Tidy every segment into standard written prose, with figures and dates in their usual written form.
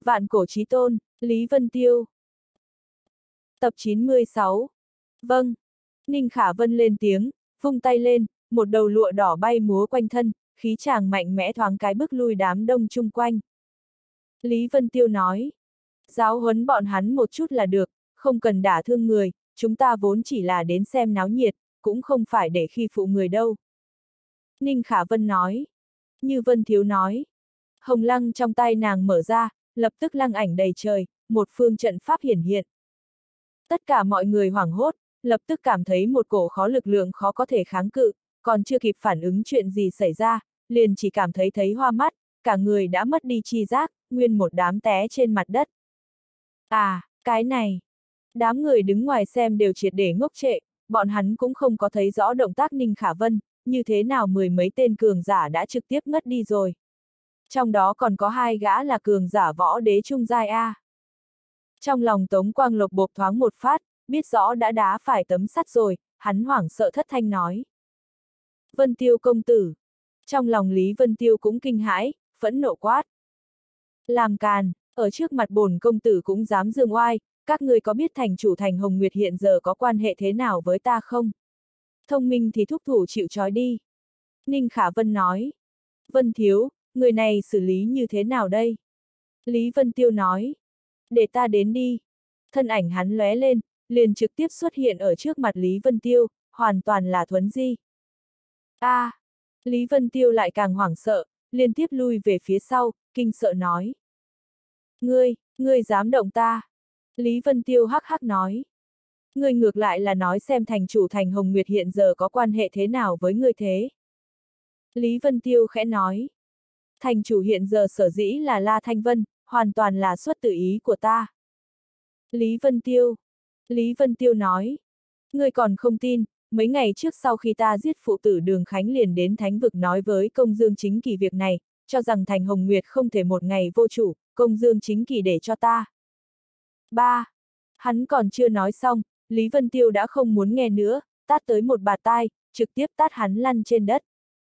Vạn cổ chí tôn, Lý Vân Tiêu. Tập 96. Vâng. Ninh Khả Vân lên tiếng, vung tay lên, một đầu lụa đỏ bay múa quanh thân, khí chàng mạnh mẽ thoáng cái bức lui đám đông chung quanh. Lý Vân Tiêu nói, giáo huấn bọn hắn một chút là được, không cần đả thương người, chúng ta vốn chỉ là đến xem náo nhiệt, cũng không phải để khi phụ người đâu. Ninh Khả Vân nói, như Vân Thiếu nói. Hồng lăng trong tay nàng mở ra, lập tức lăng ảnh đầy trời, một phương trận pháp hiển hiện. Tất cả mọi người hoảng hốt, lập tức cảm thấy một cổ lực lượng khó có thể kháng cự, còn chưa kịp phản ứng chuyện gì xảy ra, liền chỉ cảm thấy hoa mắt, cả người đã mất đi chi giác, nguyên một đám té trên mặt đất. À, cái này! Đám người đứng ngoài xem đều triệt để ngốc trệ, bọn hắn cũng không có thấy rõ động tác Ninh Khả Vân, như thế nào mười mấy tên cường giả đã trực tiếp ngất đi rồi. Trong đó còn có 2 gã là cường giả võ đế trung giai A. Trong lòng Tống Quang Lộc bộp thoáng một phát, biết rõ đã đá phải tấm sắt rồi, hắn hoảng sợ thất thanh nói. Vân Tiêu công tử. Trong lòng Lý Vân Tiêu cũng kinh hãi, phẫn nộ quát. Làm càn, ở trước mặt bổn công tử cũng dám dương oai, các người có biết thành chủ thành Hồng Nguyệt hiện giờ có quan hệ thế nào với ta không? Thông minh thì thúc thủ chịu trói đi. Ninh Khả Vân nói. Vân Thiếu, người này xử lý như thế nào đây? Lý Vân Tiêu nói. Để ta đến đi. Thân ảnh hắn lóe lên, liền trực tiếp xuất hiện ở trước mặt Lý Vân Tiêu, hoàn toàn là thuấn di. Lý Vân Tiêu lại càng hoảng sợ, liên tiếp lui về phía sau, kinh sợ nói. Ngươi dám động ta? Lý Vân Tiêu hắc hắc nói. Ngươi ngược lại là nói xem thành chủ thành Hồng Nguyệt hiện giờ có quan hệ thế nào với ngươi thế? Lý Vân Tiêu khẽ nói. Thành chủ hiện giờ sở dĩ là La Thanh Vân, hoàn toàn là xuất tự ý của ta. Lý Vân Tiêu nói. Ngươi còn không tin, mấy ngày trước sau khi ta giết phụ tử Đường Khánh liền đến thánh vực nói với Công Dương Chính Kỳ việc này, cho rằng thành Hồng Nguyệt không thể một ngày vô chủ, Công Dương Chính Kỳ để cho ta. Hắn còn chưa nói xong, Lý Vân Tiêu đã không muốn nghe nữa, tát tới một bạt tai, trực tiếp tát hắn lăn trên đất.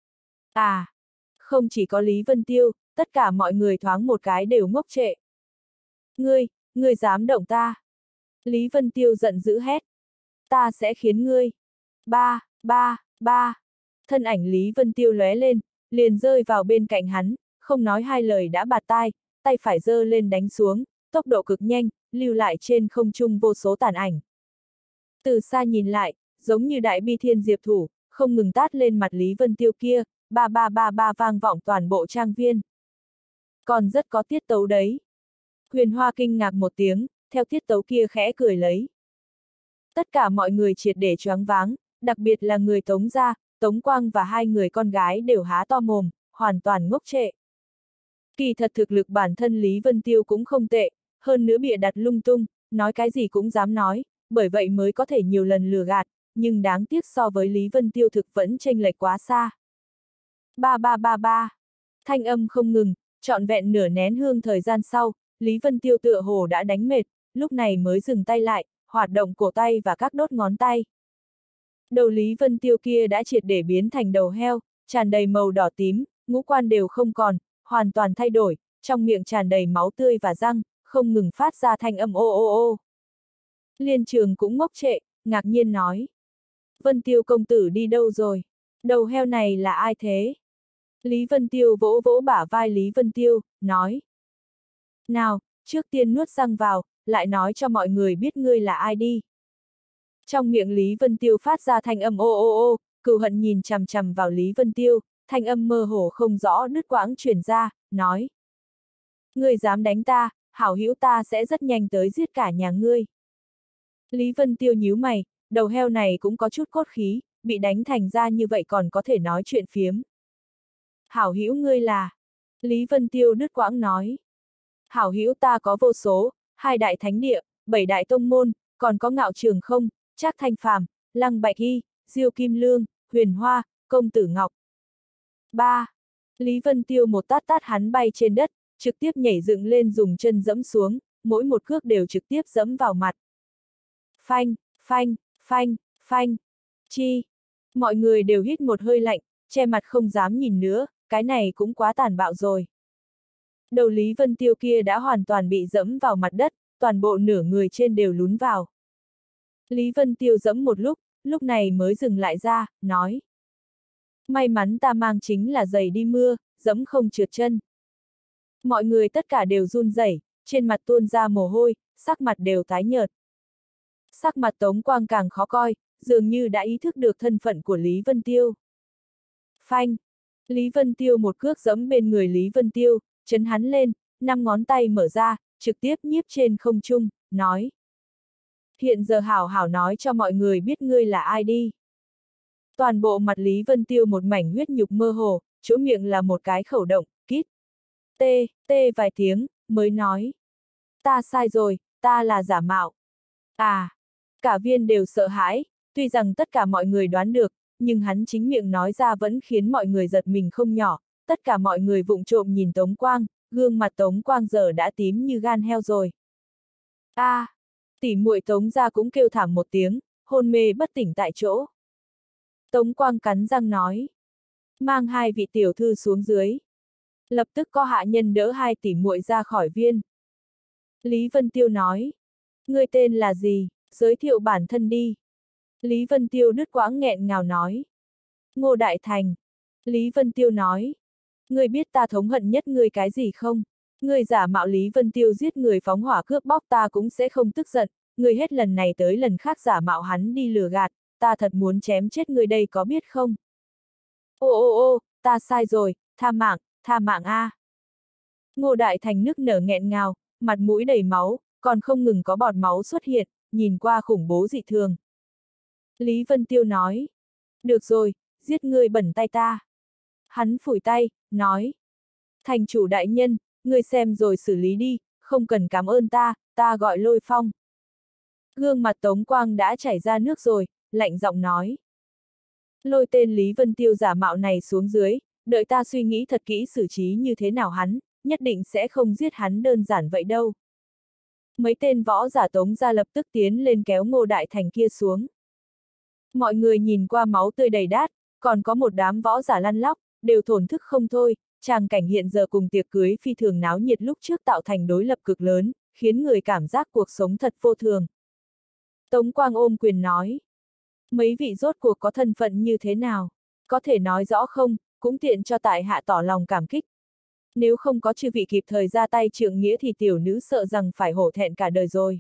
Không chỉ có Lý Vân Tiêu, tất cả mọi người thoáng một cái đều ngốc trệ. Ngươi dám động ta? Lý Vân Tiêu giận dữ hét. Ta sẽ khiến ngươi. Thân ảnh Lý Vân Tiêu lóe lên, liền rơi vào bên cạnh hắn, không nói hai lời đã bạt tai, tay phải giơ lên đánh xuống, tốc độ cực nhanh, lưu lại trên không trung vô số tàn ảnh. Từ xa nhìn lại, giống như đại bi thiên diệp thủ, không ngừng tát lên mặt Lý Vân Tiêu kia, ba vang vọng toàn bộ trang viên. Còn rất có tiết tấu đấy. Huyền Hoa kinh ngạc một tiếng, theo tiết tấu kia khẽ cười lấy. Tất cả mọi người triệt để choáng váng, đặc biệt là người Tống gia, Tống Quang và 2 người con gái đều há to mồm, hoàn toàn ngốc trệ. Kỳ thật thực lực bản thân Lý Vân Tiêu cũng không tệ, hơn nữa bịa đặt lung tung, nói cái gì cũng dám nói, bởi vậy mới có thể nhiều lần lừa gạt, nhưng đáng tiếc so với Lý Vân Tiêu thực vẫn chênh lệch quá xa. Ba. Thanh âm không ngừng, trọn vẹn nửa nén hương thời gian sau, Lý Vân Tiêu tựa hồ đã đánh mệt, lúc này mới dừng tay lại, hoạt động cổ tay và các đốt ngón tay. Đầu Lý Vân Tiêu kia đã triệt để biến thành đầu heo, tràn đầy màu đỏ tím, ngũ quan đều không còn, hoàn toàn thay đổi, trong miệng tràn đầy máu tươi và răng, không ngừng phát ra thanh âm ô. Liên Trường cũng ngốc trệ, ngạc nhiên nói. Vân Tiêu công tử đi đâu rồi? Đầu heo này là ai thế? Lý Vân Tiêu vỗ vỗ bả vai Lý Vân Tiêu, nói. Nào, trước tiên nuốt răng vào, lại nói cho mọi người biết ngươi là ai đi. Trong miệng Lý Vân Tiêu phát ra thanh âm ô, cừu hận nhìn chằm chằm vào Lý Vân Tiêu, thanh âm mơ hồ không rõ đứt quãng truyền ra, nói. Ngươi dám đánh ta, hảo hữu ta sẽ rất nhanh tới giết cả nhà ngươi. Lý Vân Tiêu nhíu mày, đầu heo này cũng có chút cốt khí, bị đánh thành ra như vậy còn có thể nói chuyện phiếm. Hảo hữu ngươi là. Lý Vân Tiêu đứt quãng nói. Hảo hữu ta có vô số, 2 đại thánh địa, 7 đại tông môn, còn có Ngạo Trường Không, Trác Thanh Phàm, Lăng Bạch Hy, Diêu Kim Lương, Huyền Hoa, Công Tử Ngọc. Lý Vân Tiêu một tát tát hắn bay trên đất, trực tiếp nhảy dựng lên dùng chân dẫm xuống, mỗi một cước đều trực tiếp dẫm vào mặt. Phanh. Chi. Mọi người đều hít một hơi lạnh, che mặt không dám nhìn nữa, cái này cũng quá tàn bạo rồi. Đầu Lý Vân Tiêu kia đã hoàn toàn bị dẫm vào mặt đất, toàn bộ nửa người trên đều lún vào. Lý Vân Tiêu dẫm một lúc này mới dừng lại ra, nói. May mắn ta mang chính là giày đi mưa, dẫm không trượt chân. Mọi người tất cả đều run rẩy, trên mặt tuôn ra mồ hôi, sắc mặt đều tái nhợt. Sắc mặt Tống Quang càng khó coi, dường như đã ý thức được thân phận của Lý Vân Tiêu. Phanh! Lý Vân Tiêu một cước dẫm bên người Lý Vân Tiêu, chấn hắn lên, 5 ngón tay mở ra, trực tiếp nhiếp trên không trung, nói. Hiện giờ hảo hảo nói cho mọi người biết ngươi là ai đi. Toàn bộ mặt Lý Vân Tiêu một mảnh huyết nhục mơ hồ, chỗ miệng là một cái khẩu động, kít. Tê vài tiếng, mới nói. Ta sai rồi, ta là giả mạo. À! Cả viên đều sợ hãi, tuy rằng tất cả mọi người đoán được, nhưng hắn chính miệng nói ra vẫn khiến mọi người giật mình không nhỏ, tất cả mọi người vụng trộm nhìn Tống Quang, gương mặt Tống Quang giờ đã tím như gan heo rồi. Tỷ muội Tống gia cũng kêu thảm một tiếng, hôn mê bất tỉnh tại chỗ. Tống Quang cắn răng nói. Mang 2 vị tiểu thư xuống dưới. Lập tức có hạ nhân đỡ 2 tỷ muội ra khỏi viên. Lý Vân Tiêu nói. Ngươi tên là gì, giới thiệu bản thân đi. Lý Vân Tiêu đứt quãng nghẹn ngào nói. Ngô Đại Thành. Lý Vân Tiêu nói. Ngươi biết ta thống hận nhất ngươi cái gì không? Ngươi giả mạo Lý Vân Tiêu giết người phóng hỏa cướp bóc ta cũng sẽ không tức giận, ngươi hết lần này tới lần khác giả mạo hắn đi lừa gạt, ta thật muốn chém chết ngươi đây có biết không? Ô, ta sai rồi, tha mạng a. Ngô Đại Thành nức nở nghẹn ngào, mặt mũi đầy máu, còn không ngừng có bọt máu xuất hiện, nhìn qua khủng bố dị thường. Lý Vân Tiêu nói. Được rồi, giết ngươi bẩn tay ta. Hắn phủi tay, nói. Thành chủ đại nhân, ngươi xem rồi xử lý đi, không cần cảm ơn ta gọi Lôi Phong. Gương mặt Tống Quang đã chảy ra nước rồi, lạnh giọng nói. Lôi tên Lý Vân Tiêu giả mạo này xuống dưới, đợi ta suy nghĩ thật kỹ xử trí như thế nào hắn, nhất định sẽ không giết hắn đơn giản vậy đâu. Mấy tên võ giả Tống ra lập tức tiến lên kéo Ngô Đại Thành kia xuống. Mọi người nhìn qua máu tươi đầy đát, còn có một đám võ giả lăn lóc, đều thổn thức không thôi, tràng cảnh hiện giờ cùng tiệc cưới phi thường náo nhiệt lúc trước tạo thành đối lập cực lớn, khiến người cảm giác cuộc sống thật vô thường. Tống Quang ôm quyền nói. Mấy vị rốt cuộc có thân phận như thế nào? Có thể nói rõ không, cũng tiện cho tại hạ tỏ lòng cảm kích. Nếu không có chư vị kịp thời ra tay trượng nghĩa thì tiểu nữ sợ rằng phải hổ thẹn cả đời rồi.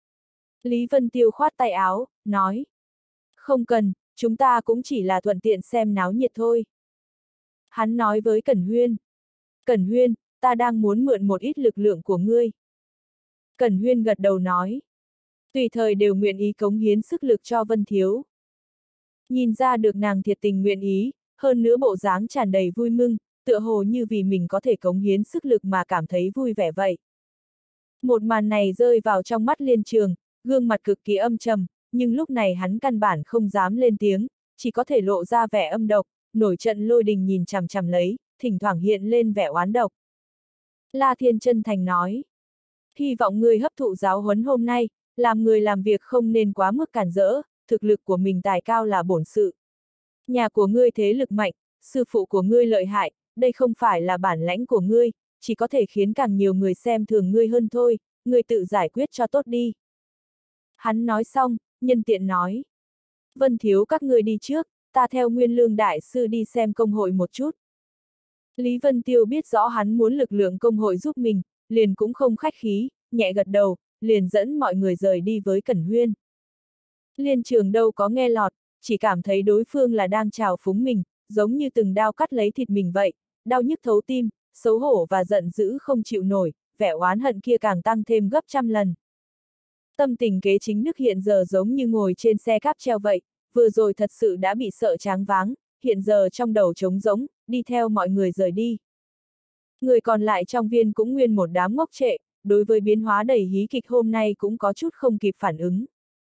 Lý Vân Tiêu khoát tay áo, nói. Không cần, chúng ta cũng chỉ là thuận tiện xem náo nhiệt thôi. Hắn nói với Cẩn Huyên. Cẩn Huyên, ta đang muốn mượn một ít lực lượng của ngươi. Cẩn Huyên gật đầu nói. Tùy thời đều nguyện ý cống hiến sức lực cho Vân Thiếu. Nhìn ra được nàng thiệt tình nguyện ý, hơn nữa bộ dáng tràn đầy vui mừng, tựa hồ như vì mình có thể cống hiến sức lực mà cảm thấy vui vẻ vậy. Một màn này rơi vào trong mắt Liên Trường, gương mặt cực kỳ âm trầm, nhưng lúc này hắn căn bản không dám lên tiếng, chỉ có thể lộ ra vẻ âm độc, nổi trận lôi đình nhìn chằm chằm lấy, thỉnh thoảng hiện lên vẻ oán độc. La Thiên chân thành nói. Hy vọng ngươi hấp thụ giáo huấn hôm nay, làm người làm việc không nên quá mức cản rỡ, thực lực của mình tài cao là bổn sự. Nhà của ngươi thế lực mạnh, sư phụ của ngươi lợi hại, đây không phải là bản lãnh của ngươi, chỉ có thể khiến càng nhiều người xem thường ngươi hơn thôi, ngươi tự giải quyết cho tốt đi. Hắn nói xong, nhân tiện nói. Vân Thiếu các ngươi đi trước, ta theo Nguyên Lương Đại Sư đi xem công hội một chút. Lý Vân Tiêu biết rõ hắn muốn lực lượng công hội giúp mình, liền cũng không khách khí, nhẹ gật đầu, liền dẫn mọi người rời đi với Cẩn Huyên. Liên Trường đâu có nghe lọt, chỉ cảm thấy đối phương là đang trào phúng mình, giống như từng đao cắt lấy thịt mình vậy, đau nhức thấu tim, xấu hổ và giận dữ không chịu nổi, vẻ oán hận kia càng tăng thêm gấp trăm lần. Tâm tình Kế Chính Đức hiện giờ giống như ngồi trên xe cáp treo vậy, vừa rồi thật sự đã bị sợ choáng váng, hiện giờ trong đầu trống rỗng, đi theo mọi người rời đi. Người còn lại trong viên cũng nguyên một đám ngốc trệ, đối với biến hóa đầy hí kịch hôm nay cũng có chút không kịp phản ứng.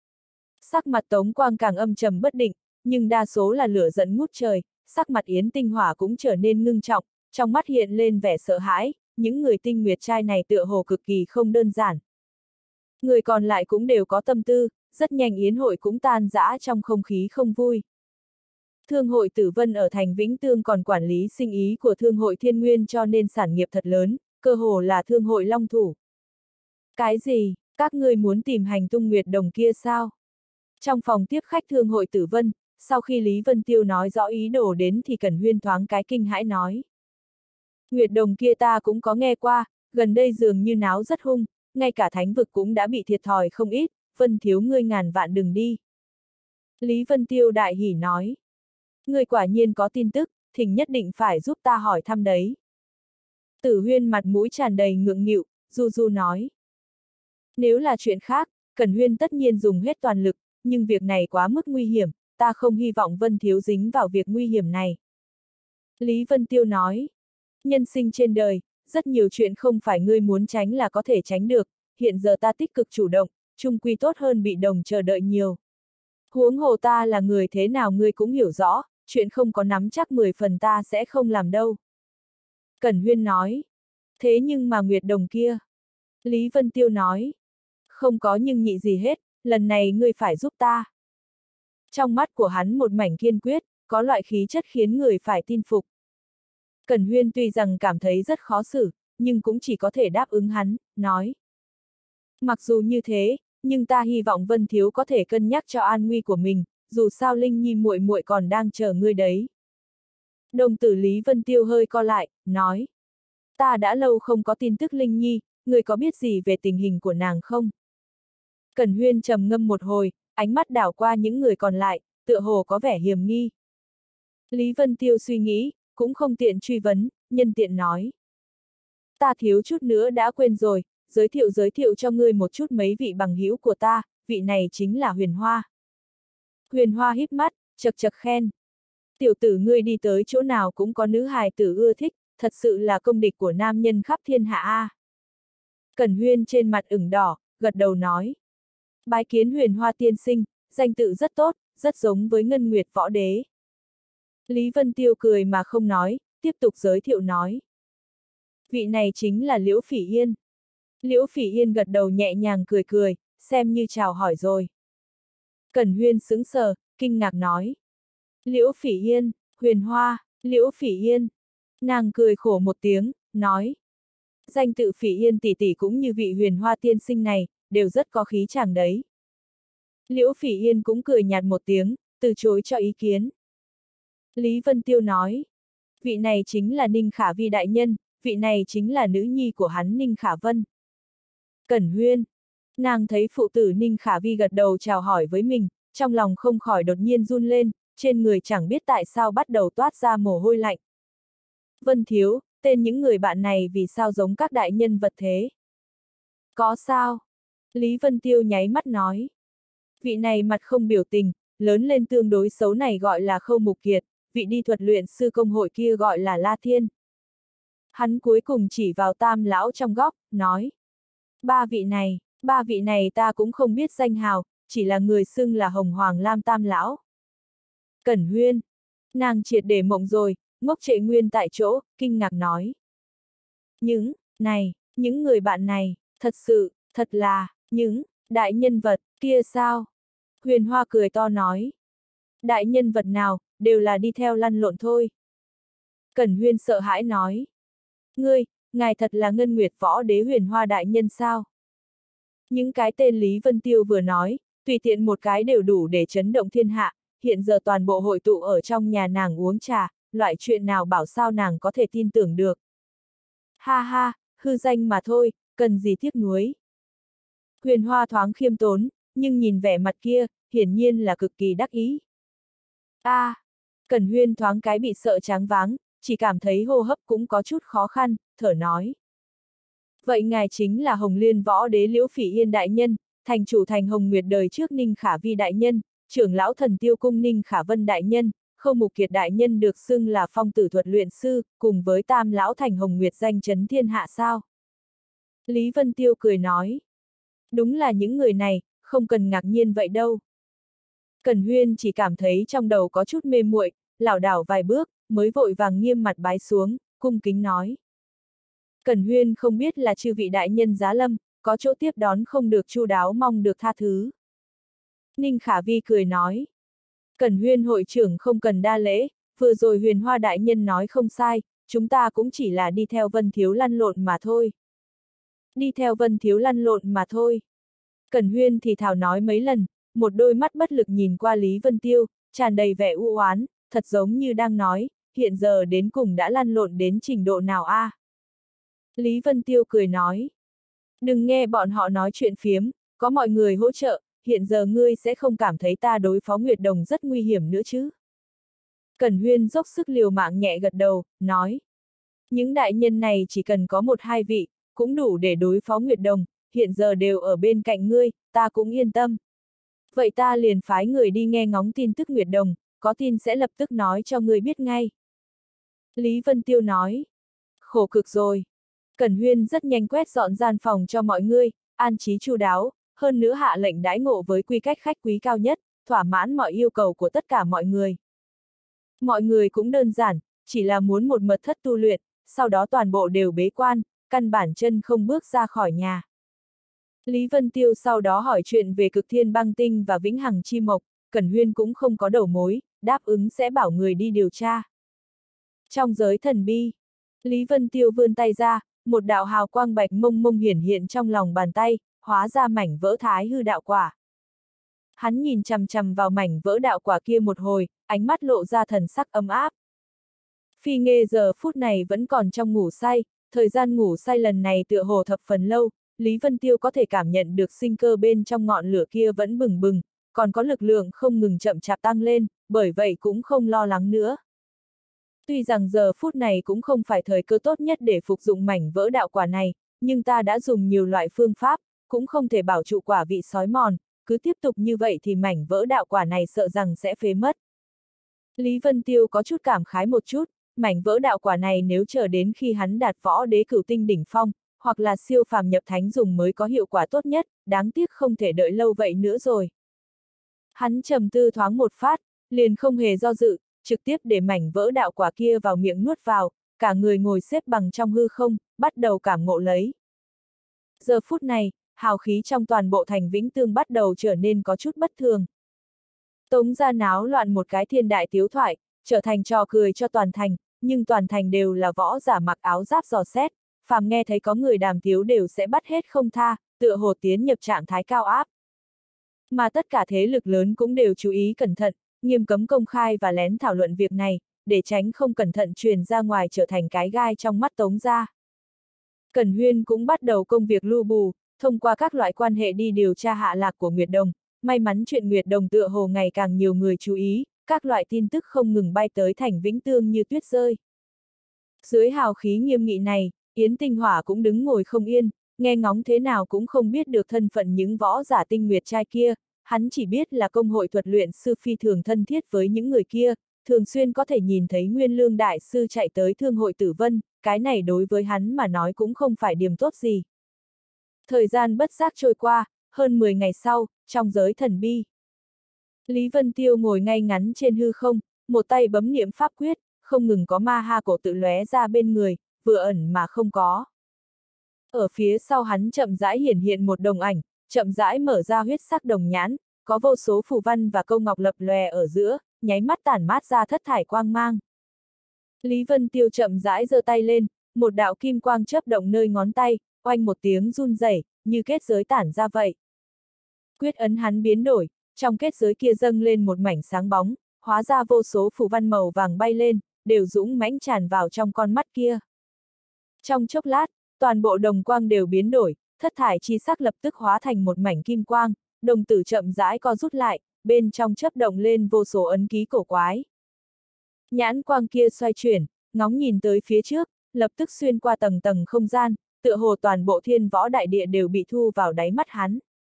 Sắc mặt Tống Quang càng âm trầm bất định, nhưng đa số là lửa giận ngút trời, sắc mặt Yến Tinh Hỏa cũng trở nên ngưng trọng, trong mắt hiện lên vẻ sợ hãi, những người tinh nguyệt trai này tựa hồ cực kỳ không đơn giản. Người còn lại cũng đều có tâm tư, rất nhanh yến hội cũng tan rã trong không khí không vui. Thương hội Tử Vân ở thành Vĩnh Tương còn quản lý sinh ý của Thương hội Thiên Nguyên cho nên sản nghiệp thật lớn, cơ hồ là thương hội long thủ. Cái gì, các ngươi muốn tìm hành tung Nguyệt Đồng kia sao? Trong phòng tiếp khách thương hội Tử Vân, sau khi Lý Vân Tiêu nói rõ ý đồ đến thì Cẩn Huyên thoáng cái kinh hãi nói. Nguyệt Đồng kia ta cũng có nghe qua, gần đây dường như náo rất hung, ngay cả thánh vực cũng đã bị thiệt thòi không ít, Vân thiếu ngươi ngàn vạn đừng đi. Lý Vân Tiêu đại hỉ nói. Ngươi quả nhiên có tin tức, thỉnh nhất định phải giúp ta hỏi thăm đấy. Tử Huyên mặt mũi tràn đầy ngượng nghịu, du du nói. Nếu là chuyện khác, Cẩn Huyên tất nhiên dùng hết toàn lực, nhưng việc này quá mức nguy hiểm, ta không hy vọng Vân thiếu dính vào việc nguy hiểm này. Lý Vân Tiêu nói. Nhân sinh trên đời, rất nhiều chuyện không phải ngươi muốn tránh là có thể tránh được, hiện giờ ta tích cực chủ động, chung quy tốt hơn bị động chờ đợi nhiều. Huống hồ ta là người thế nào ngươi cũng hiểu rõ, chuyện không có nắm chắc 10 phần ta sẽ không làm đâu. Cẩn Huyên nói. Thế nhưng mà Nguyệt Đồng kia. Lý Vân Tiêu nói. Không có nhưng nhị gì hết, lần này ngươi phải giúp ta. Trong mắt của hắn một mảnh kiên quyết, có loại khí chất khiến người phải tin phục. Cẩn Huyên tuy rằng cảm thấy rất khó xử, nhưng cũng chỉ có thể đáp ứng hắn, nói. Mặc dù như thế, nhưng ta hy vọng Vân thiếu có thể cân nhắc cho an nguy của mình, dù sao Linh Nhi muội muội còn đang chờ ngươi đấy. Đồng tử Lý Vân Tiêu hơi co lại, nói. Ta đã lâu không có tin tức Linh Nhi, ngươi có biết gì về tình hình của nàng không? Cẩn Huyên trầm ngâm một hồi, ánh mắt đảo qua những người còn lại, tựa hồ có vẻ hiềm nghi. Lý Vân Tiêu suy nghĩ, cũng không tiện truy vấn, nhân tiện nói. Ta thiếu chút nữa đã quên rồi, giới thiệu cho ngươi một chút mấy vị bằng hữu của ta, vị này chính là Huyền Hoa. Huyền Hoa híp mắt, chật chật khen. Tiểu tử ngươi đi tới chỗ nào cũng có nữ hài tử ưa thích, thật sự là công địch của nam nhân khắp thiên hạ a. Cẩn Huyên trên mặt ửng đỏ, gật đầu nói. Bái kiến Huyền Hoa tiên sinh, danh tự rất tốt, rất giống với Ngân Nguyệt võ đế. Lý Vân Tiêu cười mà không nói, tiếp tục giới thiệu nói. Vị này chính là Liễu Phỉ Yên. Liễu Phỉ Yên gật đầu nhẹ nhàng cười cười, xem như chào hỏi rồi. Cẩn Huyên sững sờ, kinh ngạc nói. Liễu Phỉ Yên, Huyền Hoa, Liễu Phỉ Yên. Nàng cười khổ một tiếng, nói. Danh tự Phỉ Yên tỷ tỷ cũng như vị Huyền Hoa tiên sinh này, đều rất có khí chàng đấy. Liễu Phỉ Yên cũng cười nhạt một tiếng, từ chối cho ý kiến. Lý Vân Tiêu nói. Vị này chính là Ninh Khả Vi đại nhân, vị này chính là nữ nhi của hắn Ninh Khả Vân. Cẩn Huyên. Nàng thấy phụ tử Ninh Khả Vi gật đầu chào hỏi với mình, trong lòng không khỏi đột nhiên run lên, trên người chẳng biết tại sao bắt đầu toát ra mồ hôi lạnh. Vân thiếu, tên những người bạn này vì sao giống các đại nhân vật thế? Có sao? Lý Vân Tiêu nháy mắt nói. Vị này mặt không biểu tình, lớn lên tương đối xấu này gọi là Khâu Mục Kiệt, vị đi thuật luyện sư công hội kia gọi là La Thiên. Hắn cuối cùng chỉ vào Tam lão trong góc, nói. Ba vị này ta cũng không biết danh hào, chỉ là người xưng là Hồng Hoàng Lam Tam lão. Cẩn Huyên. Nàng triệt để mộng rồi, ngốc trệ nguyên tại chỗ, kinh ngạc nói. Những người bạn này, thật là, những đại nhân vật, kia sao? Huyền Hoa cười to nói. Đại nhân vật nào, đều là đi theo lăn lộn thôi. Cẩn Huyên sợ hãi nói. Ngài thật là Ngân Nguyệt võ đế Huyền Hoa đại nhân sao? Những cái tên Lý Vân Tiêu vừa nói, tùy tiện một cái đều đủ để chấn động thiên hạ, hiện giờ toàn bộ hội tụ ở trong nhà nàng uống trà, loại chuyện nào bảo sao nàng có thể tin tưởng được. Ha ha, hư danh mà thôi, cần gì tiếc nuối. Huyền Hoa thoáng khiêm tốn, nhưng nhìn vẻ mặt kia, hiển nhiên là cực kỳ đắc ý. Cẩn Huyên thoáng cái bị sợ choáng váng, chỉ cảm thấy hô hấp cũng có chút khó khăn, thở nói. Vậy ngài chính là Hồng Liên võ đế Liễu Phỉ Yên đại nhân, thành chủ thành Hồng Nguyệt đời trước Ninh Khả Vi đại nhân, trưởng lão Thần Tiêu cung Ninh Khả Vân đại nhân, Khâu Mục Kiệt đại nhân được xưng là phong tử thuật luyện sư, cùng với Tam lão thành Hồng Nguyệt danh chấn thiên hạ sao? Lý Vân Tiêu cười nói. Đúng là những người này, không cần ngạc nhiên vậy đâu. Cẩn Huyên chỉ cảm thấy trong đầu có chút mê muội, lảo đảo vài bước, mới vội vàng nghiêm mặt bái xuống, cung kính nói. Cẩn Huyên không biết là chư vị đại nhân giá lâm, có chỗ tiếp đón không được chu đáo mong được tha thứ. Ninh Khả Vi cười nói. Cẩn Huyên hội trưởng không cần đa lễ, vừa rồi Huyền Hoa đại nhân nói không sai, chúng ta cũng chỉ là đi theo Vân Thiếu lăn lộn mà thôi. Đi theo Vân Thiếu lăn lộn mà thôi. Cẩn Huyên thì thào nói mấy lần, một đôi mắt bất lực nhìn qua Lý Vân Tiêu, tràn đầy vẻ u oán, thật giống như đang nói, hiện giờ đến cùng đã lăn lộn đến trình độ nào a? Lý Vân Tiêu cười nói, đừng nghe bọn họ nói chuyện phiếm, có mọi người hỗ trợ, hiện giờ ngươi sẽ không cảm thấy ta đối phó Nguyệt Đồng rất nguy hiểm nữa chứ. Cẩn Huyên dốc sức liều mạng nhẹ gật đầu, nói, những đại nhân này chỉ cần có một hai vị, cũng đủ để đối phó Nguyệt Đồng, hiện giờ đều ở bên cạnh ngươi, ta cũng yên tâm. Vậy ta liền phái người đi nghe ngóng tin tức Nguyệt Đồng, có tin sẽ lập tức nói cho ngươi biết ngay. Lý Vân Tiêu nói, khổ cực rồi. Cẩn Huyên rất nhanh quét dọn gian phòng cho mọi người, an trí chu đáo, hơn nữa hạ lệnh đãi ngộ với quy cách khách quý cao nhất, thỏa mãn mọi yêu cầu của tất cả mọi người. Mọi người cũng đơn giản, chỉ là muốn một mật thất tu luyện, sau đó toàn bộ đều bế quan, căn bản chân không bước ra khỏi nhà. Lý Vân Tiêu sau đó hỏi chuyện về Cực Thiên Băng Tinh và Vĩnh Hằng Chi Mộc, Cẩn Huyên cũng không có đầu mối, đáp ứng sẽ bảo người đi điều tra. Trong giới thần bi, Lý Vân Tiêu vươn tay ra, một đạo hào quang bạch mông mông hiển hiện trong lòng bàn tay, hóa ra mảnh vỡ thái hư đạo quả. Hắn nhìn chằm chằm vào mảnh vỡ đạo quả kia một hồi, ánh mắt lộ ra thần sắc ấm áp. Phi Nghê giờ phút này vẫn còn trong ngủ say, thời gian ngủ say lần này tựa hồ thập phần lâu, Lý Vân Tiêu có thể cảm nhận được sinh cơ bên trong ngọn lửa kia vẫn bừng bừng, còn có lực lượng không ngừng chậm chạp tăng lên, bởi vậy cũng không lo lắng nữa. Tuy rằng giờ phút này cũng không phải thời cơ tốt nhất để phục dụng mảnh vỡ đạo quả này, nhưng ta đã dùng nhiều loại phương pháp, cũng không thể bảo trụ quả vị sói mòn, cứ tiếp tục như vậy thì mảnh vỡ đạo quả này sợ rằng sẽ phế mất. Lý Vân Tiêu có chút cảm khái một chút, mảnh vỡ đạo quả này nếu chờ đến khi hắn đạt võ đế cửu tinh đỉnh phong, hoặc là siêu phàm nhập thánh dùng mới có hiệu quả tốt nhất, đáng tiếc không thể đợi lâu vậy nữa rồi. Hắn trầm tư thoáng một phát, liền không hề do dự, trực tiếp để mảnh vỡ đạo quả kia vào miệng nuốt vào, cả người ngồi xếp bằng trong hư không, bắt đầu cảm ngộ lấy. Giờ phút này, hào khí trong toàn bộ thành Vĩnh Tương bắt đầu trở nên có chút bất thường. Tống gia náo loạn một cái thiên đại tiếu thoại, trở thành trò cười cho toàn thành, nhưng toàn thành đều là võ giả mặc áo giáp dò xét, phàm nghe thấy có người đàm tiếu đều sẽ bắt hết không tha, tựa hồ tiến nhập trạng thái cao áp. Mà tất cả thế lực lớn cũng đều chú ý cẩn thận, nghiêm cấm công khai và lén thảo luận việc này, để tránh không cẩn thận truyền ra ngoài trở thành cái gai trong mắt Tống gia. Cẩn Huyên cũng bắt đầu công việc lưu bù, thông qua các loại quan hệ đi điều tra hạ lạc của Nguyệt Đồng, may mắn chuyện Nguyệt Đồng tựa hồ ngày càng nhiều người chú ý, các loại tin tức không ngừng bay tới thành Vĩnh Tương như tuyết rơi. Dưới hào khí nghiêm nghị này, Yến Tinh Hỏa cũng đứng ngồi không yên, nghe ngóng thế nào cũng không biết được thân phận những võ giả tinh nguyệt trai kia, hắn chỉ biết là công hội thuật luyện sư phi thường thân thiết với những người kia, thường xuyên có thể nhìn thấy Nguyên Lương đại sư chạy tới thương hội Tử Vân, cái này đối với hắn mà nói cũng không phải điểm tốt gì. Thời gian bất giác trôi qua, hơn 10 ngày sau, trong giới thần bi. Lý Vân Tiêu ngồi ngay ngắn trên hư không, một tay bấm niệm pháp quyết, không ngừng có ma ha cổ tự lóe ra bên người, vừa ẩn mà không có. Ở phía sau hắn chậm rãi hiển hiện một đồng ảnh, chậm rãi mở ra huyết sắc đồng nhãn, có vô số phù văn và câu ngọc lập lòe ở giữa, nháy mắt tản mát ra thất thải quang mang. Lý Vân Tiêu chậm rãi giơ tay lên, một đạo kim quang chớp động nơi ngón tay, oanh một tiếng run rẩy, như kết giới tản ra vậy. Quyết ấn hắn biến đổi, trong kết giới kia dâng lên một mảnh sáng bóng, hóa ra vô số phù văn màu vàng bay lên, đều dũng mãnh tràn vào trong con mắt kia. Trong chốc lát, toàn bộ đồng quang đều biến đổi, thất thải chi sắc lập tức hóa thành một mảnh kim quang, đồng tử chậm rãi co rút lại, bên trong chớp động lên vô số ấn ký cổ quái. Nhãn quang kia xoay chuyển, ngóng nhìn tới phía trước, lập tức xuyên qua tầng tầng không gian, tựa hồ toàn bộ thiên võ đại địa đều bị thu vào đáy mắt hắn.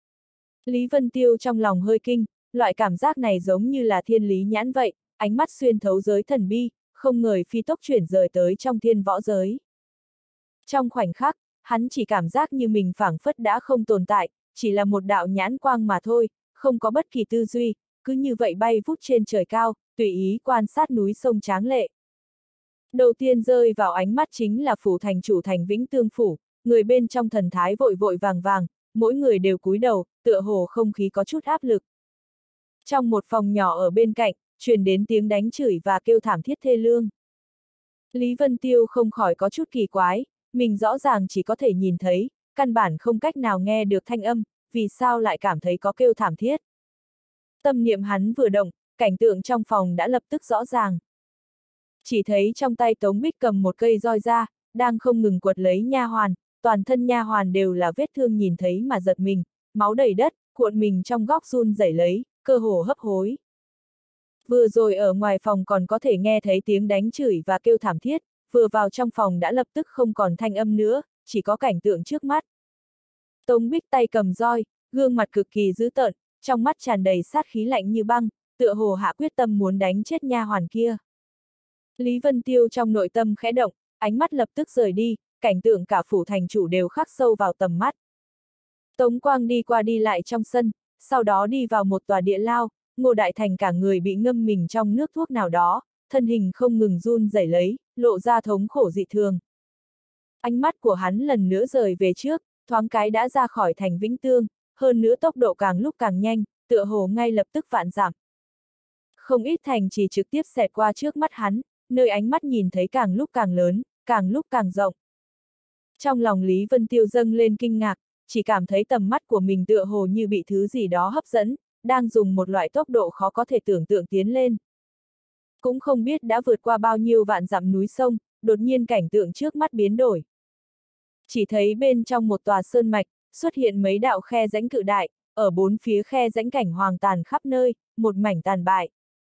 Lý Vân Tiêu trong lòng hơi kinh, loại cảm giác này giống như là thiên lý nhãn vậy, ánh mắt xuyên thấu giới thần bi, không ngờ phi tốc chuyển rời tới trong thiên võ giới. Trong khoảnh khắc, hắn chỉ cảm giác như mình phảng phất đã không tồn tại, chỉ là một đạo nhãn quang mà thôi, không có bất kỳ tư duy, cứ như vậy bay vút trên trời cao, tùy ý quan sát núi sông tráng lệ. Đầu tiên rơi vào ánh mắt chính là phủ thành chủ thành Vĩnh Tương phủ, người bên trong thần thái vội vội vàng vàng, mỗi người đều cúi đầu, tựa hồ không khí có chút áp lực. Trong một phòng nhỏ ở bên cạnh, truyền đến tiếng đánh chửi và kêu thảm thiết thê lương. Lý Vân Tiêu không khỏi có chút kỳ quái, mình rõ ràng chỉ có thể nhìn thấy, căn bản không cách nào nghe được thanh âm, vì sao lại cảm thấy có kêu thảm thiết. Tâm niệm hắn vừa động, cảnh tượng trong phòng đã lập tức rõ ràng. Chỉ thấy trong tay Tống Bích cầm một cây roi ra, đang không ngừng quật lấy nha hoàn, toàn thân nha hoàn đều là vết thương nhìn thấy mà giật mình, máu đầy đất, cuộn mình trong góc run rẩy lấy, cơ hồ hấp hối. Vừa rồi ở ngoài phòng còn có thể nghe thấy tiếng đánh chửi và kêu thảm thiết, vừa vào trong phòng đã lập tức không còn thanh âm nữa, chỉ có cảnh tượng trước mắt. Tống Bích tay cầm roi, gương mặt cực kỳ dữ tợn, trong mắt tràn đầy sát khí lạnh như băng, tựa hồ hạ quyết tâm muốn đánh chết nha hoàn kia. Lý Vân Tiêu trong nội tâm khẽ động, ánh mắt lập tức rời đi, cảnh tượng cả phủ thành chủ đều khắc sâu vào tầm mắt. Tống Quang đi qua đi lại trong sân, sau đó đi vào một tòa địa lao, Ngô Đại Thành cả người bị ngâm mình trong nước thuốc nào đó, thân hình không ngừng run rẩy lấy, lộ ra thống khổ dị thường. Ánh mắt của hắn lần nữa rời về trước, thoáng cái đã ra khỏi thành Vĩnh Tương, hơn nữa tốc độ càng lúc càng nhanh, tựa hồ ngay lập tức vạn giảm. Không ít thành chỉ trực tiếp xẹt qua trước mắt hắn, nơi ánh mắt nhìn thấy càng lúc càng lớn, càng lúc càng rộng. Trong lòng Lý Vân Tiêu dâng lên kinh ngạc, chỉ cảm thấy tầm mắt của mình tựa hồ như bị thứ gì đó hấp dẫn, đang dùng một loại tốc độ khó có thể tưởng tượng tiến lên. Cũng không biết đã vượt qua bao nhiêu vạn dặm núi sông, đột nhiên cảnh tượng trước mắt biến đổi. Chỉ thấy bên trong một tòa sơn mạch, xuất hiện mấy đạo khe rãnh cự đại, ở bốn phía khe rãnh cảnh hoàng tàn khắp nơi, một mảnh tàn bại.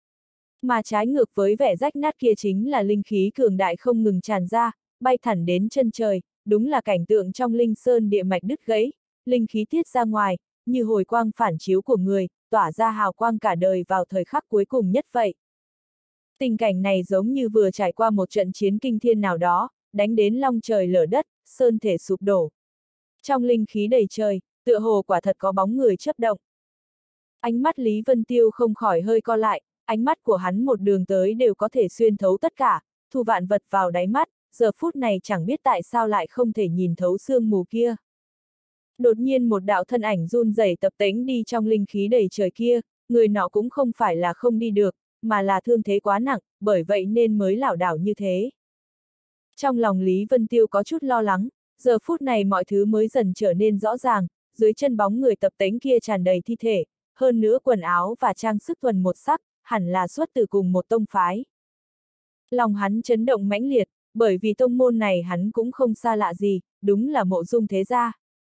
Mà trái ngược với vẻ rách nát kia chính là linh khí cường đại không ngừng tràn ra, bay thẳng đến chân trời, đúng là cảnh tượng trong linh sơn địa mạch đứt gãy, linh khí tiết ra ngoài, như hồi quang phản chiếu của người, tỏa ra hào quang cả đời vào thời khắc cuối cùng nhất vậy. Tình cảnh này giống như vừa trải qua một trận chiến kinh thiên nào đó, đánh đến long trời lở đất, sơn thể sụp đổ. Trong linh khí đầy trời, tựa hồ quả thật có bóng người chớp động. Ánh mắt Lý Vân Tiêu không khỏi hơi co lại, ánh mắt của hắn một đường tới đều có thể xuyên thấu tất cả, thu vạn vật vào đáy mắt, giờ phút này chẳng biết tại sao lại không thể nhìn thấu sương mù kia. Đột nhiên một đạo thân ảnh run rẩy tập tễnh đi trong linh khí đầy trời kia, người nọ cũng không phải là không đi được, mà là thương thế quá nặng, bởi vậy nên mới lảo đảo như thế. Trong lòng Lý Vân Tiêu có chút lo lắng, giờ phút này mọi thứ mới dần trở nên rõ ràng, dưới chân bóng người tập tễnh kia tràn đầy thi thể, hơn nữa quần áo và trang sức thuần một sắc, hẳn là xuất từ cùng một tông phái. Lòng hắn chấn động mãnh liệt, bởi vì tông môn này hắn cũng không xa lạ gì, đúng là Mộ Dung thế gia.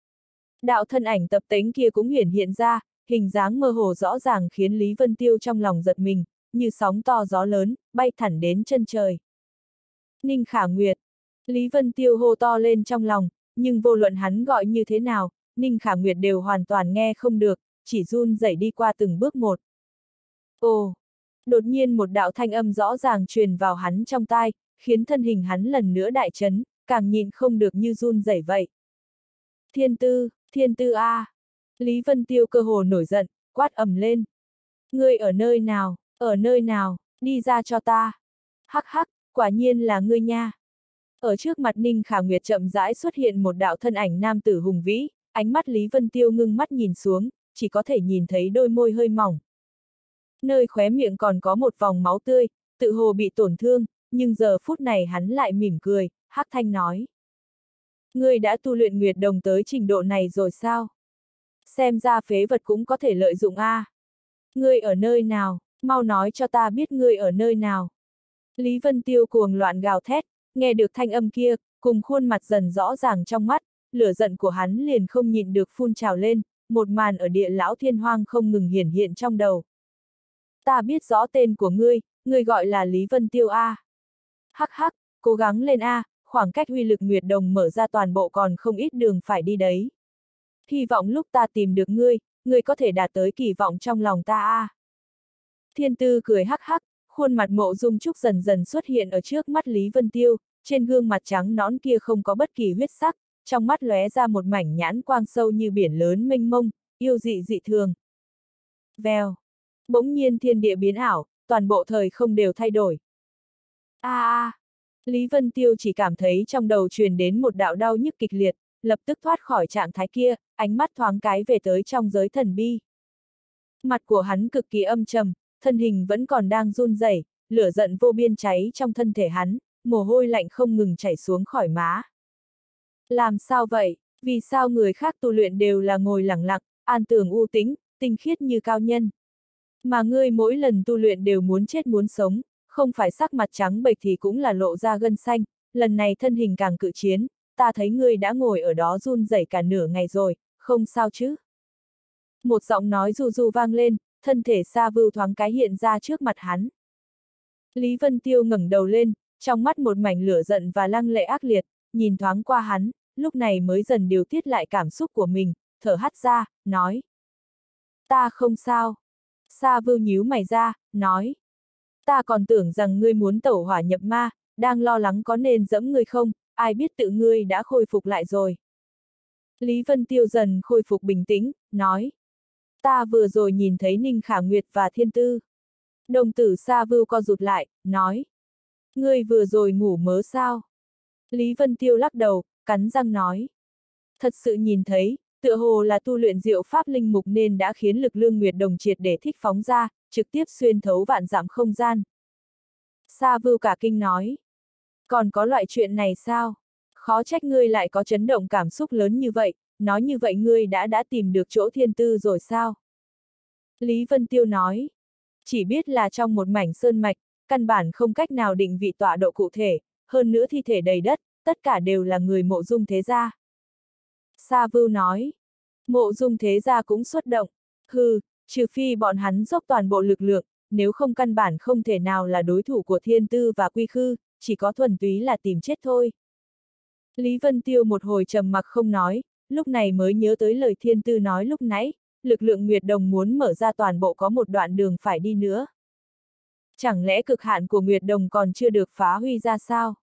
Đạo thân ảnh tập tễnh kia cũng hiển hiện ra, hình dáng mơ hồ rõ ràng khiến Lý Vân Tiêu trong lòng giật mình, như sóng to gió lớn, bay thẳng đến chân trời. Ninh Khả Nguyệt. Lý Vân Tiêu hô to lên trong lòng, nhưng vô luận hắn gọi như thế nào, Ninh Khả Nguyệt đều hoàn toàn nghe không được, chỉ run rẩy đi qua từng bước một. Ồ! Đột nhiên một đạo thanh âm rõ ràng truyền vào hắn trong tai, khiến thân hình hắn lần nữa đại chấn, càng nhịn không được như run rẩy vậy. Thiên Tư a! Lý Vân Tiêu cơ hồ nổi giận, quát ầm lên. Ngươi ở nơi nào, đi ra cho ta. Hắc hắc, quả nhiên là ngươi nha. Ở trước mặt Ninh Khả Nguyệt chậm rãi xuất hiện một đạo thân ảnh nam tử hùng vĩ, ánh mắt Lý Vân Tiêu ngưng mắt nhìn xuống, chỉ có thể nhìn thấy đôi môi hơi mỏng. Nơi khóe miệng còn có một vòng máu tươi, tự hồ bị tổn thương, nhưng giờ phút này hắn lại mỉm cười, hắc thanh nói. Ngươi đã tu luyện Nguyệt Đồng tới trình độ này rồi sao? Xem ra phế vật cũng có thể lợi dụng a. Ngươi ở nơi nào, mau nói cho ta biết ngươi ở nơi nào. Lý Vân Tiêu cuồng loạn gào thét, nghe được thanh âm kia, cùng khuôn mặt dần rõ ràng trong mắt, lửa giận của hắn liền không nhịn được phun trào lên, một màn ở địa lão thiên hoang không ngừng hiển hiện trong đầu. Ta biết rõ tên của ngươi gọi là Lý Vân Tiêu a. Hắc hắc, cố gắng lên a, khoảng cách uy lực Nguyệt Đồng mở ra toàn bộ còn không ít đường phải đi đấy. Hy vọng lúc ta tìm được ngươi có thể đạt tới kỳ vọng trong lòng ta a. Thiên Tư cười hắc hắc, khuôn mặt Mộ Dung Trúc dần dần xuất hiện ở trước mắt Lý Vân Tiêu, trên gương mặt trắng nõn kia không có bất kỳ huyết sắc, trong mắt lóe ra một mảnh nhãn quang sâu như biển lớn mênh mông, yêu dị dị thường. Vèo. Bỗng nhiên thiên địa biến ảo, toàn bộ thời không đều thay đổi. Lý Vân Tiêu chỉ cảm thấy trong đầu truyền đến một đạo đau nhức kịch liệt, lập tức thoát khỏi trạng thái kia, ánh mắt thoáng cái về tới trong giới thần bi. Mặt của hắn cực kỳ âm trầm, thân hình vẫn còn đang run rẩy, lửa giận vô biên cháy trong thân thể hắn, mồ hôi lạnh không ngừng chảy xuống khỏi má. Làm sao vậy? Vì sao người khác tu luyện đều là ngồi lặng lặng, an tường u tĩnh, tinh khiết như cao nhân? Mà ngươi mỗi lần tu luyện đều muốn chết muốn sống, không phải sắc mặt trắng bệch thì cũng là lộ ra gân xanh, lần này thân hình càng cự chiến, ta thấy ngươi đã ngồi ở đó run rẩy cả nửa ngày rồi, không sao chứ? Một giọng nói ru ru vang lên, thân thể Sa Vưu thoáng cái hiện ra trước mặt hắn. Lý Vân Tiêu ngẩng đầu lên, trong mắt một mảnh lửa giận và lăng lệ ác liệt, nhìn thoáng qua hắn, lúc này mới dần điều tiết lại cảm xúc của mình, thở hắt ra, nói. Ta không sao. Sa Vưu nhíu mày ra, nói. Ta còn tưởng rằng ngươi muốn tẩu hỏa nhập ma, đang lo lắng có nên giẫm ngươi không, ai biết tự ngươi đã khôi phục lại rồi. Lý Vân Tiêu dần khôi phục bình tĩnh, nói. Ta vừa rồi nhìn thấy Ninh Khả Nguyệt và Thiên Tư. Đồng tử Sa Vưu co rụt lại, nói. Ngươi vừa rồi ngủ mớ sao? Lý Vân Tiêu lắc đầu, cắn răng nói. Thật sự nhìn thấy, tựa hồ là tu luyện diệu pháp linh mục nên đã khiến lực Lương Nguyệt Đồng triệt để thích phóng ra, trực tiếp xuyên thấu vạn dặm không gian. Sa Vưu cả kinh nói. Còn có loại chuyện này sao? Khó trách ngươi lại có chấn động cảm xúc lớn như vậy, nói như vậy ngươi đã tìm được chỗ Thiên Tư rồi sao? Lý Vân Tiêu nói. Chỉ biết là trong một mảnh sơn mạch, căn bản không cách nào định vị tọa độ cụ thể, hơn nữa thi thể đầy đất, tất cả đều là người Mộ Dung thế gia. Sa Vưu nói. Mộ Dung thế gia cũng xuất động. Hừ, trừ phi bọn hắn dốc toàn bộ lực lượng, nếu không căn bản không thể nào là đối thủ của Thiên Tư và Quy Khư, chỉ có thuần túy là tìm chết thôi. Lý Vân Tiêu một hồi trầm mặc không nói, lúc này mới nhớ tới lời Thiên Tư nói lúc nãy, lực lượng Nguyệt Đồng muốn mở ra toàn bộ có một đoạn đường phải đi nữa. Chẳng lẽ cực hạn của Nguyệt Đồng còn chưa được phá huy ra sao?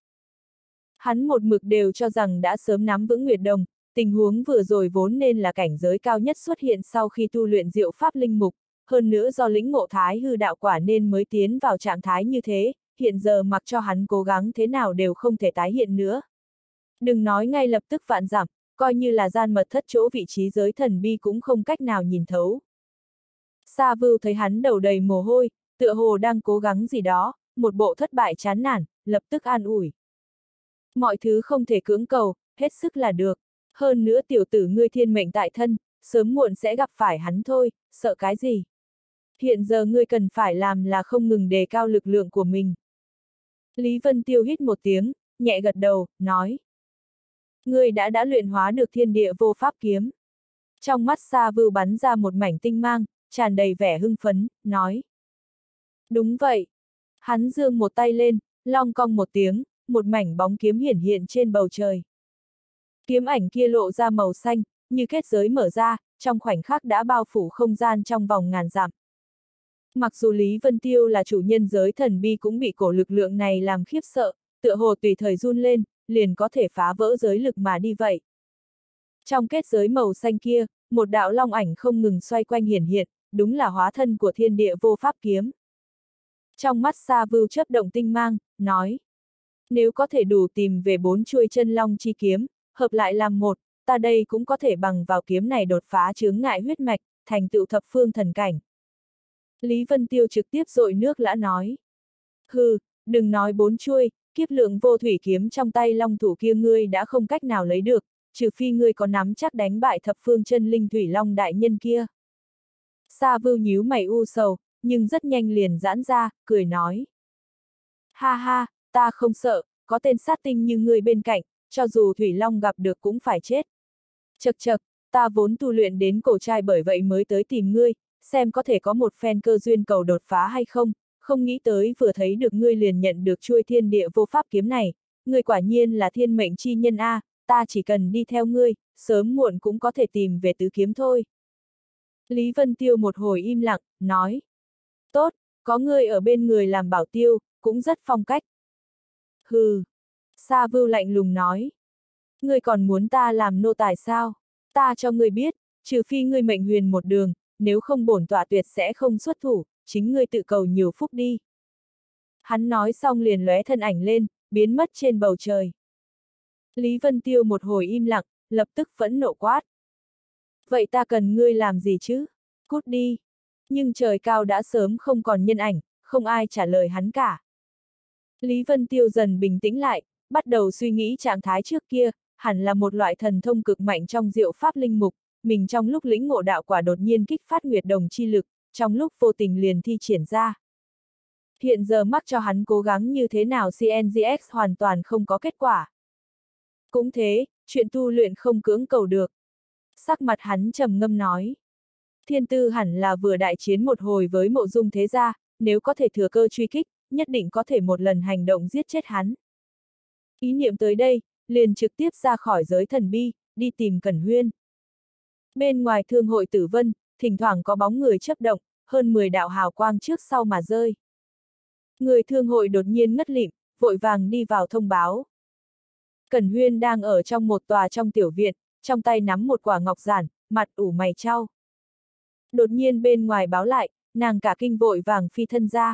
Hắn một mực đều cho rằng đã sớm nắm vững Nguyệt Đồng, tình huống vừa rồi vốn nên là cảnh giới cao nhất xuất hiện sau khi tu luyện diệu pháp linh mục, hơn nữa do lĩnh ngộ thái hư đạo quả nên mới tiến vào trạng thái như thế, hiện giờ mặc cho hắn cố gắng thế nào đều không thể tái hiện nữa. Đừng nói ngay lập tức vạn dặm, coi như là gian mật thất chỗ vị trí giới thần bi cũng không cách nào nhìn thấu. Sa Vưu thấy hắn đầu đầy mồ hôi, tựa hồ đang cố gắng gì đó, một bộ thất bại chán nản, lập tức an ủi. Mọi thứ không thể cưỡng cầu, hết sức là được. Hơn nữa tiểu tử ngươi thiên mệnh tại thân, sớm muộn sẽ gặp phải hắn thôi, sợ cái gì? Hiện giờ ngươi cần phải làm là không ngừng đề cao lực lượng của mình. Lý Vân Tiêu hít một tiếng, nhẹ gật đầu, nói. Ngươi đã luyện hóa được thiên địa vô pháp kiếm. Trong mắt Sa Vưu bắn ra một mảnh tinh mang, tràn đầy vẻ hưng phấn, nói. Đúng vậy. Hắn giương một tay lên, long cong một tiếng, một mảnh bóng kiếm hiển hiện trên bầu trời. Kiếm ảnh kia lộ ra màu xanh, như kết giới mở ra, trong khoảnh khắc đã bao phủ không gian trong vòng ngàn dặm. Mặc dù Lý Vân Tiêu là chủ nhân giới thần bi cũng bị cổ lực lượng này làm khiếp sợ, tựa hồ tùy thời run lên, liền có thể phá vỡ giới lực mà đi vậy. Trong kết giới màu xanh kia, một đạo long ảnh không ngừng xoay quanh hiển hiện, đúng là hóa thân của thiên địa vô pháp kiếm. Trong mắt Sa Vưu chớp động tinh mang, nói. Nếu có thể đủ tìm về 4 chuôi chân long chi kiếm, hợp lại làm một, ta đây cũng có thể bằng vào kiếm này đột phá chướng ngại huyết mạch, thành tựu thập phương thần cảnh. Lý Vân Tiêu trực tiếp dội nước lã nói. Hừ, đừng nói 4 chuôi, kiếp lượng vô thủy kiếm trong tay long thủ kia ngươi đã không cách nào lấy được, trừ phi ngươi có nắm chắc đánh bại thập phương chân linh thủy long đại nhân kia. Sa Vưu nhíu mày u sầu, nhưng rất nhanh liền giãn ra, cười nói. Ha ha, ta không sợ, có tên sát tinh như ngươi bên cạnh, cho dù Thủy Long gặp được cũng phải chết. Chậc chậc, ta vốn tu luyện đến cổ trai bởi vậy mới tới tìm ngươi, xem có thể có một phen cơ duyên cầu đột phá hay không, không nghĩ tới vừa thấy được ngươi liền nhận được chuôi thiên địa vô pháp kiếm này, ngươi quả nhiên là thiên mệnh chi nhân a, ta chỉ cần đi theo ngươi, sớm muộn cũng có thể tìm về tứ kiếm thôi. Lý Vân Tiêu một hồi im lặng, nói. Tốt, có ngươi ở bên người làm bảo tiêu, cũng rất phong cách. Hừ. Sa Vưu lạnh lùng nói. Ngươi còn muốn ta làm nô tài sao? Ta cho ngươi biết, trừ phi ngươi mệnh huyền một đường, nếu không bổn tọa tuyệt sẽ không xuất thủ, chính ngươi tự cầu nhiều phúc đi. Hắn nói xong liền lóe thân ảnh lên, biến mất trên bầu trời. Lý Vân Tiêu một hồi im lặng, lập tức phẫn nộ quát. Vậy ta cần ngươi làm gì chứ? Cút đi. Nhưng trời cao đã sớm không còn nhân ảnh, không ai trả lời hắn cả. Lý Vân Tiêu dần bình tĩnh lại, bắt đầu suy nghĩ trạng thái trước kia, hẳn là một loại thần thông cực mạnh trong diệu pháp linh mục, mình trong lúc lĩnh ngộ đạo quả đột nhiên kích phát nguyệt đồng chi lực, trong lúc vô tình liền thi triển ra. Hiện giờ mắc cho hắn cố gắng như thế nào CNGX hoàn toàn không có kết quả. Cũng thế, chuyện tu luyện không cưỡng cầu được. Sắc mặt hắn trầm ngâm nói. Thiên Tư hẳn là vừa đại chiến một hồi với Mộ Dung thế gia, nếu có thể thừa cơ truy kích, nhất định có thể một lần hành động giết chết hắn. Ý niệm tới đây, liền trực tiếp ra khỏi giới thần bi, đi tìm Cẩn Huyên. Bên ngoài thương hội Tử Vân, thỉnh thoảng có bóng người chớp động, hơn 10 đạo hào quang trước sau mà rơi. Người thương hội đột nhiên ngất lịm, vội vàng đi vào thông báo. Cẩn Huyên đang ở trong một tòa trong tiểu viện, trong tay nắm một quả ngọc giản, mặt ủ mày chau. Đột nhiên bên ngoài báo lại, nàng cả kinh vội vàng phi thân ra.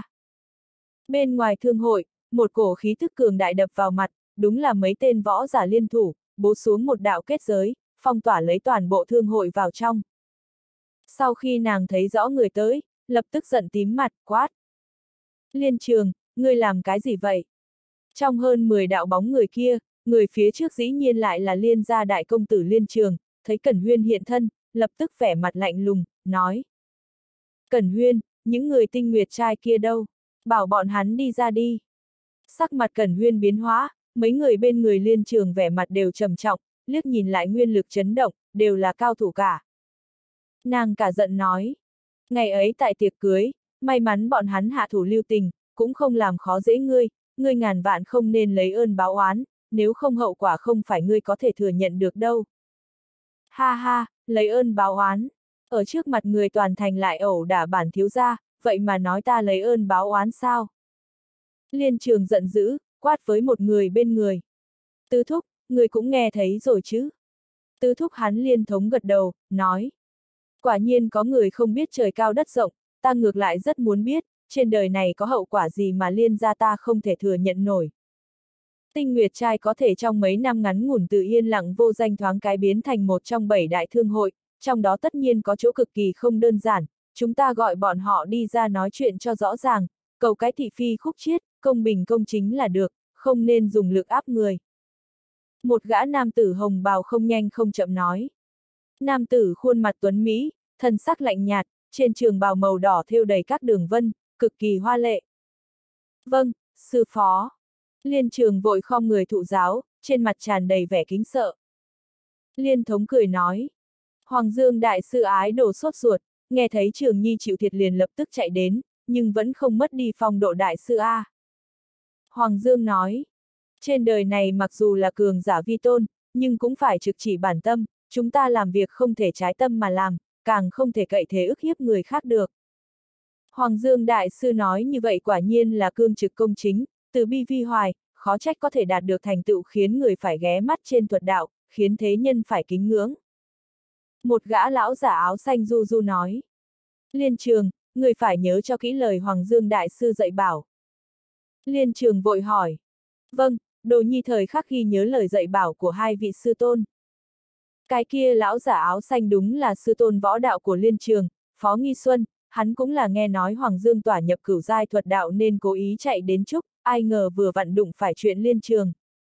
Bên ngoài thương hội, một cổ khí thức cường đại đập vào mặt, đúng là mấy tên võ giả liên thủ, bố xuống một đạo kết giới, phong tỏa lấy toàn bộ thương hội vào trong. Sau khi nàng thấy rõ người tới, lập tức giận tím mặt, quát. Liên Trường, ngươi làm cái gì vậy? Trong hơn 10 đạo bóng người kia, người phía trước dĩ nhiên lại là Liên gia đại công tử Liên Trường, thấy Cẩn Huyên hiện thân, lập tức vẻ mặt lạnh lùng, nói. Cẩn Huyên, những người tinh nguyệt trai kia đâu? Bảo bọn hắn đi ra đi. Sắc mặt Cẩn Huyên biến hóa, mấy người bên người Liên Trường vẻ mặt đều trầm trọng, liếc nhìn lại nguyên lực chấn động, đều là cao thủ cả. Nàng cả giận nói. Ngày ấy tại tiệc cưới, may mắn bọn hắn hạ thủ lưu tình, cũng không làm khó dễ ngươi, ngươi ngàn vạn không nên lấy ơn báo oán, nếu không hậu quả không phải ngươi có thể thừa nhận được đâu. Ha ha, lấy ơn báo oán. Ở trước mặt người toàn thành lại ẩu đả bản thiếu gia, vậy mà nói ta lấy ơn báo oán sao? Liên Trường giận dữ, quát với một người bên người. Tứ thúc, người cũng nghe thấy rồi chứ? Tứ thúc hắn liên thống gật đầu, nói. Quả nhiên có người không biết trời cao đất rộng, ta ngược lại rất muốn biết, trên đời này có hậu quả gì mà Liên gia ta không thể thừa nhận nổi. Tinh nguyệt trai có thể trong mấy năm ngắn ngủn từ yên lặng vô danh thoáng cái biến thành một trong 7 đại thương hội, trong đó tất nhiên có chỗ cực kỳ không đơn giản, chúng ta gọi bọn họ đi ra nói chuyện cho rõ ràng, cầu cái thị phi khúc chiết, công bình công chính là được, không nên dùng lực áp người. Một gã nam tử hồng bào không nhanh không chậm nói. Nam tử khuôn mặt tuấn Mỹ, thân sắc lạnh nhạt, trên trường bào màu đỏ thêu đầy các đường vân, cực kỳ hoa lệ. Vâng, sư phó. Liên Trường vội khom người thụ giáo, trên mặt tràn đầy vẻ kính sợ. Liên thống cười nói. Hoàng Dương đại sư ái đồ sốt ruột, nghe thấy Trường Nhi chịu thiệt liền lập tức chạy đến, nhưng vẫn không mất đi phong độ đại sư A. Hoàng Dương nói. Trên đời này mặc dù là cường giả vi tôn, nhưng cũng phải trực chỉ bản tâm, chúng ta làm việc không thể trái tâm mà làm, càng không thể cậy thế ức hiếp người khác được. Hoàng Dương đại sư nói như vậy quả nhiên là cương trực công chính, từ bi vi hoài, khó trách có thể đạt được thành tựu khiến người phải ghé mắt trên thuật đạo, khiến thế nhân phải kính ngưỡng. Một gã lão giả áo xanh du du nói. Liên Trường, người phải nhớ cho kỹ lời Hoàng Dương đại sư dạy bảo. Liên Trường vội hỏi. Vâng, đồ nhi thời khắc ghi nhớ lời dạy bảo của hai vị sư tôn. Cái kia lão giả áo xanh đúng là sư tôn võ đạo của Liên Trường, Phó Nghi Xuân, hắn cũng là nghe nói Hoàng Dương tỏa nhập cửu giai thuật đạo nên cố ý chạy đến chúc, ai ngờ vừa vặn đụng phải chuyện Liên Trường.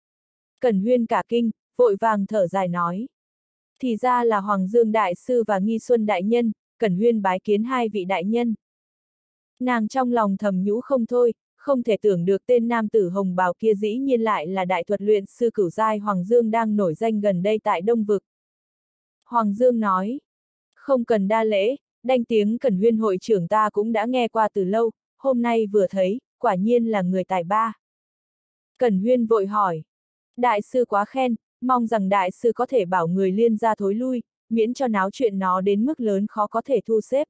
Cẩn Huyên cả kinh, vội vàng thở dài nói. Thì ra là Hoàng Dương đại sư và Nghi Xuân đại nhân, Cẩn Huyên bái kiến hai vị đại nhân. Nàng trong lòng thầm nhũ không thôi, không thể tưởng được tên nam tử hồng bào kia dĩ nhiên lại là đại thuật luyện sư cửu giai Hoàng Dương đang nổi danh gần đây tại Đông Vực. Hoàng Dương nói, không cần đa lễ, danh tiếng Cẩn Huyên hội trưởng ta cũng đã nghe qua từ lâu, hôm nay vừa thấy, quả nhiên là người tài ba. Cẩn Huyên vội hỏi, đại sư quá khen, mong rằng đại sư có thể bảo người Liên gia thối lui, miễn cho náo chuyện nó đến mức lớn khó có thể thu xếp.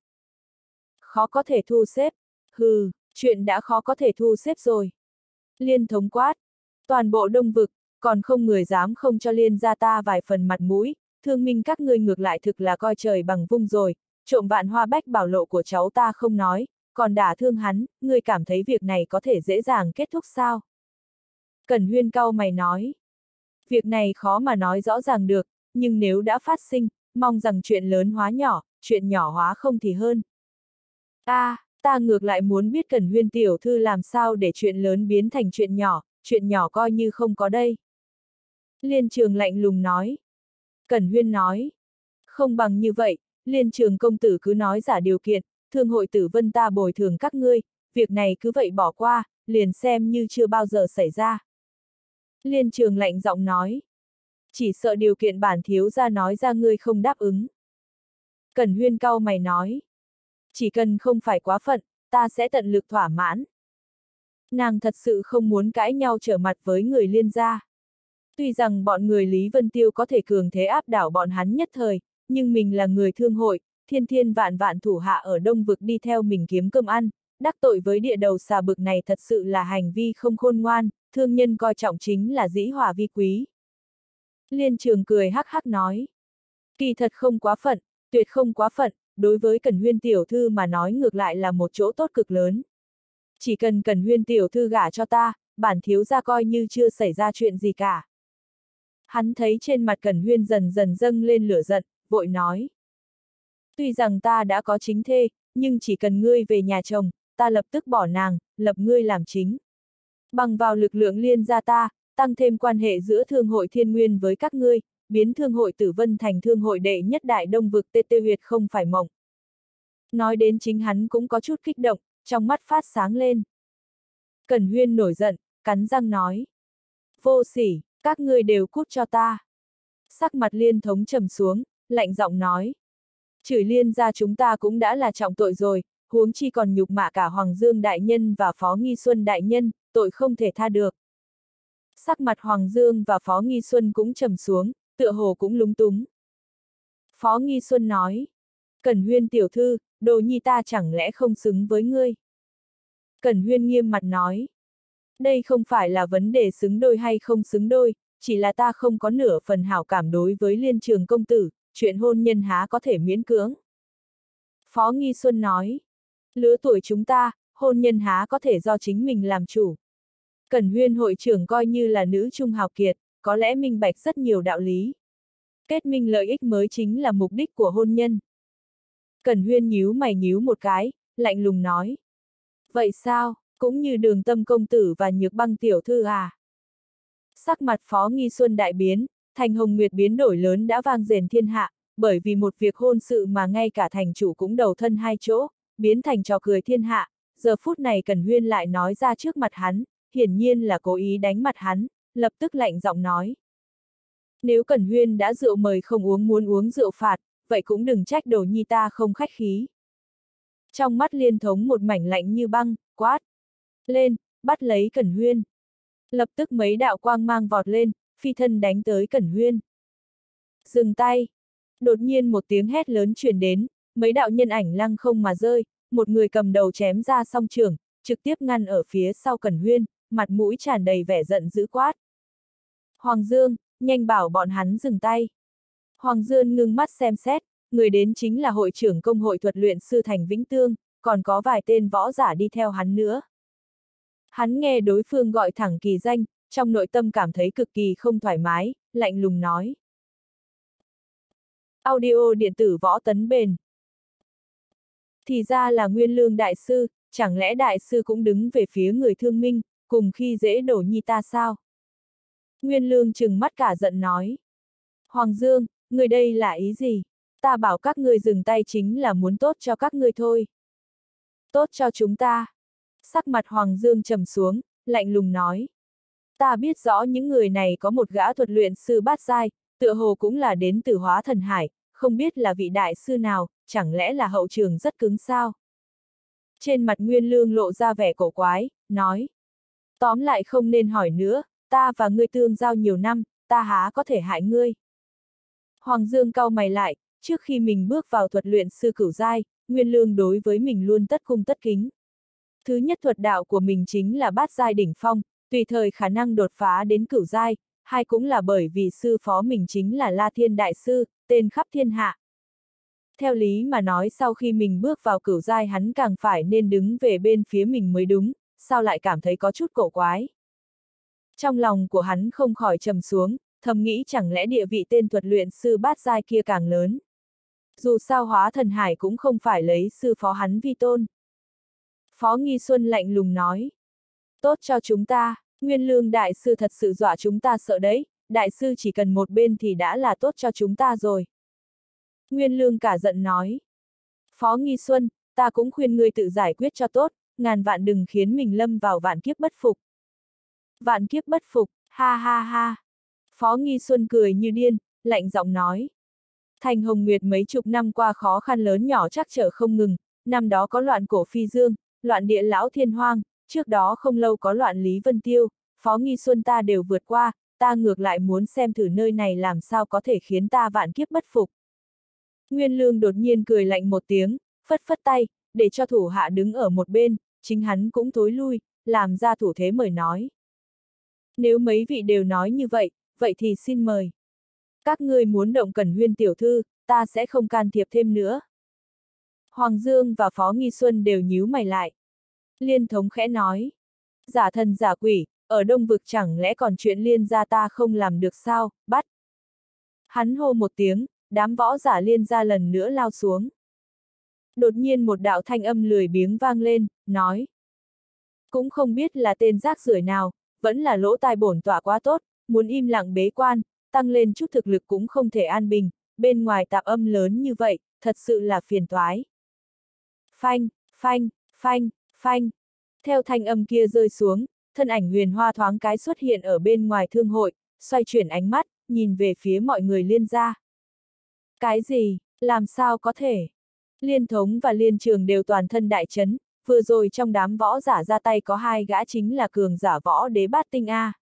Khó có thể thu xếp, hừ, chuyện đã khó có thể thu xếp rồi. Liên thống quát, toàn bộ Đông Vực, còn không người dám không cho Liên gia ta vài phần mặt mũi, thương minh các ngươi ngược lại thực là coi trời bằng vung rồi, trộm vạn hoa bách bảo lộ của cháu ta không nói, còn đả thương hắn, ngươi cảm thấy việc này có thể dễ dàng kết thúc sao? Cẩn Huyên cau mày nói, việc này khó mà nói rõ ràng được, nhưng nếu đã phát sinh, mong rằng chuyện lớn hóa nhỏ, chuyện nhỏ hóa không thì hơn. Ta ngược lại muốn biết Cẩn Huyên tiểu thư làm sao để chuyện lớn biến thành chuyện nhỏ coi như không có đây. Liên Trường lạnh lùng nói. Cẩn Huyên nói. Không bằng như vậy, Liên Trường công tử cứ nói giả điều kiện, thương hội Tử Vân ta bồi thường các ngươi, việc này cứ vậy bỏ qua, liền xem như chưa bao giờ xảy ra. Liên Trường lạnh giọng nói. Chỉ sợ điều kiện bản thiếu gia nói ra ngươi không đáp ứng. Cẩn Huyên cau mày nói. Chỉ cần không phải quá phận, ta sẽ tận lực thỏa mãn. Nàng thật sự không muốn cãi nhau trở mặt với người Liên gia. Tuy rằng bọn người Lý Vân Tiêu có thể cường thế áp đảo bọn hắn nhất thời, nhưng mình là người thương hội, thiên vạn vạn thủ hạ ở Đông Vực đi theo mình kiếm cơm ăn, đắc tội với địa đầu xà bực này thật sự là hành vi không khôn ngoan, thương nhân coi trọng chính là dĩ hòa vi quý. Liên Trường cười hắc hắc nói. Kỳ thật không quá phận, tuyệt không quá phận, đối với Cẩn Huyên tiểu thư mà nói ngược lại là một chỗ tốt cực lớn. Chỉ cần Cẩn Huyên tiểu thư gả cho ta, bản thiếu gia coi như chưa xảy ra chuyện gì cả. Hắn thấy trên mặt Cẩn Huyên dần dần dâng lên lửa giận, vội nói. Tuy rằng ta đã có chính thê, nhưng chỉ cần ngươi về nhà chồng, ta lập tức bỏ nàng, lập ngươi làm chính. Bằng vào lực lượng Liên gia ta, tăng thêm quan hệ giữa thương hội Thiên Nguyên với các ngươi, biến thương hội Tử Vân thành thương hội đệ nhất đại Đông Vực tê huyệt không phải mộng. Nói đến chính hắn cũng có chút kích động, trong mắt phát sáng lên. Cẩn Huyên nổi giận, cắn răng nói. Vô sỉ, các ngươi đều cút cho ta. Sắc mặt Liên thống trầm xuống, lạnh giọng nói. Chửi Liên gia chúng ta cũng đã là trọng tội rồi, huống chi còn nhục mạ cả Hoàng Dương đại nhân và Phó Nghi Xuân đại nhân, tội không thể tha được. Sắc mặt Hoàng Dương và Phó Nghi Xuân cũng trầm xuống, tựa hồ cũng lúng túng. Phó Nghi Xuân nói. Cẩn Huyên tiểu thư, đồ nhi ta chẳng lẽ không xứng với ngươi? Cẩn Huyên nghiêm mặt nói. Đây không phải là vấn đề xứng đôi hay không xứng đôi, chỉ là ta không có nửa phần hảo cảm đối với Liên Trường công tử, chuyện hôn nhân há có thể miễn cưỡng. Phó Nghi Xuân nói. Lứa tuổi chúng ta, hôn nhân há có thể do chính mình làm chủ. Cẩn Huyên hội trưởng coi như là nữ trung hào kiệt, có lẽ minh bạch rất nhiều đạo lý. Kết minh lợi ích mới chính là mục đích của hôn nhân. Cẩn Huyên nhíu mày nhíu một cái, lạnh lùng nói. Vậy sao, cũng như Đường Tâm công tử và Nhược Băng tiểu thư à? Sắc mặt Phó Nghi Xuân đại biến, thành hồng nguyệt biến đổi lớn đã vang rền thiên hạ, bởi vì một việc hôn sự mà ngay cả thành chủ cũng đầu thân hai chỗ, biến thành trò cười thiên hạ, giờ phút này Cẩn Huyên lại nói ra trước mặt hắn, hiển nhiên là cố ý đánh mặt hắn, lập tức lạnh giọng nói. Nếu Cẩn Huyên đã rượu mời không uống muốn uống rượu phạt, vậy cũng đừng trách đồ nhi ta không khách khí. Trong mắt Liên thống một mảnh lạnh như băng, quát. Lên, bắt lấy Cẩn Huyên. Lập tức mấy đạo quang mang vọt lên, phi thân đánh tới Cẩn Huyên. Dừng tay. Đột nhiên một tiếng hét lớn truyền đến, mấy đạo nhân ảnh lăng không mà rơi, một người cầm đầu chém ra song trường, trực tiếp ngăn ở phía sau Cẩn Huyên, mặt mũi tràn đầy vẻ giận dữ quát. Hoàng Dương, nhanh bảo bọn hắn dừng tay. Hoàng Dương ngưng mắt xem xét, người đến chính là hội trưởng công hội thuật luyện sư Thành Vĩnh Tương, còn có vài tên võ giả đi theo hắn nữa. Hắn nghe đối phương gọi thẳng kỳ danh, trong nội tâm cảm thấy cực kỳ không thoải mái, lạnh lùng nói. Audio điện tử Võ Tấn Bền. Thì ra là Nguyên Lương đại sư, chẳng lẽ đại sư cũng đứng về phía người thương minh, cùng khi dễ đổ nhi ta sao? Nguyên Lương trừng mắt cả giận nói. Hoàng Dương, người đây là ý gì? Ta bảo các ngươi dừng tay chính là muốn tốt cho các ngươi thôi. Tốt cho chúng ta. Sắc mặt Hoàng Dương trầm xuống, lạnh lùng nói. Ta biết rõ những người này có một gã thuật luyện sư bát giai, tựa hồ cũng là đến từ Hóa Thần Hải, không biết là vị đại sư nào, chẳng lẽ là hậu trường rất cứng sao? Trên mặt Nguyên Lương lộ ra vẻ cổ quái, nói. Tóm lại không nên hỏi nữa, ta và ngươi tương giao nhiều năm, ta há có thể hại ngươi. Hoàng Dương cau mày lại, trước khi mình bước vào thuật luyện sư cửu giai, Nguyên Lương đối với mình luôn tất cung tất kính. Thứ nhất thuật đạo của mình chính là bát giai đỉnh phong, tùy thời khả năng đột phá đến cửu giai, hai cũng là bởi vì sư phó mình chính là La Thiên Đại Sư, tên khắp thiên hạ. Theo lý mà nói sau khi mình bước vào cửu giai hắn càng phải nên đứng về bên phía mình mới đúng, sao lại cảm thấy có chút cổ quái. Trong lòng của hắn không khỏi trầm xuống, thầm nghĩ chẳng lẽ địa vị tên thuật luyện sư bát giai kia càng lớn. Dù sao Hóa Thần Hải cũng không phải lấy sư phó hắn vi tôn. Phó Nghi Xuân lạnh lùng nói. Tốt cho chúng ta, Nguyên Lương đại sư thật sự dọa chúng ta sợ đấy, đại sư chỉ cần một bên thì đã là tốt cho chúng ta rồi. Nguyên Lương cả giận nói. Phó Nghi Xuân, ta cũng khuyên ngươi tự giải quyết cho tốt, ngàn vạn đừng khiến mình lâm vào vạn kiếp bất phục. Vạn kiếp bất phục, ha ha ha. Phó Nghi Xuân cười như điên, lạnh giọng nói. Thành Hồng Nguyệt mấy chục năm qua khó khăn lớn nhỏ trắc trở không ngừng, năm đó có loạn cổ Phi Dương, loạn địa lão thiên hoang, trước đó không lâu có loạn Lý Vân Tiêu, Phó Nghi Xuân ta đều vượt qua, ta ngược lại muốn xem thử nơi này làm sao có thể khiến ta vạn kiếp bất phục. Nguyên Lương đột nhiên cười lạnh một tiếng, phất phất tay, để cho thủ hạ đứng ở một bên, chính hắn cũng thối lui, làm ra thủ thế mời nói. Nếu mấy vị đều nói như vậy, vậy thì xin mời. Các ngươi muốn động Cẩn Huyên tiểu thư, ta sẽ không can thiệp thêm nữa. Hoàng Dương và Phó Nghi Xuân đều nhíu mày lại. Liên Thống khẽ nói. Giả thần giả quỷ, ở Đông Vực chẳng lẽ còn chuyện Liên gia ta không làm được sao, bắt. Hắn hô một tiếng, đám võ giả Liên gia lần nữa lao xuống. Đột nhiên một đạo thanh âm lười biếng vang lên, nói. Cũng không biết là tên rác rưởi nào, vẫn là lỗ tai bổn tọa quá tốt, muốn im lặng bế quan, tăng lên chút thực lực cũng không thể an bình, bên ngoài tạp âm lớn như vậy, thật sự là phiền toái. Phanh, phanh, phanh, phanh. Theo thanh âm kia rơi xuống, thân ảnh Huyền Hoa thoáng cái xuất hiện ở bên ngoài thương hội, xoay chuyển ánh mắt, nhìn về phía mọi người Liên gia. Cái gì, làm sao có thể? Liên Thống và Liên Trường đều toàn thân đại chấn, vừa rồi trong đám võ giả ra tay có hai gã chính là cường giả võ đế bát tinh A.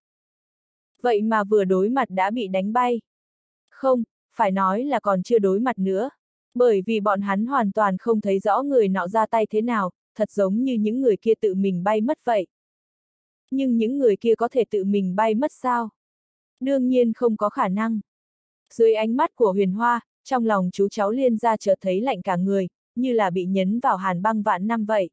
Vậy mà vừa đối mặt đã bị đánh bay. Không, phải nói là còn chưa đối mặt nữa. Bởi vì bọn hắn hoàn toàn không thấy rõ người nọ ra tay thế nào, thật giống như những người kia tự mình bay mất vậy. Nhưng những người kia có thể tự mình bay mất sao? Đương nhiên không có khả năng. Dưới ánh mắt của Huyền Hoa, trong lòng chú cháu Liên gia chợt thấy lạnh cả người, như là bị nhấn vào hàn băng vạn năm vậy.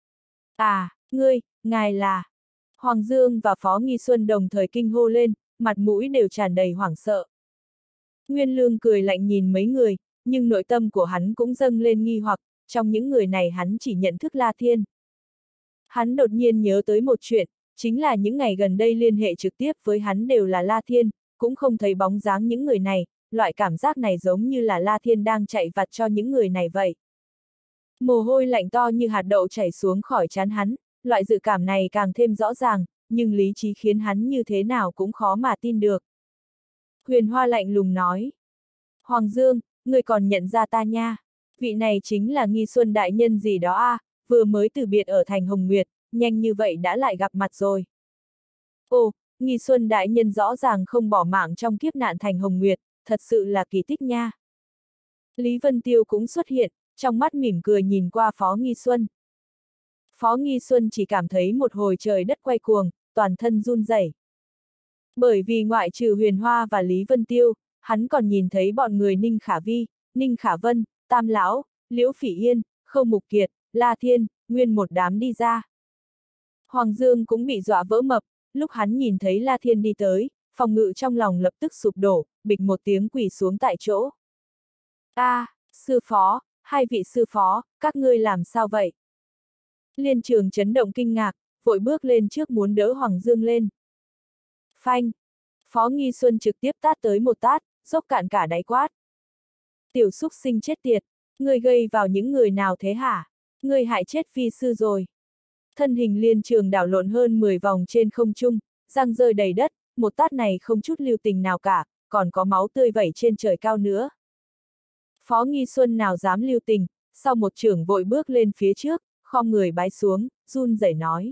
À, ngài là... Hoàng Dương và Phó Nghi Xuân đồng thời kinh hô lên, mặt mũi đều tràn đầy hoảng sợ. Nguyên Lương cười lạnh nhìn mấy người, nhưng nội tâm của hắn cũng dâng lên nghi hoặc, trong những người này hắn chỉ nhận thức La Thiên. Hắn đột nhiên nhớ tới một chuyện, chính là những ngày gần đây liên hệ trực tiếp với hắn đều là La Thiên, cũng không thấy bóng dáng những người này, loại cảm giác này giống như là La Thiên đang chạy vặt cho những người này vậy. Mồ hôi lạnh to như hạt đậu chảy xuống khỏi trán hắn, loại dự cảm này càng thêm rõ ràng, nhưng lý trí khiến hắn như thế nào cũng khó mà tin được. Huyền Hoa lạnh lùng nói. Hoàng Dương, người còn nhận ra ta nha. Vị này chính là Nghi Xuân đại nhân gì đó a, vừa mới từ biệt ở thành Hồng Nguyệt, nhanh như vậy đã lại gặp mặt rồi. Ồ, Nghi Xuân đại nhân rõ ràng không bỏ mạng trong kiếp nạn thành Hồng Nguyệt, thật sự là kỳ tích nha. Lý Vân Tiêu cũng xuất hiện, trong mắt mỉm cười nhìn qua Phó Nghi Xuân. Phó Nghi Xuân chỉ cảm thấy một hồi trời đất quay cuồng, toàn thân run rẩy. Bởi vì ngoại trừ Huyền Hoa và Lý Vân Tiêu, hắn còn nhìn thấy bọn người Ninh Khả Vi, Ninh Khả Vân, Tam Lão, Liễu Phỉ Yên, Khâu Mục Kiệt, La Thiên, nguyên một đám đi ra. Hoàng Dương cũng bị dọa vỡ mập, lúc hắn nhìn thấy La Thiên đi tới, phòng ngự trong lòng lập tức sụp đổ, bịch một tiếng quỳ xuống tại chỗ. Sư phó, hai vị sư phó, các ngươi làm sao vậy? Liên Trường chấn động kinh ngạc, vội bước lên trước muốn đỡ Hoàng Dương lên. Phanh! Phó Nghi Xuân trực tiếp tát tới một tát, dốc cạn cả đáy quát. Tiểu xúc sinh chết tiệt, ngươi gây vào những người nào thế hả? Ngươi hại chết phi sư rồi. Thân hình Liên Trường đảo lộn hơn 10 vòng trên không trung, răng rơi đầy đất, một tát này không chút lưu tình nào cả, còn có máu tươi vẩy trên trời cao nữa. Phó Nghi Xuân nào dám lưu tình, sau một chưởng vội bước lên phía trước, khom người bái xuống, run rẩy nói.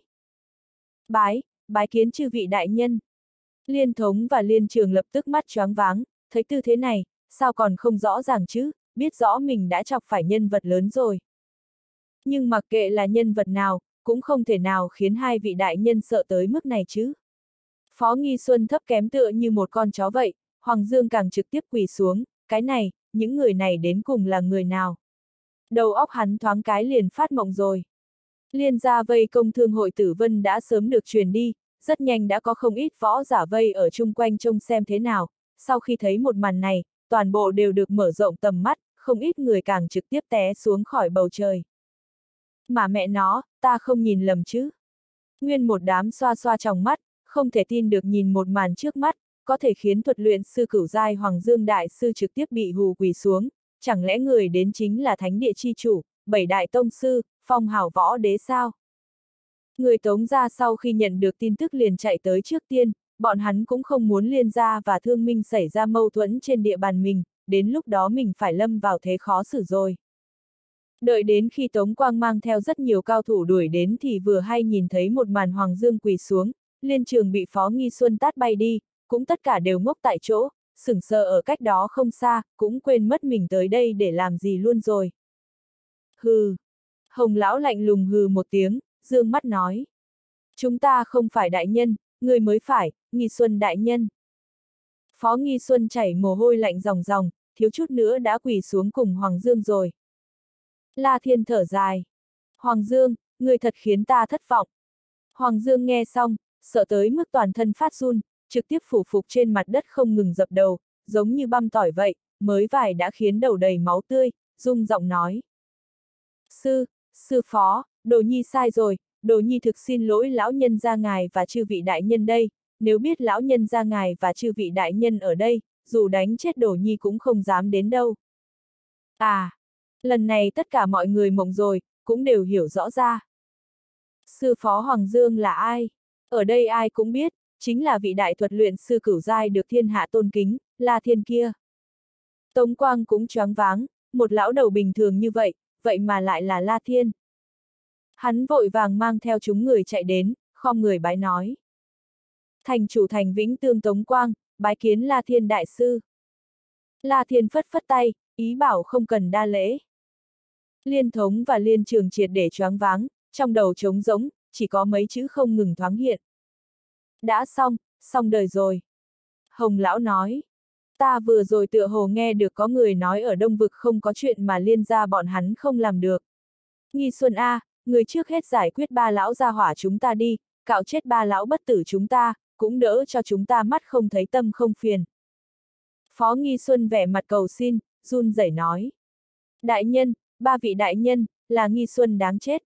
Bái kiến chư vị đại nhân. Liên Thống và Liên Trường lập tức mắt choáng váng, thấy tư thế này, sao còn không rõ ràng chứ, biết rõ mình đã chọc phải nhân vật lớn rồi. Nhưng mặc kệ là nhân vật nào, cũng không thể nào khiến hai vị đại nhân sợ tới mức này chứ. Phó Nghi Xuân thấp kém tựa như một con chó vậy, Hoàng Dương càng trực tiếp quỳ xuống, cái này, những người này đến cùng là người nào? Đầu óc hắn thoáng cái liền phát mộng rồi. Liên gia vây công thương hội Tử Vân đã sớm được truyền đi, rất nhanh đã có không ít võ giả vây ở chung quanh trông xem thế nào, sau khi thấy một màn này, toàn bộ đều được mở rộng tầm mắt, không ít người càng trực tiếp té xuống khỏi bầu trời. Mà mẹ nó, ta không nhìn lầm chứ. Nguyên một đám xoa xoa tròng mắt, không thể tin được nhìn một màn trước mắt, có thể khiến thuật luyện sư cửu giai Hoàng Dương Đại Sư trực tiếp bị hù quỳ xuống, chẳng lẽ người đến chính là thánh địa chi chủ, bảy đại tông sư, phong hào võ đế sao? Người Tống gia sau khi nhận được tin tức liền chạy tới trước tiên, bọn hắn cũng không muốn Liên gia và Thương Minh xảy ra mâu thuẫn trên địa bàn mình, đến lúc đó mình phải lâm vào thế khó xử rồi. Đợi đến khi Tống Quang mang theo rất nhiều cao thủ đuổi đến thì vừa hay nhìn thấy một màn Hoàng Dương quỳ xuống, Liên Trường bị Phó Nghi Xuân tát bay đi, cũng tất cả đều ngốc tại chỗ, sững sờ ở cách đó không xa, cũng quên mất mình tới đây để làm gì luôn rồi. Hừ. Hồng lão lạnh lùng hừ một tiếng, dương mắt nói. Chúng ta không phải đại nhân, người mới phải, Nghi Xuân đại nhân. Phó Nghi Xuân chảy mồ hôi lạnh ròng ròng, thiếu chút nữa đã quỳ xuống cùng Hoàng Dương rồi. La Thiên thở dài. Hoàng Dương, người thật khiến ta thất vọng. Hoàng Dương nghe xong, sợ tới mức toàn thân phát run, trực tiếp phủ phục trên mặt đất không ngừng dập đầu, giống như băm tỏi vậy, mới vài đã khiến đầu đầy máu tươi, rung giọng nói. Sư phó, Đồ Nhi sai rồi, Đồ Nhi thực xin lỗi lão nhân gia ngài và chư vị đại nhân đây, nếu biết lão nhân gia ngài và chư vị đại nhân ở đây, dù đánh chết Đồ Nhi cũng không dám đến đâu. À, lần này tất cả mọi người mộng rồi, cũng đều hiểu rõ ra. Sư phó Hoàng Dương là ai? Ở đây ai cũng biết, chính là vị đại thuật luyện sư cửu giai được thiên hạ tôn kính, La Thiên kia. Tống Quang cũng choáng váng, một lão đầu bình thường như vậy mà lại là La Thiên. Hắn vội vàng mang theo chúng người chạy đến, khom người bái nói. Thành chủ thành Vĩnh Tương Tống Quang, bái kiến La Thiên đại sư. La Thiên phất phất tay, ý bảo không cần đa lễ. Liên Thống và Liên Trường triệt để choáng váng, trong đầu trống rỗng, chỉ có mấy chữ không ngừng thoáng hiện. Đã xong đời rồi. Hồng lão nói. Ta vừa rồi tựa hồ nghe được có người nói ở Đông Vực không có chuyện mà Liên gia bọn hắn không làm được. Nghi Xuân A, người trước hết giải quyết ba lão gia hỏa chúng ta đi, cạo chết ba lão bất tử chúng ta, cũng đỡ cho chúng ta mắt không thấy tâm không phiền. Phó Nghi Xuân vẻ mặt cầu xin, run rẩy nói. Đại nhân, ba vị đại nhân, là Nghi Xuân đáng chết.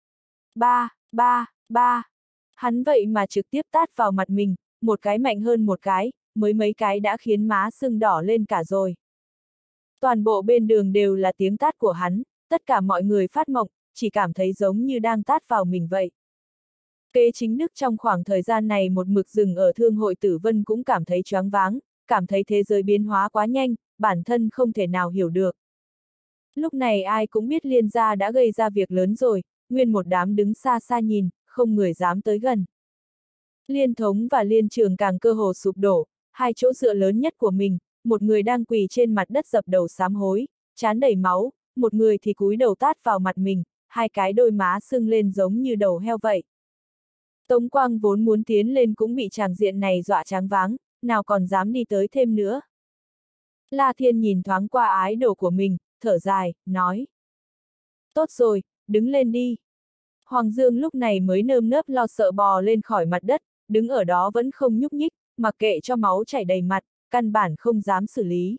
Ba. Hắn vậy mà trực tiếp tát vào mặt mình, một cái mạnh hơn một cái, mới mấy cái đã khiến má sưng đỏ lên cả rồi. Toàn bộ bên đường đều là tiếng tát của hắn, tất cả mọi người phát mộng, chỉ cảm thấy giống như đang tát vào mình vậy. Kế chính đức trong khoảng thời gian này một mực dừng ở Thương hội Tử Vân cũng cảm thấy choáng váng, cảm thấy thế giới biến hóa quá nhanh, bản thân không thể nào hiểu được. Lúc này ai cũng biết Liên gia đã gây ra việc lớn rồi, nguyên một đám đứng xa xa nhìn, không người dám tới gần. Liên Thống và Liên Trường càng cơ hồ sụp đổ, hai chỗ dựa lớn nhất của mình, một người đang quỳ trên mặt đất dập đầu sám hối, trán đầy máu, một người thì cúi đầu tát vào mặt mình, hai cái đôi má sưng lên giống như đầu heo vậy. Tống Quang vốn muốn tiến lên cũng bị tràng diện này dọa choáng váng, nào còn dám đi tới thêm nữa. La Thiên nhìn thoáng qua ái đồ của mình, thở dài, nói. Tốt rồi, đứng lên đi. Hoàng Dương lúc này mới nơm nớp lo sợ bò lên khỏi mặt đất, đứng ở đó vẫn không nhúc nhích, mặc kệ cho máu chảy đầy mặt, căn bản không dám xử lý.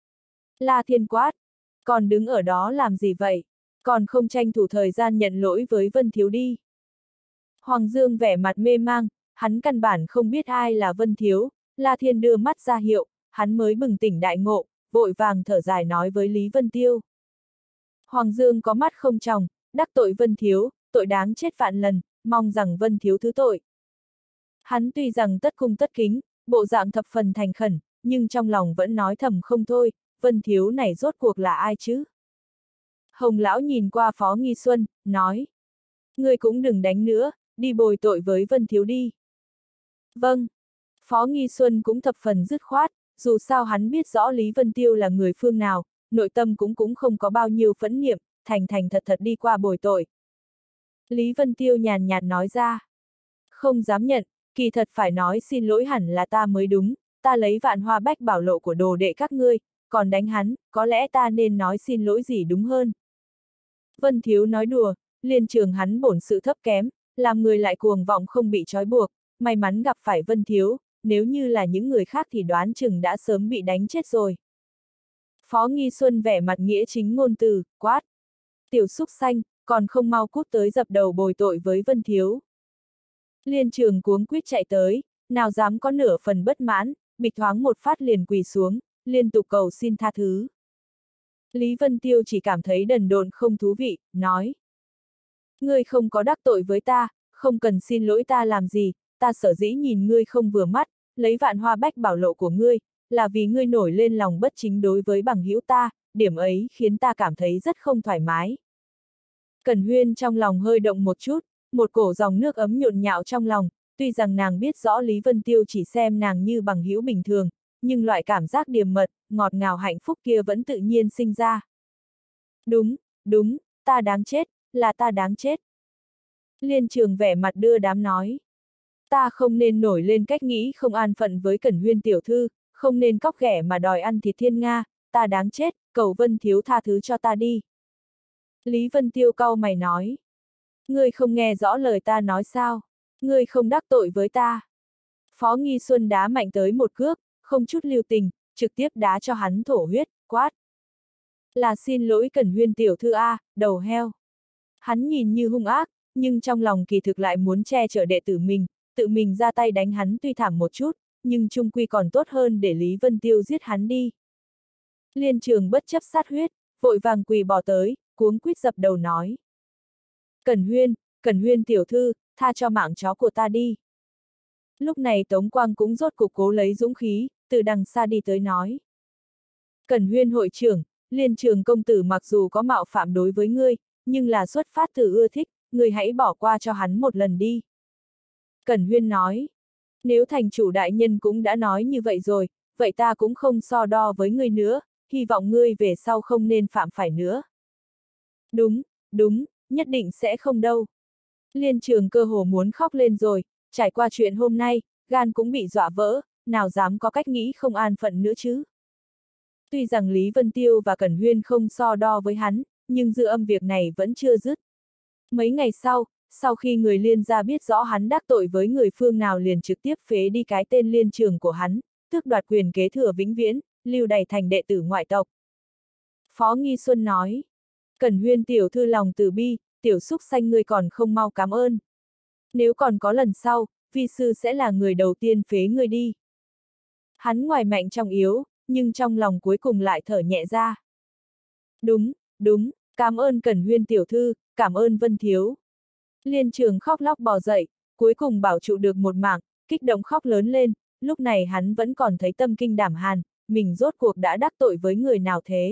La Thiên quát, còn đứng ở đó làm gì vậy? Còn không tranh thủ thời gian nhận lỗi với Vân Thiếu đi. Hoàng Dương vẻ mặt mê mang, hắn căn bản không biết ai là Vân Thiếu, La Thiên đưa mắt ra hiệu, hắn mới bừng tỉnh đại ngộ, vội vàng thở dài nói với Lý Vân Tiêu. Hoàng Dương có mắt không tròng, đắc tội Vân Thiếu, tội đáng chết vạn lần, mong rằng Vân Thiếu thứ tội. Hắn tuy rằng tất cung tất kính, bộ dạng thập phần thành khẩn, nhưng trong lòng vẫn nói thầm không thôi, Vân Thiếu này rốt cuộc là ai chứ? Hồng lão nhìn qua Phó Nghi Xuân, nói. Ngươi cũng đừng đánh nữa, đi bồi tội với Vân Thiếu đi. Vâng. Phó Nghi Xuân cũng thập phần dứt khoát, dù sao hắn biết rõ Lý Vân Tiêu là người phương nào, nội tâm cũng không có bao nhiêu phẫn niệm, thành thật đi qua bồi tội. Lý Vân Tiêu nhàn nhạt nói ra. Không dám nhận, kỳ thật phải nói xin lỗi hẳn là ta mới đúng, ta lấy Vạn Hoa Bách Bảo Lộ của đồ đệ các ngươi, còn đánh hắn, có lẽ ta nên nói xin lỗi gì đúng hơn. Vân Thiếu nói đùa, Liên Trường hắn bổn sự thấp kém, làm người lại cuồng vọng không bị trói buộc, may mắn gặp phải Vân Thiếu, nếu như là những người khác thì đoán chừng đã sớm bị đánh chết rồi. Phó Nghi Xuân vẻ mặt nghĩa chính ngôn từ, quát. Tiểu súc xanh, còn không mau cút tới dập đầu bồi tội với Vân Thiếu. Liên Trường cuống quýt chạy tới, nào dám có nửa phần bất mãn, bịch thoáng một phát liền quỳ xuống, liên tục cầu xin tha thứ. Lý Vân Tiêu chỉ cảm thấy đần độn không thú vị, nói. Ngươi không có đắc tội với ta, không cần xin lỗi ta làm gì, ta sở dĩ nhìn ngươi không vừa mắt, lấy Vạn Hoa Bách Bảo Lộ của ngươi, là vì ngươi nổi lên lòng bất chính đối với bằng hữu ta, điểm ấy khiến ta cảm thấy rất không thoải mái. Cẩn Huyên trong lòng hơi động một chút, một cổ dòng nước ấm nhộn nhạo trong lòng, tuy rằng nàng biết rõ Lý Vân Tiêu chỉ xem nàng như bằng hữu bình thường, nhưng loại cảm giác điềm mật, ngọt ngào hạnh phúc kia vẫn tự nhiên sinh ra. Đúng, ta đáng chết, là ta đáng chết. Liên Trường vẻ mặt đưa đám nói. Ta không nên nổi lên cách nghĩ không an phận với Cẩn Huyên tiểu thư, không nên cóc ghẻ mà đòi ăn thịt thiên nga, ta đáng chết, cầu Vân Thiếu tha thứ cho ta đi. Lý Vân Tiêu cau mày nói. Ngươi không nghe rõ lời ta nói sao? Ngươi không đắc tội với ta. Phó Nghi Xuân đá mạnh tới một cước, không chút lưu tình, trực tiếp đá cho hắn thổ huyết, quát. Là xin lỗi Cẩn Huyên tiểu thư A, đầu heo. Hắn nhìn như hung ác, nhưng trong lòng kỳ thực lại muốn che chở đệ tử mình, tự mình ra tay đánh hắn tuy thảm một chút, nhưng chung quy còn tốt hơn để Lý Vân Tiêu giết hắn đi. Liên Trường bất chấp sát huyết, vội vàng quỳ bỏ tới, cuống quýt dập đầu nói. Cẩn Huyên tiểu thư, tha cho mạng chó của ta đi. Lúc này Tống Quang cũng rốt cục cố lấy dũng khí, từ đằng xa đi tới nói. Cẩn Huyên hội trưởng, Liên Trường công tử mặc dù có mạo phạm đối với ngươi, nhưng là xuất phát từ ưa thích, ngươi hãy bỏ qua cho hắn một lần đi. Cẩn Huyên nói. Nếu thành chủ đại nhân cũng đã nói như vậy rồi, vậy ta cũng không so đo với ngươi nữa, hy vọng ngươi về sau không nên phạm phải nữa. Đúng, nhất định sẽ không đâu. Liên Trường cơ hồ muốn khóc lên rồi, trải qua chuyện hôm nay, gan cũng bị dọa vỡ, nào dám có cách nghĩ không an phận nữa chứ. Tuy rằng Lý Vân Tiêu và Cẩn Huyên không so đo với hắn, nhưng dư âm việc này vẫn chưa dứt. Mấy ngày sau khi người Liên gia biết rõ hắn đắc tội với người phương nào liền trực tiếp phế đi cái tên Liên Trường của hắn, tước đoạt quyền kế thừa vĩnh viễn, lưu đày thành đệ tử ngoại tộc. Phó Nghi Xuân nói, Cẩn Huyên tiểu thư lòng từ bi, tiểu xúc xanh ngươi còn không mau cảm ơn. Nếu còn có lần sau, vi sư sẽ là người đầu tiên phế ngươi đi. Hắn ngoài mạnh trong yếu, nhưng trong lòng cuối cùng lại thở nhẹ ra. Đúng, cảm ơn Cẩn Huyên tiểu thư, cảm ơn Vân Thiếu. Liên Trường khóc lóc bò dậy, cuối cùng bảo trụ được một mạng, kích động khóc lớn lên, lúc này hắn vẫn còn thấy tâm kinh đảm hàn, mình rốt cuộc đã đắc tội với người nào thế.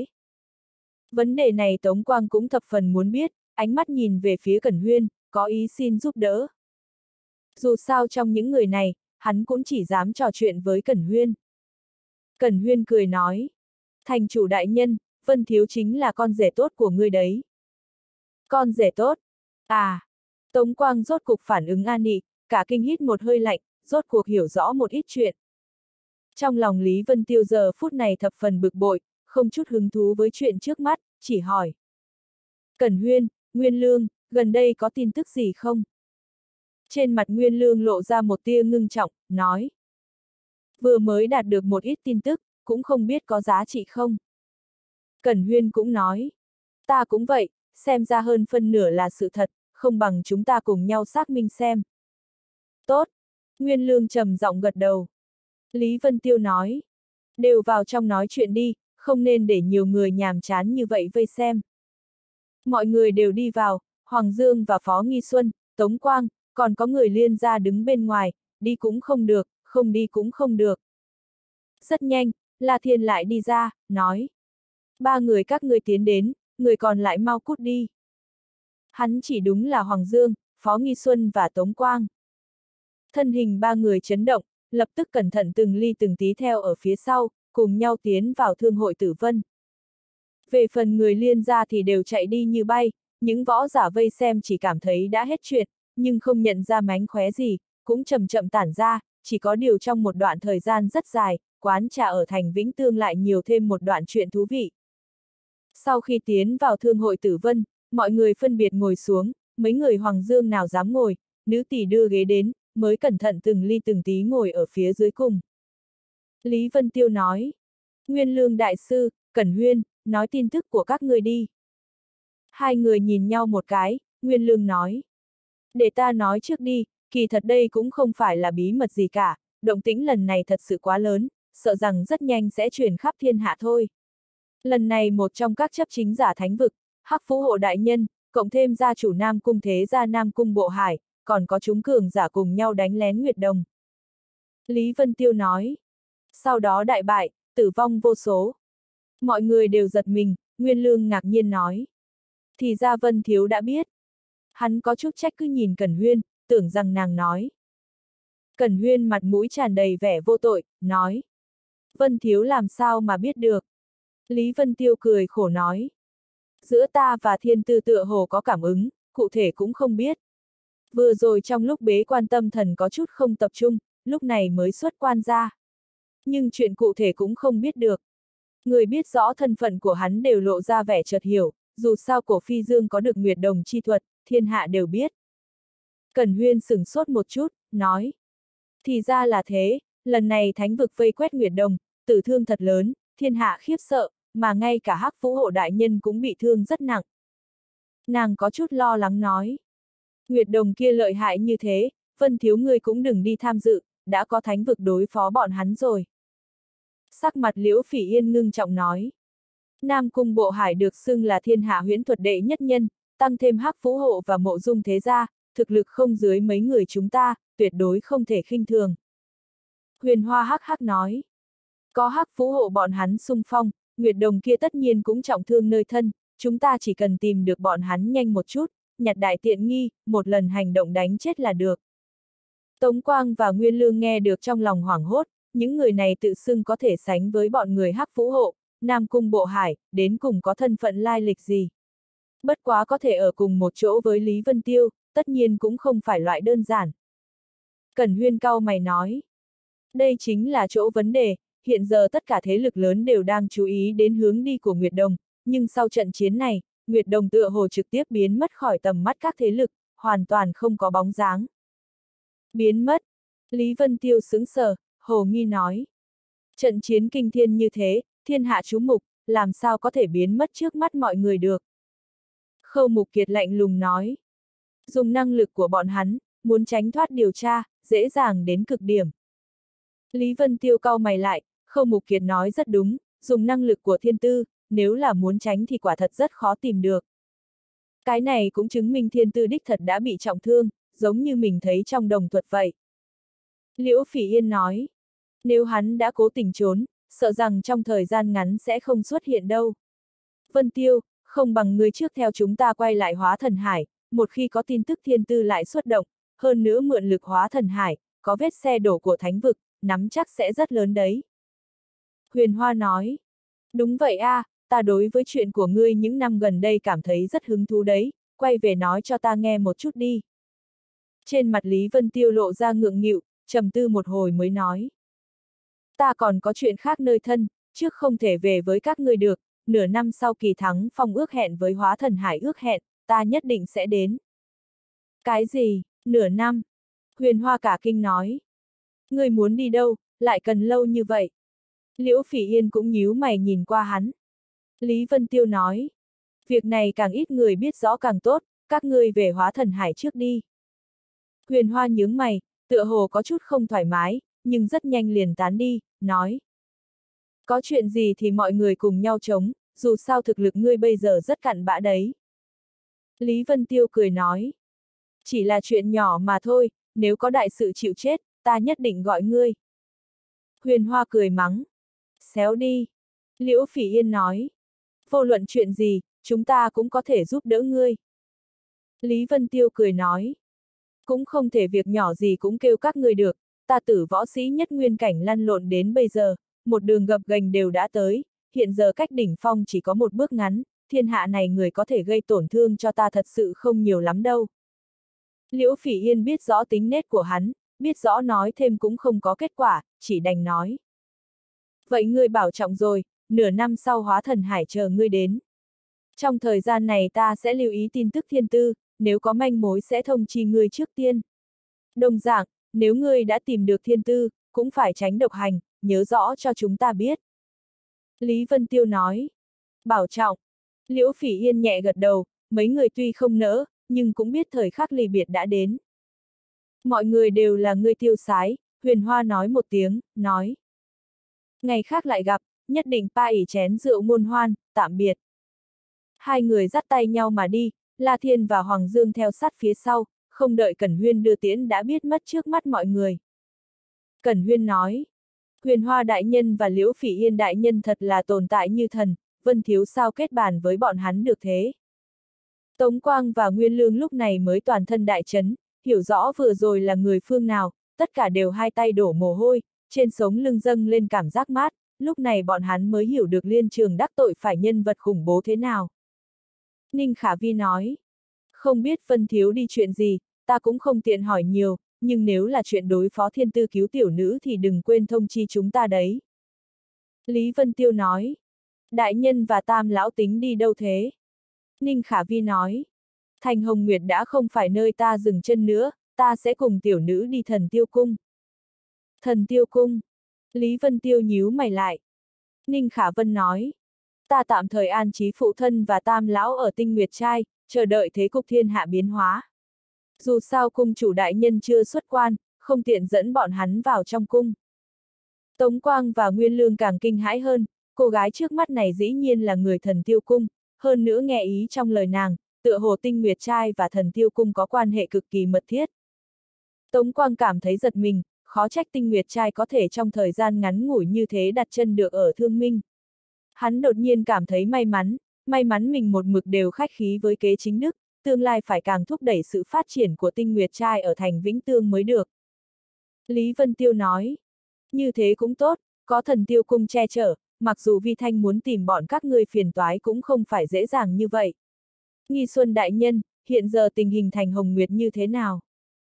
Vấn đề này Tống Quang cũng thập phần muốn biết, ánh mắt nhìn về phía Cẩn Huyên, có ý xin giúp đỡ. Dù sao trong những người này, hắn cũng chỉ dám trò chuyện với Cẩn Huyên. Cẩn Huyên cười nói, thành chủ đại nhân, Vân Thiếu chính là con rể tốt của ngươi đấy. Con rể tốt? À! Tống Quang rốt cục phản ứng an nị, cả kinh hít một hơi lạnh, rốt cuộc hiểu rõ một ít chuyện. Trong lòng Lý Vân Tiêu giờ phút này thập phần bực bội, không chút hứng thú với chuyện trước mắt, chỉ hỏi. Cẩn Huyên, Nguyên Lương, gần đây có tin tức gì không? Trên mặt Nguyên Lương lộ ra một tia ngưng trọng, nói. Vừa mới đạt được một ít tin tức, cũng không biết có giá trị không? Cẩn Huyên cũng nói. Ta cũng vậy, xem ra hơn phân nửa là sự thật, không bằng chúng ta cùng nhau xác minh xem. Tốt. Nguyên Lương trầm giọng gật đầu. Lý Vân Tiêu nói. Đều vào trong nói chuyện đi, không nên để nhiều người nhàm chán như vậy vây xem. Mọi người đều đi vào, Hoàng Dương và Phó Nghi Xuân, Tống Quang, còn có người Liên gia đứng bên ngoài, đi cũng không được, không đi cũng không được. Rất nhanh, La Thiên lại đi ra, nói. Ba người các ngươi tiến đến, người còn lại mau cút đi. Hắn chỉ đúng là Hoàng Dương, Phó Nghi Xuân và Tống Quang. Thân hình ba người chấn động, lập tức cẩn thận từng ly từng tí theo ở phía sau, cùng nhau tiến vào thương hội Tử Vân. Về phần người Liên gia thì đều chạy đi như bay, những võ giả vây xem chỉ cảm thấy đã hết chuyện, nhưng không nhận ra mánh khóe gì, cũng chậm chậm tản ra, chỉ có điều trong một đoạn thời gian rất dài, quán trà ở thành Vĩnh Tương lại nhiều thêm một đoạn chuyện thú vị. Sau khi tiến vào thương hội Tử Vân, mọi người phân biệt ngồi xuống, mấy người Hoàng Dương nào dám ngồi, nữ tỷ đưa ghế đến, mới cẩn thận từng ly từng tí ngồi ở phía dưới cùng. Lý Vân Tiêu nói, Nguyên Lương đại sư, Cẩn Huyên, nói tin tức của các ngươi đi. Hai người nhìn nhau một cái, Nguyên Lương nói. Để ta nói trước đi, kỳ thật đây cũng không phải là bí mật gì cả, động tĩnh lần này thật sự quá lớn, sợ rằng rất nhanh sẽ truyền khắp thiên hạ thôi. Lần này một trong các chấp chính giả thánh vực, Hắc Phú Hộ Đại Nhân, cộng thêm gia chủ Nam Cung Thế gia Nam Cung Bộ Hải, còn có chúng cường giả cùng nhau đánh lén Nguyệt Đồng. Lý Vân Tiêu nói. Sau đó đại bại, tử vong vô số. Mọi người đều giật mình, Nguyên Lương ngạc nhiên nói. Thì ra Vân Thiếu đã biết. Hắn có chút trách cứ nhìn Cẩn Huyên, tưởng rằng nàng nói. Cẩn Huyên mặt mũi tràn đầy vẻ vô tội, nói. Vân Thiếu làm sao mà biết được. Lý Vân Tiêu cười khổ nói. Giữa ta và Thiên Tư tựa hồ có cảm ứng, cụ thể cũng không biết. Vừa rồi trong lúc bế quan tâm thần có chút không tập trung, lúc này mới xuất quan ra. Nhưng chuyện cụ thể cũng không biết được. Người biết rõ thân phận của hắn đều lộ ra vẻ chợt hiểu, dù sao cổ phi dương có được Nguyệt Đồng chi thuật, thiên hạ đều biết. Cẩn Huyên sửng sốt một chút, nói. Thì ra là thế, lần này thánh vực vây quét Nguyệt Đồng, tử thương thật lớn, thiên hạ khiếp sợ, mà ngay cả Hắc Phú Hộ Đại Nhân cũng bị thương rất nặng. Nàng có chút lo lắng nói. Nguyệt Đồng kia lợi hại như thế, Vân Thiếu ngươi cũng đừng đi tham dự, đã có thánh vực đối phó bọn hắn rồi. Sắc mặt Liễu Phỉ Yên ngưng trọng nói. Nam Cung Bộ Hải được xưng là thiên hạ huyễn thuật đệ nhất nhân, tăng thêm Hắc Phú Hộ và Mộ Dung Thế gia, thực lực không dưới mấy người chúng ta, tuyệt đối không thể khinh thường. Huyền Hoa hắc hắc nói. Có Hắc Phú Hộ bọn hắn xung phong, Nguyệt Đồng kia tất nhiên cũng trọng thương nơi thân, chúng ta chỉ cần tìm được bọn hắn nhanh một chút, nhặt đại tiện nghi, một lần hành động đánh chết là được. Tống Quang và Nguyên Lương nghe được trong lòng hoảng hốt, những người này tự xưng có thể sánh với bọn người Hắc Phú Hộ, Nam Cung Bộ Hải, đến cùng có thân phận lai lịch gì. Bất quá có thể ở cùng một chỗ với Lý Vân Tiêu, tất nhiên cũng không phải loại đơn giản. Cẩn Huyên cau mày nói. Đây chính là chỗ vấn đề, hiện giờ tất cả thế lực lớn đều đang chú ý đến hướng đi của Nguyệt Đồng, nhưng sau trận chiến này, Nguyệt Đồng tựa hồ trực tiếp biến mất khỏi tầm mắt các thế lực, hoàn toàn không có bóng dáng. Biến mất. Lý Vân Tiêu sững sờ, hồ nghi nói. Trận chiến kinh thiên như thế, thiên hạ chú mục, làm sao có thể biến mất trước mắt mọi người được. Khâu Mục Kiệt lạnh lùng nói. Dùng năng lực của bọn hắn, muốn tránh thoát điều tra, dễ dàng đến cực điểm. Lý Vân Tiêu cau mày lại, Khâu Mục Kiệt nói rất đúng, dùng năng lực của Thiên Tư, nếu là muốn tránh thì quả thật rất khó tìm được. Cái này cũng chứng minh Thiên Tư đích thật đã bị trọng thương, giống như mình thấy trong đồng thuật vậy. Liễu Phỉ Yên nói, nếu hắn đã cố tình trốn, sợ rằng trong thời gian ngắn sẽ không xuất hiện đâu. Vân Tiêu, không bằng ngươi trước theo chúng ta quay lại Hóa Thần Hải, một khi có tin tức Thiên Tư lại xuất động, hơn nữa mượn lực Hóa Thần Hải, có vết xe đổ của thánh vực, nắm chắc sẽ rất lớn đấy. Huyền Hoa nói, đúng vậy a, ta đối với chuyện của ngươi những năm gần đây cảm thấy rất hứng thú đấy, quay về nói cho ta nghe một chút đi. Trên mặt Lý Vân Tiêu lộ ra ngượng nghịu, trầm tư một hồi mới nói. Ta còn có chuyện khác nơi thân, trước không thể về với các ngươi được, nửa năm sau Kỳ Thắng Phong ước hẹn với Hóa Thần Hải ước hẹn, ta nhất định sẽ đến. Cái gì, nửa năm? Huyền Hoa cả kinh nói. Ngươi muốn đi đâu, lại cần lâu như vậy? Liễu Phỉ Yên cũng nhíu mày nhìn qua hắn. Lý Vân Tiêu nói. Việc này càng ít người biết rõ càng tốt, các ngươi về Hóa Thần Hải trước đi. Huyền Hoa nhướng mày, tựa hồ có chút không thoải mái, nhưng rất nhanh liền tán đi, nói. Có chuyện gì thì mọi người cùng nhau chống, dù sao thực lực ngươi bây giờ rất cặn bã đấy. Lý Vân Tiêu cười nói. Chỉ là chuyện nhỏ mà thôi, nếu có đại sự chịu chết, ta nhất định gọi ngươi. Huyền Hoa cười mắng. Xéo đi. Liễu Phỉ Yên nói. Vô luận chuyện gì, chúng ta cũng có thể giúp đỡ ngươi. Lý Vân Tiêu cười nói. Cũng không thể việc nhỏ gì cũng kêu các ngươi được, ta Tử võ sĩ nhất nguyên cảnh lăn lộn đến bây giờ, một đường gập ghềnh đều đã tới, hiện giờ cách đỉnh phong chỉ có một bước ngắn, thiên hạ này người có thể gây tổn thương cho ta thật sự không nhiều lắm đâu. Liễu Phỉ Yên biết rõ tính nết của hắn, biết rõ nói thêm cũng không có kết quả, chỉ đành nói. Vậy ngươi bảo trọng rồi, nửa năm sau Hóa Thần Hải chờ ngươi đến. Trong thời gian này ta sẽ lưu ý tin tức Thiên Tư, nếu có manh mối sẽ thông chi ngươi trước tiên. Đồng dạng, nếu ngươi đã tìm được Thiên Tư, cũng phải tránh độc hành, nhớ rõ cho chúng ta biết. Lý Vân Tiêu nói. Bảo trọng. Liễu Phỉ Yên nhẹ gật đầu, mấy người tuy không nỡ, nhưng cũng biết thời khắc ly biệt đã đến. Mọi người đều là người tiêu sái, Huyền Hoa nói một tiếng, nói. Ngày khác lại gặp, nhất định pa ỉ chén rượu ngôn hoan, tạm biệt. Hai người dắt tay nhau mà đi, La Thiên và Hoàng Dương theo sát phía sau, không đợi Cẩn Huyên đưa tiễn đã biết mất trước mắt mọi người. Cẩn Huyên nói, Huyền Hoa đại nhân và Liễu Phỉ Yên đại nhân thật là tồn tại như thần, Vân Thiếu sao kết bàn với bọn hắn được thế. Tống Quang và Nguyên Lương lúc này mới toàn thân đại chấn, hiểu rõ vừa rồi là người phương nào, tất cả đều hai tay đổ mồ hôi, trên sống lưng dâng lên cảm giác mát, lúc này bọn hắn mới hiểu được Liên Trường đắc tội phải nhân vật khủng bố thế nào. Ninh Khả Vi nói, không biết Vân Thiếu đi chuyện gì, ta cũng không tiện hỏi nhiều, nhưng nếu là chuyện đối phó thiên tư cứu tiểu nữ thì đừng quên thông chi chúng ta đấy. Lý Vân Tiêu nói, đại nhân và Tam lão tính đi đâu thế? Ninh Khả Vi nói, Thành Hồng Nguyệt đã không phải nơi ta dừng chân nữa, ta sẽ cùng tiểu nữ đi Thần Tiêu Cung. Thần Tiêu Cung. Lý Vân Tiêu nhíu mày lại. Ninh Khả Vân nói, ta tạm thời an trí phụ thân và Tam lão ở Tinh Nguyệt Trai, chờ đợi thế cục thiên hạ biến hóa. Dù sao cung chủ đại nhân chưa xuất quan, không tiện dẫn bọn hắn vào trong cung. Tống Quang và Nguyên Lương càng kinh hãi hơn, cô gái trước mắt này dĩ nhiên là người Thần Tiêu Cung, hơn nữa nghe ý trong lời nàng, tựa hồ Tinh Nguyệt Trai và Thần Tiêu Cung có quan hệ cực kỳ mật thiết. Tống Quang cảm thấy giật mình, khó trách Tinh Nguyệt Trai có thể trong thời gian ngắn ngủi như thế đặt chân được ở Thương Minh. Hắn đột nhiên cảm thấy may mắn mình một mực đều khách khí với kế chính đức, tương lai phải càng thúc đẩy sự phát triển của Tinh Nguyệt Trai ở thành Vĩnh Tương mới được. Lý Vân Tiêu nói, như thế cũng tốt, có Thần Tiêu Cung che chở, mặc dù Vi Thanh muốn tìm bọn các ngươi phiền toái cũng không phải dễ dàng như vậy. Nghi Xuân đại nhân, hiện giờ tình hình thành Hồng Nguyệt như thế nào?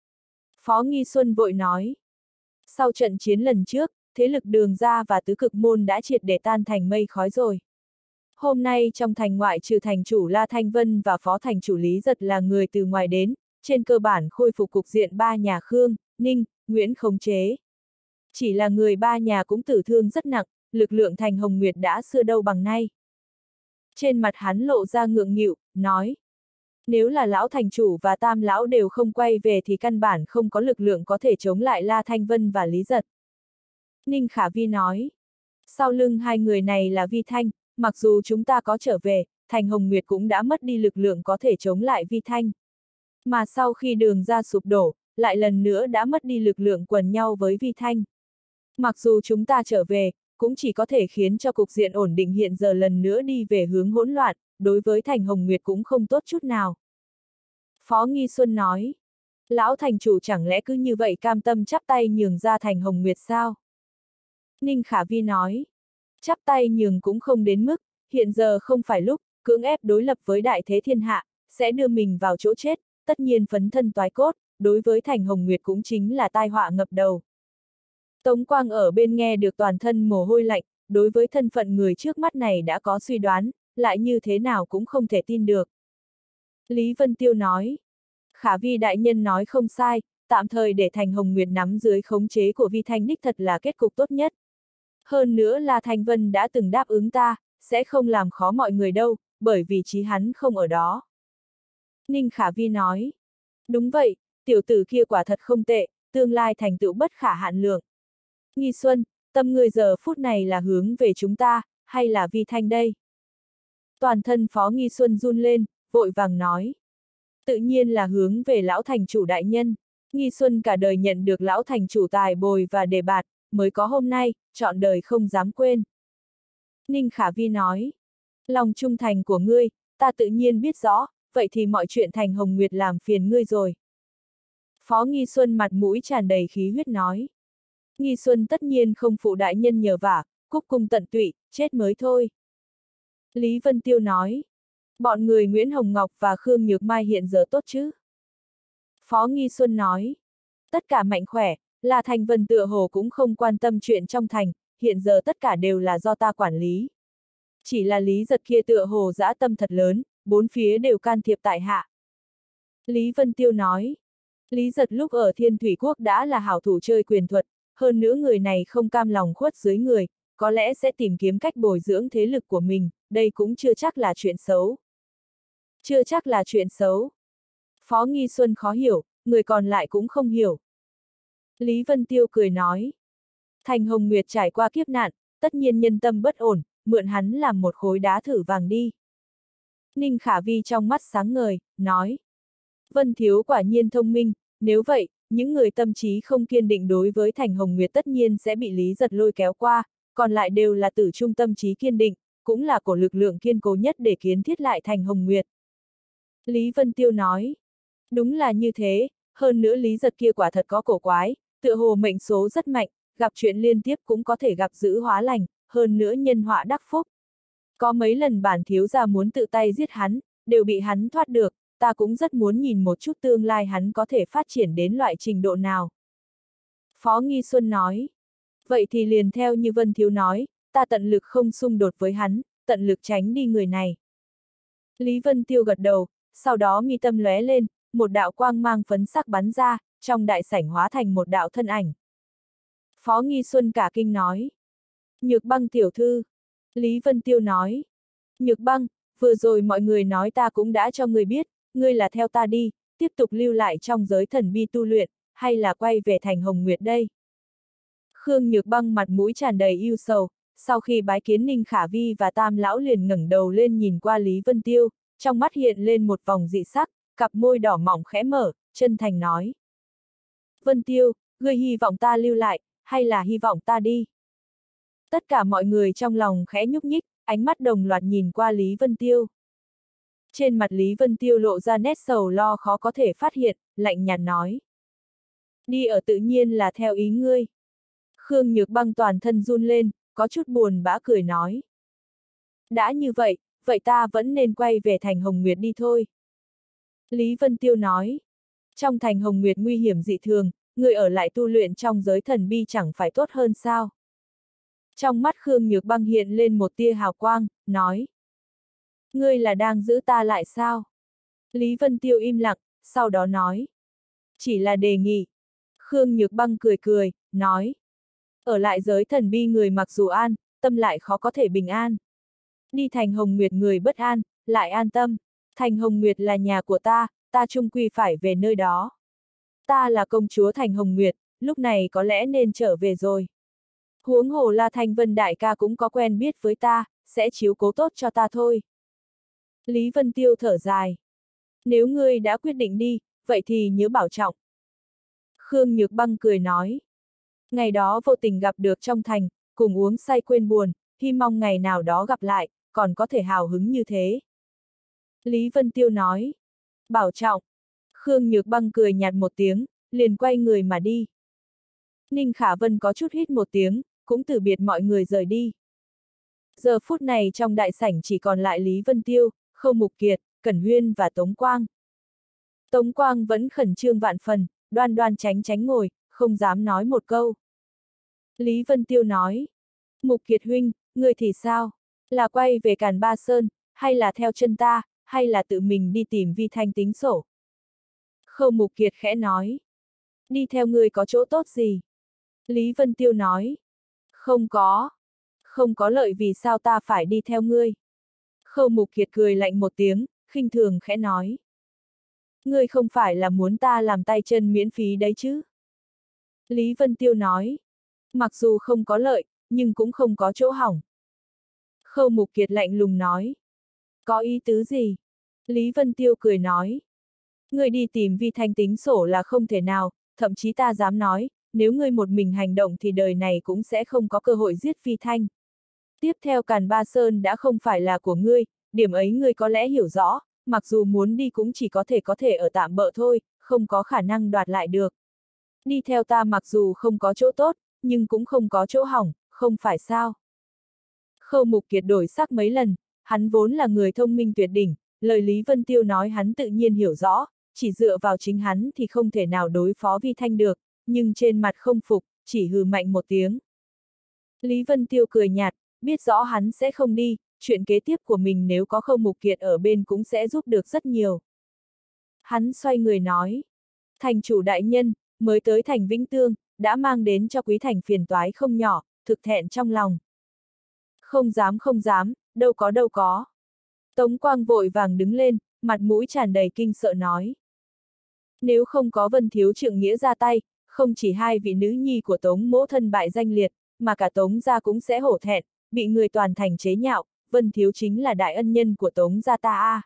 Phó Nghi Xuân vội nói, sau trận chiến lần trước, thế lực Đường Gia và Tứ Cực Môn đã triệt để tan thành mây khói rồi. Hôm nay trong thành ngoại trừ thành chủ La Thanh Vân và phó thành chủ Lý Giật là người từ ngoài đến, trên cơ bản khôi phục cục diện ba nhà Khương, Ninh, Nguyễn khống chế. Chỉ là người ba nhà cũng tử thương rất nặng, lực lượng thành Hồng Nguyệt đã xưa đâu bằng nay. Trên mặt hắn lộ ra ngượng nghịu, nói, nếu là lão thành chủ và Tam lão đều không quay về thì căn bản không có lực lượng có thể chống lại La Thanh Vân và Lý Giật. Ninh Khả Vi nói, sau lưng hai người này là Vi Thanh, mặc dù chúng ta có trở về, thành Hồng Nguyệt cũng đã mất đi lực lượng có thể chống lại Vi Thanh. Mà sau khi Đường Ra sụp đổ, lại lần nữa đã mất đi lực lượng quần nhau với Vi Thanh. Mặc dù chúng ta trở về, cũng chỉ có thể khiến cho cục diện ổn định hiện giờ lần nữa đi về hướng hỗn loạn, đối với thành Hồng Nguyệt cũng không tốt chút nào. Phó Nghi Xuân nói, lão thành chủ chẳng lẽ cứ như vậy cam tâm chắp tay nhường ra thành Hồng Nguyệt sao? Ninh Khả Vi nói, chắp tay nhường cũng không đến mức, hiện giờ không phải lúc, cưỡng ép đối lập với đại thế thiên hạ, sẽ đưa mình vào chỗ chết, tất nhiên phấn thân toái cốt, đối với thành Hồng Nguyệt cũng chính là tai họa ngập đầu. Tống Quang ở bên nghe được toàn thân mồ hôi lạnh, đối với thân phận người trước mắt này đã có suy đoán, lại như thế nào cũng không thể tin được. Lý Vân Tiêu nói, Khả Vi đại nhân nói không sai, tạm thời để thành Hồng Nguyệt nắm dưới khống chế của Vi Thanh đích thật là kết cục tốt nhất. Hơn nữa là Thanh Vân đã từng đáp ứng ta, sẽ không làm khó mọi người đâu, bởi vì chí hắn không ở đó. Ninh Khả Vi nói, đúng vậy, tiểu tử kia quả thật không tệ, tương lai thành tựu bất khả hạn lượng. Nghi Xuân, tâm người giờ phút này là hướng về chúng ta, hay là Vi Thanh đây? Toàn thân Phó Nghi Xuân run lên, vội vàng nói. Tự nhiên là hướng về lão thành chủ đại nhân. Nghi Xuân cả đời nhận được lão thành chủ tài bồi và đề bạt, mới có hôm nay, trọn đời không dám quên. Ninh Khả Vi nói. Lòng trung thành của ngươi, ta tự nhiên biết rõ, vậy thì mọi chuyện thành Hồng Nguyệt làm phiền ngươi rồi. Phó Nghi Xuân mặt mũi tràn đầy khí huyết nói. Nghi Xuân tất nhiên không phụ đại nhân nhờ vả, cúc cung tận tụy, chết mới thôi. Lý Vân Tiêu nói. Bọn người Nguyễn Hồng Ngọc và Khương Nhược Mai hiện giờ tốt chứ? Phó Nghi Xuân nói. Tất cả mạnh khỏe, là Thành Vân tựa hồ cũng không quan tâm chuyện trong thành, hiện giờ tất cả đều là do ta quản lý. Chỉ là Lý Giật kia tựa hồ dã tâm thật lớn, bốn phía đều can thiệp tại hạ. Lý Vân Tiêu nói. Lý Giật lúc ở Thiên Thủy Quốc đã là hảo thủ chơi quyền thuật, hơn nữa người này không cam lòng khuất dưới người, có lẽ sẽ tìm kiếm cách bồi dưỡng thế lực của mình, đây cũng chưa chắc là chuyện xấu. chưa chắc là chuyện xấu. Phó Nghi Xuân khó hiểu, người còn lại cũng không hiểu. Lý Vân Tiêu cười nói. Thành Hồng Nguyệt trải qua kiếp nạn, tất nhiên nhân tâm bất ổn, mượn hắn làm một khối đá thử vàng đi. Ninh Khả Vi trong mắt sáng ngời, nói. Vân Thiếu quả nhiên thông minh, nếu vậy, những người tâm trí không kiên định đối với Thành Hồng Nguyệt tất nhiên sẽ bị Lý Giật lôi kéo qua, còn lại đều là tử trung tâm trí kiên định, cũng là cổ lực lượng kiên cố nhất để kiến thiết lại Thành Hồng Nguyệt. Lý Vân Tiêu nói. Đúng là như thế, hơn nữa Lý Giật kia quả thật có cổ quái, tựa hồ mệnh số rất mạnh, gặp chuyện liên tiếp cũng có thể gặp dữ hóa lành, hơn nữa nhân họa đắc phúc. Có mấy lần bản thiếu gia muốn tự tay giết hắn, đều bị hắn thoát được, ta cũng rất muốn nhìn một chút tương lai hắn có thể phát triển đến loại trình độ nào. Phó Nghi Xuân nói. Vậy thì liền theo như Vân Thiếu nói, ta tận lực không xung đột với hắn, tận lực tránh đi người này. Lý Vân Tiêu gật đầu, sau đó mi tâm lóe lên, một đạo quang mang phấn sắc bắn ra, trong đại sảnh hóa thành một đạo thân ảnh. Phó Nghi Xuân cả kinh nói. Nhược Băng tiểu thư. Lý Vân Tiêu nói. Nhược Băng, vừa rồi mọi người nói ta cũng đã cho người biết, ngươi là theo ta đi, tiếp tục lưu lại trong giới thần bi tu luyện, hay là quay về Thành Hồng Nguyệt đây? Khương Nhược Băng mặt mũi tràn đầy ưu sầu, sau khi bái kiến Ninh Khả Vi và Tam Lão liền ngẩng đầu lên nhìn qua Lý Vân Tiêu, trong mắt hiện lên một vòng dị sắc, cặp môi đỏ mỏng khẽ mở, chân thành nói. Vân Tiêu, ngươi hy vọng ta lưu lại, hay là hy vọng ta đi? Tất cả mọi người trong lòng khẽ nhúc nhích, ánh mắt đồng loạt nhìn qua Lý Vân Tiêu. Trên mặt Lý Vân Tiêu lộ ra nét sầu lo khó có thể phát hiện, lạnh nhạt nói. Đi ở tự nhiên là theo ý ngươi. Khương Nhược Băng toàn thân run lên, có chút buồn bã cười nói. Đã như vậy, vậy ta vẫn nên quay về Thành Hồng Nguyệt đi thôi. Lý Vân Tiêu nói. Trong Thành Hồng Nguyệt nguy hiểm dị thường, người ở lại tu luyện trong giới thần bi chẳng phải tốt hơn sao? Trong mắt Khương Nhược Băng hiện lên một tia hào quang, nói. Ngươi là đang giữ ta lại sao? Lý Vân Tiêu im lặng, sau đó nói. Chỉ là đề nghị. Khương Nhược Băng cười cười, nói. Ở lại giới thần bi người mặc dù an, tâm lại khó có thể bình an. Đi Thành Hồng Nguyệt người bất an, lại an tâm. Thành Hồng Nguyệt là nhà của ta chung quy phải về nơi đó. Ta là công chúa Thành Hồng Nguyệt, lúc này có lẽ nên trở về rồi. Huống hồ là Thanh Vân đại ca cũng có quen biết với ta, sẽ chiếu cố tốt cho ta thôi. Lý Vân Tiêu thở dài. Nếu ngươi đã quyết định đi, vậy thì nhớ bảo trọng. Khương Nhược Băng cười nói. Ngày đó vô tình gặp được trong thành, cùng uống say quên buồn, hy mong ngày nào đó gặp lại, còn có thể hào hứng như thế. Lý Vân Tiêu nói. Bảo trọng. Khương Nhược Băng cười nhạt một tiếng, liền quay người mà đi. Ninh Khả Vân có chút hít một tiếng, cũng từ biệt mọi người rời đi. Giờ phút này trong đại sảnh chỉ còn lại Lý Vân Tiêu, Khâu Mục Kiệt, Cẩn Huyên và Tống Quang. Tống Quang vẫn khẩn trương vạn phần, đoan đoan tránh tránh ngồi, không dám nói một câu. Lý Vân Tiêu nói. Mục Kiệt huynh, người thì sao? Là quay về Càn Ba Sơn, hay là theo chân ta, hay là tự mình đi tìm Vi Thanh tính sổ? Khâu Mục Kiệt khẽ nói. Đi theo người có chỗ tốt gì? Lý Vân Tiêu nói. Không có. Không có lợi vì sao ta phải đi theo ngươi? Khâu Mục Kiệt cười lạnh một tiếng, khinh thường khẽ nói. Ngươi không phải là muốn ta làm tay chân miễn phí đấy chứ? Lý Vân Tiêu nói. Mặc dù không có lợi, nhưng cũng không có chỗ hỏng. Khâu Mục Kiệt lạnh lùng nói. Có ý tứ gì? Lý Vân Tiêu cười nói. Ngươi đi tìm Vi Thanh tính sổ là không thể nào, thậm chí ta dám nói, nếu ngươi một mình hành động thì đời này cũng sẽ không có cơ hội giết Vi Thanh. Tiếp theo Càn Ba Sơn đã không phải là của ngươi, điểm ấy ngươi có lẽ hiểu rõ, mặc dù muốn đi cũng chỉ có thể ở tạm bợ thôi, không có khả năng đoạt lại được. Đi theo ta mặc dù không có chỗ tốt, nhưng cũng không có chỗ hỏng, không phải sao? Khâu Mục Kiệt đổi sắc mấy lần, hắn vốn là người thông minh tuyệt đỉnh, lời Lý Vân Tiêu nói hắn tự nhiên hiểu rõ, chỉ dựa vào chính hắn thì không thể nào đối phó Vi Thanh được, nhưng trên mặt không phục, chỉ hừ mạnh một tiếng. Lý Vân Tiêu cười nhạt, biết rõ hắn sẽ không đi, chuyện kế tiếp của mình nếu có Khâu Mục Kiệt ở bên cũng sẽ giúp được rất nhiều. Hắn xoay người nói, thành chủ đại nhân, mới tới thành Vĩnh Tương, đã mang đến cho quý thành phiền toái không nhỏ, thực thẹn trong lòng. Không dám, đâu có. Tống Quang vội vàng đứng lên, mặt mũi tràn đầy kinh sợ nói. Nếu không có Vân Thiếu trượng nghĩa ra tay, không chỉ hai vị nữ nhi của Tống mỗ thân bại danh liệt, mà cả Tống gia cũng sẽ hổ thẹn, bị người toàn thành chế nhạo, Vân Thiếu chính là đại ân nhân của Tống gia ta a.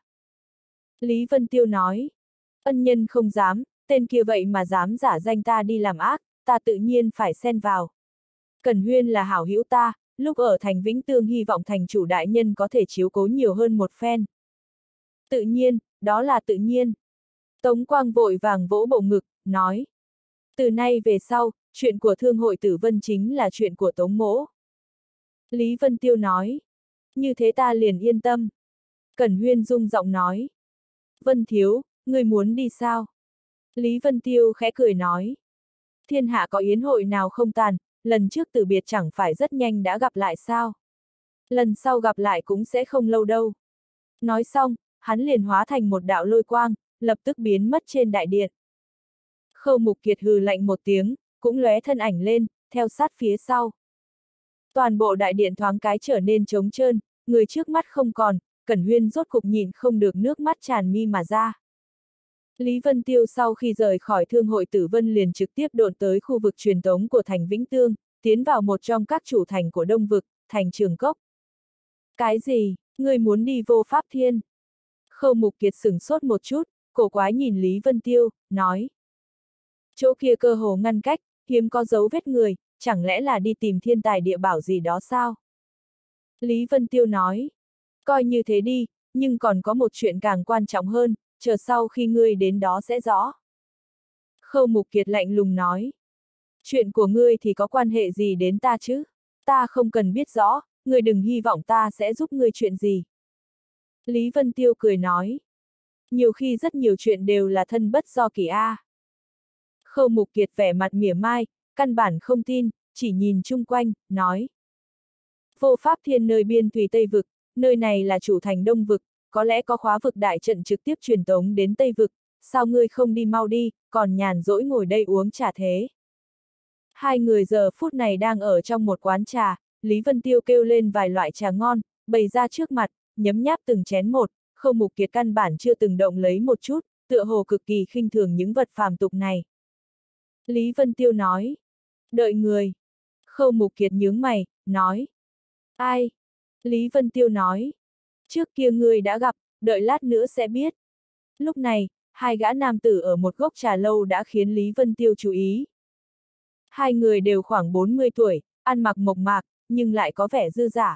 Lý Vân Tiêu nói, ân nhân không dám, tên kia vậy mà dám giả danh ta đi làm ác, ta tự nhiên phải xen vào. Cẩn Huyên là hảo hữu ta, lúc ở thành Vĩnh Tương hy vọng thành chủ đại nhân có thể chiếu cố nhiều hơn một phen. Tự nhiên, đó là tự nhiên. Tống Quang vội vàng vỗ bộ ngực, nói. Từ nay về sau, chuyện của Thương hội Tử Vân chính là chuyện của Tống mỗ. Lý Vân Tiêu nói. Như thế ta liền yên tâm. Cẩn Huyên rung giọng nói. Vân Thiếu, người muốn đi sao? Lý Vân Tiêu khẽ cười nói. Thiên hạ có yến hội nào không tàn, lần trước từ biệt chẳng phải rất nhanh đã gặp lại sao? Lần sau gặp lại cũng sẽ không lâu đâu. Nói xong, hắn liền hóa thành một đạo lôi quang, lập tức biến mất trên đại điện. Khâu Mục Kiệt hừ lạnh một tiếng, cũng lóe thân ảnh lên, theo sát phía sau. Toàn bộ đại điện thoáng cái trở nên trống trơn, người trước mắt không còn, Cẩn Huyên rốt cục nhìn không được nước mắt tràn mi mà ra. Lý Vân Tiêu sau khi rời khỏi Thương hội Tử Vân liền trực tiếp độn tới khu vực truyền tống của thành Vĩnh Tương, tiến vào một trong các chủ thành của Đông Vực, thành Trường Cốc. Cái gì, người muốn đi Vô Pháp Thiên? Khâu Mục Kiệt sửng sốt một chút, cổ quái nhìn Lý Vân Tiêu, nói. Chỗ kia cơ hồ ngăn cách, hiếm có dấu vết người, chẳng lẽ là đi tìm thiên tài địa bảo gì đó sao? Lý Vân Tiêu nói. Coi như thế đi, nhưng còn có một chuyện càng quan trọng hơn, chờ sau khi ngươi đến đó sẽ rõ. Khâu Mục Kiệt lạnh lùng nói. Chuyện của ngươi thì có quan hệ gì đến ta chứ? Ta không cần biết rõ, ngươi đừng hy vọng ta sẽ giúp ngươi chuyện gì. Lý Vân Tiêu cười nói. Nhiều khi rất nhiều chuyện đều là thân bất do kỳ a. Khâu Mục Kiệt vẻ mặt mỉa mai, căn bản không tin, chỉ nhìn chung quanh, nói. Vô Pháp Thiên nơi biên thùy Tây Vực, nơi này là chủ thành Đông Vực, có lẽ có khóa vực đại trận trực tiếp truyền tống đến Tây Vực, sao ngươi không đi mau đi, còn nhàn rỗi ngồi đây uống trà thế. Hai người giờ phút này đang ở trong một quán trà, Lý Vân Tiêu kêu lên vài loại trà ngon, bày ra trước mặt, nhấm nháp từng chén một, Khâu Mục Kiệt căn bản chưa từng động lấy một chút, tựa hồ cực kỳ khinh thường những vật phàm tục này. Lý Vân Tiêu nói, đợi người. Khâu Mục Kiệt nhướng mày, nói, ai? Lý Vân Tiêu nói, trước kia ngươi đã gặp, đợi lát nữa sẽ biết. Lúc này, hai gã nam tử ở một gốc trà lâu đã khiến Lý Vân Tiêu chú ý. Hai người đều khoảng 40 tuổi, ăn mặc mộc mạc, nhưng lại có vẻ dư dả.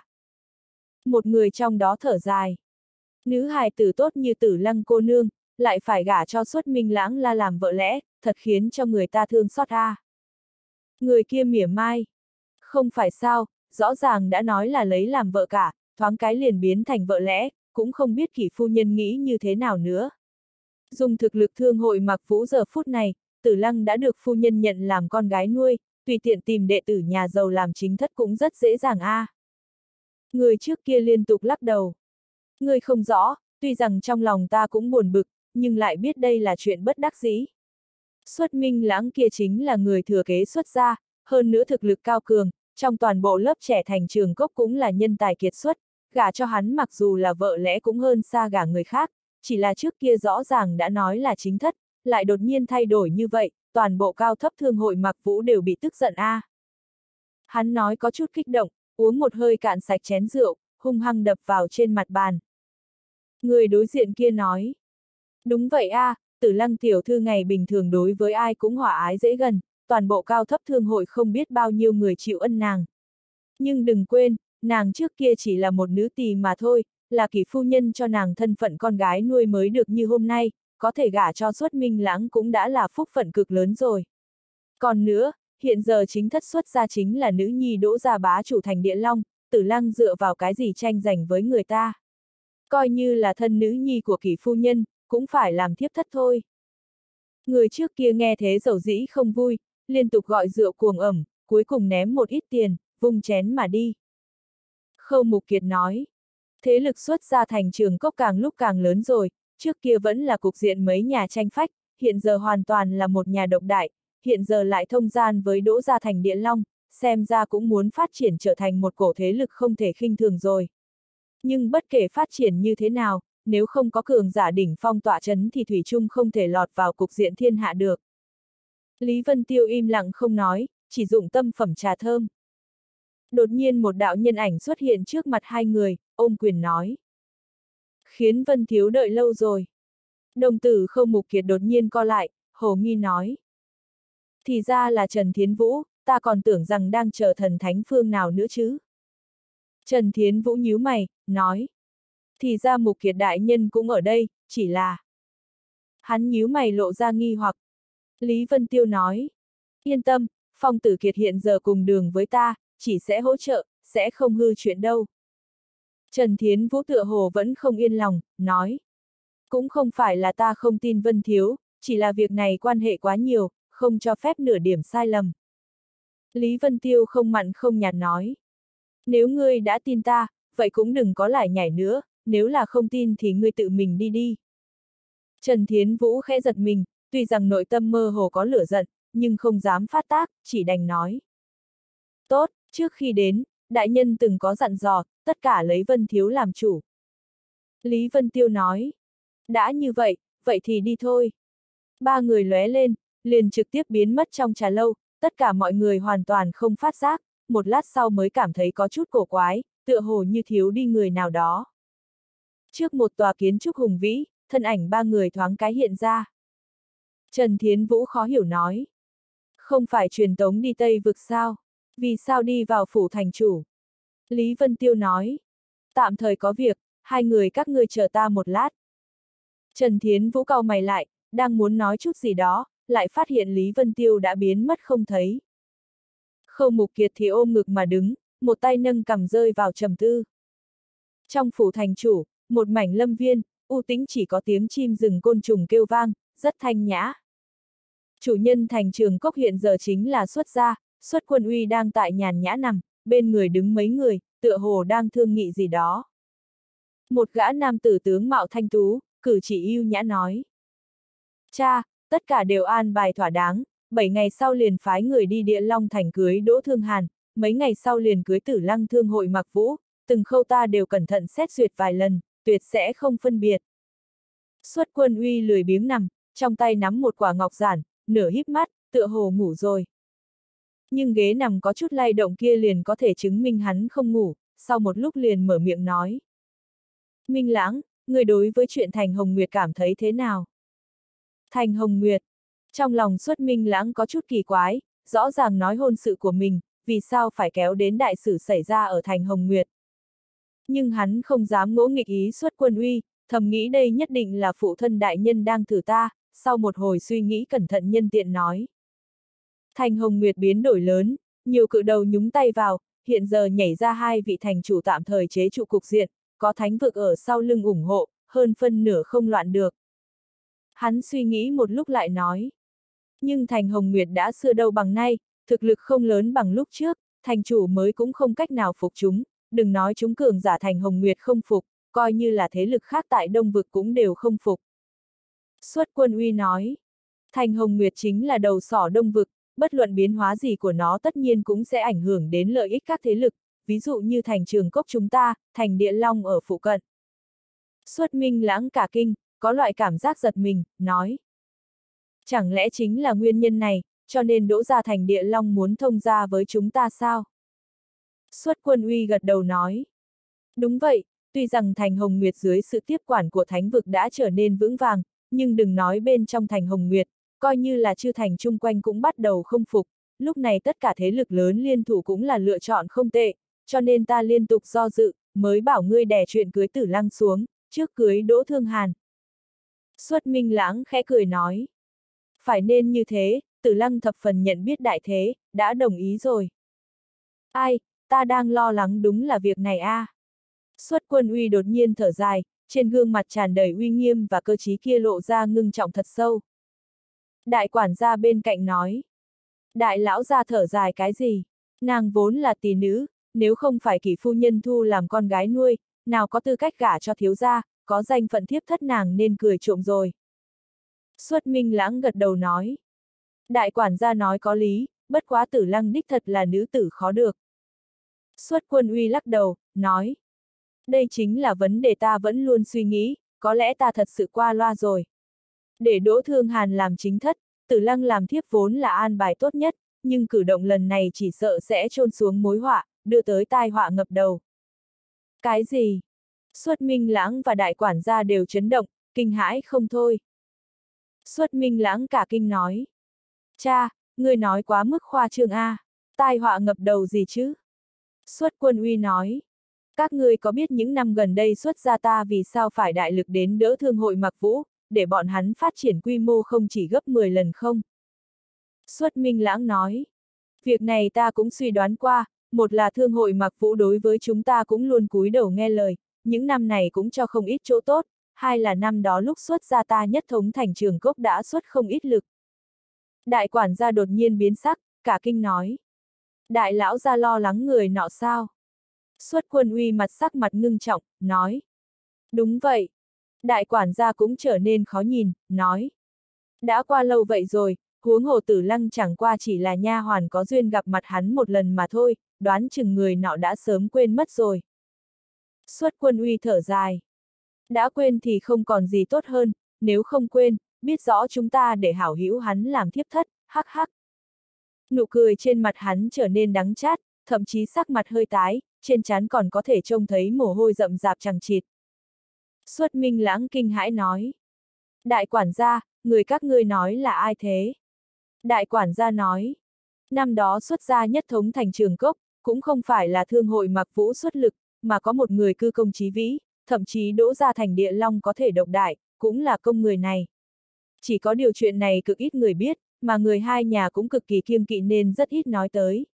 Một người trong đó thở dài. Nữ hài tử tốt như Tử Lăng cô nương, lại phải gả cho Xuất Minh Lãng La làm vợ lẽ, thật khiến cho người ta thương xót a. Người kia mỉa mai. Không phải sao, rõ ràng đã nói là lấy làm vợ cả, thoáng cái liền biến thành vợ lẽ, cũng không biết Kỷ phu nhân nghĩ như thế nào nữa. Dùng thực lực Thương hội Mạc Vũ giờ phút này, Tử Lăng đã được phu nhân nhận làm con gái nuôi, tùy tiện tìm đệ tử nhà giàu làm chính thất cũng rất dễ dàng a. Người trước kia liên tục lắc đầu. Người không rõ, tuy rằng trong lòng ta cũng buồn bực, nhưng lại biết đây là chuyện bất đắc dĩ. Xuất Minh Lãng kia chính là người thừa kế xuất gia, hơn nữa thực lực cao cường, trong toàn bộ lớp trẻ thành Trường Cốc cũng là nhân tài kiệt xuất, gả cho hắn mặc dù là vợ lẽ cũng hơn xa gả người khác, chỉ là trước kia rõ ràng đã nói là chính thất, lại đột nhiên thay đổi như vậy, toàn bộ cao thấp Thương hội Mạc Vũ đều bị tức giận a. Hắn nói có chút kích động, uống một hơi cạn sạch chén rượu, hung hăng đập vào trên mặt bàn. Người đối diện kia nói. Đúng vậy a, Tử Lăng tiểu thư ngày bình thường đối với ai cũng hòa ái dễ gần, toàn bộ cao thấp thương hội không biết bao nhiêu người chịu ân nàng. Nhưng đừng quên, nàng trước kia chỉ là một nữ tỳ mà thôi, là Kỷ phu nhân cho nàng thân phận con gái nuôi mới được như hôm nay, có thể gả cho Xuất Minh Lãng cũng đã là phúc phận cực lớn rồi. Còn nữa, hiện giờ chính thất xuất gia chính là nữ nhi Đỗ gia bá chủ thành Địa Long, Tử Lăng dựa vào cái gì tranh giành với người ta. Coi như là thân nữ nhi của Kỷ phu nhân, cũng phải làm thiếp thất thôi. Người trước kia nghe thế dầu dĩ không vui, liên tục gọi rượu cuồng ẩm, cuối cùng ném một ít tiền, vung chén mà đi. Khâu Mục Kiệt nói, thế lực xuất gia thành Trường Cốc càng lúc càng lớn rồi, trước kia vẫn là cục diện mấy nhà tranh phách, hiện giờ hoàn toàn là một nhà độc đại, hiện giờ lại thông gian với Đỗ gia thành Địa Long, xem ra cũng muốn phát triển trở thành một cổ thế lực không thể khinh thường rồi. Nhưng bất kể phát triển như thế nào, nếu không có cường giả đỉnh phong tọa chấn thì thủy chung không thể lọt vào cục diện thiên hạ được. Lý Vân Tiêu im lặng không nói, chỉ dụng tâm phẩm trà thơm. Đột nhiên một đạo nhân ảnh xuất hiện trước mặt hai người, ôm quyền nói. Khiến Vân Thiếu đợi lâu rồi. Đồng tử Khâu Mục Kiệt đột nhiên co lại, hồ nghi nói. Thì ra là Trần Thiến Vũ, ta còn tưởng rằng đang chờ thần thánh phương nào nữa chứ. Trần Thiến Vũ nhíu mày, nói. Thì ra Mục Kiệt đại nhân cũng ở đây, chỉ là... Hắn nhíu mày lộ ra nghi hoặc. Lý Vân Tiêu nói. Yên tâm, Phong Tử Kiệt hiện giờ cùng đường với ta, chỉ sẽ hỗ trợ, sẽ không hư chuyện đâu. Trần Thiến Vũ tựa hồ vẫn không yên lòng, nói. Cũng không phải là ta không tin Vân Thiếu, chỉ là việc này quan hệ quá nhiều, không cho phép nửa điểm sai lầm. Lý Vân Tiêu không mặn không nhạt nói. Nếu ngươi đã tin ta, vậy cũng đừng có lại nhảy nữa, nếu là không tin thì ngươi tự mình đi đi. Trần Thiến Vũ khẽ giật mình, tuy rằng nội tâm mơ hồ có lửa giận, nhưng không dám phát tác, chỉ đành nói. Tốt, trước khi đến, đại nhân từng có dặn dò, tất cả lấy Vân Thiếu làm chủ. Lý Vân Tiêu nói. Đã như vậy, vậy thì đi thôi. Ba người lóe lên, liền trực tiếp biến mất trong trà lâu, tất cả mọi người hoàn toàn không phát giác, một lát sau mới cảm thấy có chút cổ quái, tựa hồ như thiếu đi người nào đó. Trước một tòa kiến trúc hùng vĩ, thân ảnh ba người thoáng cái hiện ra. Trần Thiến Vũ khó hiểu nói. Không phải truyền tống đi Tây Vực sao? Vì sao đi vào phủ thành chủ? Lý Vân Tiêu nói. Tạm thời có việc, hai người các ngươi chờ ta một lát. Trần Thiến Vũ cau mày lại, đang muốn nói chút gì đó, lại phát hiện Lý Vân Tiêu đã biến mất không thấy. Khâu Mục Kiệt thì ôm ngực mà đứng, một tay nâng cằm rơi vào trầm tư. Trong phủ thành chủ, một mảnh lâm viên, u tĩnh chỉ có tiếng chim rừng côn trùng kêu vang, rất thanh nhã. Chủ nhân thành Trường Cốc hiện giờ chính là Xuất gia, Xuất Quân Uy đang tại nhàn nhã nằm, bên người đứng mấy người, tựa hồ đang thương nghị gì đó. Một gã nam tử tướng mạo thanh tú, cử chỉ yêu nhã nói. Cha, tất cả đều an bài thỏa đáng, 7 ngày sau liền phái người đi Địa Long Thành cưới Đỗ Thương Hàn, mấy ngày sau liền cưới Tử Lăng Thương Hội Mặc Vũ, từng khâu ta đều cẩn thận xét duyệt vài lần, tuyệt sẽ không phân biệt. Xuất Quân Uy lười biếng nằm, trong tay nắm một quả ngọc giản, nửa híp mắt, tựa hồ ngủ rồi. Nhưng ghế nằm có chút lay động kia liền có thể chứng minh hắn không ngủ, sau một lúc liền mở miệng nói. Minh Lãng, người đối với chuyện Thành Hồng Nguyệt cảm thấy thế nào? Thành Hồng Nguyệt. Trong lòng Xuất Minh Lãng có chút kỳ quái, rõ ràng nói hôn sự của mình, vì sao phải kéo đến đại sự xảy ra ở Thành Hồng Nguyệt. Nhưng hắn không dám ngỗ nghịch ý Xuất Quân Uy, thầm nghĩ đây nhất định là phụ thân đại nhân đang thử ta, sau một hồi suy nghĩ cẩn thận nhân tiện nói. Thành Hồng Nguyệt biến đổi lớn, nhiều cự đầu nhúng tay vào, hiện giờ nhảy ra hai vị thành chủ tạm thời chế trụ cục diện, có thánh vực ở sau lưng ủng hộ, hơn phân nửa không loạn được. Hắn suy nghĩ một lúc lại nói. Nhưng Thành Hồng Nguyệt đã xưa đâu bằng nay, thực lực không lớn bằng lúc trước, thành chủ mới cũng không cách nào phục chúng, đừng nói chúng cường giả Thành Hồng Nguyệt không phục, coi như là thế lực khác tại Đông Vực cũng đều không phục. Xuất Quân Uy nói. Thành Hồng Nguyệt chính là đầu sỏ Đông Vực, bất luận biến hóa gì của nó tất nhiên cũng sẽ ảnh hưởng đến lợi ích các thế lực, ví dụ như thành Trường Cốc chúng ta, thành Địa Long ở phụ cận. Xuất Minh Lãng cả kinh, có loại cảm giác giật mình, nói. Chẳng lẽ chính là nguyên nhân này, cho nên Đỗ gia thành Địa Long muốn thông gia với chúng ta sao? Xuất Quân Uy gật đầu nói. Đúng vậy, tuy rằng thành Hồng Nguyệt dưới sự tiếp quản của thánh vực đã trở nên vững vàng, nhưng đừng nói bên trong thành Hồng Nguyệt, coi như là chư thành chung quanh cũng bắt đầu không phục, lúc này tất cả thế lực lớn liên thủ cũng là lựa chọn không tệ, cho nên ta liên tục do dự, mới bảo ngươi đè chuyện cưới Tử Lăng xuống, trước cưới Đỗ Thương Hàn. Xuất Minh Lãng khẽ cười nói. Phải nên như thế, Tử Lăng thập phần nhận biết đại thế, đã đồng ý rồi. Ai, ta đang lo lắng đúng là việc này a. Xuất Quân Uy đột nhiên thở dài, trên gương mặt tràn đầy uy nghiêm và cơ trí kia lộ ra ngưng trọng thật sâu. Đại quản gia bên cạnh nói. Đại lão gia thở dài cái gì? Nàng vốn là tỷ nữ, nếu không phải Kỷ phu nhân thu làm con gái nuôi, nào có tư cách gả cho thiếu gia, có danh phận thiếp thất nàng nên cười trộm rồi. Xuất Minh Lãng gật đầu nói. Đại quản gia nói có lý, bất quá Tử Lăng đích thật là nữ tử khó được. Xuất Quân Uy lắc đầu, nói. Đây chính là vấn đề ta vẫn luôn suy nghĩ, có lẽ ta thật sự qua loa rồi. Để Đỗ Thương Hàn làm chính thất, Tử Lăng làm thiếp vốn là an bài tốt nhất, nhưng cử động lần này chỉ sợ sẽ chôn xuống mối họa, đưa tới tai họa ngập đầu. Cái gì? Xuất Minh Lãng và đại quản gia đều chấn động, kinh hãi không thôi. Xuất Minh Lãng cả kinh nói. Cha, ngươi nói quá mức khoa trương a, tai họa ngập đầu gì chứ? Xuất Quân Uy nói. Các ngươi có biết những năm gần đây xuất gia ta vì sao phải đại lực đến đỡ thương hội Mặc Vũ, để bọn hắn phát triển quy mô không chỉ gấp 10 lần không? Xuất Minh Lãng nói. Việc này ta cũng suy đoán qua, một là thương hội Mặc Vũ đối với chúng ta cũng luôn cúi đầu nghe lời, những năm này cũng cho không ít chỗ tốt, hai là năm đó lúc xuất gia ta nhất thống thành Trường Cốc đã xuất không ít lực. Đại quản gia đột nhiên biến sắc, cả kinh nói. Đại lão gia lo lắng người nọ sao? Xuất Quân Uy mặt sắc mặt ngưng trọng, nói. Đúng vậy. Đại quản gia cũng trở nên khó nhìn, nói. Đã qua lâu vậy rồi, huống hồ Tử Lăng chẳng qua chỉ là nha hoàn có duyên gặp mặt hắn một lần mà thôi, đoán chừng người nọ đã sớm quên mất rồi. Xuất Quân Uy thở dài. Đã quên thì không còn gì tốt hơn, nếu không quên, biết rõ chúng ta để hảo hữu hắn làm thiếp thất, hắc hắc. Nụ cười trên mặt hắn trở nên đắng chát, thậm chí sắc mặt hơi tái, trên trán còn có thể trông thấy mồ hôi rậm rạp chằng chịt. Xuất Minh Lãng kinh hãi nói. Đại quản gia, người các ngươi nói là ai thế? Đại quản gia nói. Năm đó xuất gia nhất thống thành Trường Cốc, cũng không phải là thương hội Mặc Vũ xuất lực, mà có một người cư công chí vĩ, thậm chí đỗ ra thành Địa Long có thể độc đại, cũng là công người này. Chỉ có điều chuyện này cực ít người biết, mà người hai nhà cũng cực kỳ kiêng kỵ nên rất ít nói tới.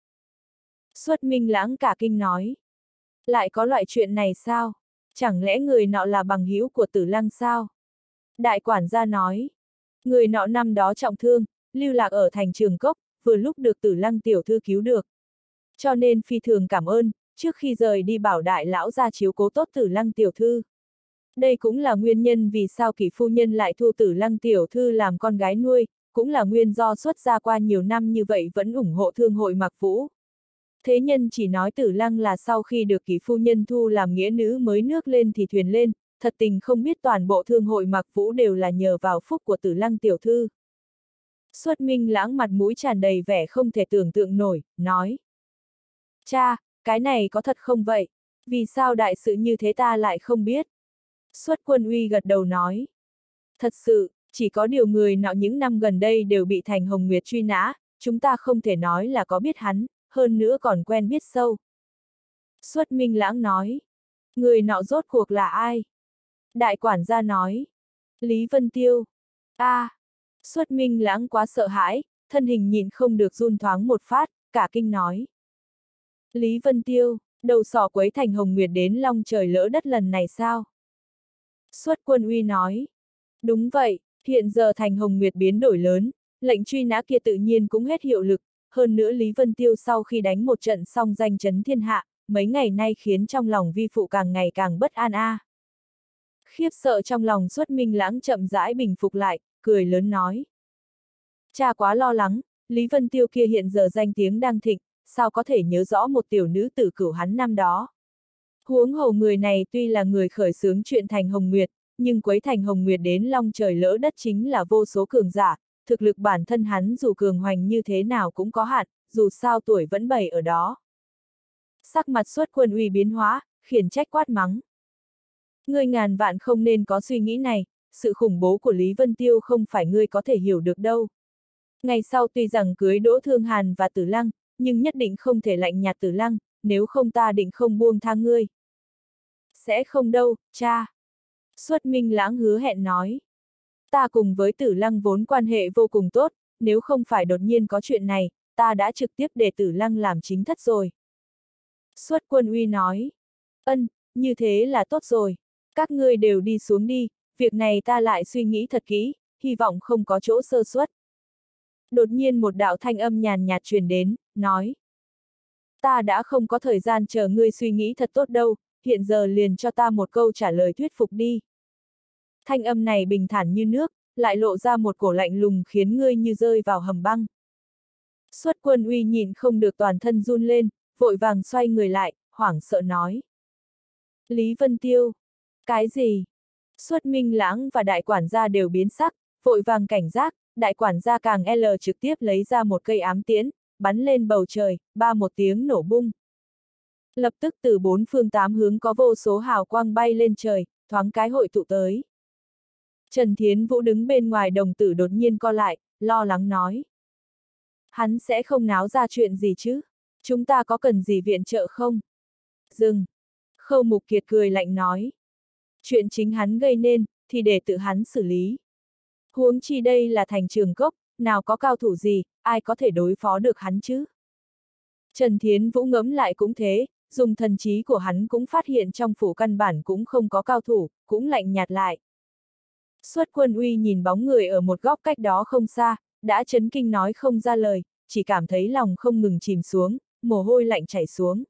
Xuất Minh Lãng cả kinh nói. Lại có loại chuyện này sao? Chẳng lẽ người nọ là bằng hữu của Tử Lăng sao? Đại quản gia nói. Người nọ năm đó trọng thương, lưu lạc ở thành Trường Cốc, vừa lúc được Tử Lăng tiểu thư cứu được. Cho nên phi thường cảm ơn, trước khi rời đi bảo đại lão ra chiếu cố tốt Tử Lăng tiểu thư. Đây cũng là nguyên nhân vì sao Kỷ phu nhân lại thu Tử Lăng tiểu thư làm con gái nuôi, cũng là nguyên do xuất gia qua nhiều năm như vậy vẫn ủng hộ thương hội Mặc Vũ. Thế nhân chỉ nói Tử Lăng là sau khi được Kỷ phu nhân thu làm nghĩa nữ mới nước lên thì thuyền lên, thật tình không biết toàn bộ thương hội Mặc Vũ đều là nhờ vào phúc của Tử Lăng tiểu thư. Xuất Minh Lãng mặt mũi tràn đầy vẻ không thể tưởng tượng nổi, nói. Cha, cái này có thật không vậy? Vì sao đại sự như thế ta lại không biết? Xuất Quân Uy gật đầu nói. Thật sự, chỉ có điều người nọ những năm gần đây đều bị Thành Hồng Nguyệt truy nã, chúng ta không thể nói là có biết hắn, hơn nữa còn quen biết sâu. Xuất Minh Lãng nói. Người nọ rốt cuộc là ai? Đại quản gia nói. Lý Vân Tiêu. Xuất Minh Lãng quá sợ hãi, thân hình nhịn không được run thoáng một phát, cả kinh nói. Lý Vân Tiêu, đầu sỏ quấy Thành Hồng Nguyệt đến long trời lỡ đất lần này sao? Xuất Quân Uy nói. Đúng vậy, hiện giờ Thành Hồng Nguyệt biến đổi lớn, lệnh truy nã kia tự nhiên cũng hết hiệu lực, hơn nữa Lý Vân Tiêu sau khi đánh một trận xong danh chấn thiên hạ, mấy ngày nay khiến trong lòng vi phụ càng ngày càng bất an a. Khiếp sợ trong lòng Xuất Minh Lãng chậm rãi bình phục lại, cười lớn nói. Cha quá lo lắng, Lý Vân Tiêu kia hiện giờ danh tiếng đang thịnh, sao có thể nhớ rõ một tiểu nữ tử cửu hắn năm đó. Huống hồ người này tuy là người khởi xướng chuyện Thành Hồng Nguyệt, nhưng quấy Thành Hồng Nguyệt đến long trời lỡ đất chính là vô số cường giả, thực lực bản thân hắn dù cường hoành như thế nào cũng có hạn, dù sao tuổi vẫn bày ở đó. Sắc mặt Xuất Quân Uy biến hóa, khiển trách quát mắng. Ngươi ngàn vạn không nên có suy nghĩ này, sự khủng bố của Lý Vân Tiêu không phải ngươi có thể hiểu được đâu. Ngày sau tuy rằng cưới Đỗ Thương Hàn và Tử Lăng, nhưng nhất định không thể lạnh nhạt Tử Lăng, nếu không ta định không buông tha ngươi. Sẽ không đâu, cha. Xuất Minh Lãng hứa hẹn nói. Ta cùng với Tử Lăng vốn quan hệ vô cùng tốt, nếu không phải đột nhiên có chuyện này, ta đã trực tiếp để Tử Lăng làm chính thất rồi. Xuất Quân Uy nói. Ân, như thế là tốt rồi. Các ngươi đều đi xuống đi, việc này ta lại suy nghĩ thật kỹ, hy vọng không có chỗ sơ suất. Đột nhiên một đạo thanh âm nhàn nhạt truyền đến, nói. Ta đã không có thời gian chờ ngươi suy nghĩ thật tốt đâu, hiện giờ liền cho ta một câu trả lời thuyết phục đi. Thanh âm này bình thản như nước, lại lộ ra một cổ lạnh lùng khiến ngươi như rơi vào hầm băng. Xuất Quân Uy nhìn không được toàn thân run lên, vội vàng xoay người lại, hoảng sợ nói. Lý Vân Tiêu. Cái gì? Xuất Minh Lãng và đại quản gia đều biến sắc, vội vàng cảnh giác, đại quản gia càng trực tiếp lấy ra một cây ám tiễn, bắn lên bầu trời, ba một tiếng nổ bung. Lập tức từ bốn phương tám hướng có vô số hào quang bay lên trời, thoáng cái hội tụ tới. Trần Thiến Vũ đứng bên ngoài đồng tử đột nhiên co lại, lo lắng nói. Hắn sẽ không náo ra chuyện gì chứ? Chúng ta có cần gì viện trợ không? Dừng! Khâu Mục Kiệt cười lạnh nói. Chuyện chính hắn gây nên, thì để tự hắn xử lý. Huống chi đây là thành Trường Cốc, nào có cao thủ gì, ai có thể đối phó được hắn chứ? Trần Thiến Vũ ngẫm lại cũng thế, dùng thần trí của hắn cũng phát hiện trong phủ căn bản cũng không có cao thủ, cũng lạnh nhạt lại. Xuất Quân Uy nhìn bóng người ở một góc cách đó không xa, đã chấn kinh nói không ra lời, chỉ cảm thấy lòng không ngừng chìm xuống, mồ hôi lạnh chảy xuống.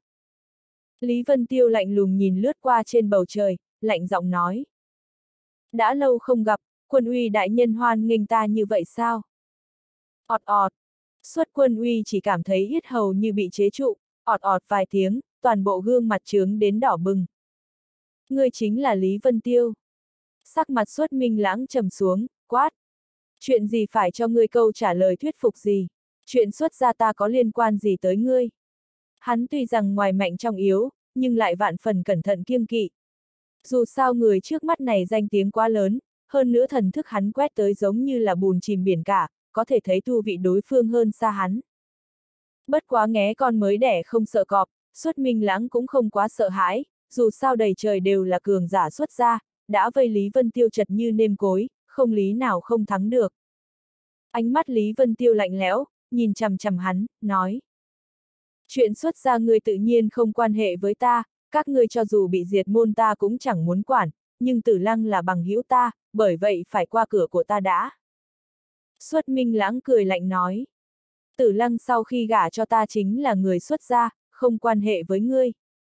Lý Vân Tiêu lạnh lùng nhìn lướt qua trên bầu trời, lạnh giọng nói. Đã lâu không gặp, Quân Uy đại nhân hoan nghênh ta như vậy sao? Ọt ọt. Xuất Quân Uy chỉ cảm thấy yết hầu như bị chế trụ, ọt ọt vài tiếng, toàn bộ gương mặt trướng đến đỏ bừng. Ngươi chính là Lý Vân Tiêu. Sắc mặt Xuất Minh Lãng trầm xuống, quát. Chuyện gì phải cho ngươi câu trả lời thuyết phục gì? Chuyện xuất gia ta có liên quan gì tới ngươi? Hắn tuy rằng ngoài mạnh trong yếu, nhưng lại vạn phần cẩn thận kiêng kỵ. Dù sao người trước mắt này danh tiếng quá lớn, hơn nữa thần thức hắn quét tới giống như là bùn chìm biển cả, có thể thấy tu vị đối phương hơn xa hắn. Bất quá nghé con mới đẻ không sợ cọp, Xuất Minh Lãng cũng không quá sợ hãi, dù sao đầy trời đều là cường giả xuất gia, đã vây Lý Vân Tiêu chật như nêm cối, không lý nào không thắng được. Ánh mắt Lý Vân Tiêu lạnh lẽo, nhìn chằm chằm hắn, nói. Chuyện xuất gia ngươi tự nhiên không quan hệ với ta, các ngươi cho dù bị diệt môn ta cũng chẳng muốn quản, nhưng Tử Lăng là bằng hữu ta, bởi vậy phải qua cửa của ta đã. Xuất Minh Lãng cười lạnh nói. Tử Lăng sau khi gả cho ta chính là người xuất gia, không quan hệ với ngươi.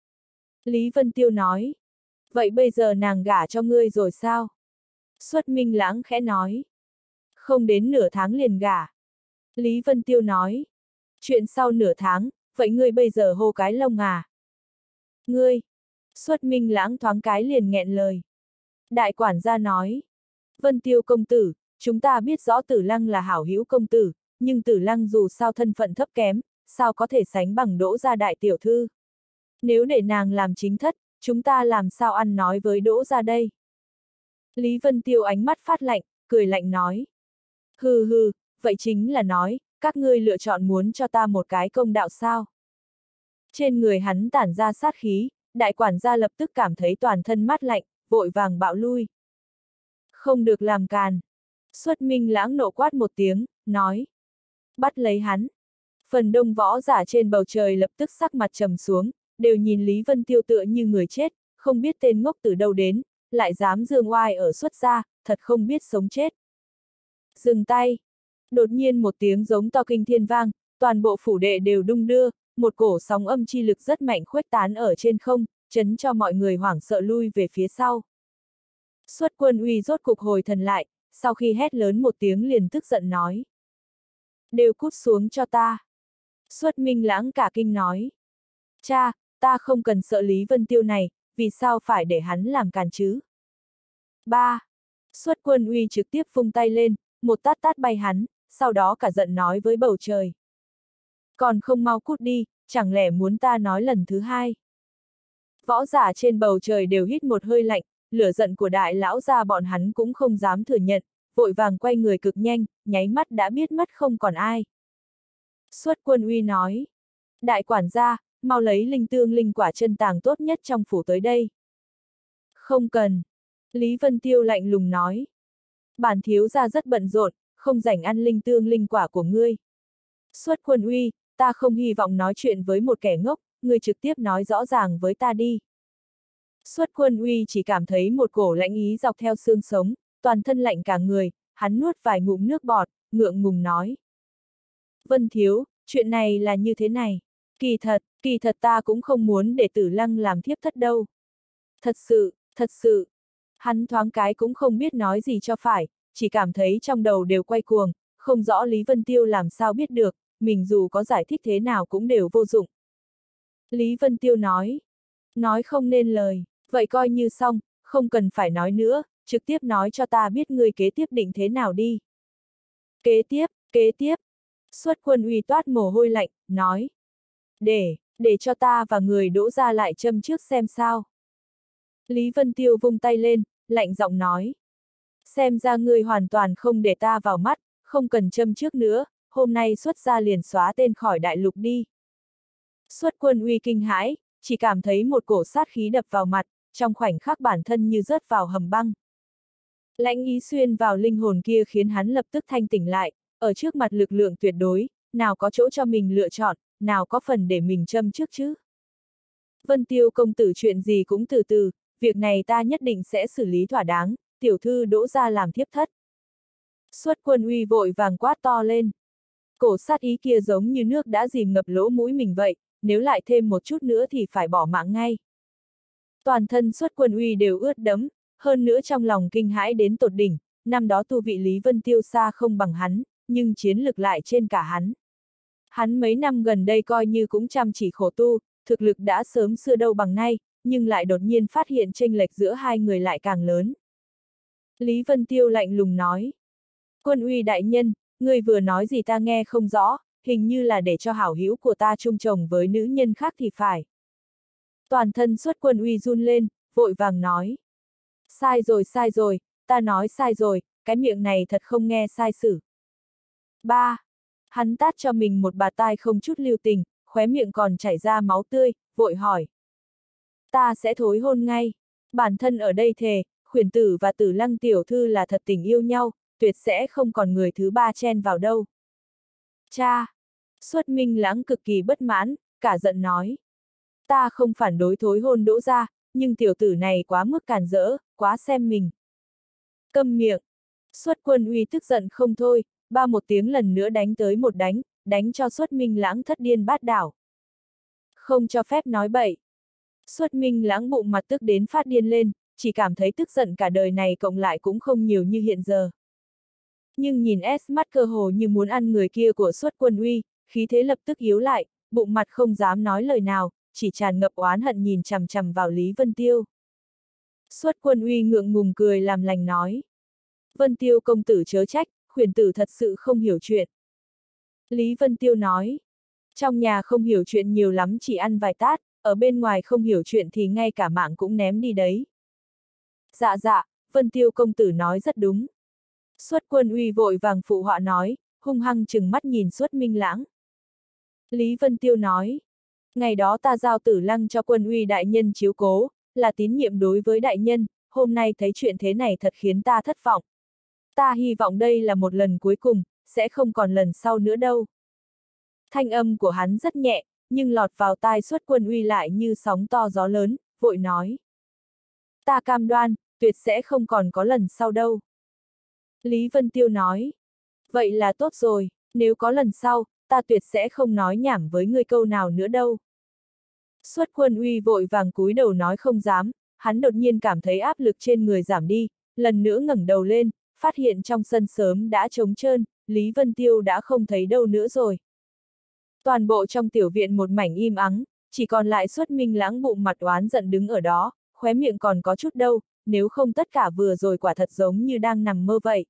Lý Vân Tiêu nói. Vậy bây giờ nàng gả cho ngươi rồi sao? Xuất Minh Lãng khẽ nói. Không đến nửa tháng liền gả. Lý Vân Tiêu nói. Chuyện sau nửa tháng, vậy ngươi bây giờ hô cái lông à? Ngươi! Xuất Minh Lãng thoáng cái liền nghẹn lời. Đại quản gia nói. Vân Tiêu công tử, chúng ta biết rõ Tử Lăng là hảo hữu công tử, nhưng Tử Lăng dù sao thân phận thấp kém, sao có thể sánh bằng Đỗ gia đại tiểu thư? Nếu để nàng làm chính thất, chúng ta làm sao ăn nói với Đỗ gia đây? Lý Vân Tiêu ánh mắt phát lạnh, cười lạnh nói. Hừ hừ, vậy chính là nói, các ngươi lựa chọn muốn cho ta một cái công đạo sao? Trên người hắn tản ra sát khí, đại quản gia lập tức cảm thấy toàn thân mát lạnh, vội vàng bạo lui. Không được làm càn. Xuất Minh Lãng nộ quát một tiếng, nói. Bắt lấy hắn. Phần đông võ giả trên bầu trời lập tức sắc mặt trầm xuống, đều nhìn Lý Vân Tiêu tựa như người chết, không biết tên ngốc từ đâu đến, lại dám dương oai ở xuất gia, thật không biết sống chết. Dừng tay. Đột nhiên một tiếng giống to kinh thiên vang, toàn bộ phủ đệ đều đung đưa, một cổ sóng âm chi lực rất mạnh khuếch tán ở trên không, chấn cho mọi người hoảng sợ lui về phía sau. Xuất Quân Uy rốt cục hồi thần lại, sau khi hét lớn một tiếng liền tức giận nói. Đều cút xuống cho ta. Xuất Minh Lãng cả kinh nói. Cha, ta không cần sợ Lý Vân Tiêu này, vì sao phải để hắn làm càn chứ? 3. Xuất Quân Uy trực tiếp vung tay lên, một tát tát bay hắn, sau đó cả giận nói với bầu trời. Còn không mau cút đi, chẳng lẽ muốn ta nói lần thứ hai? Võ giả trên bầu trời đều hít một hơi lạnh, lửa giận của đại lão gia bọn hắn cũng không dám thừa nhận, vội vàng quay người cực nhanh, nháy mắt đã biết mất không còn ai. Xuất Quân Uy nói. Đại quản gia, mau lấy linh tương linh quả chân tàng tốt nhất trong phủ tới đây. Không cần. Lý Vân Tiêu lạnh lùng nói. Bản thiếu gia rất bận rộn, không rảnh ăn linh tương linh quả của ngươi. Xuất Quân Uy, ta không hy vọng nói chuyện với một kẻ ngốc, ngươi trực tiếp nói rõ ràng với ta đi. Xuất Quân Uy chỉ cảm thấy một cổ lãnh ý dọc theo xương sống, toàn thân lạnh cả người, hắn nuốt vài ngụm nước bọt, ngượng ngùng nói. Vân thiếu, chuyện này là như thế này. Kỳ thật ta cũng không muốn để Tử Lăng làm thiếp thất đâu. Thật sự. Hắn thoáng cái cũng không biết nói gì cho phải, chỉ cảm thấy trong đầu đều quay cuồng, không rõ Lý Vân Tiêu làm sao biết được, mình dù có giải thích thế nào cũng đều vô dụng. Lý Vân Tiêu nói không nên lời, vậy coi như xong, không cần phải nói nữa, trực tiếp nói cho ta biết ngươi kế tiếp định thế nào đi. Kế tiếp. Xuất Quân Uy toát mồ hôi lạnh, nói. Để cho ta và người Đỗ gia lại châm trước xem sao. Lý Vân Tiêu vung tay lên, lạnh giọng nói. Xem ra ngươi hoàn toàn không để ta vào mắt, không cần châm trước nữa, hôm nay xuất gia liền xóa tên khỏi đại lục đi. Xuất Quân Uy kinh hãi, chỉ cảm thấy một cổ sát khí đập vào mặt, trong khoảnh khắc bản thân như rớt vào hầm băng. Lãnh ý xuyên vào linh hồn kia khiến hắn lập tức thanh tỉnh lại, ở trước mặt lực lượng tuyệt đối, nào có chỗ cho mình lựa chọn, nào có phần để mình châm trước chứ. Vân Tiêu công tử chuyện gì cũng từ từ, việc này ta nhất định sẽ xử lý thỏa đáng, tiểu thư Đỗ gia làm thiếp thất. Xuất Quân Uy vội vàng quát to lên. Cổ sát ý kia giống như nước đã dìm ngập lỗ mũi mình vậy, nếu lại thêm một chút nữa thì phải bỏ mạng ngay. Toàn thân Xuất Quân Uy đều ướt đẫm, hơn nữa trong lòng kinh hãi đến tột đỉnh, năm đó tu vị Lý Vân Tiêu xa không bằng hắn, nhưng chiến lực lại trên cả hắn. Hắn mấy năm gần đây coi như cũng chăm chỉ khổ tu, thực lực đã sớm xưa đâu bằng nay, nhưng lại đột nhiên phát hiện chênh lệch giữa hai người lại càng lớn. Lý Vân Tiêu lạnh lùng nói. Quân Uy đại nhân, người vừa nói gì ta nghe không rõ, hình như là để cho hảo hữu của ta chung chồng với nữ nhân khác thì phải. Toàn thân Xuất Quân Uy run lên, vội vàng nói. Sai rồi, ta nói sai rồi, cái miệng này thật không nghe sai sử. Hắn tát cho mình một bạt tai không chút lưu tình, khóe miệng còn chảy ra máu tươi, vội hỏi. Ta sẽ thối hôn ngay. Bản thân ở đây thề, Khuyển Tử và Tử Lăng tiểu thư là thật tình yêu nhau, tuyệt sẽ không còn người thứ ba chen vào đâu. Cha! Xuất Minh Lãng cực kỳ bất mãn, cả giận nói. Ta không phản đối thối hôn Đỗ gia, nhưng tiểu tử này quá mức càn rỡ, quá xem mình. Câm miệng! Xuất Quân Uy tức giận không thôi, ba một tiếng lần nữa đánh tới một đánh cho Xuất Minh Lãng thất điên bát đảo. Không cho phép nói bậy. Xuất Minh Lãng bụng mặt tức đến phát điên lên, chỉ cảm thấy tức giận cả đời này cộng lại cũng không nhiều như hiện giờ. Nhưng nhìn mắt cơ hồ như muốn ăn người kia của Xuất Quân Uy, khí thế lập tức yếu lại, bụng mặt không dám nói lời nào, chỉ tràn ngập oán hận nhìn chằm chằm vào Lý Vân Tiêu. Xuất Quân Uy ngượng ngùng cười làm lành nói. Vân Tiêu công tử chớ trách, Khuyển Tử thật sự không hiểu chuyện. Lý Vân Tiêu nói. Trong nhà không hiểu chuyện nhiều lắm chỉ ăn vài tát, ở bên ngoài không hiểu chuyện thì ngay cả mạng cũng ném đi đấy. Dạ, Vân Tiêu công tử nói rất đúng. Xuất Quân Uy vội vàng phụ họa nói, hung hăng trừng mắt nhìn Xuất Minh Lãng. Lý Vân Tiêu nói, ngày đó ta giao Tử Lăng cho Quân Uy đại nhân chiếu cố, là tín nhiệm đối với đại nhân, hôm nay thấy chuyện thế này thật khiến ta thất vọng. Ta hy vọng đây là một lần cuối cùng, sẽ không còn lần sau nữa đâu. Thanh âm của hắn rất nhẹ, nhưng lọt vào tai Xuất Quân Uy lại như sóng to gió lớn, vội nói. Ta cam đoan, tuyệt sẽ không còn có lần sau đâu. Lý Vân Tiêu nói. Vậy là tốt rồi, nếu có lần sau, ta tuyệt sẽ không nói nhảm với ngươi câu nào nữa đâu. Xuất Quân Uy vội vàng cúi đầu nói không dám, hắn đột nhiên cảm thấy áp lực trên người giảm đi, lần nữa ngẩng đầu lên, phát hiện trong sân sớm đã trống trơn, Lý Vân Tiêu đã không thấy đâu nữa rồi. Toàn bộ trong tiểu viện một mảnh im ắng, chỉ còn lại Xuất Minh Lãng bụng mặt oán giận đứng ở đó, khóe miệng còn có chút đâu, nếu không tất cả vừa rồi quả thật giống như đang nằm mơ vậy.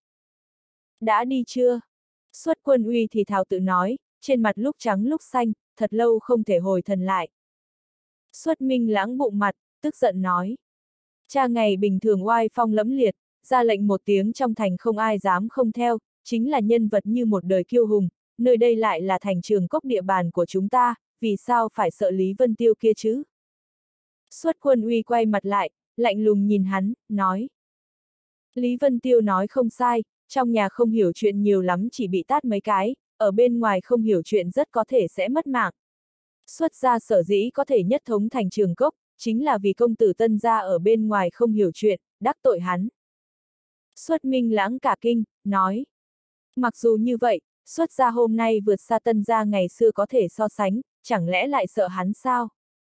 Đã đi chưa? Xuất Quân Uy thì thào tự nói, trên mặt lúc trắng lúc xanh, thật lâu không thể hồi thần lại. Xuất Minh Lãng bụng mặt, tức giận nói. Cha ngày bình thường oai phong lẫm liệt, ra lệnh một tiếng trong thành không ai dám không theo, chính là nhân vật như một đời kiêu hùng, nơi đây lại là thành trường cốc địa bàn của chúng ta, vì sao phải sợ Lý Vân Tiêu kia chứ? Xuất Quân Uy quay mặt lại, lạnh lùng nhìn hắn, nói. Lý Vân Tiêu nói không sai, trong nhà không hiểu chuyện nhiều lắm chỉ bị tát mấy cái, ở bên ngoài không hiểu chuyện rất có thể sẽ mất mạng. Xuất gia sở dĩ có thể nhất thống thành trường cốc, chính là vì công tử Tân gia ở bên ngoài không hiểu chuyện, đắc tội hắn. Xuất Minh Lãng cả kinh, nói. Mặc dù như vậy, Xuất gia hôm nay vượt xa Tân gia ngày xưa có thể so sánh, chẳng lẽ lại sợ hắn sao?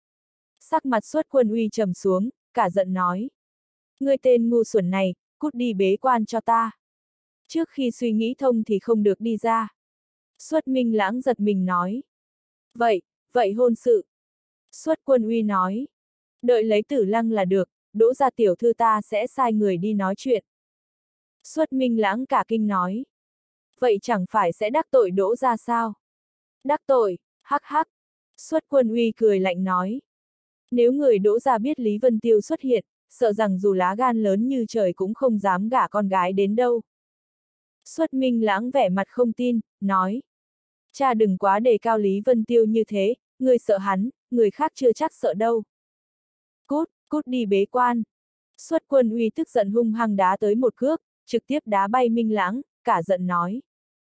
Sắc mặt Xuất Quân Uy trầm xuống, cả giận nói. Ngươi tên ngu xuẩn này, cút đi bế quan cho ta. Trước khi suy nghĩ thông thì không được đi ra. Xuất Minh Lãng giật mình nói. Vậy hôn sự. Xuất Quân Uy nói. Đợi lấy Tử Lăng là được, Đỗ gia tiểu thư ta sẽ sai người đi nói chuyện. Xuất Minh Lãng cả kinh nói. Vậy chẳng phải sẽ đắc tội Đỗ gia sao? Đắc tội, hắc hắc. Xuất Quân Uy cười lạnh nói. Nếu người Đỗ gia biết Lý Vân Tiêu xuất hiện, sợ rằng dù lá gan lớn như trời cũng không dám gả con gái đến đâu. Xuất Minh Lãng vẻ mặt không tin, nói. Cha đừng quá đề cao Lý Vân Tiêu như thế, người sợ hắn, người khác chưa chắc sợ đâu. Cút, cút đi bế quan. Xuất Quân Uy tức giận hung hăng đá tới một cước, trực tiếp đá bay Minh Lãng, cả giận nói.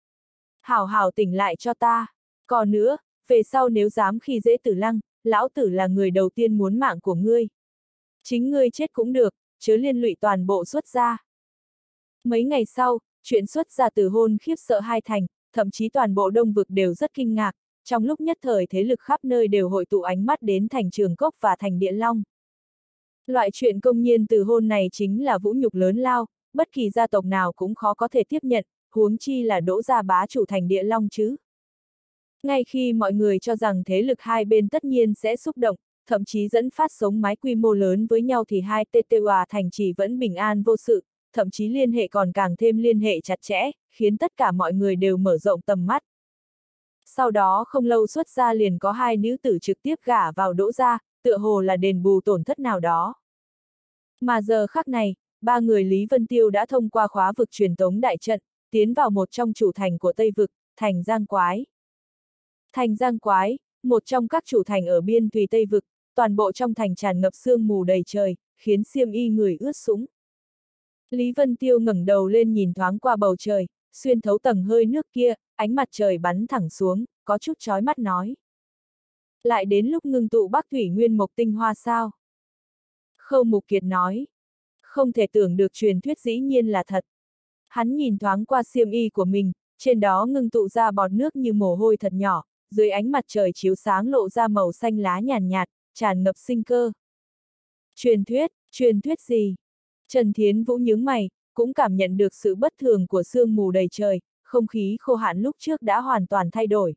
Hảo hảo tỉnh lại cho ta. Còn nữa, về sau nếu dám khi dễ Tử Lăng, lão tử là người đầu tiên muốn mạng của ngươi. Chính ngươi chết cũng được, chớ liên lụy toàn bộ Xuất gia. Mấy ngày sau, chuyện Xuất gia từ hôn khiếp sợ hai thành, thậm chí toàn bộ Đông Vực đều rất kinh ngạc, trong lúc nhất thời thế lực khắp nơi đều hội tụ ánh mắt đến thành Trường Cốc và thành Địa Long. Loại chuyện công nhiên từ hôn này chính là vũ nhục lớn lao, bất kỳ gia tộc nào cũng khó có thể tiếp nhận, huống chi là Đỗ gia bá chủ thành Địa Long chứ. Ngay khi mọi người cho rằng thế lực hai bên tất nhiên sẽ xúc động, thậm chí dẫn phát sống mái quy mô lớn với nhau thì hai TTOA thành trì vẫn bình an vô sự, thậm chí liên hệ còn càng thêm liên hệ chặt chẽ, khiến tất cả mọi người đều mở rộng tầm mắt. Sau đó không lâu Xuất gia liền có hai nữ tử trực tiếp gả vào Đỗ gia, tựa hồ là đền bù tổn thất nào đó. Mà giờ khắc này, ba người Lý Vân Tiêu đã thông qua khóa vực truyền tống đại trận, tiến vào một trong chủ thành của Tây Vực, thành Giang Quái. Thành Giang Quái, một trong các chủ thành ở biên thùy Tây Vực, toàn bộ trong thành tràn ngập sương mù đầy trời, khiến xiêm y người ướt sũng. Lý Vân Tiêu ngẩng đầu lên nhìn thoáng qua bầu trời, xuyên thấu tầng hơi nước kia, ánh mặt trời bắn thẳng xuống, có chút chói mắt nói. Lại đến lúc ngưng tụ Bắc Thủy Nguyên Mộc tinh hoa sao? Khâu Mục Kiệt nói. Không thể tưởng được truyền thuyết dĩ nhiên là thật. Hắn nhìn thoáng qua xiêm y của mình, trên đó ngưng tụ ra bọt nước như mồ hôi thật nhỏ, dưới ánh mặt trời chiếu sáng lộ ra màu xanh lá nhàn nhạt, tràn ngập sinh cơ. Truyền thuyết gì? Trần Thiến Vũ nhướng mày, cũng cảm nhận được sự bất thường của sương mù đầy trời, không khí khô hạn lúc trước đã hoàn toàn thay đổi.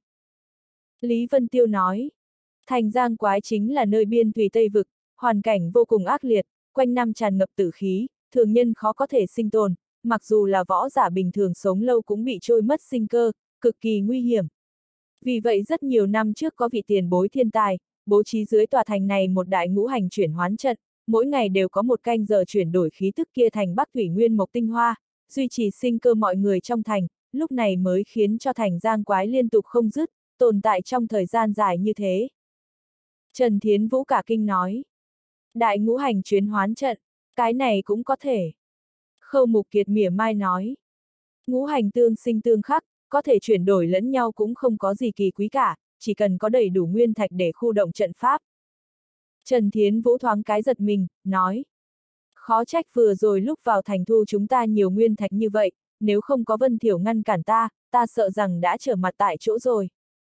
Lý Vân Tiêu nói, thành Giang Quái chính là nơi biên thùy Tây Vực, hoàn cảnh vô cùng ác liệt, quanh năm tràn ngập tử khí, thường nhân khó có thể sinh tồn, mặc dù là võ giả bình thường sống lâu cũng bị trôi mất sinh cơ, cực kỳ nguy hiểm. Vì vậy rất nhiều năm trước có vị tiền bối thiên tài, bố trí dưới tòa thành này một đại ngũ hành chuyển hoán trận, mỗi ngày đều có một canh giờ chuyển đổi khí tức kia thành Bắc Thủy Nguyên Mộc tinh hoa, duy trì sinh cơ mọi người trong thành, lúc này mới khiến cho thành Giang Quái liên tục không dứt, tồn tại trong thời gian dài như thế. Trần Thiến Vũ cả kinh nói. Đại ngũ hành chuyển hoán trận, cái này cũng có thể. Khâu Mục Kiệt mỉa mai nói. Ngũ hành tương sinh tương khắc, có thể chuyển đổi lẫn nhau cũng không có gì kỳ quý cả, chỉ cần có đầy đủ nguyên thạch để khu động trận pháp. Trần Thiến Vũ thoáng cái giật mình, nói. Khó trách vừa rồi lúc vào thành thu chúng ta nhiều nguyên thạch như vậy, nếu không có Vân Thiểu ngăn cản ta sợ rằng đã trở mặt tại chỗ rồi.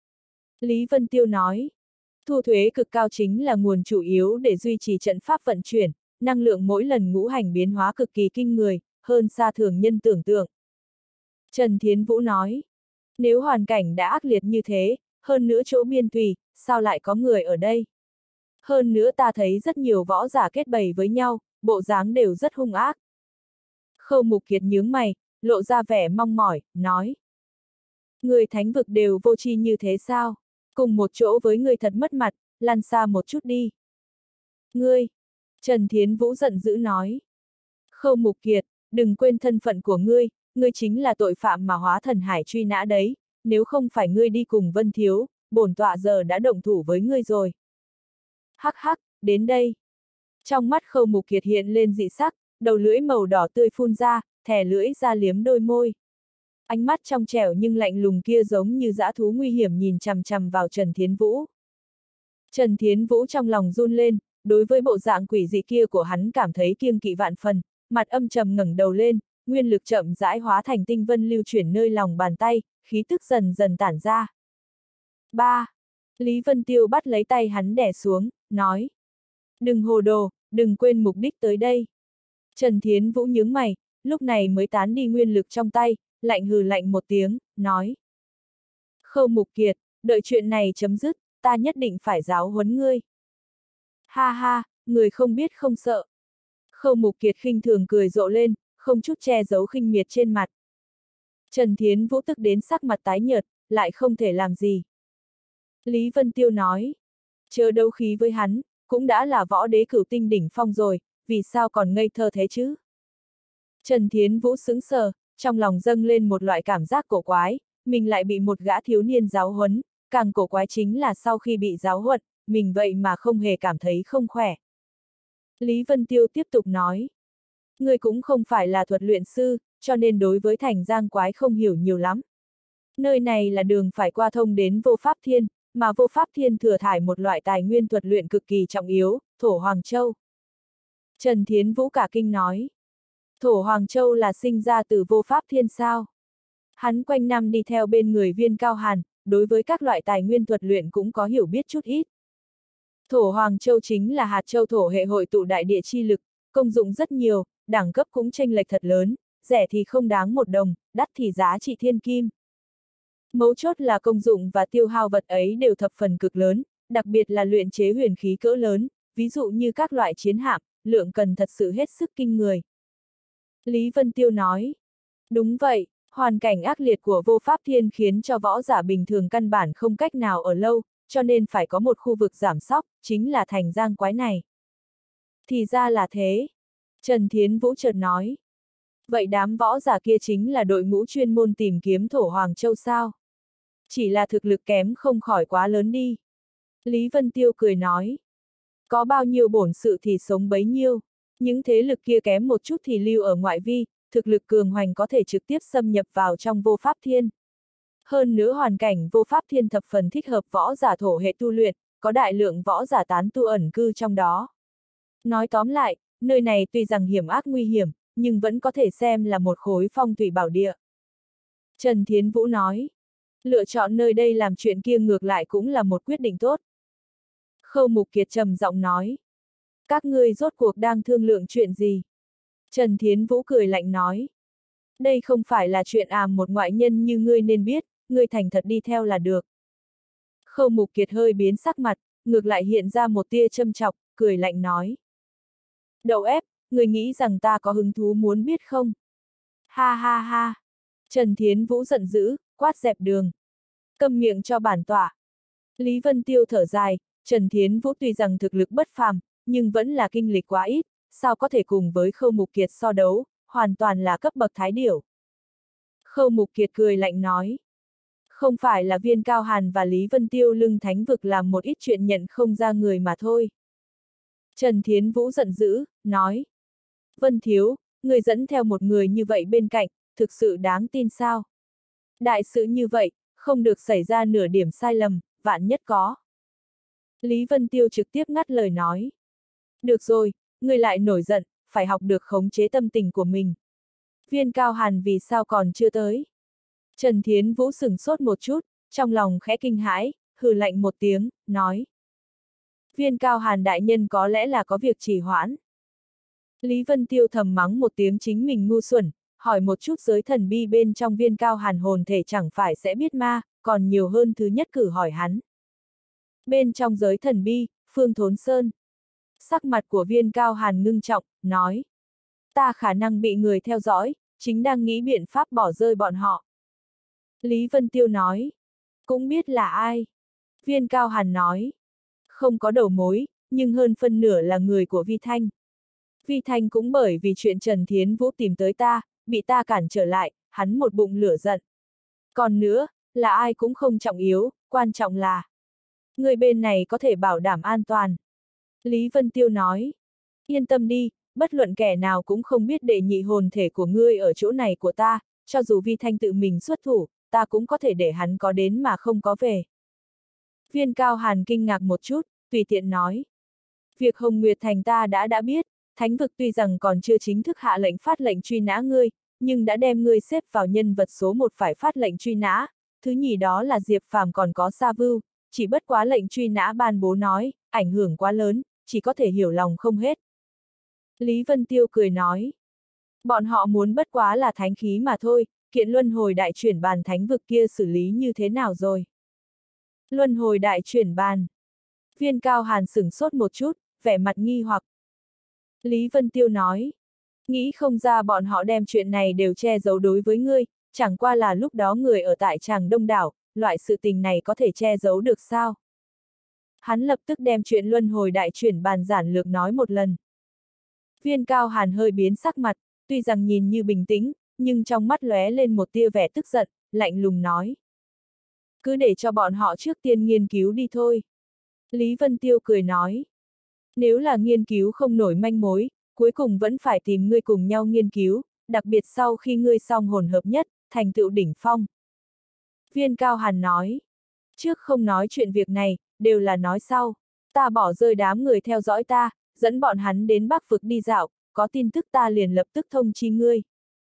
Lý Vân Tiêu nói. Thu thuế cực cao chính là nguồn chủ yếu để duy trì trận pháp vận chuyển, năng lượng mỗi lần ngũ hành biến hóa cực kỳ kinh người, hơn xa thường nhân tưởng tượng. Trần Thiến Vũ nói, nếu hoàn cảnh đã ác liệt như thế, hơn nữa chỗ biên thùy, sao lại có người ở đây? Hơn nữa ta thấy rất nhiều võ giả kết bầy với nhau, bộ dáng đều rất hung ác. Khâu Mục Kiệt nhướng mày, lộ ra vẻ mong mỏi, nói. Người thánh vực đều vô tri như thế sao? Cùng một chỗ với người thật mất mặt, lăn xa một chút đi. Ngươi! Trần Thiến Vũ giận dữ nói. Khâu Mục Kiệt, đừng quên thân phận của ngươi chính là tội phạm mà Hóa Thần Hải truy nã đấy, nếu không phải ngươi đi cùng Vân Thiếu, bổn tọa giờ đã động thủ với ngươi rồi. Hắc hắc, đến đây. Trong mắt Khâu Mục Kiệt hiện lên dị sắc, đầu lưỡi màu đỏ tươi phun ra, thè lưỡi ra liếm đôi môi. Ánh mắt trong trẻo nhưng lạnh lùng kia giống như dã thú nguy hiểm nhìn chằm chằm vào Trần Thiến Vũ. Trần Thiến Vũ trong lòng run lên, đối với bộ dạng quỷ dị kia của hắn cảm thấy kiêng kỵ vạn phần, mặt âm trầm ngẩng đầu lên, nguyên lực chậm rãi hóa thành tinh vân lưu chuyển nơi lòng bàn tay, khí tức dần dần tản ra. 3. Lý Vân Tiêu bắt lấy tay hắn đè xuống, nói. Đừng hồ đồ, đừng quên mục đích tới đây. Trần Thiến Vũ nhướng mày, lúc này mới tán đi nguyên lực trong tay, lạnh hừ lạnh một tiếng, nói. Khâu Mục Kiệt, đợi chuyện này chấm dứt, ta nhất định phải giáo huấn ngươi. Ha ha, người không biết không sợ. Khâu Mục Kiệt khinh thường cười rộ lên, không chút che giấu khinh miệt trên mặt. Trần Thiến Vũ tức đến sắc mặt tái nhợt, lại không thể làm gì. Lý Vân Tiêu nói, chớ đấu khí với hắn, cũng đã là võ đế cửu tinh đỉnh phong rồi, vì sao còn ngây thơ thế chứ? Trần Thiến Vũ sững sờ, trong lòng dâng lên một loại cảm giác cổ quái, mình lại bị một gã thiếu niên giáo huấn, càng cổ quái chính là sau khi bị giáo huấn, mình vậy mà không hề cảm thấy không khỏe. Lý Vân Tiêu tiếp tục nói, ngươi cũng không phải là thuật luyện sư, cho nên đối với thành giang quái không hiểu nhiều lắm. Nơi này là đường phải qua thông đến Vô Pháp Thiên, mà Vô Pháp Thiên thừa thải một loại tài nguyên thuật luyện cực kỳ trọng yếu, Thổ Hoàng Châu. Trần Thiến Vũ cả kinh nói, Thổ Hoàng Châu là sinh ra từ Vô Pháp Thiên sao? Hắn quanh năm đi theo bên người Viên Cao Hàn, đối với các loại tài nguyên thuật luyện cũng có hiểu biết chút ít. Thổ Hoàng Châu chính là hạt châu thổ hệ hội tụ đại địa chi lực, công dụng rất nhiều, đẳng cấp cũng chênh lệch thật lớn, rẻ thì không đáng 1 đồng, đắt thì giá trị thiên kim. Mấu chốt là công dụng và tiêu hao vật ấy đều thập phần cực lớn, đặc biệt là luyện chế huyền khí cỡ lớn, ví dụ như các loại chiến hạm, lượng cần thật sự hết sức kinh người. Lý Vân Tiêu nói, đúng vậy, hoàn cảnh ác liệt của Vô Pháp Thiên khiến cho võ giả bình thường căn bản không cách nào ở lâu, cho nên phải có một khu vực giảm sóc, chính là thành giang quái này. Thì ra là thế. Trần Thiến Vũ chợt nói. Vậy đám võ giả kia chính là đội ngũ chuyên môn tìm kiếm Thổ Hoàng Châu sao? Chỉ là thực lực kém không khỏi quá lớn đi. Lý Vân Tiêu cười nói. Có bao nhiêu bổn sự thì sống bấy nhiêu. Những thế lực kia kém một chút thì lưu ở ngoại vi, thực lực cường hoành có thể trực tiếp xâm nhập vào trong Vô Pháp Thiên. Hơn nữa hoàn cảnh Vô Pháp Thiên thập phần thích hợp võ giả thổ hệ tu luyện, có đại lượng võ giả tán tu ẩn cư trong đó. Nói tóm lại, nơi này tuy rằng hiểm ác nguy hiểm, nhưng vẫn có thể xem là một khối phong thủy bảo địa. Trần Thiến Vũ nói, lựa chọn nơi đây làm chuyện kia ngược lại cũng là một quyết định tốt. Khâu Mục Kiệt trầm giọng nói, các ngươi rốt cuộc đang thương lượng chuyện gì? Trần Thiến Vũ cười lạnh nói, đây không phải là chuyện một ngoại nhân như ngươi nên biết, ngươi thành thật đi theo là được. Khâu Mục Kiệt hơi biến sắc mặt, ngược lại hiện ra một tia châm chọc, cười lạnh nói. Đậu ép, ngươi nghĩ rằng ta có hứng thú muốn biết không? Ha ha ha! Trần Thiến Vũ giận dữ, quát dẹp đường. Câm miệng cho bản tọa. Lý Vân Tiêu thở dài, Trần Thiến Vũ tuy rằng thực lực bất phàm, nhưng vẫn là kinh lịch quá ít, sao có thể cùng với Khâu Mục Kiệt so đấu, hoàn toàn là cấp bậc thái điểu. Khâu Mục Kiệt cười lạnh nói. Không phải là Viên Cao Hàn và Lý Vân Tiêu lưng thánh vực làm một ít chuyện nhận không ra người mà thôi. Trần Thiến Vũ giận dữ, nói. Vân Thiếu, người dẫn theo một người như vậy bên cạnh, thực sự đáng tin sao? Đại sự như vậy, không được xảy ra nửa điểm sai lầm, vạn nhất có. Lý Vân Tiêu trực tiếp ngắt lời nói. Được rồi, người lại nổi giận, phải học được khống chế tâm tình của mình. Viên Cao Hàn vì sao còn chưa tới? Trần Thiến Vũ sửng sốt một chút, trong lòng khẽ kinh hãi, hừ lạnh một tiếng, nói. Viên Cao Hàn đại nhân có lẽ là có việc trì hoãn. Lý Vân Tiêu thầm mắng một tiếng chính mình ngu xuẩn, hỏi một chút giới thần bi bên trong Viên Cao Hàn hồn thể chẳng phải sẽ biết ma, còn nhiều hơn thứ nhất cử hỏi hắn. Bên trong giới thần bi, Phương Thốn Sơn. Sắc mặt của Viên Cao Hàn ngưng trọng, nói. Ta khả năng bị người theo dõi, chính đang nghĩ biện pháp bỏ rơi bọn họ. Lý Vân Tiêu nói. Cũng biết là ai. Viên Cao Hàn nói. Không có đầu mối, nhưng hơn phân nửa là người của Vi Thanh. Vi Thanh cũng bởi vì chuyện Trần Thiến Vũ tìm tới ta, bị ta cản trở lại, hắn một bụng lửa giận. Còn nữa, là ai cũng không trọng yếu, quan trọng là người bên này có thể bảo đảm an toàn. Lý Vân Tiêu nói. Yên tâm đi, bất luận kẻ nào cũng không biết đệ nhị hồn thể của ngươi ở chỗ này của ta, cho dù Vi Thanh tự mình xuất thủ, ta cũng có thể để hắn có đến mà không có về. Viên Cao Hàn kinh ngạc một chút, tùy tiện nói. Việc Hồng Nguyệt Thành ta đã biết, thánh vực tuy rằng còn chưa chính thức hạ lệnh phát lệnh truy nã ngươi, nhưng đã đem ngươi xếp vào nhân vật số 1 phải phát lệnh truy nã, thứ nhì đó là Diệp Phàm còn có Sa Vưu, chỉ bất quá lệnh truy nã ban bố nói, ảnh hưởng quá lớn, chỉ có thể hiểu lòng không hết. Lý Vân Tiêu cười nói. Bọn họ muốn bất quá là thánh khí mà thôi, kiện luân hồi đại chuyển bàn thánh vực kia xử lý như thế nào rồi? Luân hồi đại chuyển bàn. Viên Cao Hàn sửng sốt một chút, vẻ mặt nghi hoặc. Lý Vân Tiêu nói. Nghĩ không ra bọn họ đem chuyện này đều che giấu đối với ngươi, chẳng qua là lúc đó người ở tại Tràng Đông Đảo, loại sự tình này có thể che giấu được sao? Hắn lập tức đem chuyện luân hồi đại chuyển bàn giản lược nói một lần. Viên Cao Hàn hơi biến sắc mặt, tuy rằng nhìn như bình tĩnh, nhưng trong mắt lóe lên một tia vẻ tức giận, lạnh lùng nói. Cứ để cho bọn họ trước tiên nghiên cứu đi thôi. Lý Vân Tiêu cười nói. Nếu là nghiên cứu không nổi manh mối, cuối cùng vẫn phải tìm ngươi cùng nhau nghiên cứu, đặc biệt sau khi ngươi song hồn hợp nhất, thành tựu đỉnh phong. Viên Cao Hàn nói. Trước không nói chuyện việc này, đều là nói sau. Ta bỏ rơi đám người theo dõi ta, dẫn bọn hắn đến Bắc Vực đi dạo, có tin tức ta liền lập tức thông chi ngươi.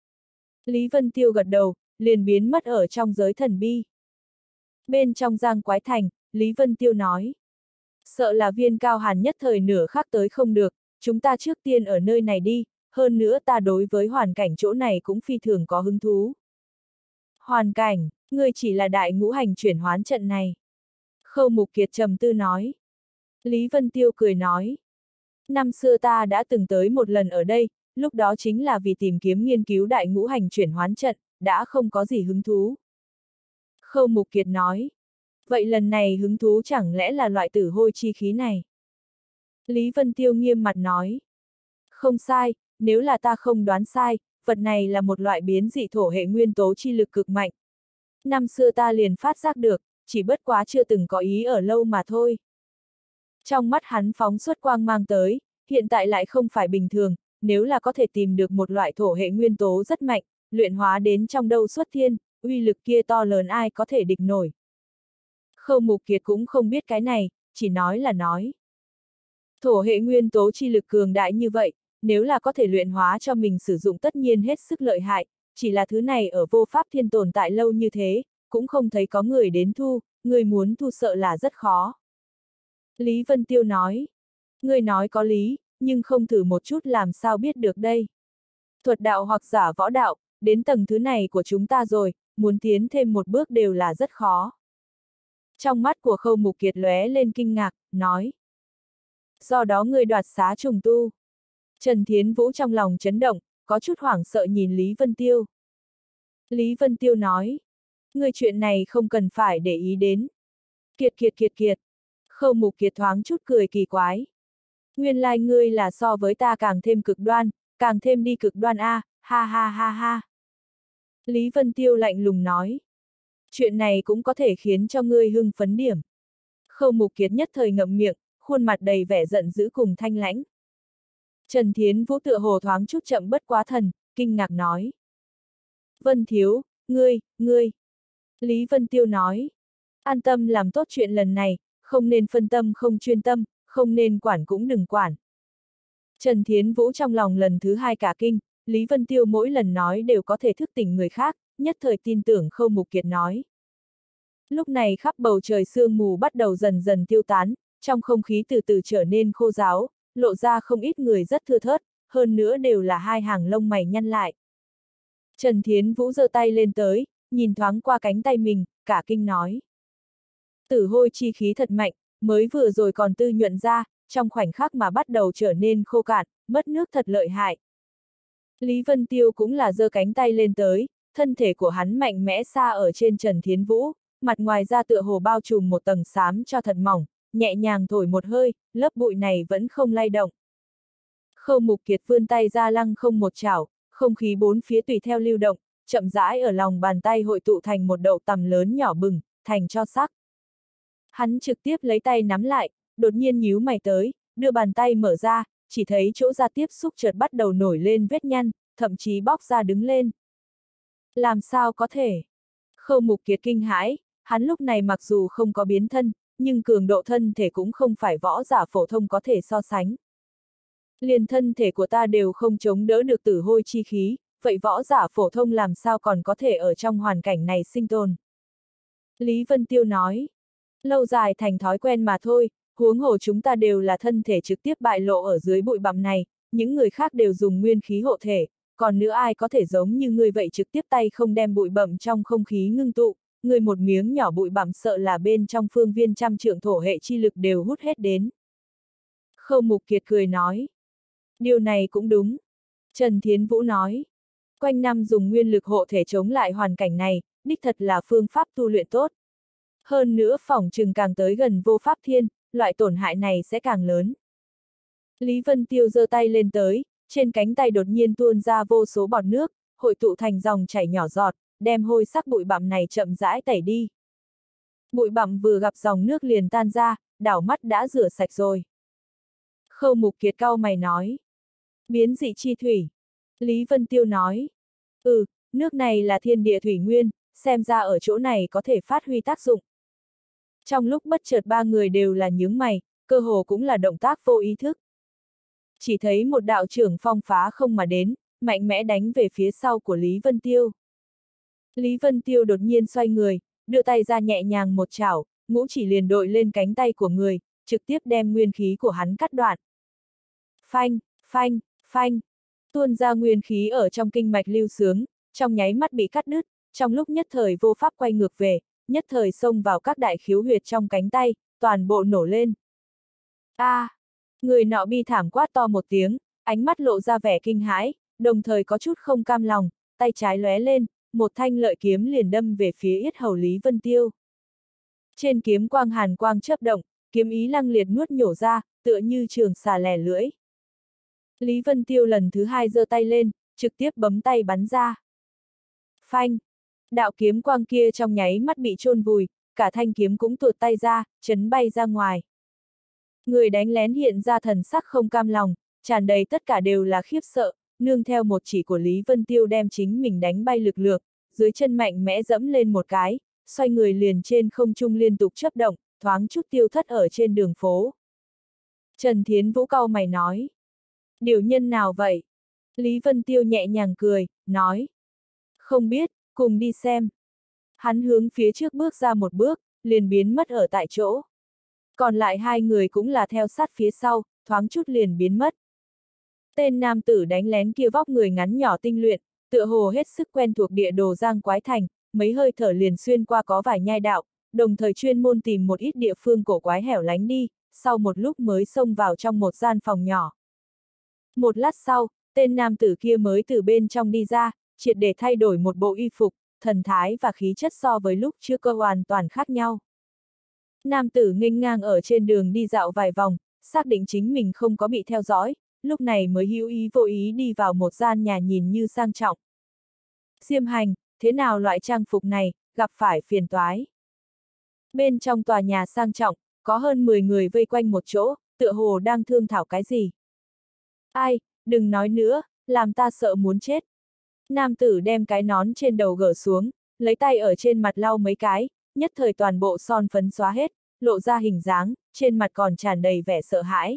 Lý Vân Tiêu gật đầu, liền biến mất ở trong giới thần bi. Bên trong Giang Quái Thành, Lý Vân Tiêu nói. Sợ là Viên Cao Hàn nhất thời nửa khắc tới không được, chúng ta trước tiên ở nơi này đi, hơn nữa ta đối với hoàn cảnh chỗ này cũng phi thường có hứng thú. Hoàn cảnh, ngươi chỉ là đại ngũ hành chuyển hoán trận này. Khâu Mục Kiệt trầm tư nói. Lý Vân Tiêu cười nói. Năm xưa ta đã từng tới một lần ở đây, lúc đó chính là vì tìm kiếm nghiên cứu đại ngũ hành chuyển hoán trận, đã không có gì hứng thú. Khâu Mục Kiệt nói. Vậy lần này hứng thú chẳng lẽ là loại tử hôi chi khí này? Lý Vân Tiêu nghiêm mặt nói. Không sai, nếu là ta không đoán sai, vật này là một loại biến dị thổ hệ nguyên tố chi lực cực mạnh. Năm xưa ta liền phát giác được, chỉ bất quá chưa từng có ý ở lâu mà thôi. Trong mắt hắn phóng xuất quang mang tới, hiện tại lại không phải bình thường, nếu là có thể tìm được một loại thổ hệ nguyên tố rất mạnh, luyện hóa đến trong đâu xuất thiên, uy lực kia to lớn ai có thể địch nổi. Khâu Mục Kiệt cũng không biết cái này, chỉ nói là nói. Thổ hệ nguyên tố chi lực cường đại như vậy, nếu là có thể luyện hóa cho mình sử dụng tất nhiên hết sức lợi hại, chỉ là thứ này ở vô pháp thiên tồn tại lâu như thế, cũng không thấy có người đến thu, người muốn thu sợ là rất khó. Lý Vân Tiêu nói, người nói có lý, nhưng không thử một chút làm sao biết được đây. Thuật đạo hoặc giả võ đạo, đến tầng thứ này của chúng ta rồi, muốn tiến thêm một bước đều là rất khó. Trong mắt của Khâu Mục Kiệt lóe lên kinh ngạc, nói. Do đó người đoạt xá trùng tu. Trần Thiến Vũ trong lòng chấn động, có chút hoảng sợ nhìn Lý Vân Tiêu. Lý Vân Tiêu nói. Người chuyện này không cần phải để ý đến. Kiệt. Khâu Mục Kiệt thoáng chút cười kỳ quái. Nguyên lai ngươi là so với ta càng thêm cực đoan, càng thêm đi cực đoan a, ha ha ha ha. Lý Vân Tiêu lạnh lùng nói. Chuyện này cũng có thể khiến cho ngươi hưng phấn điểm. Khâu Mục Kiệt nhất thời ngậm miệng, khuôn mặt đầy vẻ giận dữ cùng thanh lãnh. Trần Thiến Vũ tựa hồ thoáng chút chậm bất quá thần, kinh ngạc nói. Vân Thiếu, ngươi. Lý Vân Tiêu nói. An tâm làm tốt chuyện lần này, không nên phân tâm không chuyên tâm, không nên quản cũng đừng quản. Trần Thiến Vũ trong lòng lần thứ hai cả kinh, Lý Vân Tiêu mỗi lần nói đều có thể thức tỉnh người khác, nhất thời tin tưởng Khâu Mục Kiệt nói. Lúc này khắp bầu trời sương mù bắt đầu dần dần tiêu tán, trong không khí từ từ trở nên khô ráo, lộ ra không ít người rất thưa thớt, hơn nữa đều là hai hàng lông mày nhăn lại. Trần Thiến Vũ giơ tay lên tới, nhìn thoáng qua cánh tay mình, cả kinh nói. Tử hôi chi khí thật mạnh, mới vừa rồi còn tư nhuận ra, trong khoảnh khắc mà bắt đầu trở nên khô cạn, mất nước thật lợi hại. Lý Vân Tiêu cũng là giơ cánh tay lên tới, thân thể của hắn mạnh mẽ xa ở trên Trần Thiến Vũ, mặt ngoài ra tựa hồ bao trùm một tầng xám cho thật mỏng, nhẹ nhàng thổi một hơi, lớp bụi này vẫn không lay động. Khâu Mục Kiệt vươn tay ra lăng không một chảo, không khí bốn phía tùy theo lưu động, chậm rãi ở lòng bàn tay hội tụ thành một đậu tằm lớn nhỏ bừng, thành tro sắc. Hắn trực tiếp lấy tay nắm lại, đột nhiên nhíu mày tới, đưa bàn tay mở ra, chỉ thấy chỗ da tiếp xúc chợt bắt đầu nổi lên vết nhăn, thậm chí bóc ra đứng lên. Làm sao có thể? Khâu Mục Kiệt kinh hãi, hắn lúc này mặc dù không có biến thân, nhưng cường độ thân thể cũng không phải võ giả phổ thông có thể so sánh. Liền thân thể của ta đều không chống đỡ được tử hôi chi khí, vậy võ giả phổ thông làm sao còn có thể ở trong hoàn cảnh này sinh tồn? Lý Vân Tiêu nói, lâu dài thành thói quen mà thôi, huống hồ chúng ta đều là thân thể trực tiếp bại lộ ở dưới bụi bặm này, những người khác đều dùng nguyên khí hộ thể, còn nữa ai có thể giống như ngươi vậy trực tiếp tay không đem bụi bặm trong không khí ngưng tụ, ngươi một miếng nhỏ bụi bặm sợ là bên trong phương viên trăm trượng thổ hệ chi lực đều hút hết đến. Khâu Mục Kiệt cười nói. Điều này cũng đúng. Trần Thiến Vũ nói. Quanh năm dùng nguyên lực hộ thể chống lại hoàn cảnh này, đích thật là phương pháp tu luyện tốt. Hơn nữa phỏng chừng càng tới gần vô pháp thiên, loại tổn hại này sẽ càng lớn. Lý Vân Tiêu giơ tay lên tới, trên cánh tay đột nhiên tuôn ra vô số bọt nước, hội tụ thành dòng chảy nhỏ giọt, đem hôi sắc bụi bặm này chậm rãi tẩy đi. Bụi bặm vừa gặp dòng nước liền tan ra, đảo mắt đã rửa sạch rồi. Khâu Mục Kiệt cau mày nói. Biến dị chi thủy. Lý Vân Tiêu nói. Nước này là thiên địa thủy nguyên, xem ra ở chỗ này có thể phát huy tác dụng. Trong lúc bất chợt ba người đều là nhướng mày, cơ hồ cũng là động tác vô ý thức. Chỉ thấy một đạo trưởng phong phá không mà đến, mạnh mẽ đánh về phía sau của Lý Vân Tiêu. Lý Vân Tiêu đột nhiên xoay người, đưa tay ra nhẹ nhàng một chảo, ngũ chỉ liền đội lên cánh tay của người, trực tiếp đem nguyên khí của hắn cắt đoạn. Phanh, phanh, phanh, tuôn ra nguyên khí ở trong kinh mạch lưu xướng, trong nháy mắt bị cắt đứt, trong lúc nhất thời vô pháp quay ngược về, nhất thời xông vào các đại khiếu huyệt trong cánh tay, toàn bộ nổ lên. Người nọ bi thảm quát to một tiếng, ánh mắt lộ ra vẻ kinh hãi, đồng thời có chút không cam lòng, tay trái lóe lên, một thanh lợi kiếm liền đâm về phía yết hầu Lý Vân Tiêu. Trên kiếm quang hàn quang chớp động, kiếm ý lăng liệt nuốt nhổ ra, tựa như trường xà lẻ lưỡi. Lý Vân Tiêu lần thứ hai giơ tay lên, trực tiếp bấm tay bắn ra. Phanh! Đạo kiếm quang kia trong nháy mắt bị chôn vùi, cả thanh kiếm cũng tuột tay ra, chấn bay ra ngoài. Người đánh lén hiện ra thần sắc không cam lòng, tràn đầy tất cả đều là khiếp sợ, nương theo một chỉ của Lý Vân Tiêu đem chính mình đánh bay lực lược, dưới chân mạnh mẽ dẫm lên một cái, xoay người liền trên không trung liên tục chớp động, thoáng chút tiêu thất ở trên đường phố. Trần Thiến Vũ cau mày nói. Điều nhân nào vậy? Lý Vân Tiêu nhẹ nhàng cười, nói. Không biết, cùng đi xem. Hắn hướng phía trước bước ra một bước, liền biến mất ở tại chỗ. Còn lại hai người cũng là theo sát phía sau, thoáng chút liền biến mất. Tên nam tử đánh lén kia vóc người ngắn nhỏ tinh luyện, tựa hồ hết sức quen thuộc địa đồ Giang Quái Thành, mấy hơi thở liền xuyên qua có vài nhai đạo, đồng thời chuyên môn tìm một ít địa phương cổ quái hẻo lánh đi, sau một lúc mới xông vào trong một gian phòng nhỏ. Một lát sau, tên nam tử kia mới từ bên trong đi ra, triệt để thay đổi một bộ y phục, thần thái và khí chất so với lúc trước cơ hoàn toàn khác nhau. Nam tử nghênh ngang ở trên đường đi dạo vài vòng, xác định chính mình không có bị theo dõi, lúc này mới hữu ý vô ý đi vào một gian nhà nhìn như sang trọng. Diêm Hành, thế nào loại trang phục này, gặp phải phiền toái. Bên trong tòa nhà sang trọng, có hơn 10 người vây quanh một chỗ, tựa hồ đang thương thảo cái gì. Ai, đừng nói nữa, làm ta sợ muốn chết. Nam tử đem cái nón trên đầu gỡ xuống, lấy tay ở trên mặt lau mấy cái, nhất thời toàn bộ son phấn xóa hết, lộ ra hình dáng, trên mặt còn tràn đầy vẻ sợ hãi.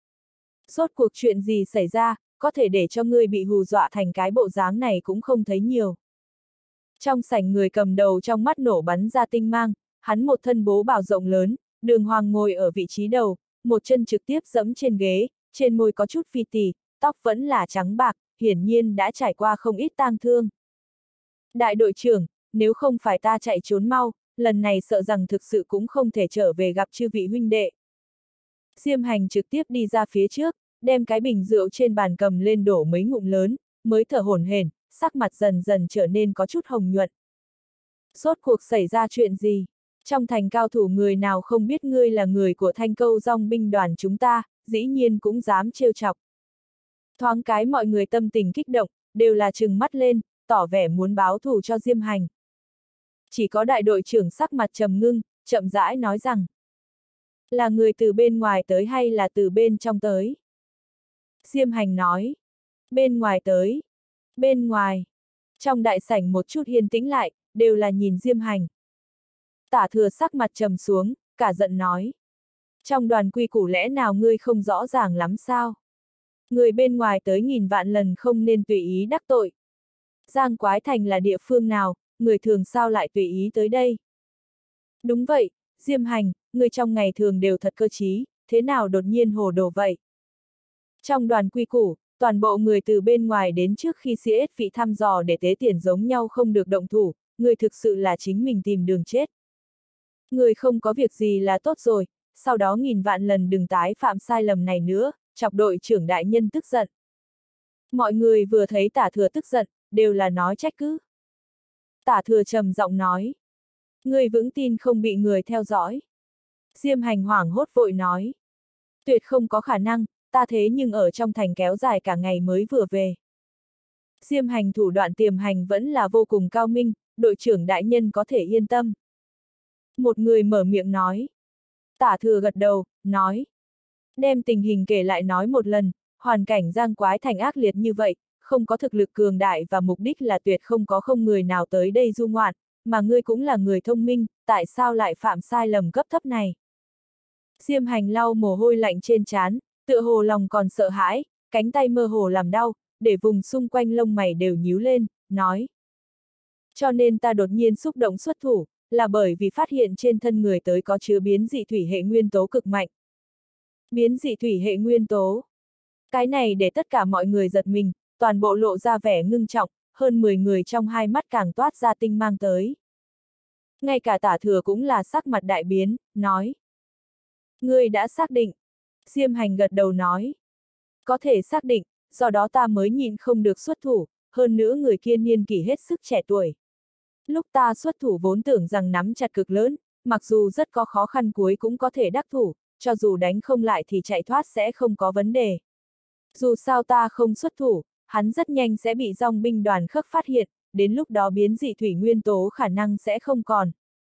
Rốt cuộc chuyện gì xảy ra, có thể để cho ngươi bị hù dọa thành cái bộ dáng này cũng không thấy nhiều. Trong sảnh người cầm đầu trong mắt nổ bắn ra tinh mang, hắn một thân bố bào rộng lớn, Đường Hoàng ngồi ở vị trí đầu, một chân trực tiếp giẫm trên ghế, trên môi có chút phi tì, tóc vẫn là trắng bạc, hiển nhiên đã trải qua không ít tang thương. Đại đội trưởng, nếu không phải ta chạy trốn mau, lần này sợ rằng thực sự cũng không thể trở về gặp chư vị huynh đệ. Diêm Hành trực tiếp đi ra phía trước, đem cái bình rượu trên bàn cầm lên đổ mấy ngụm lớn, mới thở hổn hển, sắc mặt dần dần trở nên có chút hồng nhuận. Rốt cuộc xảy ra chuyện gì? Trong thành cao thủ người nào không biết ngươi là người của Thanh Câu Dong binh đoàn chúng ta, dĩ nhiên cũng dám trêu chọc. Thoáng cái mọi người tâm tình kích động, đều là trừng mắt lên, tỏ vẻ muốn báo thù cho Diêm Hành. Chỉ có đại đội trưởng sắc mặt trầm ngưng, chậm rãi nói rằng, là người từ bên ngoài tới hay là từ bên trong tới? Diêm Hành nói, bên ngoài tới. Bên ngoài. Trong đại sảnh một chút yên tĩnh lại, đều là nhìn Diêm Hành. Tả Thừa sắc mặt trầm xuống, cả giận nói. Trong đoàn quy củ lẽ nào ngươi không rõ ràng lắm sao? Người bên ngoài tới nghìn vạn lần không nên tùy ý đắc tội. Giang Quái Thành là địa phương nào, người thường sao lại tùy ý tới đây? Đúng vậy, Diêm Hành, người trong ngày thường đều thật cơ trí, thế nào đột nhiên hồ đồ vậy? Trong đoàn quy củ, toàn bộ người từ bên ngoài đến trước khi CS vị thăm dò để tế tiền giống nhau không được động thủ, người thực sự là chính mình tìm đường chết. Người không có việc gì là tốt rồi, sau đó nghìn vạn lần đừng tái phạm sai lầm này nữa, chọc đội trưởng đại nhân tức giận. Mọi người vừa thấy Tả Thừa tức giận, đều là nói trách cứ. Tả Thừa trầm giọng nói. Ngươi vững tin không bị người theo dõi. Diêm Hành hoảng hốt vội nói. Tuyệt không có khả năng, ta thế nhưng ở trong thành kéo dài cả ngày mới vừa về. Diêm Hành thủ đoạn tiềm hành vẫn là vô cùng cao minh, đội trưởng đại nhân có thể yên tâm. Một người mở miệng nói. Tả Thừa gật đầu, nói. Đem tình hình kể lại nói một lần, hoàn cảnh Giang Quái Thành ác liệt như vậy, không có thực lực cường đại và mục đích là tuyệt không có không người nào tới đây du ngoạn, mà ngươi cũng là người thông minh, tại sao lại phạm sai lầm cấp thấp này? Diêm Hành lau mồ hôi lạnh trên trán, tựa hồ lòng còn sợ hãi, cánh tay mơ hồ làm đau, để vùng xung quanh lông mày đều nhíu lên, nói. Cho nên ta đột nhiên xúc động xuất thủ, là bởi vì phát hiện trên thân người tới có chứa biến dị thủy hệ nguyên tố cực mạnh. Biến dị thủy hệ nguyên tố. Cái này để tất cả mọi người giật mình, toàn bộ lộ ra vẻ ngưng trọng, hơn 10 người trong hai mắt càng toát ra tinh mang tới. Ngay cả Tả Thừa cũng là sắc mặt đại biến, nói. Ngươi đã xác định. Diêm Hành gật đầu nói. Có thể xác định, do đó ta mới nhịn không được xuất thủ, hơn nữa người kia niên kỷ hết sức trẻ tuổi. Lúc ta xuất thủ vốn tưởng rằng nắm chặt cực lớn, mặc dù rất có khó khăn cuối cũng có thể đắc thủ, cho dù đánh không lại thì chạy thoát sẽ không có vấn đề. Dù sao ta không xuất thủ, hắn rất nhanh sẽ bị dòng binh đoàn khắc phát hiện, đến lúc đó biến dị thủy nguyên tố khả năng sẽ không còn.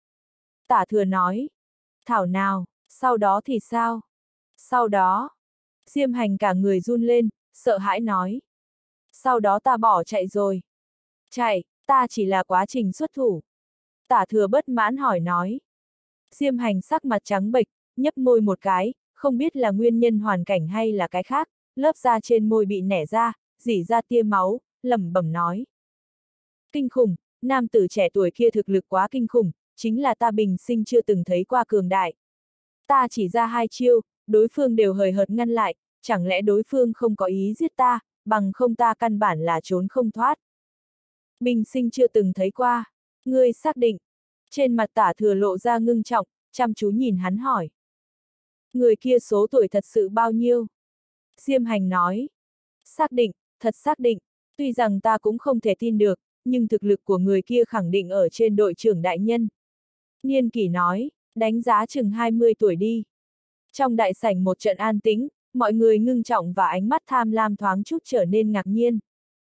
Tả Thừa nói. Thảo nào, sau đó thì sao? Sau đó, Diêm Hành cả người run lên, sợ hãi nói. Sau đó ta bỏ chạy rồi. Chạy, ta chỉ là quá trình xuất thủ. Tả Thừa bất mãn hỏi nói. Diêm Hành sắc mặt trắng bệch, nhấp môi một cái, không biết là nguyên nhân hoàn cảnh hay là cái khác, lớp da trên môi bị nẻ ra, rỉ ra tia máu, lẩm bẩm nói. Kinh khủng, nam tử trẻ tuổi kia thực lực quá kinh khủng, chính là ta bình sinh chưa từng thấy qua cường đại. Ta chỉ ra 2 chiêu, đối phương đều hời hợt ngăn lại, chẳng lẽ đối phương không có ý giết ta, bằng không ta căn bản là trốn không thoát. Bình sinh chưa từng thấy qua, ngươi xác định. Trên mặt Tả Thừa lộ ra ngưng trọng, chăm chú nhìn hắn hỏi. Người kia số tuổi thật sự bao nhiêu? Diêm Hành nói. Xác định, thật xác định, tuy rằng ta cũng không thể tin được, nhưng thực lực của người kia khẳng định ở trên đội trưởng đại nhân. Niên kỷ nói, đánh giá chừng 20 tuổi đi. Trong đại sảnh một trận an tĩnh, mọi người ngưng trọng và ánh mắt tham lam thoáng chút trở nên ngạc nhiên.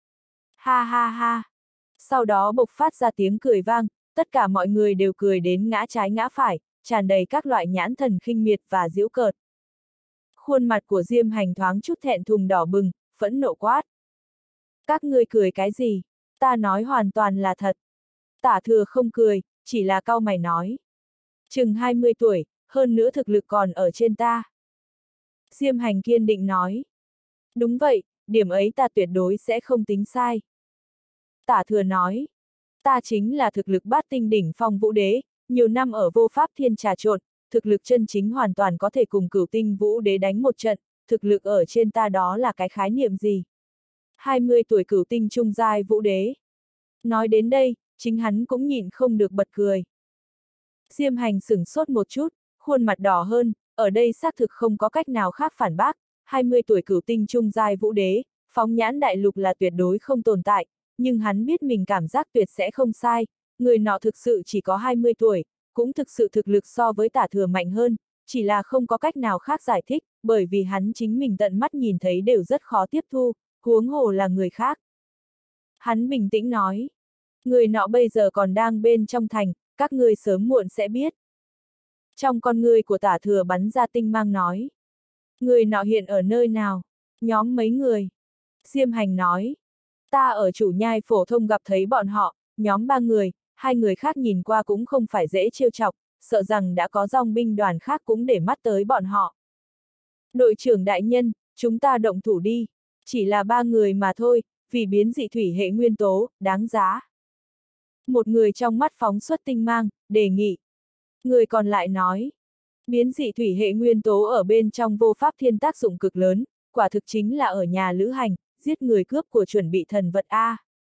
Ha ha ha. Sau đó bộc phát ra tiếng cười vang, tất cả mọi người đều cười đến ngã trái ngã phải, tràn đầy các loại nhãn thần khinh miệt và giễu cợt. Khuôn mặt của Diêm Hành thoáng chút thẹn thùng đỏ bừng, phẫn nộ quát. Các ngươi cười cái gì? Ta nói hoàn toàn là thật. Tả Thừa không cười, chỉ là cau mày nói. Chừng 20 tuổi, hơn nữa thực lực còn ở trên ta. Diêm Hành kiên định nói. Đúng vậy, điểm ấy ta tuyệt đối sẽ không tính sai. Tả Thừa nói. Ta chính là thực lực bát tinh đỉnh phong vũ đế, nhiều năm ở vô pháp thiên trà trộn, thực lực chân chính hoàn toàn có thể cùng cửu tinh vũ đế đánh một trận, thực lực ở trên ta đó là cái khái niệm gì? 20 tuổi cửu tinh trung giai vũ đế. Nói đến đây, chính hắn cũng nhịn không được bật cười. Diêm Hành sửng sốt một chút, khuôn mặt đỏ hơn, ở đây xác thực không có cách nào khác phản bác, 20 tuổi cửu tinh trung giai vũ đế, phóng nhãn đại lục là tuyệt đối không tồn tại, nhưng hắn biết mình cảm giác tuyệt sẽ không sai, người nọ thực sự chỉ có 20 tuổi, cũng thực sự thực lực so với Tả Thừa mạnh hơn, chỉ là không có cách nào khác giải thích, bởi vì hắn chính mình tận mắt nhìn thấy đều rất khó tiếp thu, huống hồ là người khác. Hắn bình tĩnh nói, người nọ bây giờ còn đang bên trong thành, các ngươi sớm muộn sẽ biết. Trong con ngươi của Tả Thừa bắn ra tinh mang nói, người nọ hiện ở nơi nào? Nhóm mấy người? Diêm Hành nói, ta ở chủ nhai phổ thông gặp thấy bọn họ, nhóm 3 người, 2 người khác nhìn qua cũng không phải dễ trêu chọc, sợ rằng đã có dòng binh đoàn khác cũng để mắt tới bọn họ. Đội trưởng đại nhân, chúng ta động thủ đi, chỉ là 3 người mà thôi, vì biến dị thủy hệ nguyên tố, đáng giá. Một người trong mắt phóng xuất tinh mang, đề nghị. Người còn lại nói, biến dị thủy hệ nguyên tố ở bên trong vô pháp thiên tác dụng cực lớn, quả thực chính là ở nhà lữ hành, giết người cướp của chuẩn bị thần vật A.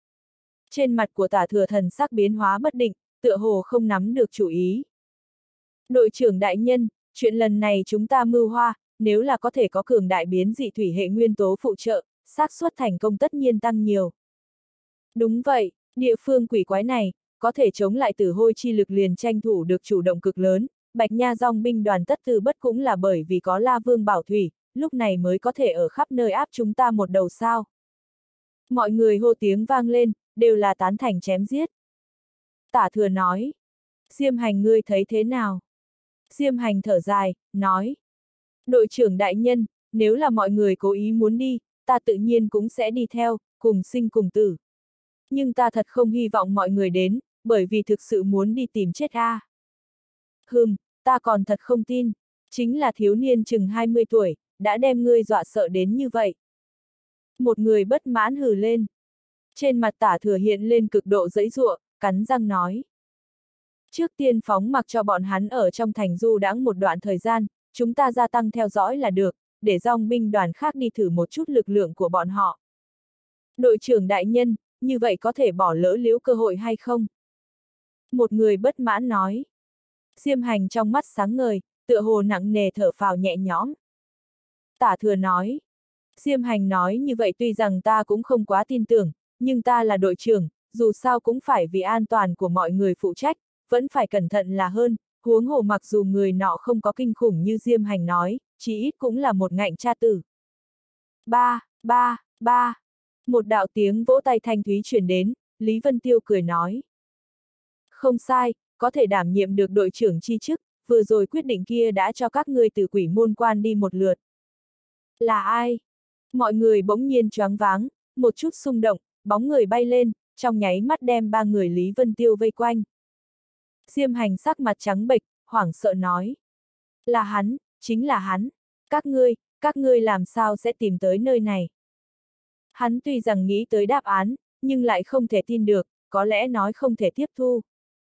Trên mặt của Tả Thừa thần sắc biến hóa bất định, tựa hồ không nắm được chủ ý. Đội trưởng đại nhân, chuyện lần này chúng ta mưu hoa, nếu là có thể có cường đại biến dị thủy hệ nguyên tố phụ trợ, xác suất thành công tất nhiên tăng nhiều. Đúng vậy, địa phương quỷ quái này, có thể chống lại tử hôi chi lực liền tranh thủ được chủ động cực lớn, Bạch Nha dòng binh đoàn tất từ bất cũng là bởi vì có La Vương bảo thủy, lúc này mới có thể ở khắp nơi áp chúng ta một đầu sao. Mọi người hô tiếng vang lên, đều là tán thành chém giết. Tả Thừa nói, Diêm Hành ngươi thấy thế nào? Diêm Hành thở dài, nói, đội trưởng đại nhân, nếu là mọi người cố ý muốn đi, ta tự nhiên cũng sẽ đi theo, cùng sinh cùng tử. Nhưng ta thật không hy vọng mọi người đến, bởi vì thực sự muốn đi tìm chết a. Ta còn thật không tin, chính là thiếu niên chừng 20 tuổi, đã đem ngươi dọa sợ đến như vậy. Một người bất mãn hừ lên. Trên mặt Tả Thừa hiện lên cực độ giãy giụa, cắn răng nói. Trước tiên phóng mặc cho bọn hắn ở trong thành du đãng một đoạn thời gian, chúng ta gia tăng theo dõi là được, để dòng binh đoàn khác đi thử một chút lực lượng của bọn họ. Đội trưởng đại nhân, như vậy có thể bỏ lỡ liễu cơ hội hay không? Một người bất mãn nói. Diêm Hành trong mắt sáng ngời, tựa hồ nặng nề thở phào nhẹ nhõm. Tả Thừa nói. Diêm Hành nói như vậy tuy rằng ta cũng không quá tin tưởng, nhưng ta là đội trưởng, dù sao cũng phải vì an toàn của mọi người phụ trách, vẫn phải cẩn thận là hơn, huống hồ mặc dù người nọ không có kinh khủng như Diêm Hành nói, chí ít cũng là một ngạnh cha tử. Ba. Một đạo tiếng vỗ tay thanh thúy truyền đến, Lý Vân Tiêu cười nói. Không sai, có thể đảm nhiệm được đội trưởng chi chức, vừa rồi quyết định kia đã cho các ngươi từ quỷ môn quan đi một lượt. Là ai? Mọi người bỗng nhiên choáng váng, một chút xung động, bóng người bay lên, trong nháy mắt đem ba người Lý Vân Tiêu vây quanh. Diêm Hành sắc mặt trắng bệch, hoảng sợ nói. Là hắn, chính là hắn. Các ngươi làm sao sẽ tìm tới nơi này? Hắn tuy rằng nghĩ tới đáp án, nhưng lại không thể tin được, có lẽ nói không thể tiếp thu.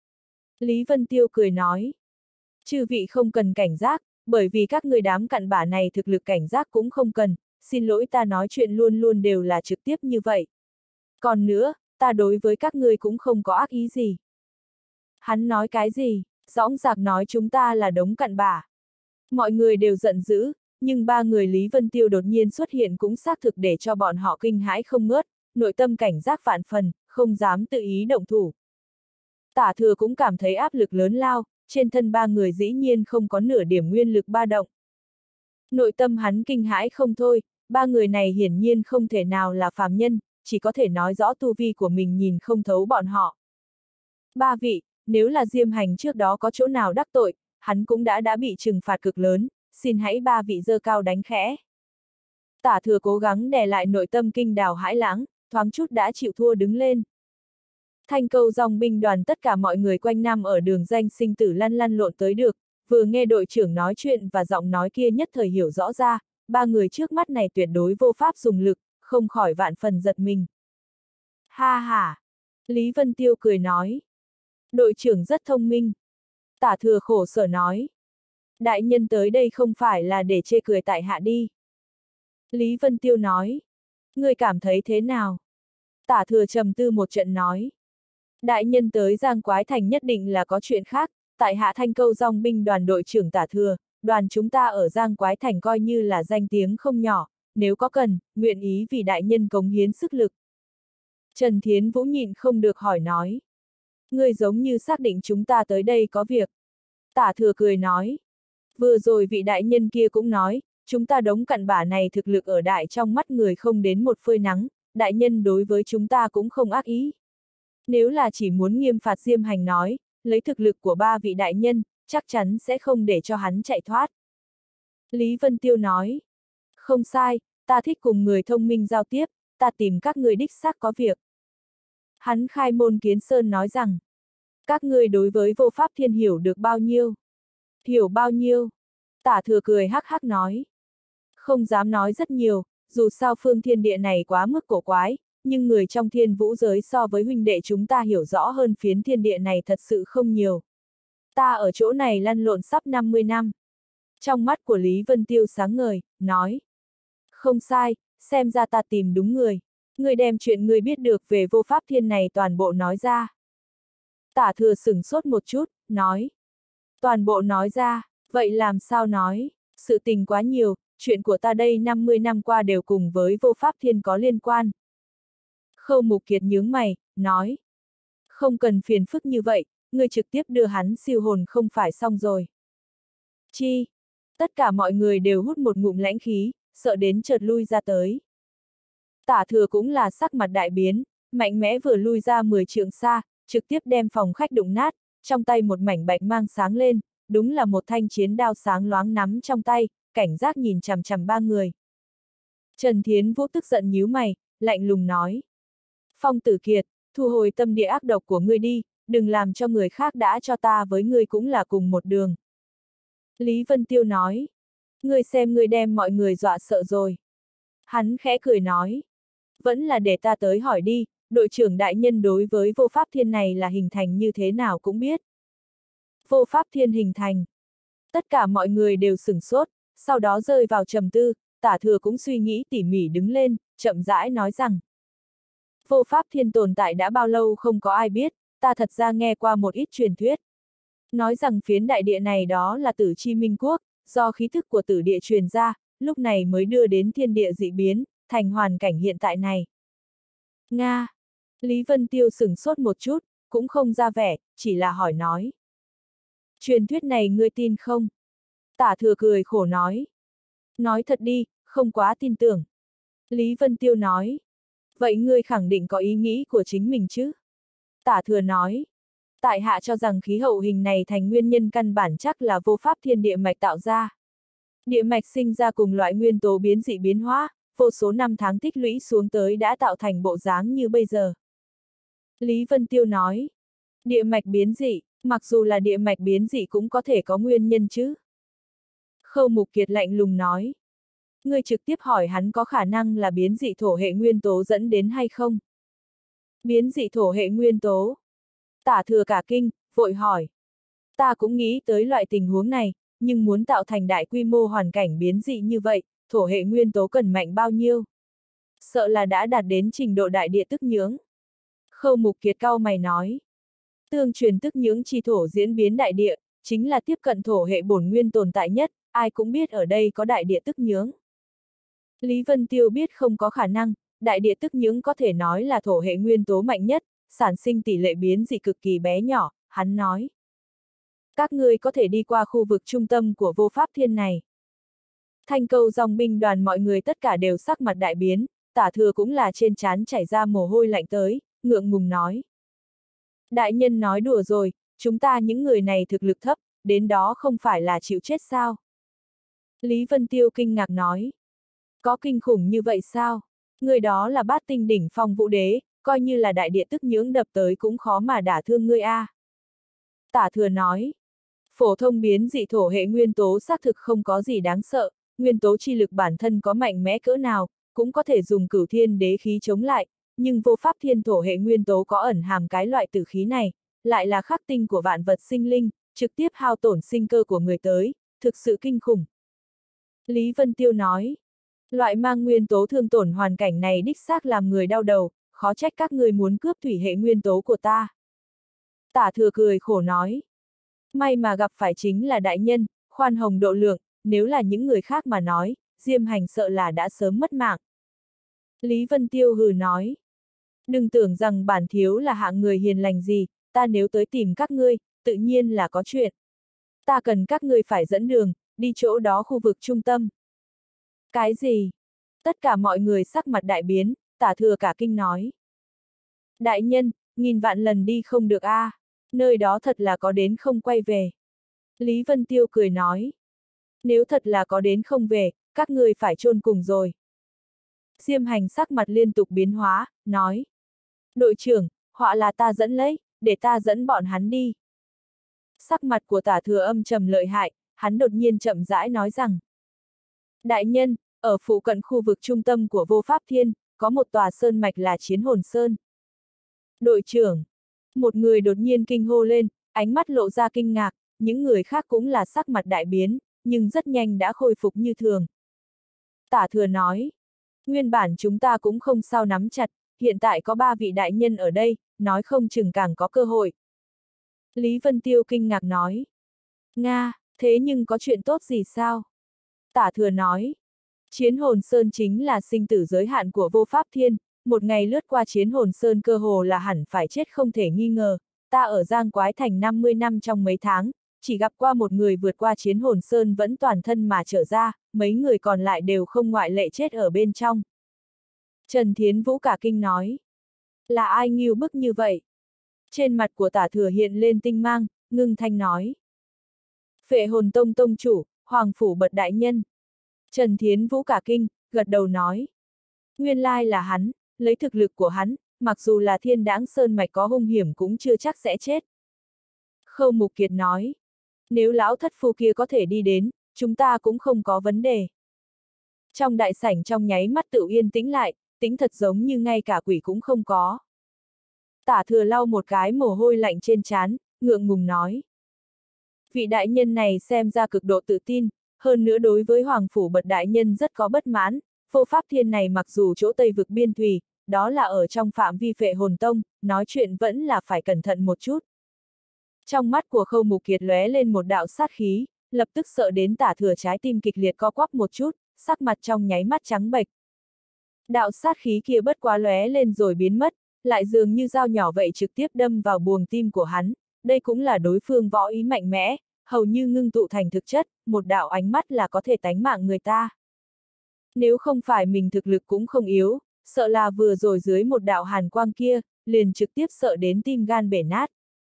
Lý Vân Tiêu cười nói. Chư vị không cần cảnh giác, bởi vì các ngươi đám cặn bã này thực lực cảnh giác cũng không cần, xin lỗi ta nói chuyện luôn luôn đều là trực tiếp như vậy. Còn nữa, ta đối với các ngươi cũng không có ác ý gì. Hắn nói cái gì? Dõng dạc nói chúng ta là đống cặn bã. Mọi người đều giận dữ, nhưng ba người Lý Vân Tiêu đột nhiên xuất hiện cũng xác thực để cho bọn họ kinh hãi không ngớt, nội tâm cảnh giác vạn phần, không dám tự ý động thủ. Tả Thừa cũng cảm thấy áp lực lớn lao, trên thân ba người dĩ nhiên không có nửa điểm nguyên lực ba động. Nội tâm hắn kinh hãi không thôi, ba người này hiển nhiên không thể nào là phàm nhân, chỉ có thể nói rõ tu vi của mình nhìn không thấu bọn họ. Ba vị, nếu là Diêm Hành trước đó có chỗ nào đắc tội, hắn cũng đã bị trừng phạt cực lớn, xin hãy ba vị giơ cao đánh khẽ. Tả Thừa cố gắng đè lại nội tâm kinh đào hãi lãng, thoáng chút đã chịu thua đứng lên. Thanh Câu dòng binh đoàn tất cả mọi người quanh năm ở đường danh sinh tử lăn lộn tới được, vừa nghe đội trưởng nói chuyện và giọng nói kia nhất thời hiểu rõ ra, ba người trước mắt này tuyệt đối vô pháp dùng lực, không khỏi vạn phần giật mình. Ha ha! Lý Vân Tiêu cười nói. Đội trưởng rất thông minh. Tả Thừa khổ sở nói. Đại nhân tới đây không phải là để chê cười tại hạ đi. Lý Vân Tiêu nói. Ngươi cảm thấy thế nào? Tả Thừa trầm tư một trận nói. Đại nhân tới Giang Quái Thành nhất định là có chuyện khác, tại hạ Thanh Câu dòng binh đoàn đội trưởng Tả Thừa, đoàn chúng ta ở Giang Quái Thành coi như là danh tiếng không nhỏ, nếu có cần, nguyện ý vì đại nhân cống hiến sức lực. Trần Thiến Vũ nhịn không được hỏi nói. Ngươi giống như xác định chúng ta tới đây có việc. Tả Thừa cười nói. Vừa rồi vị đại nhân kia cũng nói, chúng ta đống cặn bã này thực lực ở đại trong mắt người không đến một phơi nắng, đại nhân đối với chúng ta cũng không ác ý. Nếu là chỉ muốn nghiêm phạt Diêm Hành nói, lấy thực lực của ba vị đại nhân, chắc chắn sẽ không để cho hắn chạy thoát. Lý Vân Tiêu nói. Không sai, ta thích cùng người thông minh giao tiếp, ta tìm các người đích xác có việc. Hắn khai môn kiến sơn nói rằng. Các ngươi đối với vô pháp thiên hiểu được bao nhiêu? Hiểu bao nhiêu? Tả Thừa cười hắc hắc nói. Không dám nói rất nhiều, dù sao phương thiên địa này quá mức cổ quái, nhưng người trong thiên vũ giới so với huynh đệ chúng ta hiểu rõ hơn phiến thiên địa này thật sự không nhiều. Ta ở chỗ này lăn lộn sắp 50 năm. Trong mắt của Lý Vân Tiêu sáng ngời, nói. Không sai, xem ra ta tìm đúng người. Người đem chuyện người biết được về vô pháp thiên này toàn bộ nói ra. Tả Thừa sửng sốt một chút, nói. Toàn bộ nói ra, vậy làm sao nói, sự tình quá nhiều, chuyện của ta đây 50 năm qua đều cùng với Vô Pháp Thiên có liên quan. Khâu Mục Kiệt nhướng mày, nói. Không cần phiền phức như vậy, ngươi trực tiếp đưa hắn siêu hồn không phải xong rồi. Chi? Tất cả mọi người đều hút một ngụm lãnh khí, sợ đến chợt lui ra tới. Tả Thừa cũng là sắc mặt đại biến, mạnh mẽ vừa lui ra 10 trượng xa, trực tiếp đem phòng khách đụng nát, trong tay một mảnh bạch mang sáng lên, đúng là một thanh chiến đao sáng loáng nắm trong tay, cảnh giác nhìn chằm chằm ba người. Trần Thiến Vũ tức giận nhíu mày, lạnh lùng nói. Phong Tử Kiệt, thu hồi tâm địa ác độc của ngươi đi, đừng làm cho người khác đã cho ta với ngươi cũng là cùng một đường. Lý Vân Tiêu nói. Ngươi xem ngươi đem mọi người dọa sợ rồi. Hắn khẽ cười nói. Vẫn là để ta tới hỏi đi, đội trưởng đại nhân đối với Vô Pháp Thiên này là hình thành như thế nào cũng biết. Vô Pháp Thiên hình thành. Tất cả mọi người đều sửng sốt, sau đó rơi vào trầm tư, Tả Thừa cũng suy nghĩ tỉ mỉ đứng lên, chậm rãi nói rằng. Vô Pháp Thiên tồn tại đã bao lâu không có ai biết, ta thật ra nghe qua một ít truyền thuyết. Nói rằng phiến đại địa này đó là Tử Chi Minh Quốc, do khí thức của tử địa truyền ra, lúc này mới đưa đến thiên địa dị biến, thành hoàn cảnh hiện tại này. Nga! Lý Vân Tiêu sửng sốt một chút, cũng không ra vẻ, chỉ là hỏi nói. Truyền thuyết này ngươi tin không? Tả Thừa cười khổ nói. Nói thật đi, không quá tin tưởng. Lý Vân Tiêu nói. Vậy ngươi khẳng định có ý nghĩ của chính mình chứ? Tả Thừa nói. Tại hạ cho rằng khí hậu hình này thành nguyên nhân căn bản chắc là Vô Pháp Thiên địa mạch tạo ra. Địa mạch sinh ra cùng loại nguyên tố biến dị biến hóa, vô số năm tháng tích lũy xuống tới đã tạo thành bộ dáng như bây giờ. Lý Vân Tiêu nói. Địa mạch biến dị, mặc dù là địa mạch biến dị cũng có thể có nguyên nhân chứ. Khâu Mục Kiệt lạnh lùng nói. Ngươi trực tiếp hỏi hắn có khả năng là biến dị thổ hệ nguyên tố dẫn đến hay không? Biến dị thổ hệ nguyên tố. Tả Thừa cả kinh, vội hỏi. Ta cũng nghĩ tới loại tình huống này, nhưng muốn tạo thành đại quy mô hoàn cảnh biến dị như vậy, thổ hệ nguyên tố cần mạnh bao nhiêu? Sợ là đã đạt đến trình độ đại địa tức nhưỡng. Khâu Mục Kiệt cau mày nói. Tương truyền tức nhưỡng chi thổ diễn biến đại địa, chính là tiếp cận thổ hệ bổn nguyên tồn tại nhất, ai cũng biết ở đây có đại địa tức nhưỡng. Lý Vân Tiêu biết không có khả năng, đại địa tức nhưỡng có thể nói là thổ hệ nguyên tố mạnh nhất, sản sinh tỷ lệ biến dị cực kỳ bé nhỏ, hắn nói. Các ngươi có thể đi qua khu vực trung tâm của Vô Pháp Thiên này. Thanh Câu dòng binh đoàn mọi người tất cả đều sắc mặt đại biến, Tả Thừa cũng là trên trán chảy ra mồ hôi lạnh tới, ngượng ngùng nói. Đại nhân nói đùa rồi, chúng ta những người này thực lực thấp, đến đó không phải là chịu chết sao? Lý Vân Tiêu kinh ngạc nói. Có kinh khủng như vậy sao? Người đó là bát tinh đỉnh phong vũ đế, coi như là đại địa tức nhưỡng đập tới cũng khó mà đả thương ngươi a. Tả Thừa nói. Phổ thông biến dị thổ hệ nguyên tố xác thực không có gì đáng sợ, nguyên tố chi lực bản thân có mạnh mẽ cỡ nào, cũng có thể dùng cửu thiên đế khí chống lại, nhưng Vô Pháp Thiên thổ hệ nguyên tố có ẩn hàm cái loại tử khí này, lại là khắc tinh của vạn vật sinh linh, trực tiếp hao tổn sinh cơ của người tới, thực sự kinh khủng. Lý Vân Tiêu nói, loại mang nguyên tố thương tổn hoàn cảnh này đích xác làm người đau đầu, khó trách các người muốn cướp thủy hệ nguyên tố của ta. Tả Thừa cười khổ nói, may mà gặp phải chính là đại nhân, khoan hồng độ lượng, nếu là những người khác mà nói, Diêm Hành sợ là đã sớm mất mạng. Lý Vân Tiêu hừ nói, đừng tưởng rằng bản thiếu là hạng người hiền lành gì, ta nếu tới tìm các ngươi, tự nhiên là có chuyện. Ta cần các ngươi phải dẫn đường, đi chỗ đó khu vực trung tâm. Cái gì? Tất cả mọi người sắc mặt đại biến, Tả Thừa cả kinh nói. Đại nhân, nghìn vạn lần đi không được a, nơi đó thật là có đến không quay về. Lý Vân Tiêu cười nói. Nếu thật là có đến không về, các ngươi phải chôn cùng rồi. Diêm Hành sắc mặt liên tục biến hóa, nói. Đội trưởng, họa là ta dẫn lấy, để ta dẫn bọn hắn đi. Sắc mặt của Tả Thừa âm trầm lợi hại, hắn đột nhiên chậm rãi nói rằng. Đại nhân, ở phụ cận khu vực trung tâm của Vô Pháp Thiên, có một tòa sơn mạch là Chiến Hồn Sơn. Đội trưởng, một người đột nhiên kinh hô lên, ánh mắt lộ ra kinh ngạc, những người khác cũng là sắc mặt đại biến, nhưng rất nhanh đã khôi phục như thường. Tả Thừa nói, nguyên bản chúng ta cũng không sao nắm chặt, hiện tại có 3 vị đại nhân ở đây, nói không chừng càng có cơ hội. Lý Vân Tiêu kinh ngạc nói, Nga, thế nhưng có chuyện tốt gì sao? Tả Thừa nói, Chiến hồn sơn chính là sinh tử giới hạn của vô pháp thiên, một ngày lướt qua chiến hồn sơn cơ hồ là hẳn phải chết không thể nghi ngờ. Ta ở Giang Quái Thành 50 năm trong mấy tháng, chỉ gặp qua một người vượt qua chiến hồn sơn vẫn toàn thân mà trở ra, mấy người còn lại đều không ngoại lệ chết ở bên trong. Trần Thiến Vũ cả kinh nói. Là ai ngưu bức như vậy? Trên mặt của Tả Thừa hiện lên tinh mang, ngưng thanh nói. Phệ hồn tông tông chủ, Hoàng Phủ Bật đại nhân. Trần Thiến Vũ cả kinh, gật đầu nói. Nguyên lai là hắn, lấy thực lực của hắn, mặc dù là Thiên Đãng Sơn mạch có hung hiểm cũng chưa chắc sẽ chết. Khâu Mục Kiệt nói. Nếu lão thất phu kia có thể đi đến, chúng ta cũng không có vấn đề. Trong đại sảnh trong nháy mắt tự yên tĩnh lại, tĩnh thật giống như ngay cả quỷ cũng không có. Tả Thừa lau một cái mồ hôi lạnh trên trán, ngượng ngùng nói. Vị đại nhân này xem ra cực độ tự tin, hơn nữa đối với Hoàng Phủ Bật đại nhân rất có bất mãn. Vô pháp thiên này mặc dù chỗ Tây vực biên thùy, đó là ở trong phạm vi Phệ hồn tông, nói chuyện vẫn là phải cẩn thận một chút. Trong mắt của Khâu Mục Kiệt lóe lên một đạo sát khí, lập tức sợ đến Tả Thừa trái tim kịch liệt co quắp một chút, sắc mặt trong nháy mắt trắng bệch. Đạo sát khí kia bất quá lóe lên rồi biến mất, lại dường như dao nhỏ vậy trực tiếp đâm vào buồng tim của hắn, đây cũng là đối phương võ ý mạnh mẽ, hầu như ngưng tụ thành thực chất, một đạo ánh mắt là có thể tánh mạng người ta. Nếu không phải mình thực lực cũng không yếu, sợ là vừa rồi dưới một đạo hàn quang kia, liền trực tiếp sợ đến tim gan bể nát.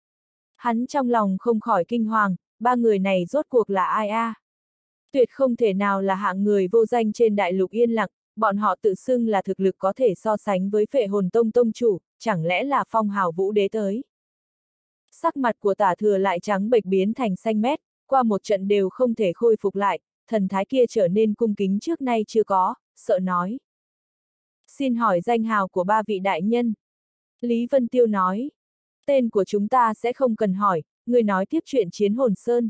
Hắn trong lòng không khỏi kinh hoàng, ba người này rốt cuộc là ai a? Tuyệt không thể nào là hạng người vô danh trên đại lục yên lặng, bọn họ tự xưng là thực lực có thể so sánh với Phệ hồn tông tông chủ, chẳng lẽ là Phong Hào Vũ Đế tới. Sắc mặt của Tả Thừa lại trắng bệch biến thành xanh mét, qua một trận đều không thể khôi phục lại, thần thái kia trở nên cung kính trước nay chưa có, sợ nói. Xin hỏi danh hào của ba vị đại nhân. Lý Vân Tiêu nói. Tên của chúng ta sẽ không cần hỏi, người nói tiếp chuyện chiến hồn sơn.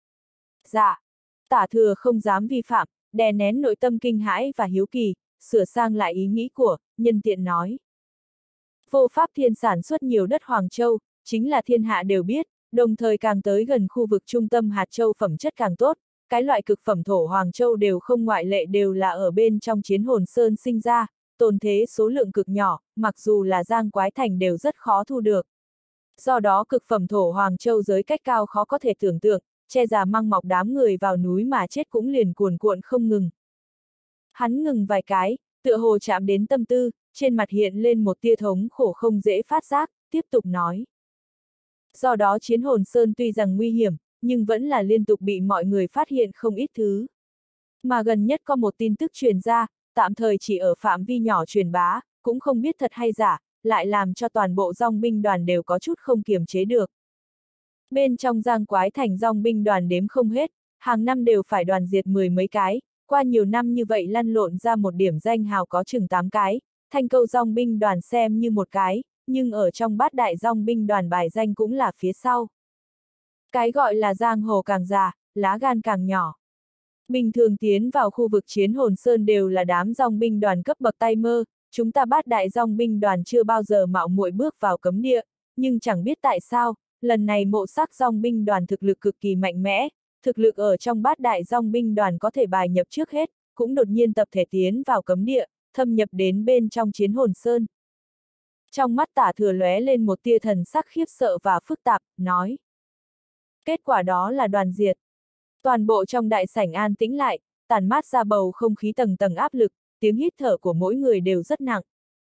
Dạ. Tả Thừa không dám vi phạm, đè nén nội tâm kinh hãi và hiếu kỳ, sửa sang lại ý nghĩ của, nhân tiện nói. Vô pháp thiên sản xuất nhiều đất Hoàng Châu, chính là thiên hạ đều biết, đồng thời càng tới gần khu vực trung tâm hạt châu phẩm chất càng tốt, cái loại cực phẩm thổ Hoàng Châu đều không ngoại lệ đều là ở bên trong chiến hồn sơn sinh ra, tồn thế số lượng cực nhỏ, mặc dù là Giang Quái Thành đều rất khó thu được. Do đó cực phẩm thổ Hoàng Châu giới cách cao khó có thể tưởng tượng, che già măng mọc đám người vào núi mà chết cũng liền cuồn cuộn không ngừng. Hắn ngừng vài cái, tựa hồ chạm đến tâm tư, trên mặt hiện lên một tia thống khổ không dễ phát giác, tiếp tục nói. Do đó chiến hồn sơn tuy rằng nguy hiểm, nhưng vẫn là liên tục bị mọi người phát hiện không ít thứ. Mà gần nhất có một tin tức truyền ra, tạm thời chỉ ở phạm vi nhỏ truyền bá, cũng không biết thật hay giả, lại làm cho toàn bộ dòng binh đoàn đều có chút không kiềm chế được. Bên trong Giang Quái Thành dòng binh đoàn đếm không hết, hàng năm đều phải đoàn diệt 10 mấy cái, qua nhiều năm như vậy lăn lộn ra một điểm danh hào có chừng 8 cái, Thanh Câu dòng binh đoàn xem như một cái, nhưng ở trong bát đại dòng binh đoàn bài danh cũng là phía sau. Cái gọi là giang hồ càng già, lá gan càng nhỏ. Bình thường tiến vào khu vực chiến hồn sơn đều là đám dòng binh đoàn cấp bậc tay mơ, chúng ta bát đại dòng binh đoàn chưa bao giờ mạo muội bước vào cấm địa, nhưng chẳng biết tại sao, lần này Mộ Sắc dòng binh đoàn thực lực cực kỳ mạnh mẽ, thực lực ở trong bát đại dòng binh đoàn có thể bài nhập trước hết, cũng đột nhiên tập thể tiến vào cấm địa, thâm nhập đến bên trong chiến hồn sơn. Trong mắt Tả Thừa lóe lên một tia thần sắc khiếp sợ và phức tạp, nói. Kết quả đó là đoàn diệt. Toàn bộ trong đại sảnh an tĩnh lại, tản mát ra bầu không khí tầng tầng áp lực, tiếng hít thở của mỗi người đều rất nặng.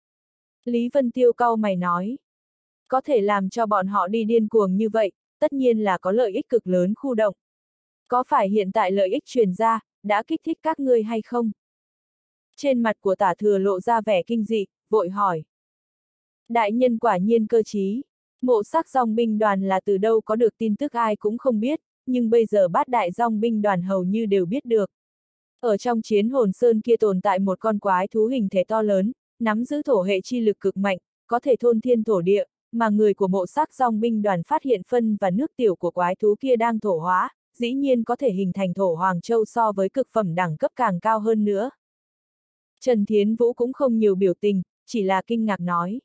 Lý Vân Tiêu cau mày nói. Có thể làm cho bọn họ đi điên cuồng như vậy, tất nhiên là có lợi ích cực lớn khu động. Có phải hiện tại lợi ích truyền ra, đã kích thích các ngươi hay không? Trên mặt của Tả Thừa lộ ra vẻ kinh dị, vội hỏi. Đại nhân quả nhiên cơ trí. Mộ Sắc dòng binh đoàn là từ đâu có được tin tức ai cũng không biết, nhưng bây giờ bát đại dòng binh đoàn hầu như đều biết được. Ở trong chiến hồn sơn kia tồn tại một con quái thú hình thể to lớn, nắm giữ thổ hệ chi lực cực mạnh, có thể thôn thiên thổ địa, mà người của Mộ Sắc dòng binh đoàn phát hiện phân và nước tiểu của quái thú kia đang thổ hóa, dĩ nhiên có thể hình thành thổ Hoàng Châu so với cực phẩm đẳng cấp càng cao hơn nữa. Trần Thiến Vũ cũng không nhiều biểu tình, chỉ là kinh ngạc nói.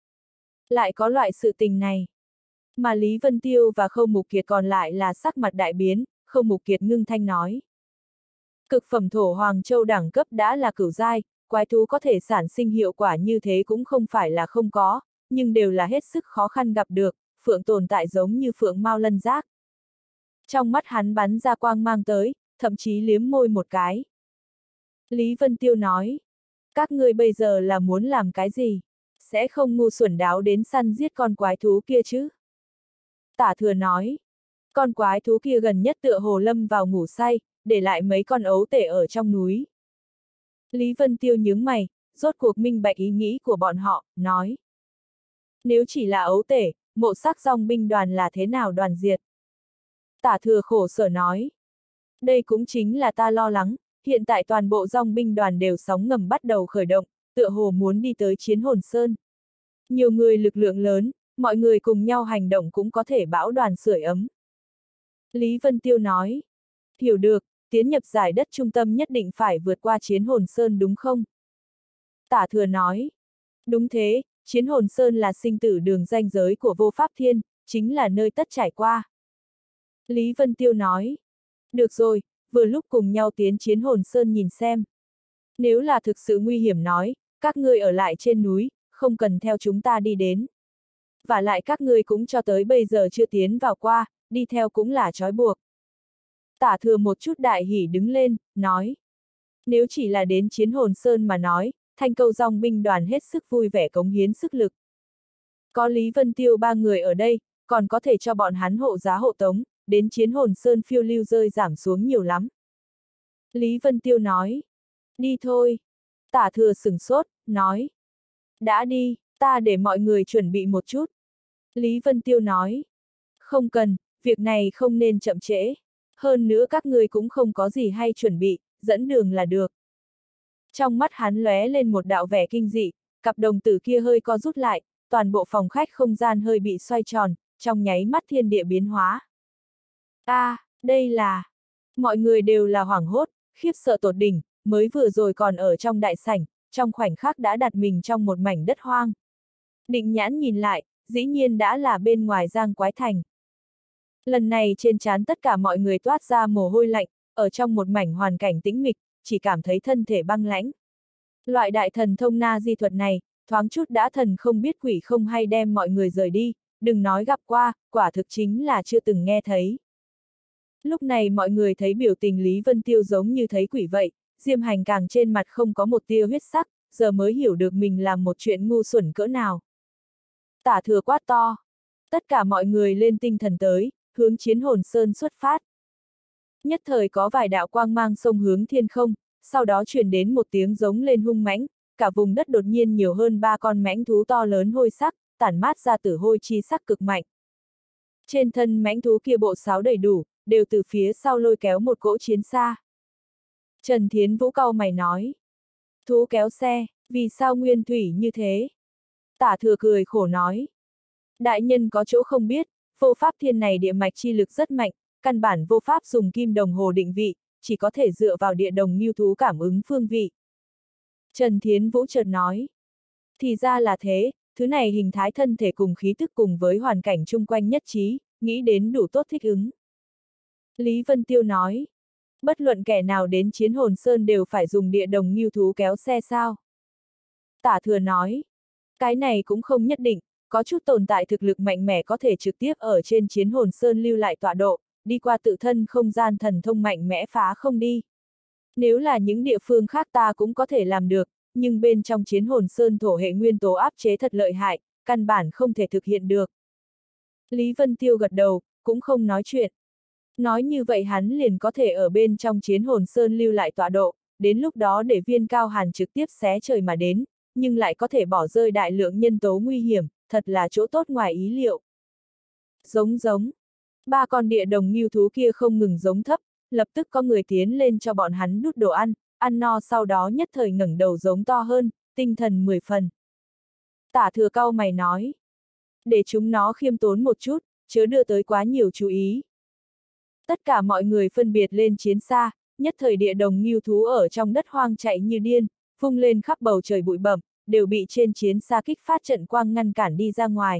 Lại có loại sự tình này. Mà Lý Vân Tiêu và Khâu Mục Kiệt còn lại là sắc mặt đại biến, Khâu Mục Kiệt ngưng thanh nói. Cực phẩm thổ hoàng châu đẳng cấp đã là cửu giai, quái thú có thể sản sinh hiệu quả như thế cũng không phải là không có, nhưng đều là hết sức khó khăn gặp được, phượng tồn tại giống như phượng mao lân giác. Trong mắt hắn bắn ra quang mang tới, thậm chí liếm môi một cái. Lý Vân Tiêu nói, các ngươi bây giờ là muốn làm cái gì? Sẽ không ngu xuẩn đáo đến săn giết con quái thú kia chứ? Tả Thừa nói, con quái thú kia gần nhất tựa hồ lâm vào ngủ say, để lại mấy con ấu tể ở trong núi. Lý Vân Tiêu nhướng mày, rốt cuộc minh bạch ý nghĩ của bọn họ, nói. Nếu chỉ là ấu tể, Mộ Sắc Dòng binh đoàn là thế nào đoàn diệt? Tả Thừa khổ sở nói. Đây cũng chính là ta lo lắng, hiện tại toàn bộ dòng binh đoàn đều sóng ngầm bắt đầu khởi động, tựa hồ muốn đi tới Chiến Hồn Sơn. Nhiều người lực lượng lớn, mọi người cùng nhau hành động cũng có thể bão đoàn sưởi ấm. Lý Vân Tiêu nói. Hiểu được, tiến nhập giải đất trung tâm nhất định phải vượt qua Chiến Hồn Sơn đúng không? Tả Thừa nói. Đúng thế, Chiến Hồn Sơn là sinh tử đường ranh giới của Vô Pháp Thiên, chính là nơi tất trải qua. Lý Vân Tiêu nói. Được rồi, vừa lúc cùng nhau tiến Chiến Hồn Sơn nhìn xem. Nếu là thực sự nguy hiểm nói, các ngươi ở lại trên núi, không cần theo chúng ta đi đến. Và lại các ngươi cũng cho tới bây giờ chưa tiến vào qua, đi theo cũng là trói buộc. Tả Thừa một chút đại hỉ đứng lên, nói. Nếu chỉ là đến Chiến Hồn Sơn mà nói, Thanh Câu dòng binh đoàn hết sức vui vẻ cống hiến sức lực. Có Lý Vân Tiêu ba người ở đây, còn có thể cho bọn hắn hộ giá hộ tống, đến Chiến Hồn Sơn phiêu lưu rơi giảm xuống nhiều lắm. Lý Vân Tiêu nói. Đi thôi. Tả Thừa sửng sốt, nói. Đã đi, ta để mọi người chuẩn bị một chút. Lý Vân Tiêu nói. Không cần, việc này không nên chậm trễ. Hơn nữa các ngươi cũng không có gì hay chuẩn bị, dẫn đường là được. Trong mắt hắn lóe lên một đạo vẻ kinh dị, cặp đồng tử kia hơi co rút lại, toàn bộ phòng khách không gian hơi bị xoay tròn, trong nháy mắt thiên địa biến hóa. Đây là... Mọi người đều là hoảng hốt, khiếp sợ tột đỉnh, mới vừa rồi còn ở trong đại sảnh, trong khoảnh khắc đã đặt mình trong một mảnh đất hoang. Định nhãn nhìn lại, dĩ nhiên đã là bên ngoài Giang Quái Thành. Lần này trên trán tất cả mọi người toát ra mồ hôi lạnh, ở trong một mảnh hoàn cảnh tĩnh mịch, chỉ cảm thấy thân thể băng lãnh. Loại đại thần thông na di thuật này, thoáng chút đã thần không biết quỷ không hay đem mọi người rời đi, đừng nói gặp qua, quả thực chính là chưa từng nghe thấy. Lúc này mọi người thấy biểu tình Lý Vân Tiêu giống như thấy quỷ vậy, Diêm Hành càng trên mặt không có một tia huyết sắc, giờ mới hiểu được mình làm một chuyện ngu xuẩn cỡ nào. Tả Thừa quát to. Tất cả mọi người lên tinh thần tới, hướng Chiến Hồn Sơn xuất phát. Nhất thời có vài đạo quang mang xông hướng thiên không, sau đó truyền đến một tiếng giống lên hung mãnh, cả vùng đất đột nhiên nhiều hơn 3 con mãnh thú to lớn hôi sắc, tản mát ra tử hôi chi sắc cực mạnh. Trên thân mãnh thú kia bộ sáo đầy đủ, đều từ phía sau lôi kéo một cỗ chiến xa. Trần Thiến Vũ cau mày nói. Thú kéo xe, vì sao nguyên thủy như thế? Tả Thừa cười khổ nói. Đại nhân có chỗ không biết, Vô Pháp Thiên này địa mạch chi lực rất mạnh, căn bản vô pháp dùng kim đồng hồ định vị, chỉ có thể dựa vào địa đồng ngưu thú cảm ứng phương vị. Trần Thiến Vũ chợt nói. Thì ra là thế, thứ này hình thái thân thể cùng khí tức cùng với hoàn cảnh chung quanh nhất trí, nghĩ đến đủ tốt thích ứng. Lý Vân Tiêu nói. Bất luận kẻ nào đến Chiến Hồn Sơn đều phải dùng địa đồng ngưu thú kéo xe sao? Tả Thừa nói. Cái này cũng không nhất định, có chút tồn tại thực lực mạnh mẽ có thể trực tiếp ở trên Chiến Hồn Sơn lưu lại tọa độ, đi qua tự thân không gian thần thông mạnh mẽ phá không đi. Nếu là những địa phương khác ta cũng có thể làm được, nhưng bên trong Chiến Hồn Sơn thổ hệ nguyên tố áp chế thật lợi hại, căn bản không thể thực hiện được. Lý Vân Tiêu gật đầu, cũng không nói chuyện. Nói như vậy hắn liền có thể ở bên trong Chiến Hồn Sơn lưu lại tọa độ, đến lúc đó để Viên Cao Hàn trực tiếp xé trời mà đến, nhưng lại có thể bỏ rơi đại lượng nhân tố nguy hiểm, thật là chỗ tốt ngoài ý liệu. Giống. 3 con địa đồng ngưu thú kia không ngừng giống thấp, lập tức có người tiến lên cho bọn hắn đút đồ ăn, ăn no sau đó nhất thời ngẩng đầu giống to hơn, tinh thần 10 phần. Tả Thừa cau mày nói. Để chúng nó khiêm tốn một chút, chớ đưa tới quá nhiều chú ý. Tất cả mọi người phân biệt lên chiến xa, nhất thời địa đồng ngưu thú ở trong đất hoang chạy như điên, vung lên khắp bầu trời bụi bẩm, đều bị trên chiến xa kích phát trận quang ngăn cản đi ra ngoài.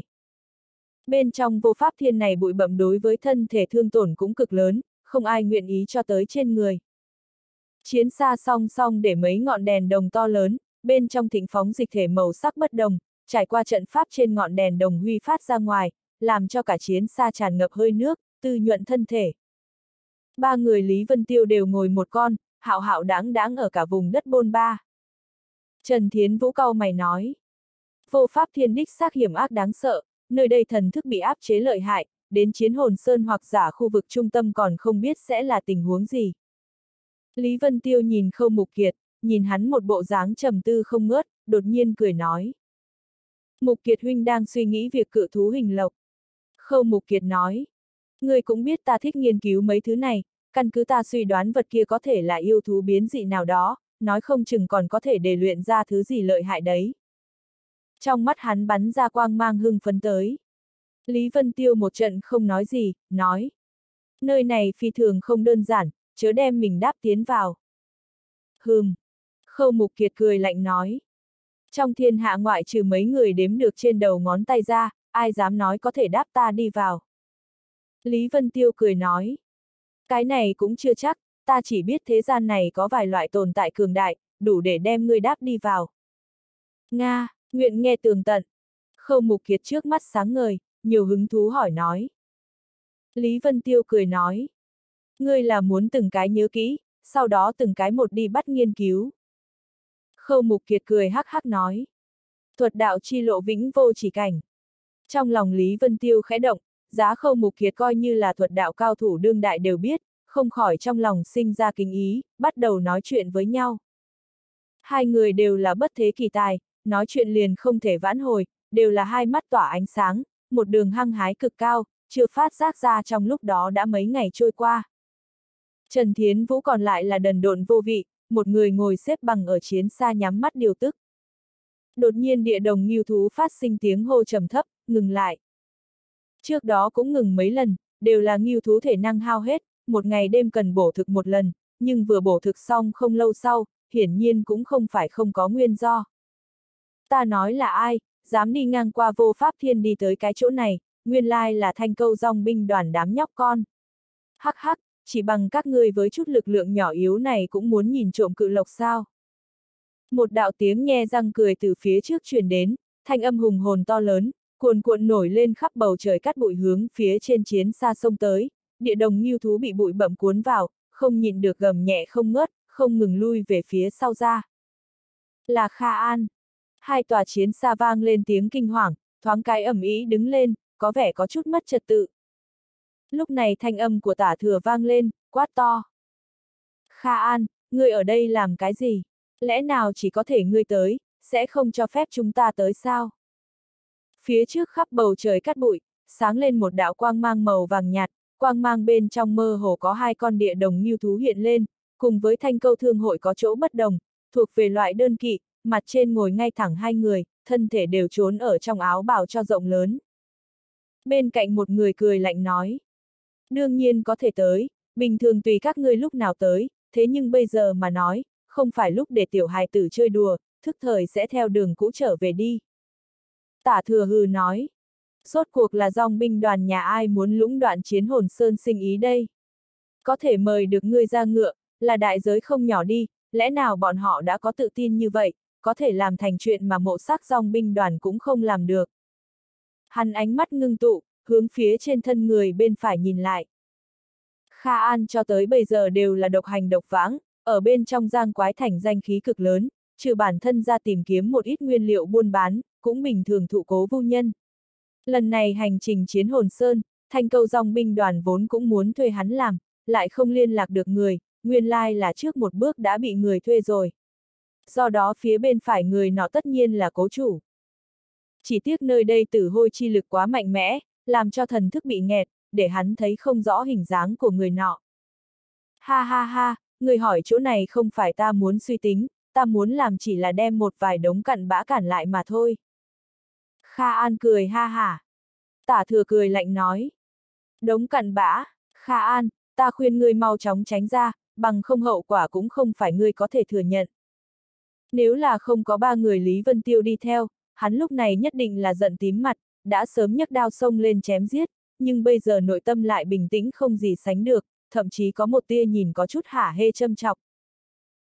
Bên trong Vô Pháp Thiên này bụi bẩm đối với thân thể thương tổn cũng cực lớn, không ai nguyện ý cho tới trên người. Chiến xa song song để mấy ngọn đèn đồng to lớn, bên trong thịnh phóng dịch thể màu sắc bất đồng, trải qua trận pháp trên ngọn đèn đồng huy phát ra ngoài, làm cho cả chiến xa tràn ngập hơi nước, tư nhuận thân thể. Ba người Lý Vân Tiêu đều ngồi một con, hạo hạo đáng đáng ở cả vùng đất bôn ba. Trần Thiến Vũ cau mày nói. Vô pháp thiên đích xác hiểm ác đáng sợ, nơi đây thần thức bị áp chế lợi hại, đến chiến hồn sơn hoặc giả khu vực trung tâm còn không biết sẽ là tình huống gì. Lý Vân Tiêu nhìn Khâu Mục Kiệt, nhìn hắn một bộ dáng trầm tư không ngớt, đột nhiên cười nói. Mục Kiệt huynh đang suy nghĩ việc cự thú hình lộc. Khâu Mục Kiệt nói. Ngươi cũng biết ta thích nghiên cứu mấy thứ này, căn cứ ta suy đoán vật kia có thể là yêu thú biến dị nào đó, nói không chừng còn có thể để luyện ra thứ gì lợi hại đấy. Trong mắt hắn bắn ra quang mang hưng phấn tới. Lý Vân Tiêu một trận không nói gì, nói. Nơi này phi thường không đơn giản, chớ đem mình đáp tiến vào. Khâu Mục Kiệt cười lạnh nói. Trong thiên hạ ngoại trừ mấy người đếm được trên đầu ngón tay ra, ai dám nói có thể đáp ta đi vào. Lý Vân Tiêu cười nói. Cái này cũng chưa chắc, ta chỉ biết thế gian này có vài loại tồn tại cường đại, đủ để đem ngươi đáp đi vào. Nga, nguyện nghe tường tận. Khâu Mục Kiệt trước mắt sáng ngời, nhiều hứng thú hỏi nói. Lý Vân Tiêu cười nói. Ngươi là muốn từng cái nhớ kỹ, sau đó từng cái một đi bắt nghiên cứu. Khâu Mục Kiệt cười hắc hắc nói. Thuật đạo chi lộ vĩnh vô chỉ cảnh. Trong lòng Lý Vân Tiêu khẽ động, giá Khâu Mục Kiệt coi như là thuật đạo cao thủ đương đại đều biết, không khỏi trong lòng sinh ra kính ý, bắt đầu nói chuyện với nhau. Hai người đều là bất thế kỳ tài, nói chuyện liền không thể vãn hồi, đều là hai mắt tỏa ánh sáng, một đường hăng hái cực cao, chưa phát giác ra trong lúc đó đã mấy ngày trôi qua. Trần Thiến Vũ còn lại là đần độn vô vị, một người ngồi xếp bằng ở chiến xa nhắm mắt điều tức. Đột nhiên địa đồng ngưu thú phát sinh tiếng hô trầm thấp, ngừng lại. Trước đó cũng ngừng mấy lần, đều là ngưu thú thể năng hao hết, một ngày đêm cần bổ thực một lần, nhưng vừa bổ thực xong không lâu sau, hiển nhiên cũng không phải không có nguyên do. Ta nói là ai, dám đi ngang qua Vô Pháp Thiên đi tới cái chỗ này, nguyên lai là Thanh Câu Dòng binh đoàn đám nhóc con. Hắc hắc, chỉ bằng các ngươi với chút lực lượng nhỏ yếu này cũng muốn nhìn trộm cự lộc sao. Một đạo tiếng nhe răng cười từ phía trước truyền đến, thanh âm hùng hồn to lớn, cuồn cuộn nổi lên khắp bầu trời cát bụi hướng phía trên chiến xa sông tới, địa đồng ngưu thú bị bụi bặm cuốn vào, không nhịn được gầm nhẹ không ngớt, không ngừng lui về phía sau ra. Là Kha An. Hai tòa chiến xa vang lên tiếng kinh hoàng, thoáng cái ầm ĩ đứng lên, có vẻ có chút mất trật tự. Lúc này thanh âm của Tả Thừa vang lên, quát to. Kha An, ngươi ở đây làm cái gì? Lẽ nào chỉ có thể ngươi tới, sẽ không cho phép chúng ta tới sao? Phía trước khắp bầu trời cát bụi, sáng lên một đạo quang mang màu vàng nhạt, quang mang bên trong mơ hồ có hai con địa đồng ngưu thú hiện lên, cùng với Thanh Câu Thương hội có chỗ bất đồng, thuộc về loại đơn kỵ, mặt trên ngồi ngay thẳng hai người, thân thể đều trốn ở trong áo bào cho rộng lớn. Bên cạnh một người cười lạnh nói. Đương nhiên có thể tới, bình thường tùy các ngươi lúc nào tới, thế nhưng bây giờ mà nói, không phải lúc để tiểu hài tử chơi đùa, thức thời sẽ theo đường cũ trở về đi. Tả Thừa hừ nói. Rốt cuộc là dòng binh đoàn nhà ai muốn lũng đoạn chiến hồn sơn sinh ý đây? Có thể mời được ngươi ra ngựa, là đại giới không nhỏ đi, lẽ nào bọn họ đã có tự tin như vậy, có thể làm thành chuyện mà mộ sắc dòng binh đoàn cũng không làm được. Hắn ánh mắt ngưng tụ, hướng phía trên thân người bên phải nhìn lại. Kha An cho tới bây giờ đều là độc hành độc vãng, ở bên trong Giang Quái Thành danh khí cực lớn, trừ bản thân ra tìm kiếm một ít nguyên liệu buôn bán, cũng bình thường thụ cố vô nhân. Lần này hành trình chiến hồn sơn, Thanh Câu dòng binh đoàn vốn cũng muốn thuê hắn làm, lại không liên lạc được người, nguyên lai là trước một bước đã bị người thuê rồi. Do đó phía bên phải người nọ tất nhiên là cố chủ. Chỉ tiếc nơi đây tử hôi chi lực quá mạnh mẽ, làm cho thần thức bị nghẹt, để hắn thấy không rõ hình dáng của người nọ. Ha ha ha, người hỏi chỗ này không phải ta muốn suy tính, ta muốn làm chỉ là đem một vài đống cặn bã cản lại mà thôi. Kha An cười ha hả. Tả Thừa cười lạnh nói. Đống cặn bã, Kha An, ta khuyên ngươi mau chóng tránh ra, bằng không hậu quả cũng không phải ngươi có thể thừa nhận. Nếu là không có ba người Lý Vân Tiêu đi theo, hắn lúc này nhất định là giận tím mặt, đã sớm nhấc đao xông lên chém giết, nhưng bây giờ nội tâm lại bình tĩnh không gì sánh được, thậm chí có một tia nhìn có chút hả hê châm chọc.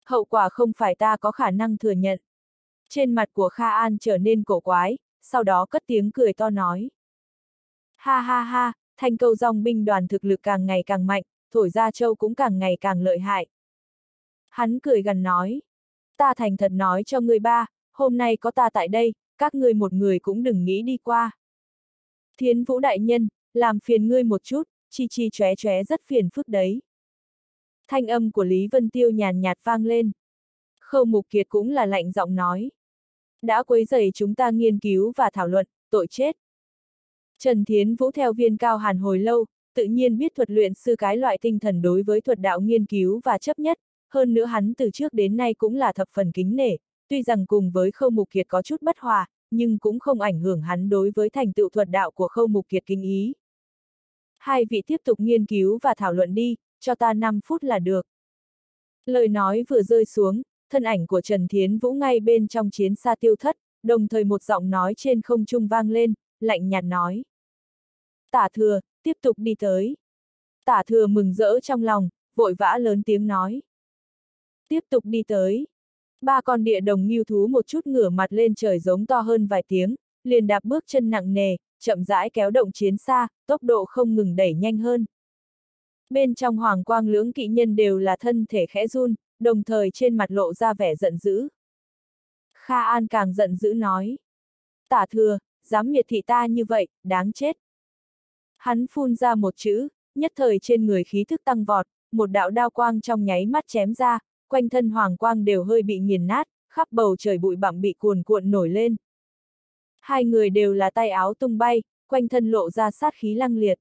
Hậu quả không phải ta có khả năng thừa nhận. Trên mặt của Kha An trở nên cổ quái, sau đó cất tiếng cười to nói. Ha ha ha, Thanh Câu dòng binh đoàn thực lực càng ngày càng mạnh, thổi ra châu cũng càng ngày càng lợi hại. Hắn cười gằn nói. Ta thành thật nói cho ngươi ba, hôm nay có ta tại đây, các ngươi một người cũng đừng nghĩ đi qua. Thiến Vũ đại nhân, làm phiền ngươi một chút, chi chi chóe chóe rất phiền phức đấy. Thanh âm của Lý Vân Tiêu nhàn nhạt vang lên. Khâu Mục Kiệt cũng là lạnh giọng nói. Đã quấy rầy chúng ta nghiên cứu và thảo luận, tội chết. Trần Thiến Vũ theo Viên Cao Hàn hồi lâu, tự nhiên biết thuật luyện sư cái loại tinh thần đối với thuật đạo nghiên cứu và chấp nhất, hơn nữa hắn từ trước đến nay cũng là thập phần kính nể, tuy rằng cùng với Khâu Mục Kiệt có chút bất hòa, nhưng cũng không ảnh hưởng hắn đối với thành tựu thuật đạo của Khâu Mục Kiệt kính ý. Hai vị tiếp tục nghiên cứu và thảo luận đi, cho ta 5 phút là được. Lời nói vừa rơi xuống, thân ảnh của Trần Thiến Vũ ngay bên trong chiến xa tiêu thất, đồng thời một giọng nói trên không trung vang lên, lạnh nhạt nói. Tả Thừa, tiếp tục đi tới. Tả Thừa mừng rỡ trong lòng, vội vã lớn tiếng nói. Tiếp tục đi tới. Ba con địa đồng ngưu thú một chút ngửa mặt lên trời giống to hơn vài tiếng, liền đạp bước chân nặng nề, chậm rãi kéo động chiến xa, tốc độ không ngừng đẩy nhanh hơn. Bên trong hoàng quang lưỡng kỵ nhân đều là thân thể khẽ run, đồng thời trên mặt lộ ra vẻ giận dữ. Kha An càng giận dữ nói. Tả Thừa, dám miệt thị ta như vậy, đáng chết. Hắn phun ra một chữ, nhất thời trên người khí thức tăng vọt, một đạo đao quang trong nháy mắt chém ra, quanh thân hoàng quang đều hơi bị nghiền nát, khắp bầu trời bụi bặm bị cuồn cuộn nổi lên. Hai người đều là tay áo tung bay, quanh thân lộ ra sát khí lăng liệt.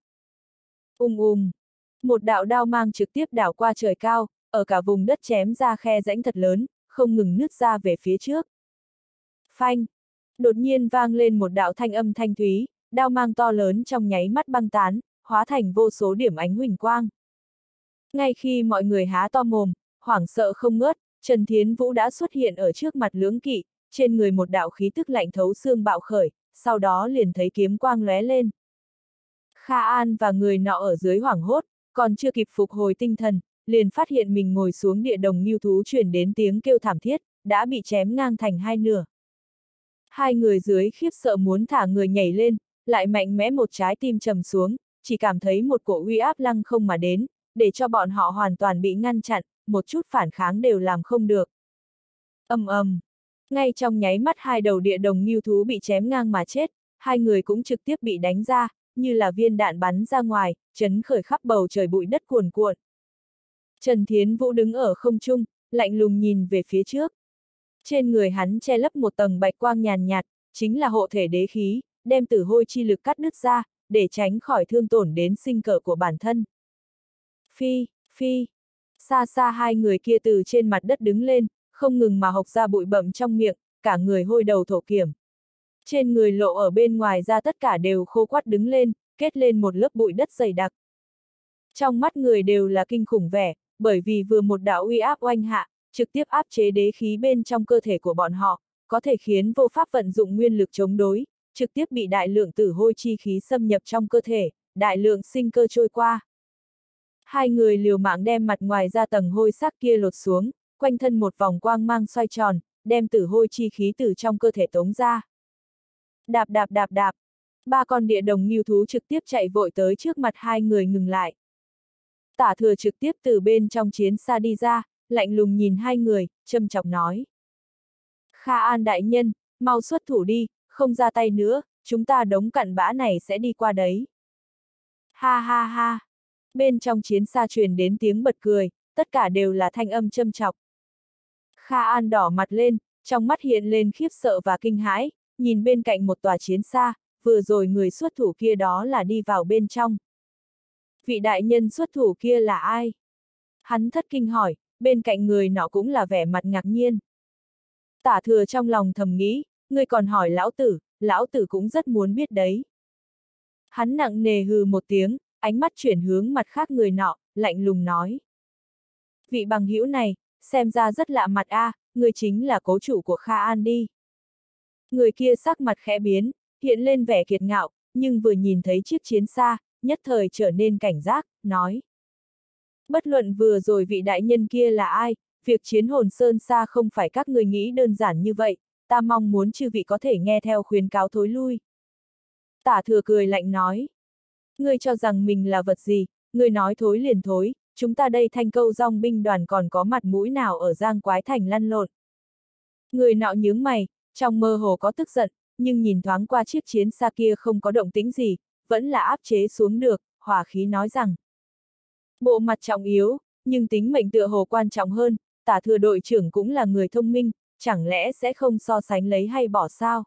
Một đạo đao mang trực tiếp đảo qua trời cao, ở cả vùng đất chém ra khe rãnh thật lớn, không ngừng nứt ra về phía trước. Phanh! Đột nhiên vang lên một đạo thanh âm thanh thúy, đao mang to lớn trong nháy mắt băng tán, hóa thành vô số điểm ánh huỳnh quang. Ngay khi mọi người há to mồm, hoảng sợ không ngớt, Trần Thiến Vũ đã xuất hiện ở trước mặt lưỡng kỵ, trên người một đạo khí tức lạnh thấu xương bạo khởi, sau đó liền thấy kiếm quang lóe lên. Kha An và người nọ ở dưới hoảng hốt, còn chưa kịp phục hồi tinh thần, liền phát hiện mình ngồi xuống địa đồng ngưu thú truyền đến tiếng kêu thảm thiết, đã bị chém ngang thành hai nửa. Hai người dưới khiếp sợ muốn thả người nhảy lên, lại mạnh mẽ một trái tim trầm xuống, chỉ cảm thấy một cổ uy áp lăng không mà đến, để cho bọn họ hoàn toàn bị ngăn chặn, một chút phản kháng đều làm không được. Ngay trong nháy mắt hai đầu địa đồng ngưu thú bị chém ngang mà chết, hai người cũng trực tiếp bị đánh ra, như là viên đạn bắn ra ngoài, chấn khởi khắp bầu trời bụi đất cuồn cuộn. Trần Thiến Vũ đứng ở không trung, lạnh lùng nhìn về phía trước. Trên người hắn che lấp một tầng bạch quang nhàn nhạt, chính là hộ thể đế khí, đem tử hôi chi lực cắt đứt ra, để tránh khỏi thương tổn đến sinh cơ của bản thân. Phi, xa xa hai người kia từ trên mặt đất đứng lên, không ngừng mà hộc ra bụi bặm trong miệng, cả người hôi đầu thổ kiểm. Trên người lộ ở bên ngoài ra tất cả đều khô quắt đứng lên, kết lên một lớp bụi đất dày đặc. Trong mắt người đều là kinh khủng vẻ, bởi vì vừa một đạo uy áp oanh hạ, trực tiếp áp chế đế khí bên trong cơ thể của bọn họ, có thể khiến vô pháp vận dụng nguyên lực chống đối, trực tiếp bị đại lượng tử hôi chi khí xâm nhập trong cơ thể, đại lượng sinh cơ trôi qua. Hai người liều mạng đem mặt ngoài ra tầng hôi sắc kia lột xuống, quanh thân một vòng quang mang xoay tròn, đem tử hôi chi khí từ trong cơ thể tống ra. Đạp. Ba con địa đồng ngưu thú trực tiếp chạy vội tới trước mặt hai người ngừng lại. Tả Thừa trực tiếp từ bên trong chiến xa đi ra, lạnh lùng nhìn hai người, châm chọc nói. Kha An đại nhân, mau xuất thủ đi, không ra tay nữa, chúng ta đống cặn bã này sẽ đi qua đấy. Ha. Bên trong chiến xa truyền đến tiếng bật cười, tất cả đều là thanh âm châm chọc. Kha An đỏ mặt lên, trong mắt hiện lên khiếp sợ và kinh hãi, nhìn bên cạnh một tòa chiến xa, vừa rồi người xuất thủ kia đó là đi vào bên trong. Vị đại nhân xuất thủ kia là ai? Hắn thất kinh hỏi, bên cạnh người nọ cũng là vẻ mặt ngạc nhiên. Tả Thừa trong lòng thầm nghĩ, ngươi còn hỏi lão tử cũng rất muốn biết đấy. Hắn nặng nề hừ một tiếng, ánh mắt chuyển hướng mặt khác người nọ, lạnh lùng nói. Vị bằng hữu này, xem ra rất lạ mặt a, người chính là cố chủ của Kha An đi. Người kia sắc mặt khẽ biến, hiện lên vẻ kiệt ngạo, nhưng vừa nhìn thấy chiếc chiến xa, nhất thời trở nên cảnh giác, nói. Bất luận vừa rồi vị đại nhân kia là ai, việc chiến hồn Sơn xa không phải các người nghĩ đơn giản như vậy, ta mong muốn chư vị có thể nghe theo khuyến cáo thối lui. Tả Thừa cười lạnh nói. Ngươi cho rằng mình là vật gì, ngươi nói thối liền thối, chúng ta đây Thanh Câu Dong binh đoàn còn có mặt mũi nào ở Giang Quái Thành lăn lộn. Người nọ nhướng mày, trong mơ hồ có tức giận, nhưng nhìn thoáng qua chiếc chiến xa kia không có động tĩnh gì, vẫn là áp chế xuống được, hỏa khí nói rằng. Bộ mặt trọng yếu, nhưng tính mệnh tựa hồ quan trọng hơn, Tả Thừa đội trưởng cũng là người thông minh, chẳng lẽ sẽ không so sánh lấy hay bỏ sao?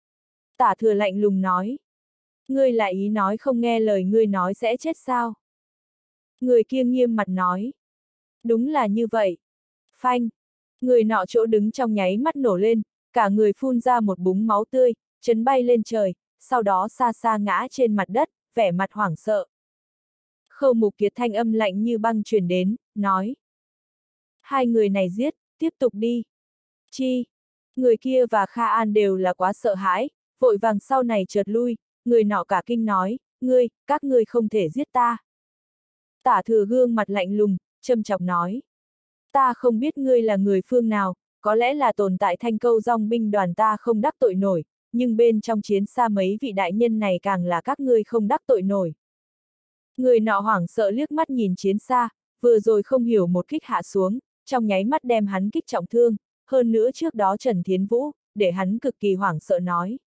Tả Thừa lạnh lùng nói. Ngươi lại ý nói không nghe lời ngươi nói sẽ chết sao? Người kia nghiêm mặt nói. Đúng là như vậy. Phanh. Người nọ chỗ đứng trong nháy mắt nổ lên, cả người phun ra một búng máu tươi, chấn bay lên trời, sau đó xa xa ngã trên mặt đất, vẻ mặt hoảng sợ. Khâu Mục Kiệt thanh âm lạnh như băng truyền đến, nói. Hai người này giết, tiếp tục đi. Chi? Người kia và Kha An đều là quá sợ hãi, vội vàng sau này chợt lui, người nọ cả kinh nói, các ngươi không thể giết ta. Tả Thừa gương mặt lạnh lùng, châm chọc nói. Ta không biết ngươi là người phương nào, có lẽ là tồn tại Thanh Câu Dong binh đoàn ta không đắc tội nổi, nhưng bên trong chiến xa mấy vị đại nhân này càng là các ngươi không đắc tội nổi. Người nọ hoảng sợ liếc mắt nhìn chiến xa, vừa rồi không hiểu một kích hạ xuống, trong nháy mắt đem hắn kích trọng thương, hơn nữa trước đó Trần Thiến Vũ, để hắn cực kỳ hoảng sợ nói.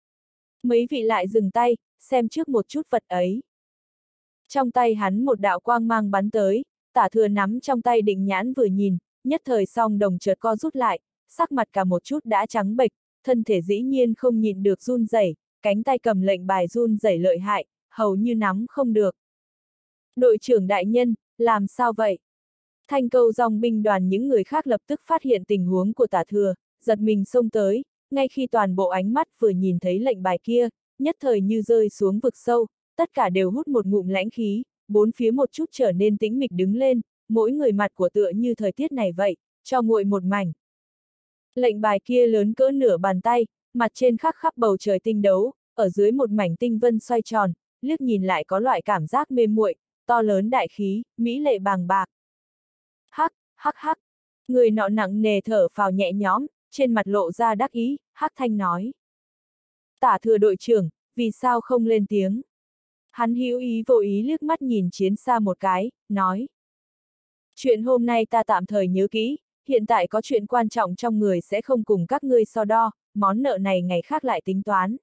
Mấy vị lại dừng tay, xem trước một chút vật ấy. Trong tay hắn một đạo quang mang bắn tới, Tả Thừa nắm trong tay định nhãn vừa nhìn, nhất thời song đồng chợt co rút lại, sắc mặt cả một chút đã trắng bệch, thân thể dĩ nhiên không nhịn được run rẩy, cánh tay cầm lệnh bài run rẩy lợi hại, hầu như nắm không được. Đội trưởng đại nhân, làm sao vậy? Thanh Câu Dong binh đoàn những người khác lập tức phát hiện tình huống của Tả Thừa, giật mình xông tới, ngay khi toàn bộ ánh mắt vừa nhìn thấy lệnh bài kia, nhất thời như rơi xuống vực sâu, tất cả đều hút một ngụm lãnh khí, bốn phía một chút trở nên tĩnh mịch đứng lên, mỗi người mặt của tựa như thời tiết này vậy, cho nguội một mảnh. Lệnh bài kia lớn cỡ nửa bàn tay, mặt trên khắc khắp bầu trời tinh đấu, ở dưới một mảnh tinh vân xoay tròn, liếc nhìn lại có loại cảm giác mê muội, to lớn đại khí, mỹ lệ bàng bạc. Hắc, hắc hắc, người nọ nặng nề thở phào nhẹ nhõm, trên mặt lộ ra đắc ý, hắc thanh nói. Tả Thừa đội trưởng, vì sao không lên tiếng? Hắn hữu ý vô ý liếc mắt nhìn chiến xa một cái, nói. Chuyện hôm nay ta tạm thời nhớ kỹ, hiện tại có chuyện quan trọng trong người sẽ không cùng các ngươi so đo, món nợ này ngày khác lại tính toán.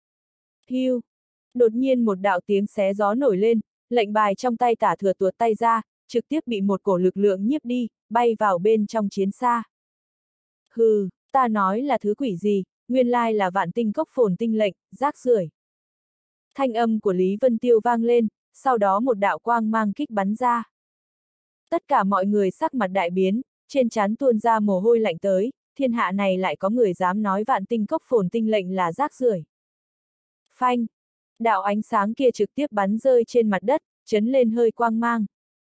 Hiu! Đột nhiên một đạo tiếng xé gió nổi lên, lệnh bài trong tay Tả Thừa tuột tay ra, trực tiếp bị một cổ lực lượng nhiếp đi, bay vào bên trong chiến xa. Hừ, ta nói là thứ quỷ gì, nguyên lai là Vạn Tinh Cốc phồn tinh lệnh, rác rưởi. Thanh âm của Lý Vân Tiêu vang lên, sau đó một đạo quang mang kích bắn ra. Tất cả mọi người sắc mặt đại biến, trên trán tuôn ra mồ hôi lạnh tới, thiên hạ này lại có người dám nói Vạn Tinh Cốc phồn tinh lệnh là rác rưởi. Phanh! Đạo ánh sáng kia trực tiếp bắn rơi trên mặt đất, chấn lên hơi quang mang.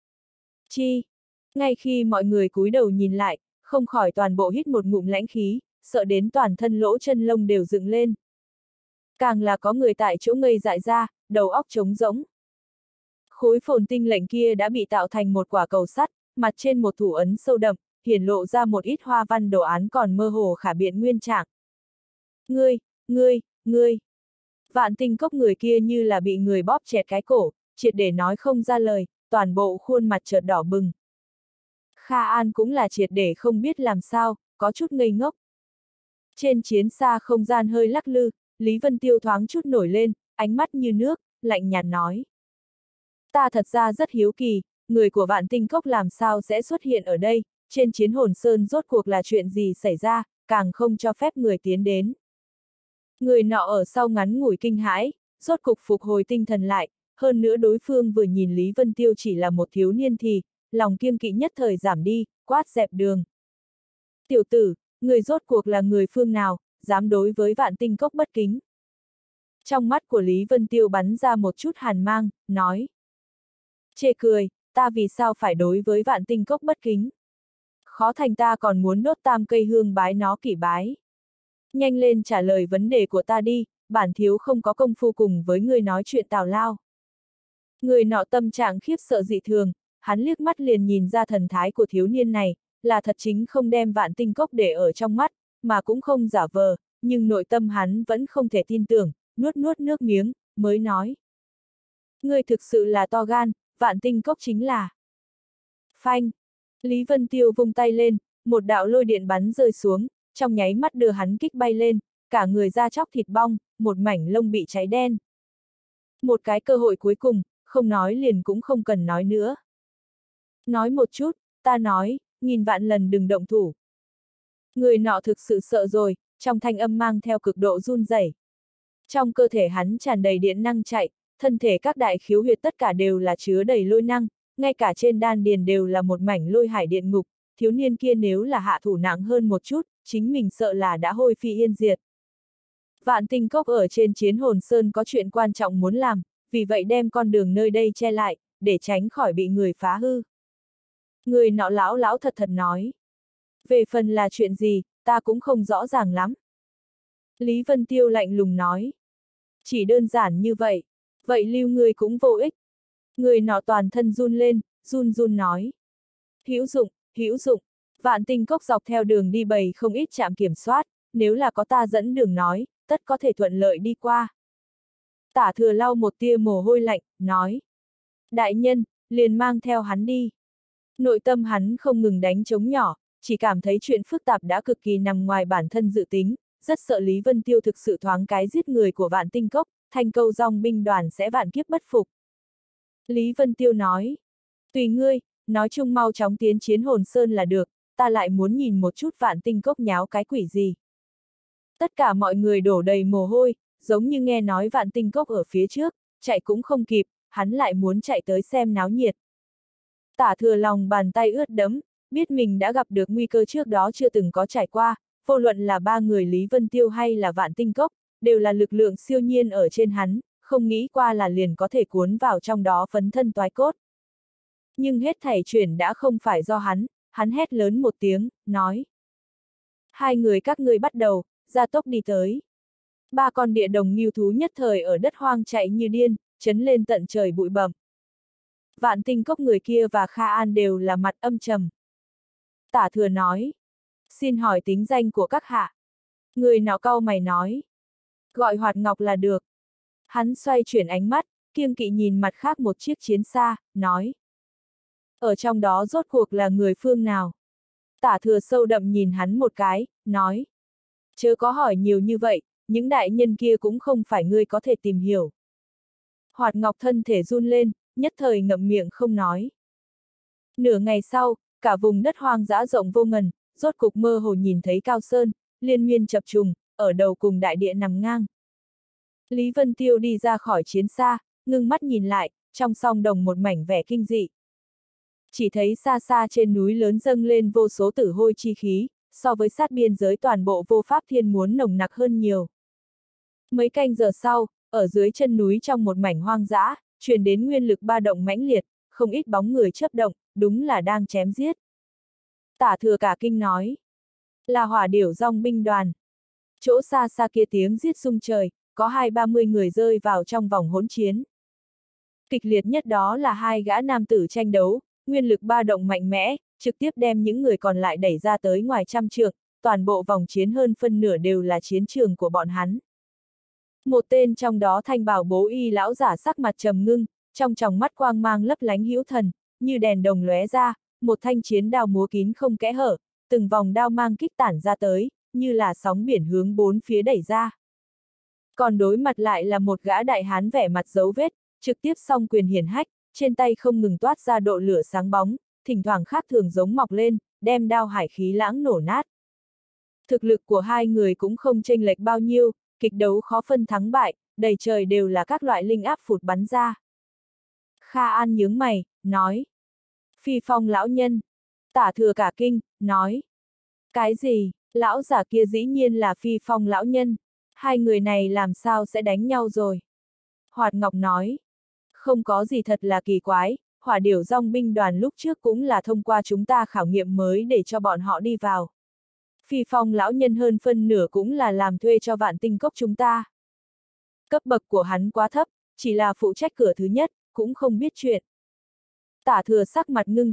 Chi! Ngay khi mọi người cúi đầu nhìn lại, không khỏi toàn bộ hít một ngụm lãnh khí, sợ đến toàn thân lỗ chân lông đều dựng lên. Càng là có người tại chỗ ngây dại ra, đầu óc trống rỗng. Khối phồn tinh lệnh kia đã bị tạo thành một quả cầu sắt, mặt trên một thủ ấn sâu đậm, hiển lộ ra một ít hoa văn đồ án còn mơ hồ khả biện nguyên trạng. Ngươi! Vạn Tinh Cốc người kia như là bị người bóp chẹt cái cổ, triệt để nói không ra lời, toàn bộ khuôn mặt chợt đỏ bừng. Kha An cũng là triệt để không biết làm sao, có chút ngây ngốc. Trên chiến xa không gian hơi lắc lư, Lý Vân Tiêu thoáng chút nổi lên, ánh mắt như nước, lạnh nhạt nói. Ta thật ra rất hiếu kỳ, người của Vạn Tinh Cốc làm sao sẽ xuất hiện ở đây, trên chiến hồn sơn rốt cuộc là chuyện gì xảy ra, càng không cho phép người tiến đến. Người nọ ở sau ngắn ngủi kinh hãi, rốt cục phục hồi tinh thần lại, hơn nữa đối phương vừa nhìn Lý Vân Tiêu chỉ là một thiếu niên thì, lòng kiêng kỵ nhất thời giảm đi, quát dẹp đường. Tiểu tử, người rốt cuộc là người phương nào, dám đối với Vạn Tinh Cốc bất kính. Trong mắt của Lý Vân Tiêu bắn ra một chút hàn mang, nói. Chê cười, ta vì sao phải đối với Vạn Tinh Cốc bất kính? Khó thành ta còn muốn đốt tam cây hương bái nó kỷ bái. Nhanh lên trả lời vấn đề của ta đi, bản thiếu không có công phu cùng với người nói chuyện tào lao. Người nọ tâm trạng khiếp sợ dị thường, hắn liếc mắt liền nhìn ra thần thái của thiếu niên này, là thật chính không đem Vạn Tinh Cốc để ở trong mắt, mà cũng không giả vờ, nhưng nội tâm hắn vẫn không thể tin tưởng, nuốt nuốt nước miếng, mới nói. Ngươi thực sự là to gan, Vạn Tinh Cốc chính là. Phanh! Lý Vân Tiêu vung tay lên, một đạo lôi điện bắn rơi xuống, trong nháy mắt đưa hắn kích bay lên, cả người da chóc thịt bong, một mảnh lông bị cháy đen. Một cái cơ hội cuối cùng, không nói liền cũng không cần nói nữa. Nói một chút, ta nói, nghìn vạn lần đừng động thủ. Người nọ thực sự sợ rồi, trong thanh âm mang theo cực độ run rẩy. Trong cơ thể hắn tràn đầy điện năng chạy, thân thể các đại khiếu huyệt tất cả đều là chứa đầy lôi năng, ngay cả trên đan điền đều là một mảnh lôi hải điện ngục, thiếu niên kia nếu là hạ thủ nặng hơn một chút, chính mình sợ là đã hôi phi yên diệt. Vạn Tinh Cốc ở trên Chiến Hồn Sơn có chuyện quan trọng muốn làm, vì vậy đem con đường nơi đây che lại, để tránh khỏi bị người phá hư. Người nọ lão lão thật thật nói. Về phần là chuyện gì, ta cũng không rõ ràng lắm. Lý Vân Tiêu lạnh lùng nói. Chỉ đơn giản như vậy, vậy lưu ngươi cũng vô ích. Người nọ toàn thân run lên, run run nói. Hữu dụng, hữu dụng, Vạn Tinh Cốc dọc theo đường đi bày không ít trạm kiểm soát, nếu là có ta dẫn đường nói, tất có thể thuận lợi đi qua. Tả Thừa lau một tia mồ hôi lạnh, nói. Đại nhân, liền mang theo hắn đi. Nội tâm hắn không ngừng đánh trống nhỏ, chỉ cảm thấy chuyện phức tạp đã cực kỳ nằm ngoài bản thân dự tính, rất sợ Lý Vân Tiêu thực sự thoáng cái giết người của Vạn Tinh Cốc, thành câu dòng binh đoàn sẽ vạn kiếp bất phục. Lý Vân Tiêu nói. Tùy ngươi, nói chung mau chóng tiến Chiến Hồn Sơn là được, ta lại muốn nhìn một chút Vạn Tinh Cốc nháo cái quỷ gì. Tất cả mọi người đổ đầy mồ hôi, giống như nghe nói Vạn Tinh Cốc ở phía trước, chạy cũng không kịp, hắn lại muốn chạy tới xem náo nhiệt. Tả Thừa lòng bàn tay ướt đẫm, biết mình đã gặp được nguy cơ trước đó chưa từng có trải qua, vô luận là ba người Lý Vân Tiêu hay là Vạn Tinh Cốc, đều là lực lượng siêu nhiên ở trên hắn, không nghĩ qua là liền có thể cuốn vào trong đó phấn thân toái cốt. Nhưng hết thảy chuyển đã không phải do hắn hét lớn một tiếng, nói. Hai người các ngươi bắt đầu, gia tốc đi tới. Ba con địa đồng ngưu thú nhất thời ở đất hoang chạy như điên, chấn lên tận trời bụi bặm. Vạn Tinh Cốc người kia và Kha An đều là mặt âm trầm. Tả Thừa nói. Xin hỏi tính danh của các hạ. Người nọ cau mày nói. Gọi Hoạt Ngọc là được. Hắn xoay chuyển ánh mắt, kiêng kỵ nhìn mặt khác một chiếc chiến xa, nói. Ở trong đó rốt cuộc là người phương nào? Tả Thừa sâu đậm nhìn hắn một cái, nói. Chớ có hỏi nhiều như vậy, những đại nhân kia cũng không phải ngươi có thể tìm hiểu. Hoạt Ngọc thân thể run lên, nhất thời ngậm miệng không nói. Nửa ngày sau, cả vùng đất hoang dã rộng vô ngần, rốt cục mơ hồ nhìn thấy cao sơn, liên miên chập trùng, ở đầu cùng đại địa nằm ngang. Lý Vân Tiêu đi ra khỏi chiến xa, ngưng mắt nhìn lại, trong song đồng một mảnh vẻ kinh dị. Chỉ thấy xa xa trên núi lớn dâng lên vô số tử hôi chi khí, so với sát biên giới toàn bộ vô pháp thiên muốn nồng nặc hơn nhiều. Mấy canh giờ sau, ở dưới chân núi trong một mảnh hoang dã, truyền đến nguyên lực ba động mãnh liệt, không ít bóng người chớp động, đúng là đang chém giết. Tả Thừa cả kinh nói. Là Hỏa Điểu Dòng binh đoàn. Chỗ xa xa kia tiếng giết rung trời, có 20-30 người rơi vào trong vòng hỗn chiến. Kịch liệt nhất đó là hai gã nam tử tranh đấu, nguyên lực ba động mạnh mẽ, trực tiếp đem những người còn lại đẩy ra tới ngoài trăm trượng, toàn bộ vòng chiến hơn phân nửa đều là chiến trường của bọn hắn. Một tên trong đó thanh bảo bố y lão giả sắc mặt trầm ngưng, trong tròng mắt quang mang lấp lánh hữu thần, như đèn đồng lóe ra, một thanh chiến đao múa kín không kẽ hở, từng vòng đao mang kích tản ra tới, như là sóng biển hướng bốn phía đẩy ra. Còn đối mặt lại là một gã đại hán vẻ mặt dấu vết, trực tiếp song quyền hiển hách, trên tay không ngừng toát ra độ lửa sáng bóng, thỉnh thoảng khác thường giống mọc lên, đem đao hải khí lãng nổ nát. Thực lực của hai người cũng không chênh lệch bao nhiêu, kịch đấu khó phân thắng bại, đầy trời đều là các loại linh áp phụt bắn ra. Kha An nhướng mày, nói. Phi Phong lão nhân. Tả Thừa cả kinh, nói. Cái gì, lão giả kia dĩ nhiên là Phi Phong lão nhân, hai người này làm sao sẽ đánh nhau rồi? Hoạt Ngọc nói. Không có gì thật là kỳ quái, Hỏa Điểu Dòng binh đoàn lúc trước cũng là thông qua chúng ta khảo nghiệm mới để cho bọn họ đi vào. Phi Phong lão nhân hơn phân nửa cũng là làm thuê cho Vạn Tinh Cốc chúng ta. Cấp bậc của hắn quá thấp, chỉ là phụ trách cửa thứ nhất, cũng không biết chuyện. Tả Thừa sắc mặt ngưng trọng,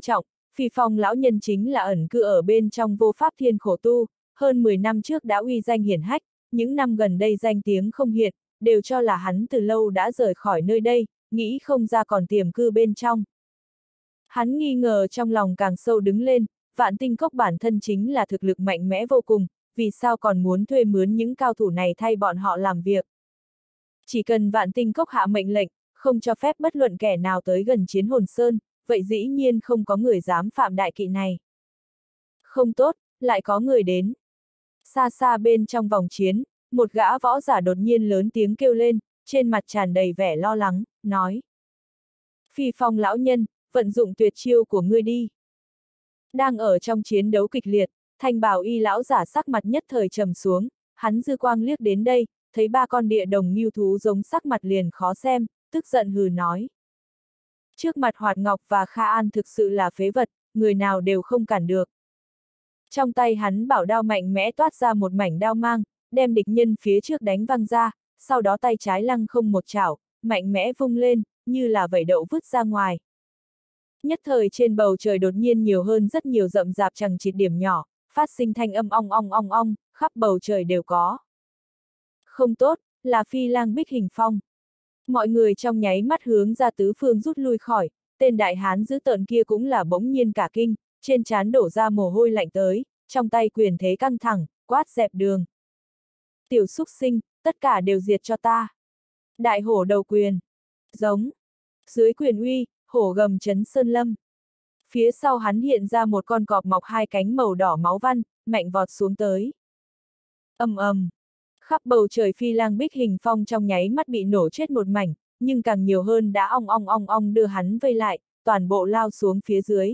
Phi Phong lão nhân chính là ẩn cư ở bên trong vô pháp thiên khổ tu, hơn 10 năm trước đã uy danh hiển hách, những năm gần đây danh tiếng không hiện, đều cho là hắn từ lâu đã rời khỏi nơi đây, nghĩ không ra còn tiềm cư bên trong. Hắn nghi ngờ trong lòng càng sâu đứng lên, Vạn Tinh Cốc bản thân chính là thực lực mạnh mẽ vô cùng, vì sao còn muốn thuê mướn những cao thủ này thay bọn họ làm việc. Chỉ cần Vạn Tinh Cốc hạ mệnh lệnh, không cho phép bất luận kẻ nào tới gần Chiến Hồn Sơn, vậy dĩ nhiên không có người dám phạm đại kỵ này. Không tốt, lại có người đến. Xa xa bên trong vòng chiến, một gã võ giả đột nhiên lớn tiếng kêu lên, trên mặt tràn đầy vẻ lo lắng, nói. Phi Phong lão nhân, vận dụng tuyệt chiêu của ngươi đi. Đang ở trong chiến đấu kịch liệt, thanh bào y lão giả sắc mặt nhất thời trầm xuống, hắn dư quang liếc đến đây, thấy ba con địa đồng ngưu thú giống sắc mặt liền khó xem, tức giận hừ nói. Trước mặt Hoạt Ngọc và Kha An thực sự là phế vật, người nào đều không cản được. Trong tay hắn bảo đao mạnh mẽ toát ra một mảnh đao mang, đem địch nhân phía trước đánh văng ra, sau đó tay trái lăng không một chảo, mạnh mẽ vung lên, như là vẩy đậu vứt ra ngoài. Nhất thời trên bầu trời đột nhiên nhiều hơn rất nhiều rậm rạp chằng chịt điểm nhỏ, phát sinh thanh âm ong ong ong ong, khắp bầu trời đều có. Không tốt, là Phi Lang Bích Hình Phong. Mọi người trong nháy mắt hướng ra tứ phương rút lui khỏi, tên đại hán dữ tợn kia cũng là bỗng nhiên cả kinh, trên trán đổ ra mồ hôi lạnh tới, trong tay quyền thế căng thẳng, quát dẹp đường. Tiểu xúc sinh, tất cả đều diệt cho ta. Đại hổ đầu quyền. Giống. Dưới quyền uy, hổ gầm chấn sơn lâm. Phía sau hắn hiện ra một con cọp mọc hai cánh màu đỏ máu văn, mạnh vọt xuống tới. Ầm ầm. Khắp bầu trời Phi Lang Bích Hình Phong trong nháy mắt bị nổ chết một mảnh, nhưng càng nhiều hơn đã ong ong ong ong đưa hắn vây lại, toàn bộ lao xuống phía dưới.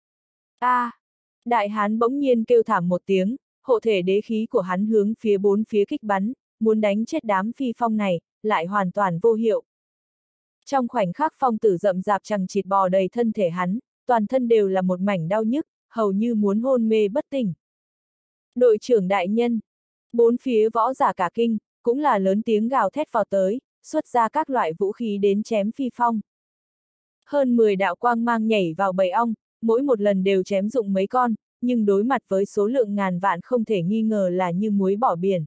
Đại hán bỗng nhiên kêu thảm một tiếng, hộ thể đế khí của hắn hướng phía bốn phía kích bắn, muốn đánh chết đám phi phong này, lại hoàn toàn vô hiệu. Trong khoảnh khắc phong tử rậm rạp chằng chịt bò đầy thân thể hắn, toàn thân đều là một mảnh đau nhức, hầu như muốn hôn mê bất tỉnh. Đội trưởng đại nhân, bốn phía võ giả cả kinh, cũng là lớn tiếng gào thét vào tới, xuất ra các loại vũ khí đến chém phi phong. Hơn 10 đạo quang mang nhảy vào bầy ong, mỗi một lần đều chém dụng mấy con, nhưng đối mặt với số lượng ngàn vạn không thể nghi ngờ là như muối bỏ biển.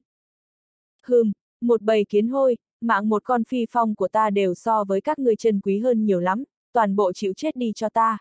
Một bầy kiến hôi, mạng một con phi phong của ta đều so với các ngươi chân quý hơn nhiều lắm, toàn bộ chịu chết đi cho ta.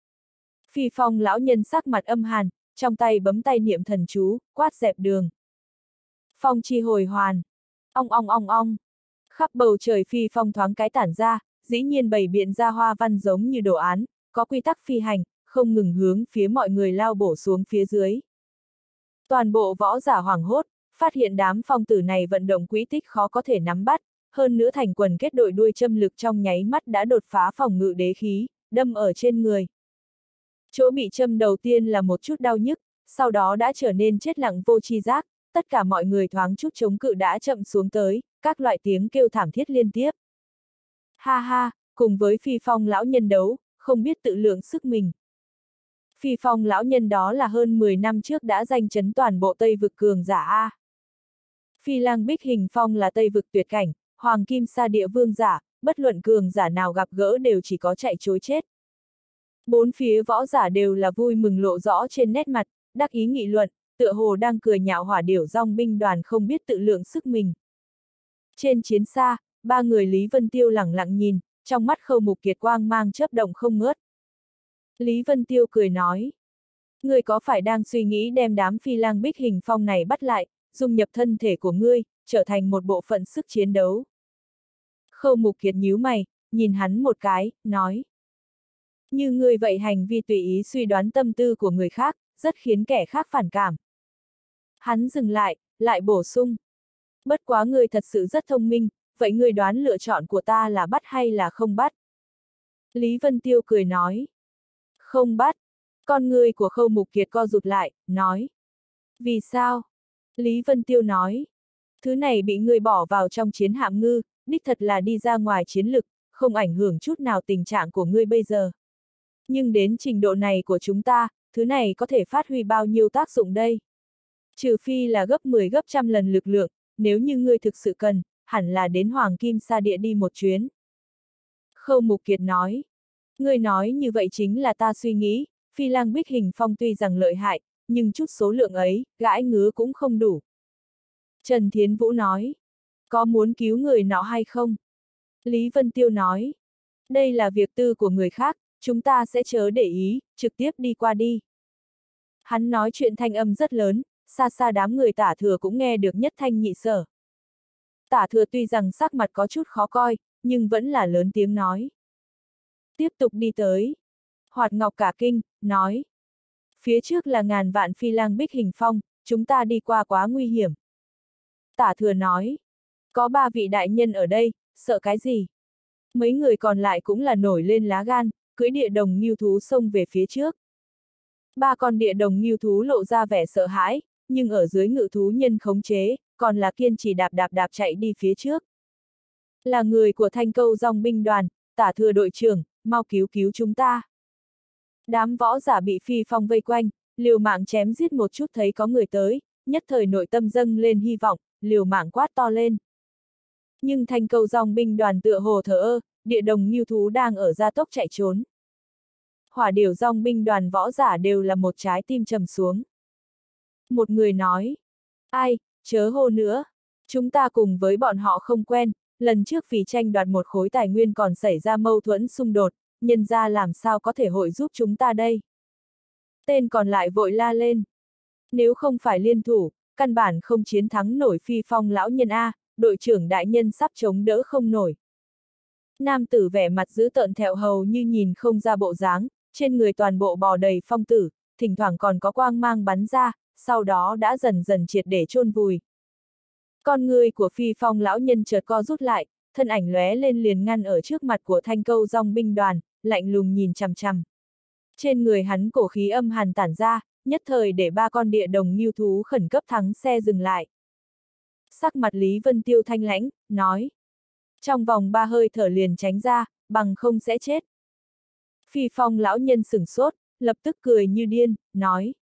Phi phong lão nhân sắc mặt âm hàn, trong tay bấm tay niệm thần chú, quát dẹp đường. Phong chi hồi hoàn. Ong ong ong ong. Khắp bầu trời phi phong thoáng cái tản ra, dĩ nhiên bày biện ra hoa văn giống như đồ án, có quy tắc phi hành, không ngừng hướng phía mọi người lao bổ xuống phía dưới. Toàn bộ võ giả hoảng hốt, phát hiện đám phong tử này vận động quỹ tích khó có thể nắm bắt, hơn nữa thành quần kết đội đuôi châm lực trong nháy mắt đã đột phá phòng ngự đế khí, đâm ở trên người. Chỗ bị châm đầu tiên là một chút đau nhức, sau đó đã trở nên chết lặng vô tri giác, tất cả mọi người thoáng chút chống cự đã chậm xuống tới, các loại tiếng kêu thảm thiết liên tiếp. Ha ha, cùng với phi phong lão nhân đấu, không biết tự lượng sức mình. Phi phong lão nhân đó là hơn 10 năm trước đã danh chấn toàn bộ Tây vực cường giả A. Phi Lang Bích Hình Phong là Tây vực tuyệt cảnh, hoàng kim sa địa vương giả, bất luận cường giả nào gặp gỡ đều chỉ có chạy trối chết. Bốn phía võ giả đều là vui mừng lộ rõ trên nét mặt, đắc ý nghị luận, tựa hồ đang cười nhạo hỏa điểu dong binh đoàn không biết tự lượng sức mình. Trên chiến xa, ba người Lý Vân Tiêu lẳng lặng nhìn, trong mắt Khâu Mục Kiệt quang mang chớp động không ngớt. Lý Vân Tiêu cười nói, ngươi có phải đang suy nghĩ đem đám Phi Lang Bích Hình Phong này bắt lại, dung nhập thân thể của ngươi, trở thành một bộ phận sức chiến đấu? Khâu Mục Kiệt nhíu mày, nhìn hắn một cái, nói. Như ngươi vậy hành vi tùy ý suy đoán tâm tư của người khác, rất khiến kẻ khác phản cảm. Hắn dừng lại, lại bổ sung. Bất quá ngươi thật sự rất thông minh, vậy ngươi đoán lựa chọn của ta là bắt hay là không bắt? Lý Vân Tiêu cười nói. Không bắt. Con ngươi của Khâu Mục Kiệt co rụt lại, nói. Vì sao? Lý Vân Tiêu nói. Thứ này bị ngươi bỏ vào trong chiến hạm ngư, đích thật là đi ra ngoài chiến lực, không ảnh hưởng chút nào tình trạng của ngươi bây giờ. Nhưng đến trình độ này của chúng ta, thứ này có thể phát huy bao nhiêu tác dụng đây? Trừ phi là gấp 10 gấp trăm lần lực lượng, nếu như ngươi thực sự cần, hẳn là đến Hoàng Kim Sa Địa đi một chuyến. Khâu Mục Kiệt nói. Ngươi nói như vậy chính là ta suy nghĩ, Phi lang bích hình phong tuy rằng lợi hại, nhưng chút số lượng ấy, gãi ngứa cũng không đủ. Trần Thiến Vũ nói, có muốn cứu người nọ hay không? Lý Vân Tiêu nói, đây là việc tư của người khác, chúng ta sẽ chớ để ý, trực tiếp đi qua đi. Hắn nói chuyện thanh âm rất lớn, xa xa đám người Tả Thừa cũng nghe được nhất thanh nhị sở. Tả Thừa tuy rằng sắc mặt có chút khó coi, nhưng vẫn là lớn tiếng nói. Tiếp tục đi tới. Hoạt Ngọc cả kinh, nói. Phía trước là ngàn vạn phi lang bích hình phong, chúng ta đi qua quá nguy hiểm. Tả Thừa nói. Có 3 vị đại nhân ở đây, sợ cái gì? Mấy người còn lại cũng là nổi lên lá gan, cưỡi địa đồng ngưu thú xông về phía trước. 3 con địa đồng ngưu thú lộ ra vẻ sợ hãi, nhưng ở dưới ngự thú nhân khống chế, còn là kiên trì đạp chạy đi phía trước. Là người của Thanh Câu Dòng binh đoàn, Tả Thừa đội trưởng, mau cứu cứu chúng ta. Đám võ giả bị Phi Phong vây quanh, liều mạng chém giết một chút thấy có người tới, nhất thời nội tâm dâng lên hy vọng, liều mạng quát to lên. Nhưng Thanh Câu Dòng binh đoàn tựa hồ thờ ơ, địa đồng ngưu thú đang ở gia tốc chạy trốn. Hỏa điểu dòng binh đoàn võ giả đều là một trái tim trầm xuống. Một người nói, ai, chớ hô nữa, chúng ta cùng với bọn họ không quen, lần trước vì tranh đoạt một khối tài nguyên còn xảy ra mâu thuẫn xung đột, nhân ra làm sao có thể hội giúp chúng ta đây. Tên còn lại vội la lên. Nếu không phải liên thủ, căn bản không chiến thắng nổi Phi Phong lão nhân A, đội trưởng đại nhân sắp chống đỡ không nổi. Nam tử vẻ mặt dữ tợn thẹo hầu như nhìn không ra bộ dáng, trên người toàn bộ bò đầy phong tử, thỉnh thoảng còn có quang mang bắn ra, sau đó đã dần dần triệt để chôn vùi. Con người của Phi Phong lão nhân chợt co rút lại, thân ảnh lóe lên liền ngăn ở trước mặt của Thanh Câu Dòng binh đoàn, lạnh lùng nhìn chằm chằm. Trên người hắn cổ khí âm hàn tản ra, nhất thời để 3 con địa đồng ngưu thú khẩn cấp thắng xe dừng lại. Sắc mặt Lý Vân Tiêu thanh lãnh, nói. Trong vòng 3 hơi thở liền tránh ra, bằng không sẽ chết. Phi Phong lão nhân sửng sốt, lập tức cười như điên, nói.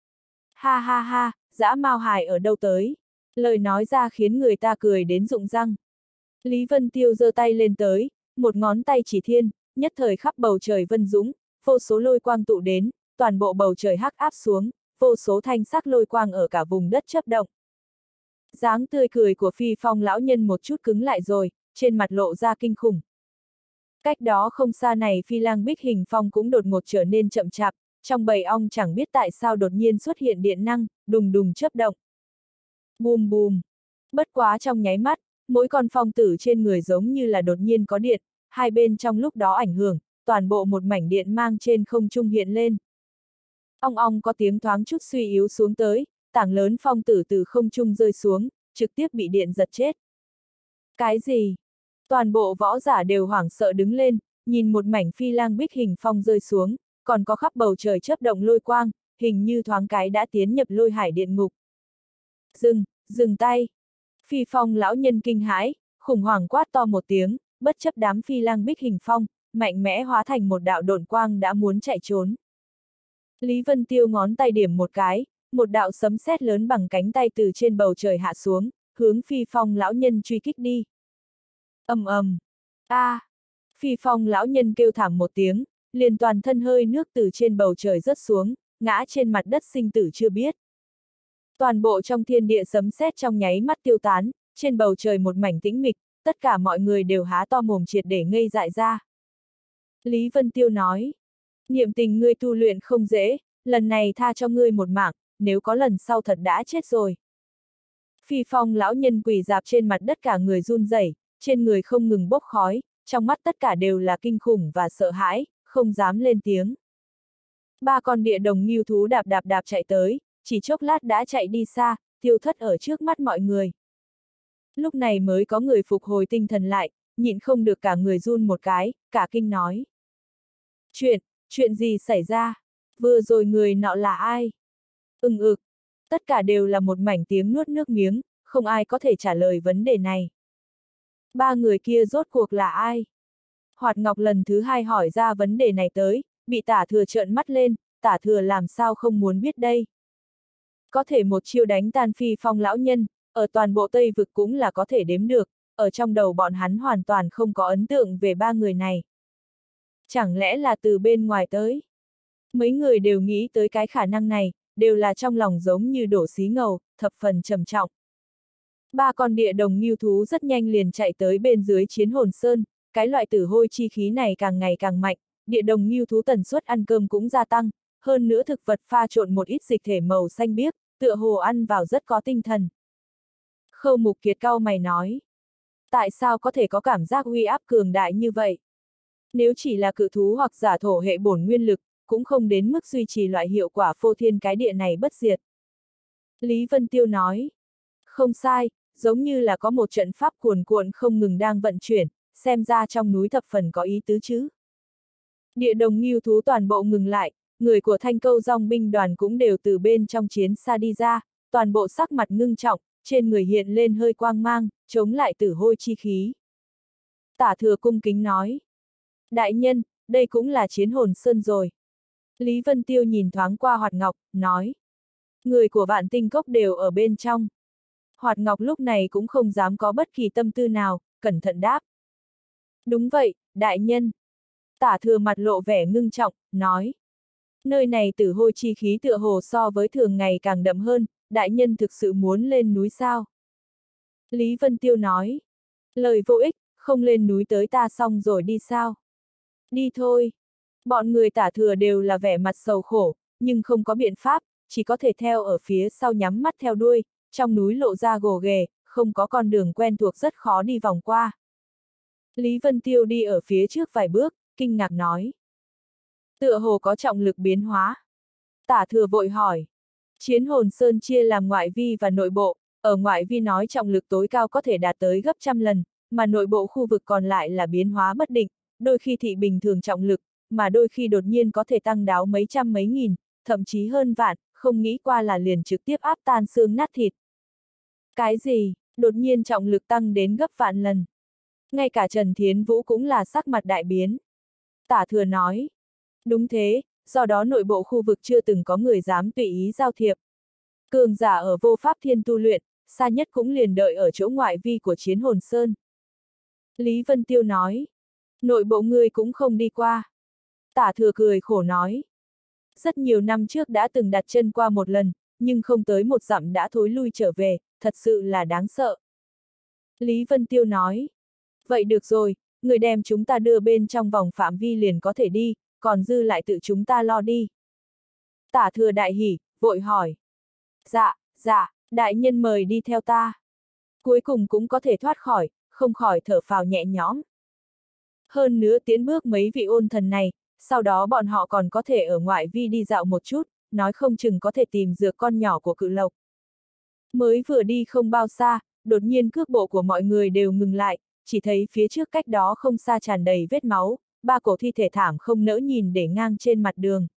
Ha ha ha, dã Mao Hải ở đâu tới? Lời nói ra khiến người ta cười đến rụng răng. Lý Vân Tiêu giơ tay lên tới, một ngón tay chỉ thiên, nhất thời khắp bầu trời vân dũng, vô số lôi quang tụ đến, toàn bộ bầu trời hắc áp xuống, vô số thanh sắc lôi quang ở cả vùng đất chớp động. Dáng tươi cười của Phi Phong lão nhân một chút cứng lại rồi, trên mặt lộ ra kinh khủng. Cách đó không xa này phi lang bích hình phong cũng đột ngột trở nên chậm chạp, trong bầy ong chẳng biết tại sao đột nhiên xuất hiện điện năng, đùng đùng chớp động. Bùm bùm. Bất quá trong nháy mắt, mỗi con phong tử trên người giống như là đột nhiên có điện, hai bên trong lúc đó ảnh hưởng, toàn bộ một mảnh điện mang trên không trung hiện lên. Ong ong có tiếng thoáng chút suy yếu xuống tới, tảng lớn phong tử từ không trung rơi xuống, trực tiếp bị điện giật chết. Cái gì? Toàn bộ võ giả đều hoảng sợ đứng lên, nhìn một mảnh phi lang bích hình phong rơi xuống, còn có khắp bầu trời chớp động lôi quang, hình như thoáng cái đã tiến nhập lôi hải điện ngục. Dừng tay! Phi Phong lão nhân kinh hãi, khủng hoảng quát to một tiếng, bất chấp đám phi lang bích hình phong, mạnh mẽ hóa thành một đạo độn quang đã muốn chạy trốn. Lý Vân Tiêu ngón tay điểm một cái, một đạo sấm sét lớn bằng cánh tay từ trên bầu trời hạ xuống, hướng Phi Phong lão nhân truy kích đi. Ầm ầm. A! Phi Phong lão nhân kêu thảm một tiếng, liền toàn thân hơi nước từ trên bầu trời rớt xuống, ngã trên mặt đất sinh tử chưa biết. Toàn bộ trong thiên địa sấm sét trong nháy mắt tiêu tán, trên bầu trời một mảnh tĩnh mịch, tất cả mọi người đều há to mồm triệt để ngây dại ra. Lý Vân Tiêu nói, niệm tình ngươi tu luyện không dễ, lần này tha cho ngươi một mạng, nếu có lần sau thật đã chết rồi. Phi Phong lão nhân quỳ dạp trên mặt đất cả người run rẩy, trên người không ngừng bốc khói, trong mắt tất cả đều là kinh khủng và sợ hãi, không dám lên tiếng. 3 con địa đồng ngưu thú đạp chạy tới, chỉ chốc lát đã chạy đi xa, tiêu thất ở trước mắt mọi người. Lúc này mới có người phục hồi tinh thần lại, nhịn không được cả người run một cái, cả kinh nói. Chuyện gì xảy ra? Vừa rồi người nọ là ai? Tất cả đều là một mảnh tiếng nuốt nước miếng, không ai có thể trả lời vấn đề này. 3 người kia rốt cuộc là ai? Hoạt Ngọc lần thứ 2 hỏi ra vấn đề này tới, bị Tả Thừa trợn mắt lên, Tả Thừa làm sao không muốn biết đây. Có thể một chiêu đánh tan Phi Phong lão nhân, ở toàn bộ Tây Vực cũng là có thể đếm được, ở trong đầu bọn hắn hoàn toàn không có ấn tượng về 3 người này. Chẳng lẽ là từ bên ngoài tới? Mấy người đều nghĩ tới cái khả năng này, đều là trong lòng giống như đổ xí ngầu, thập phần trầm trọng. Ba con địa đồng ngưu thú rất nhanh liền chạy tới bên dưới Chiến Hồn Sơn, cái loại tử hôi chi khí này càng ngày càng mạnh, địa đồng ngưu thú tần suất ăn cơm cũng gia tăng, hơn nữa thực vật pha trộn một ít dịch thể màu xanh biếc, tựa hồ ăn vào rất có tinh thần. Khâu Mục Kiệt cau mày nói, tại sao có thể có cảm giác uy áp cường đại như vậy? Nếu chỉ là cự thú hoặc giả thổ hệ bổn nguyên lực, cũng không đến mức duy trì loại hiệu quả phô thiên cái địa này bất diệt. Lý Vân Tiêu nói, không sai, giống như là có một trận pháp cuồn cuộn không ngừng đang vận chuyển, xem ra trong núi thập phần có ý tứ chứ. Địa đồng ngưu thú toàn bộ ngừng lại, người của Thanh Câu Dòng binh đoàn cũng đều từ bên trong chiến xa đi ra, toàn bộ sắc mặt ngưng trọng, trên người hiện lên hơi quang mang, chống lại tử hôi chi khí. Tả Thừa cung kính nói, đại nhân, đây cũng là Chiến Hồn Sơn rồi. Lý Vân Tiêu nhìn thoáng qua Hoạt Ngọc, nói, người của Vạn Tinh Cốc đều ở bên trong. Hoạt Ngọc lúc này cũng không dám có bất kỳ tâm tư nào, cẩn thận đáp. Đúng vậy, đại nhân. Tả Thừa mặt lộ vẻ ngưng trọng, nói. Nơi này tử hôi chi khí tựa hồ so với thường ngày càng đậm hơn, đại nhân thực sự muốn lên núi sao? Lý Vân Tiêu nói. Lời vô ích, không lên núi tới ta xong rồi đi sao? Đi thôi. Bọn người Tả Thừa đều là vẻ mặt sầu khổ, nhưng không có biện pháp, chỉ có thể theo ở phía sau nhắm mắt theo đuôi, trong núi lộ ra gồ ghề, không có con đường quen thuộc rất khó đi vòng qua. Lý Vân Tiêu đi ở phía trước vài bước, kinh ngạc nói. Tựa hồ có trọng lực biến hóa. Tả Thừa vội hỏi. Chiến Hồn Sơn chia làm ngoại vi và nội bộ, ở ngoại vi nói trọng lực tối cao có thể đạt tới gấp trăm lần, mà nội bộ khu vực còn lại là biến hóa bất định, đôi khi thị bình thường trọng lực, mà đôi khi đột nhiên có thể tăng đáo mấy trăm mấy nghìn, thậm chí hơn vạn, không nghĩ qua là liền trực tiếp áp tan xương nát thịt. Cái gì, đột nhiên trọng lực tăng đến gấp vạn lần. Ngay cả Trần Thiến Vũ cũng là sắc mặt đại biến. Tả Thừa nói. Đúng thế, do đó nội bộ khu vực chưa từng có người dám tùy ý giao thiệp. Cường giả ở vô pháp thiên tu luyện, xa nhất cũng liền đợi ở chỗ ngoại vi của Chiến Hồn Sơn. Lý Vân Tiêu nói. Nội bộ ngươi cũng không đi qua. Tả Thừa cười khổ nói. Rất nhiều năm trước đã từng đặt chân qua một lần, nhưng không tới một dặm đã thối lui trở về, thật sự là đáng sợ. Lý Vân Tiêu nói. Vậy được rồi, người đem chúng ta đưa bên trong vòng phạm vi liền có thể đi, còn dư lại tự chúng ta lo đi. Tả Thừa đại hỉ, vội hỏi. Dạ, đại nhân mời đi theo ta. Cuối cùng cũng có thể thoát khỏi, không khỏi thở phào nhẹ nhõm. Hơn nữa tiến bước mấy vị ôn thần này, sau đó bọn họ còn có thể ở ngoại vi đi dạo một chút, nói không chừng có thể tìm dược con nhỏ của cự lộc. Mới vừa đi không bao xa, đột nhiên cước bộ của mọi người đều ngừng lại, chỉ thấy phía trước cách đó không xa tràn đầy vết máu, ba cổ thi thể thảm không nỡ nhìn để ngang trên mặt đường.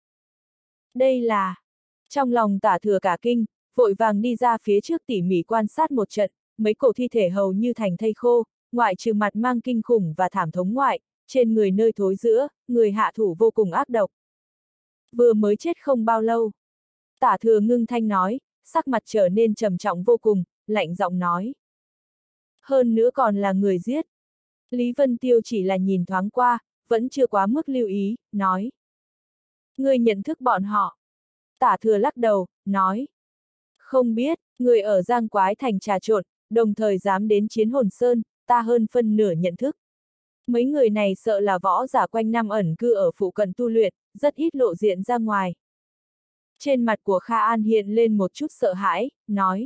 Đây là... Trong lòng Tả Thừa cả kinh, vội vàng đi ra phía trước tỉ mỉ quan sát một trận, mấy cổ thi thể hầu như thành thây khô, ngoại trừ mặt mang kinh khủng và thảm thống ngoại, trên người nơi thối giữa, người hạ thủ vô cùng ác độc. Vừa mới chết không bao lâu. Tả Thừa ngưng thanh nói, sắc mặt trở nên trầm trọng vô cùng, lạnh giọng nói. Hơn nữa còn là người giết. Lý Vân Tiêu chỉ là nhìn thoáng qua, vẫn chưa quá mức lưu ý, nói. Ngươi nhận thức bọn họ. Tả Thừa lắc đầu, nói. Không biết, người ở Giang Quái Thành trà trộn, đồng thời dám đến Chiến Hồn Sơn, ta hơn phân nửa nhận thức. Mấy người này sợ là võ giả quanh năm ẩn cư ở phụ cận tu luyện, rất ít lộ diện ra ngoài. Trên mặt của Kha An hiện lên một chút sợ hãi, nói.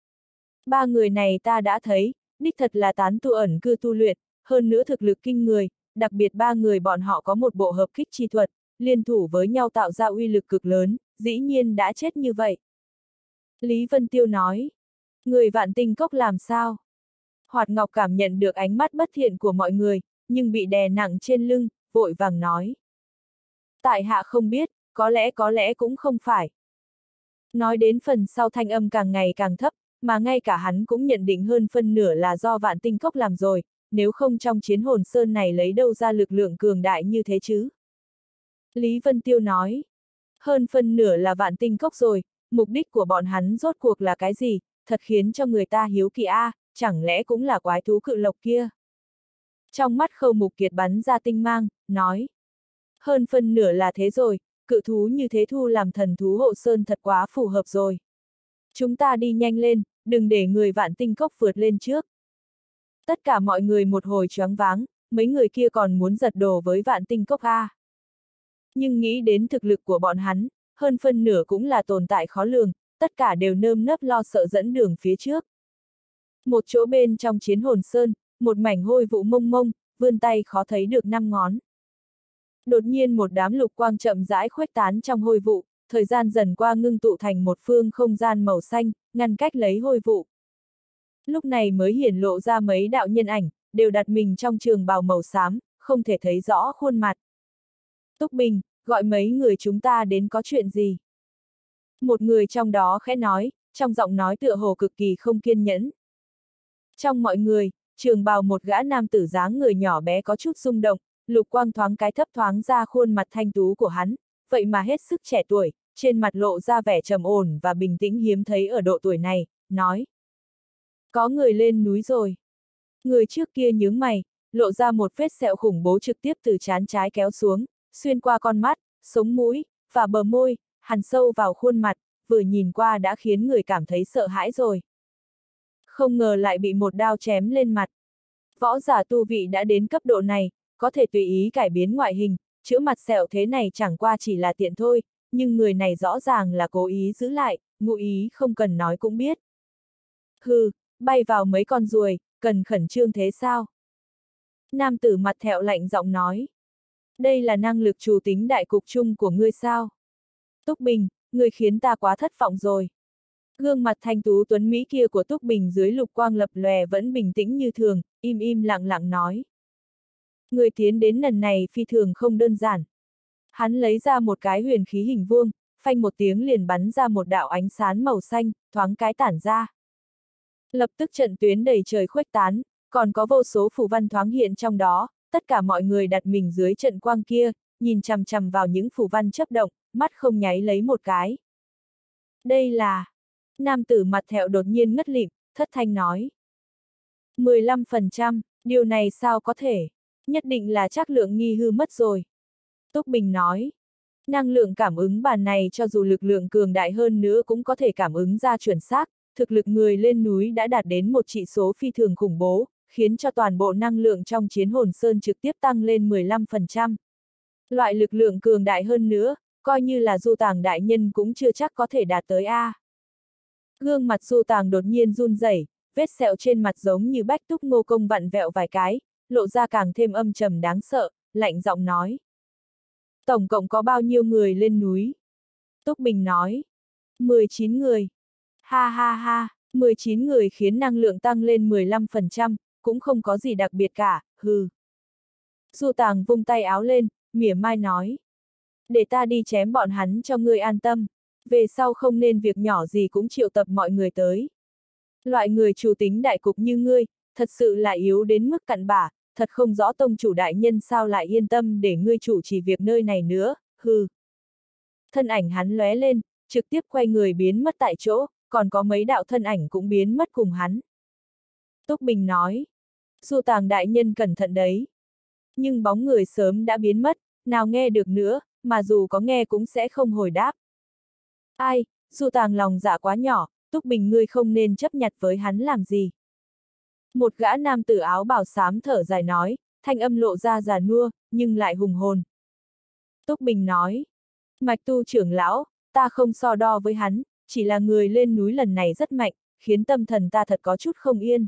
Ba người này ta đã thấy, đích thật là tán tu ẩn cư tu luyện, hơn nữa thực lực kinh người, đặc biệt ba người bọn họ có một bộ hợp kích chi thuật, liên thủ với nhau tạo ra uy lực cực lớn, dĩ nhiên đã chết như vậy. Lý Vân Tiêu nói. Người Vạn Tinh Cốc làm sao? Hoạt Ngọc cảm nhận được ánh mắt bất thiện của mọi người, nhưng bị đè nặng trên lưng, vội vàng nói. Tại hạ không biết, có lẽ cũng không phải. Nói đến phần sau thanh âm càng ngày càng thấp, mà ngay cả hắn cũng nhận định hơn phân nửa là do Vạn Tinh Cốc làm rồi, nếu không trong Chiến Hồn Sơn này lấy đâu ra lực lượng cường đại như thế chứ? Lý Vân Tiêu nói. Hơn phân nửa là Vạn Tinh Cốc rồi, mục đích của bọn hắn rốt cuộc là cái gì, thật khiến cho người ta hiếu kỳ chẳng lẽ cũng là quái thú cự lộc kia? Trong mắt Khâu Mục Kiệt bắn ra tinh mang, nói. Hơn phân nửa là thế rồi, cự thú như thế thu làm thần thú hộ sơn thật quá phù hợp rồi. Chúng ta đi nhanh lên, đừng để người Vạn Tinh Cốc vượt lên trước. Tất cả mọi người một hồi choáng váng, mấy người kia còn muốn giật đồ với Vạn Tinh Cốc a. Nhưng nghĩ đến thực lực của bọn hắn, hơn phân nửa cũng là tồn tại khó lường, tất cả đều nơm nớp lo sợ dẫn đường phía trước. Một chỗ bên trong Chiến Hồn Sơn, một mảnh hôi vụ mông mông, vươn tay khó thấy được 5 ngón. Đột nhiên một đám lục quang chậm rãi khuếch tán trong hôi vụ, thời gian dần qua ngưng tụ thành một phương không gian màu xanh, ngăn cách lấy hôi vụ. Lúc này mới hiển lộ ra mấy đạo nhân ảnh, đều đặt mình trong trường bào màu xám, không thể thấy rõ khuôn mặt. Túc Bình, gọi mấy người chúng ta đến có chuyện gì? Một người trong đó khẽ nói, trong giọng nói tựa hồ cực kỳ không kiên nhẫn. Trong mọi người, trường bào một gã nam tử dáng người nhỏ bé có chút rung động, lục quang thoáng cái thấp thoáng ra khuôn mặt thanh tú của hắn, vậy mà hết sức trẻ tuổi, trên mặt lộ ra vẻ trầm ổn và bình tĩnh hiếm thấy ở độ tuổi này, nói. Có người lên núi rồi. Người trước kia nhướng mày, lộ ra một vết sẹo khủng bố trực tiếp từ trán trái kéo xuống, xuyên qua con mắt, sống mũi, và bờ môi, hằn sâu vào khuôn mặt, vừa nhìn qua đã khiến người cảm thấy sợ hãi rồi. Không ngờ lại bị một đao chém lên mặt. Võ giả tu vị đã đến cấp độ này, có thể tùy ý cải biến ngoại hình, chữa mặt sẹo thế này chẳng qua chỉ là tiện thôi, nhưng người này rõ ràng là cố ý giữ lại, ngụ ý không cần nói cũng biết. Hừ, bay vào mấy con ruồi, cần khẩn trương thế sao? Nam tử mặt thẹo lạnh giọng nói. Đây là năng lực chủ tính đại cục chung của ngươi sao? Túc Bình, ngươi khiến ta quá thất vọng rồi. Gương mặt thanh tú tuấn Mỹ kia của Túc Bình dưới lục quang lập lòe vẫn bình tĩnh như thường, im lặng lặng nói. Người tiến đến lần này phi thường không đơn giản. Hắn lấy ra một cái huyền khí hình vuông, phanh một tiếng liền bắn ra một đạo ánh sáng màu xanh, thoáng cái tản ra. Lập tức trận tuyến đầy trời khuếch tán, còn có vô số phù văn thoáng hiện trong đó, tất cả mọi người đặt mình dưới trận quang kia, nhìn chằm chằm vào những phù văn chớp động, mắt không nháy lấy một cái. Đây là... Nam tử mặt thẹo đột nhiên ngất lịm, thất thanh nói. 15%, điều này sao có thể? Nhất định là trắc lượng nghi hư mất rồi. Túc Bình nói. Năng lượng cảm ứng bàn này cho dù lực lượng cường đại hơn nữa cũng có thể cảm ứng ra chuẩn xác, thực lực người lên núi đã đạt đến một trị số phi thường khủng bố, khiến cho toàn bộ năng lượng trong Chiến Hồn Sơn trực tiếp tăng lên 15%. Loại lực lượng cường đại hơn nữa, coi như là Du Tàng đại nhân cũng chưa chắc có thể đạt tới A. Gương mặt Du Tàng đột nhiên run rẩy, vết sẹo trên mặt giống như bách túc ngô công vặn vẹo vài cái, lộ ra càng thêm âm trầm đáng sợ, lạnh giọng nói. Tổng cộng có bao nhiêu người lên núi? Túc Bình nói. 19 người. Ha ha ha, 19 người khiến năng lượng tăng lên 15%, cũng không có gì đặc biệt cả, hừ. Du Tàng vung tay áo lên, mỉa mai nói. Để ta đi chém bọn hắn cho ngươi an tâm, về sau không nên việc nhỏ gì cũng triệu tập mọi người tới. Loại người chủ tính đại cục như ngươi, thật sự là yếu đến mức cặn bã, thật không rõ tông chủ đại nhân sao lại yên tâm để ngươi chủ trì việc nơi này nữa, hừ. Thân ảnh hắn lóe lên, trực tiếp quay người biến mất tại chỗ, còn có mấy đạo thân ảnh cũng biến mất cùng hắn. Túc Bình nói, Du Tàng đại nhân cẩn thận đấy. Nhưng bóng người sớm đã biến mất, nào nghe được nữa, mà dù có nghe cũng sẽ không hồi đáp. Ai, Du Tàng lòng dạ quá nhỏ, Túc Bình ngươi không nên chấp nhặt với hắn làm gì. Một gã nam tử áo bào xám thở dài nói, thanh âm lộ ra già nua, nhưng lại hùng hồn. Túc Bình nói, Mạch Tu trưởng lão, ta không so đo với hắn, chỉ là người lên núi lần này rất mạnh, khiến tâm thần ta thật có chút không yên.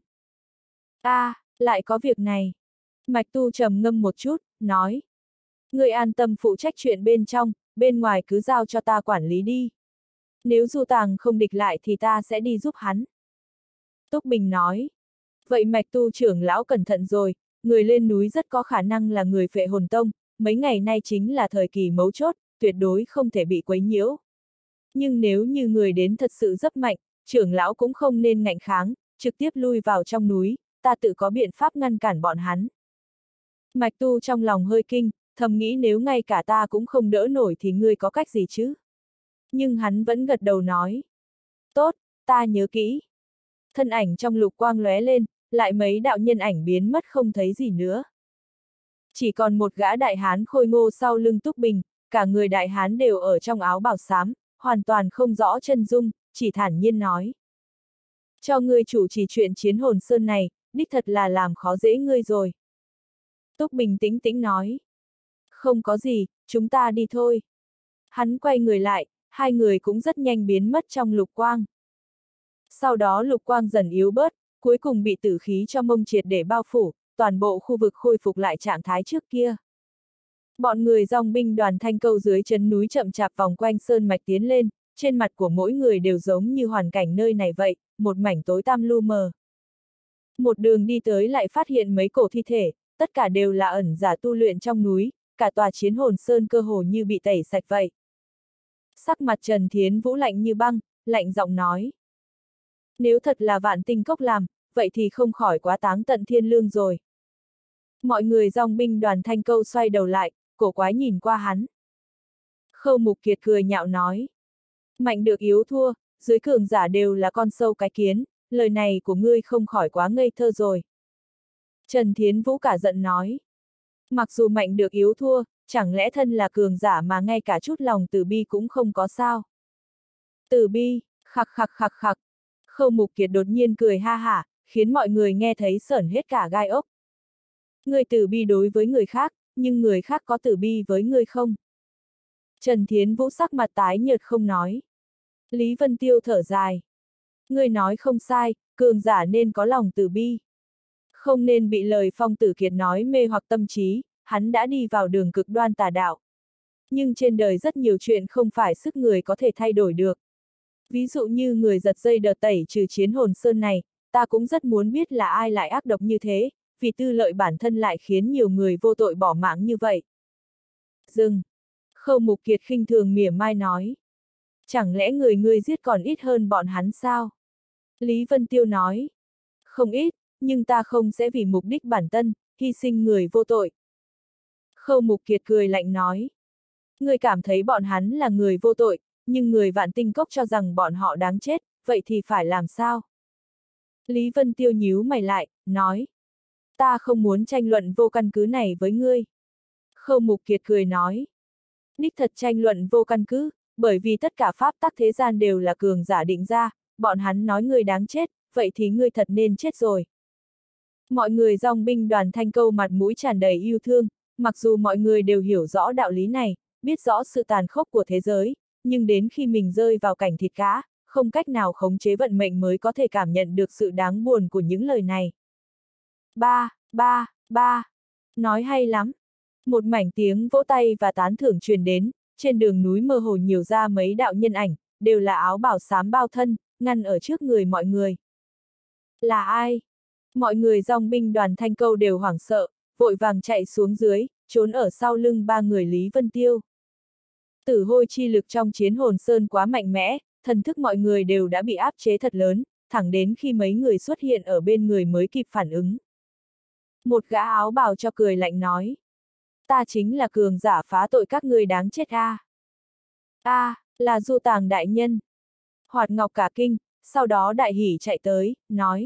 Lại có việc này. Mạch Tu trầm ngâm một chút, nói. Ngươi an tâm phụ trách chuyện bên trong, bên ngoài cứ giao cho ta quản lý đi. Nếu Du Tàng không địch lại thì ta sẽ đi giúp hắn. Túc Bình nói. Vậy Mạch Tu trưởng lão cẩn thận rồi, người lên núi rất có khả năng là người Phệ Hồn Tông, mấy ngày nay chính là thời kỳ mấu chốt, tuyệt đối không thể bị quấy nhiễu. Nhưng nếu như người đến thật sự rất mạnh, trưởng lão cũng không nên ngạnh kháng, trực tiếp lui vào trong núi, ta tự có biện pháp ngăn cản bọn hắn. Mạch Tu trong lòng hơi kinh, thầm nghĩ nếu ngay cả ta cũng không đỡ nổi thì ngươi có cách gì chứ? Nhưng hắn vẫn gật đầu nói. Tốt, ta nhớ kỹ. Thân ảnh trong lục quang lóe lên, lại mấy đạo nhân ảnh biến mất không thấy gì nữa. Chỉ còn một gã đại hán khôi ngô sau lưng Túc Bình, cả người đại hán đều ở trong áo bào xám, hoàn toàn không rõ chân dung, chỉ thản nhiên nói. Cho ngươi chủ trì chuyện Chiến Hồn Sơn này, đích thật là làm khó dễ ngươi rồi. Túc bình tĩnh tĩnh nói. Không có gì, chúng ta đi thôi. Hắn quay người lại, hai người cũng rất nhanh biến mất trong lục quang. Sau đó lục quang dần yếu bớt, cuối cùng bị tử khí cho mông triệt để bao phủ, toàn bộ khu vực khôi phục lại trạng thái trước kia. Bọn người dòng binh đoàn Thanh Câu dưới chân núi chậm chạp vòng quanh sơn mạch tiến lên, trên mặt của mỗi người đều giống như hoàn cảnh nơi này vậy, một mảnh tối tăm lu mờ. Một đường đi tới lại phát hiện mấy cổ thi thể, tất cả đều là ẩn giả tu luyện trong núi, cả tòa Chiến Hồn Sơn cơ hồ như bị tẩy sạch vậy. Sắc mặt Trần Thiến Vũ lạnh như băng, lạnh giọng nói. Nếu thật là Vạn Tinh Cốc làm, vậy thì không khỏi quá táng tận thiên lương rồi. Mọi người dòng binh đoàn Thanh Câu xoay đầu lại, cổ quái nhìn qua hắn. Khâu Mục Kiệt cười nhạo nói. Mạnh được yếu thua, dưới cường giả đều là con sâu cái kiến, lời này của ngươi không khỏi quá ngây thơ rồi. Trần Thiến Vũ cả giận nói. Mặc dù mạnh được yếu thua, chẳng lẽ thân là cường giả mà ngay cả chút lòng từ bi cũng không có sao? Từ bi, khặc khặc khặc khặc. Khâu Mục Kiệt đột nhiên cười ha hả, khiến mọi người nghe thấy sởn hết cả gai ốc. Ngươi từ bi đối với người khác, nhưng người khác có từ bi với ngươi không? Trần Thiến Vũ sắc mặt tái nhợt không nói. Lý Vân Tiêu thở dài. Ngươi nói không sai, cường giả nên có lòng từ bi. Không nên bị lời Phong Tử Kiệt nói mê hoặc tâm trí, hắn đã đi vào đường cực đoan tà đạo. Nhưng trên đời rất nhiều chuyện không phải sức người có thể thay đổi được. Ví dụ như người giật dây đợt tẩy trừ Chiến Hồn Sơn này, ta cũng rất muốn biết là ai lại ác độc như thế, vì tư lợi bản thân lại khiến nhiều người vô tội bỏ mạng như vậy. Dừng. Khâu Mục Kiệt khinh thường mỉa mai nói. Chẳng lẽ người ngươi giết còn ít hơn bọn hắn sao? Lý Vân Tiêu nói. Không ít, nhưng ta không sẽ vì mục đích bản thân, hy sinh người vô tội. Khâu Mục Kiệt cười lạnh nói. Ngươi cảm thấy bọn hắn là người vô tội, nhưng người Vạn Tinh Cốc cho rằng bọn họ đáng chết, vậy thì phải làm sao? Lý Vân Tiêu nhíu mày lại, nói. Ta không muốn tranh luận vô căn cứ này với ngươi. Khâu Mục Kiệt cười nói. Đích thật tranh luận vô căn cứ, bởi vì tất cả pháp tắc thế gian đều là cường giả định ra, bọn hắn nói ngươi đáng chết, vậy thì ngươi thật nên chết rồi. Mọi người dòng binh đoàn Thanh Câu mặt mũi tràn đầy yêu thương, mặc dù mọi người đều hiểu rõ đạo lý này, biết rõ sự tàn khốc của thế giới, nhưng đến khi mình rơi vào cảnh thịt cá, không cách nào khống chế vận mệnh mới có thể cảm nhận được sự đáng buồn của những lời này. Ba, nói hay lắm. Một mảnh tiếng vỗ tay và tán thưởng truyền đến, trên đường núi mơ hồ nhiều ra mấy đạo nhân ảnh, đều là áo bào xám bao thân, ngăn ở trước người mọi người. Là ai? Mọi người dòng binh đoàn Thanh Câu đều hoảng sợ, vội vàng chạy xuống dưới, trốn ở sau lưng ba người Lý Vân Tiêu. Tử hôi chi lực trong Chiến Hồn Sơn quá mạnh mẽ, thần thức mọi người đều đã bị áp chế thật lớn, thẳng đến khi mấy người xuất hiện ở bên người mới kịp phản ứng. Một gã áo bào cho cười lạnh nói. Ta chính là cường giả phá tội các ngươi đáng chết a. Là Du Tàng đại nhân. Hoạt Ngọc cả kinh, sau đó đại hỉ chạy tới, nói.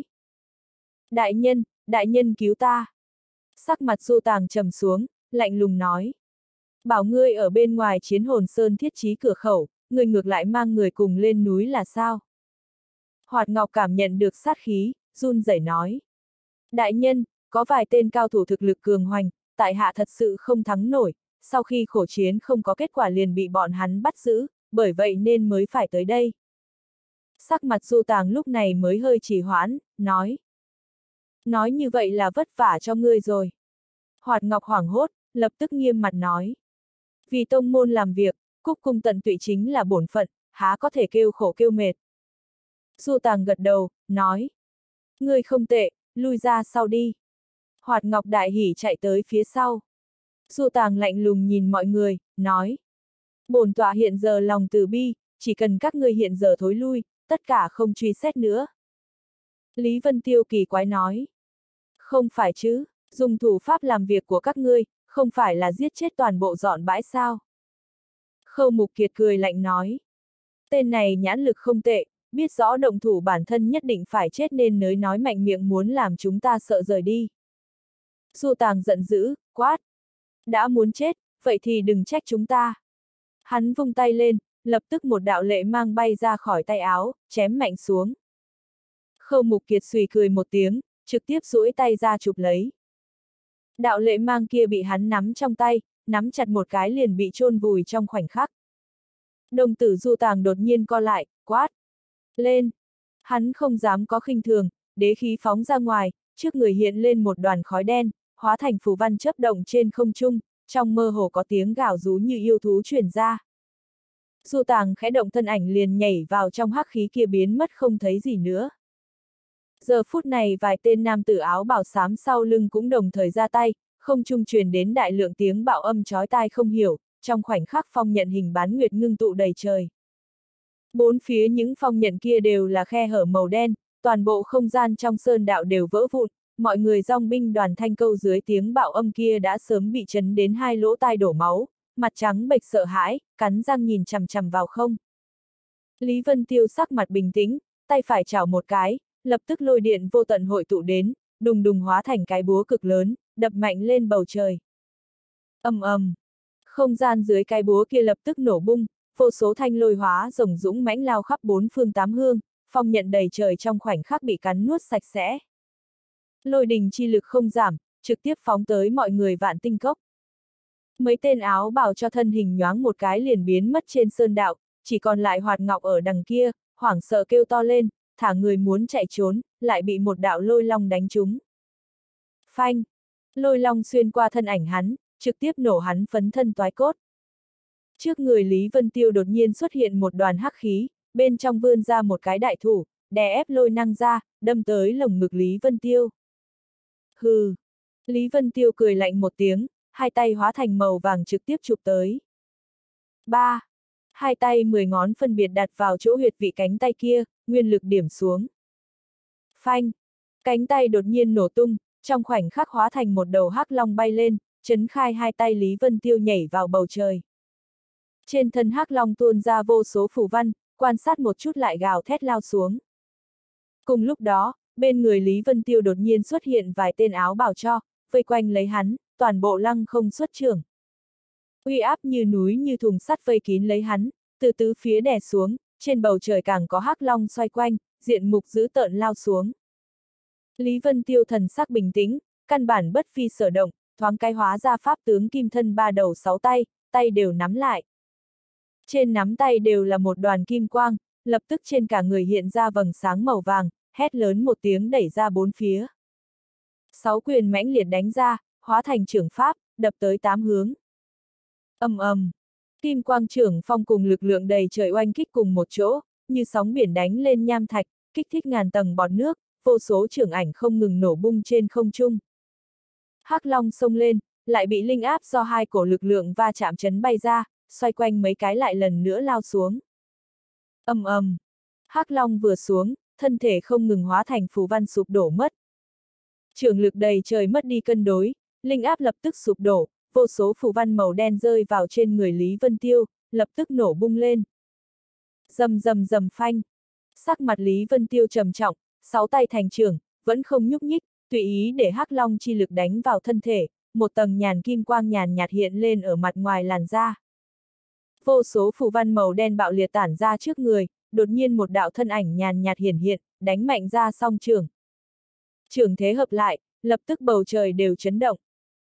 Đại nhân cứu ta. Sắc mặt Du Tàng trầm xuống, lạnh lùng nói. Bảo ngươi ở bên ngoài Chiến Hồn Sơn thiết trí cửa khẩu, ngươi ngược lại mang người cùng lên núi là sao? Hoạt Ngọc cảm nhận được sát khí, run rẩy nói. Đại nhân, có vài tên cao thủ thực lực cường hoành, tại hạ thật sự không thắng nổi, sau khi khổ chiến không có kết quả liền bị bọn hắn bắt giữ, bởi vậy nên mới phải tới đây. Sắc mặt Du Tàng lúc này mới hơi trì hoãn, nói. Nói như vậy là vất vả cho ngươi rồi. Hoạt Ngọc hoảng hốt, lập tức nghiêm mặt nói. Vì tông môn làm việc, cúc cung tận tụy chính là bổn phận, há có thể kêu khổ kêu mệt. Du Tàng gật đầu, nói. Ngươi không tệ, lui ra sau đi. Hoạt Ngọc đại hỉ chạy tới phía sau. Du Tàng lạnh lùng nhìn mọi người, nói. Bổn tọa hiện giờ lòng từ bi, chỉ cần các ngươi hiện giờ thối lui, tất cả không truy xét nữa. Lý Vân Tiêu kỳ quái nói. Không phải chứ, dùng thủ pháp làm việc của các ngươi, không phải là giết chết toàn bộ dọn bãi sao? Khâu Mục Kiệt cười lạnh nói. Tên này nhãn lực không tệ, biết rõ động thủ bản thân nhất định phải chết nên nới nói mạnh miệng muốn làm chúng ta sợ rời đi. Du Tàng giận dữ, quát. Đã muốn chết, vậy thì đừng trách chúng ta. Hắn vung tay lên, lập tức một đạo lệ mang bay ra khỏi tay áo, chém mạnh xuống. Khâu Mục Kiệt xùy cười một tiếng, trực tiếp duỗi tay ra chụp lấy. Đạo lệ mang kia bị hắn nắm trong tay, nắm chặt một cái liền bị chôn vùi trong khoảnh khắc. Đồng tử Du Tàng đột nhiên co lại, quát. Lên! Hắn không dám có khinh thường, đế khí phóng ra ngoài, trước người hiện lên một đoàn khói đen, hóa thành phù văn chớp động trên không trung, trong mơ hồ có tiếng gào rú như yêu thú truyền ra. Du Tàng khẽ động thân ảnh liền nhảy vào trong hắc khí kia biến mất không thấy gì nữa. Giờ phút này vài tên nam tử áo bào xám sau lưng cũng đồng thời ra tay, không trung truyền đến đại lượng tiếng bạo âm chói tai không hiểu, trong khoảnh khắc phong nhận hình bán nguyệt ngưng tụ đầy trời. Bốn phía những phong nhận kia đều là khe hở màu đen, toàn bộ không gian trong sơn đạo đều vỡ vụn, mọi người dòng binh đoàn Thanh Câu dưới tiếng bạo âm kia đã sớm bị chấn đến hai lỗ tai đổ máu, mặt trắng bệch sợ hãi, cắn răng nhìn chằm chằm vào không. Lý Vân Tiêu sắc mặt bình tĩnh, tay phải chảo một cái, lập tức lôi điện vô tận hội tụ đến, đùng đùng hóa thành cái búa cực lớn, đập mạnh lên bầu trời. Ầm ầm, không gian dưới cái búa kia lập tức nổ bung, vô số thanh lôi hóa rồng dũng mãnh lao khắp bốn phương tám hướng, phong nhận đầy trời trong khoảnh khắc bị cắn nuốt sạch sẽ. Lôi đình chi lực không giảm, trực tiếp phóng tới mọi người Vạn Tinh Cốc. Mấy tên áo bào cho thân hình nhoáng một cái liền biến mất trên sơn đạo, chỉ còn lại Hoạt Ngọc ở đằng kia, hoảng sợ kêu to lên, thả người muốn chạy trốn, lại bị một đạo lôi long đánh trúng. Phanh! Lôi long xuyên qua thân ảnh hắn, trực tiếp nổ hắn phấn thân toái cốt. Trước người Lý Vân Tiêu đột nhiên xuất hiện một đoàn hắc khí, bên trong vươn ra một cái đại thủ, đè ép lôi năng ra, đâm tới lồng ngực Lý Vân Tiêu. Hừ! Lý Vân Tiêu cười lạnh một tiếng, hai tay hóa thành màu vàng trực tiếp chụp tới. 3. Hai tay 10 ngón phân biệt đặt vào chỗ huyệt vị cánh tay kia, nguyên lực điểm xuống. Phanh! Cánh tay đột nhiên nổ tung, trong khoảnh khắc hóa thành một đầu hắc long bay lên, chấn khai hai tay Lý Vân Tiêu nhảy vào bầu trời. Trên thân hắc long tuôn ra vô số phù văn, quan sát một chút lại gào thét lao xuống. Cùng lúc đó, bên người Lý Vân Tiêu đột nhiên xuất hiện vài tên áo bào cho, vây quanh lấy hắn, toàn bộ lăng không xuất chưởng. Uy áp như núi như thùng sắt vây kín lấy hắn, từ tứ phía đè xuống, trên bầu trời càng có hắc long xoay quanh, diện mục dữ tợn lao xuống. Lý Vân Tiêu thần sắc bình tĩnh, căn bản bất phi sở động, thoáng cái hóa ra pháp tướng kim thân ba đầu sáu tay, tay đều nắm lại. Trên nắm tay đều là một đoàn kim quang, lập tức trên cả người hiện ra vầng sáng màu vàng, hét lớn một tiếng đẩy ra bốn phía. 6 quyền mãnh liệt đánh ra, hóa thành trưởng pháp, đập tới 8 hướng. Ầm ầm, kim quang trưởng phong cùng lực lượng đầy trời oanh kích cùng một chỗ, như sóng biển đánh lên nham thạch, kích thích ngàn tầng bọt nước, vô số trưởng ảnh không ngừng nổ bung trên không trung. Hắc long xông lên, lại bị linh áp do hai cổ lực lượng va chạm chấn bay ra, xoay quanh mấy cái lại lần nữa lao xuống. Ầm ầm, Hắc long vừa xuống, thân thể không ngừng hóa thành phù văn sụp đổ mất. Trường lực đầy trời mất đi cân đối, linh áp lập tức sụp đổ, vô số phù văn màu đen rơi vào trên người Lý Vân Tiêu, lập tức nổ bung lên. Rầm rầm rầm phanh. Sắc mặt Lý Vân Tiêu trầm trọng, 6 tay thành trưởng, vẫn không nhúc nhích, tùy ý để hắc long chi lực đánh vào thân thể, một tầng nhàn kim quang nhàn nhạt hiện lên ở mặt ngoài làn da. Vô số phù văn màu đen bạo liệt tản ra trước người, đột nhiên một đạo thân ảnh nhàn nhạt hiển hiện, đánh mạnh ra song trường. Trường thế hợp lại, lập tức bầu trời đều chấn động.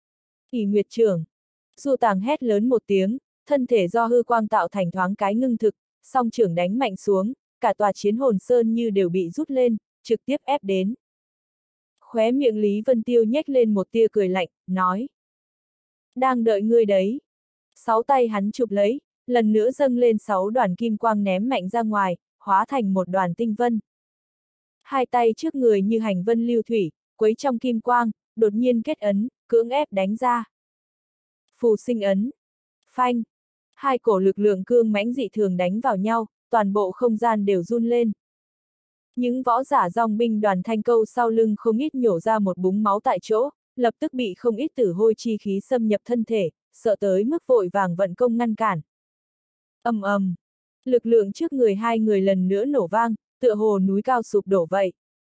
Ỷ Nguyệt Trưởng. Du Tàng hét lớn một tiếng, thân thể do hư quang tạo thành thoáng cái ngưng thực, song trưởng đánh mạnh xuống, cả tòa Chiến Hồn Sơn như đều bị rút lên, trực tiếp ép đến. Khóe miệng Lý Vân Tiêu nhếch lên một tia cười lạnh, nói. Đang đợi ngươi đấy. 6 tay hắn chụp lấy, lần nữa dâng lên 6 đoàn kim quang ném mạnh ra ngoài, hóa thành một đoàn tinh vân. Hai tay trước người như hành vân lưu thủy, quấy trong kim quang, đột nhiên kết ấn, cưỡng ép đánh ra. Phù sinh ấn. Phanh. Hai cổ lực lượng cương mãnh dị thường đánh vào nhau, toàn bộ không gian đều run lên. Những võ giả dòng binh đoàn Thanh Câu sau lưng không ít nhổ ra một búng máu tại chỗ, lập tức bị không ít tử hôi chi khí xâm nhập thân thể, sợ tới mức vội vàng vận công ngăn cản. Ầm ầm. Lực lượng trước người hai người lần nữa nổ vang, tựa hồ núi cao sụp đổ vậy.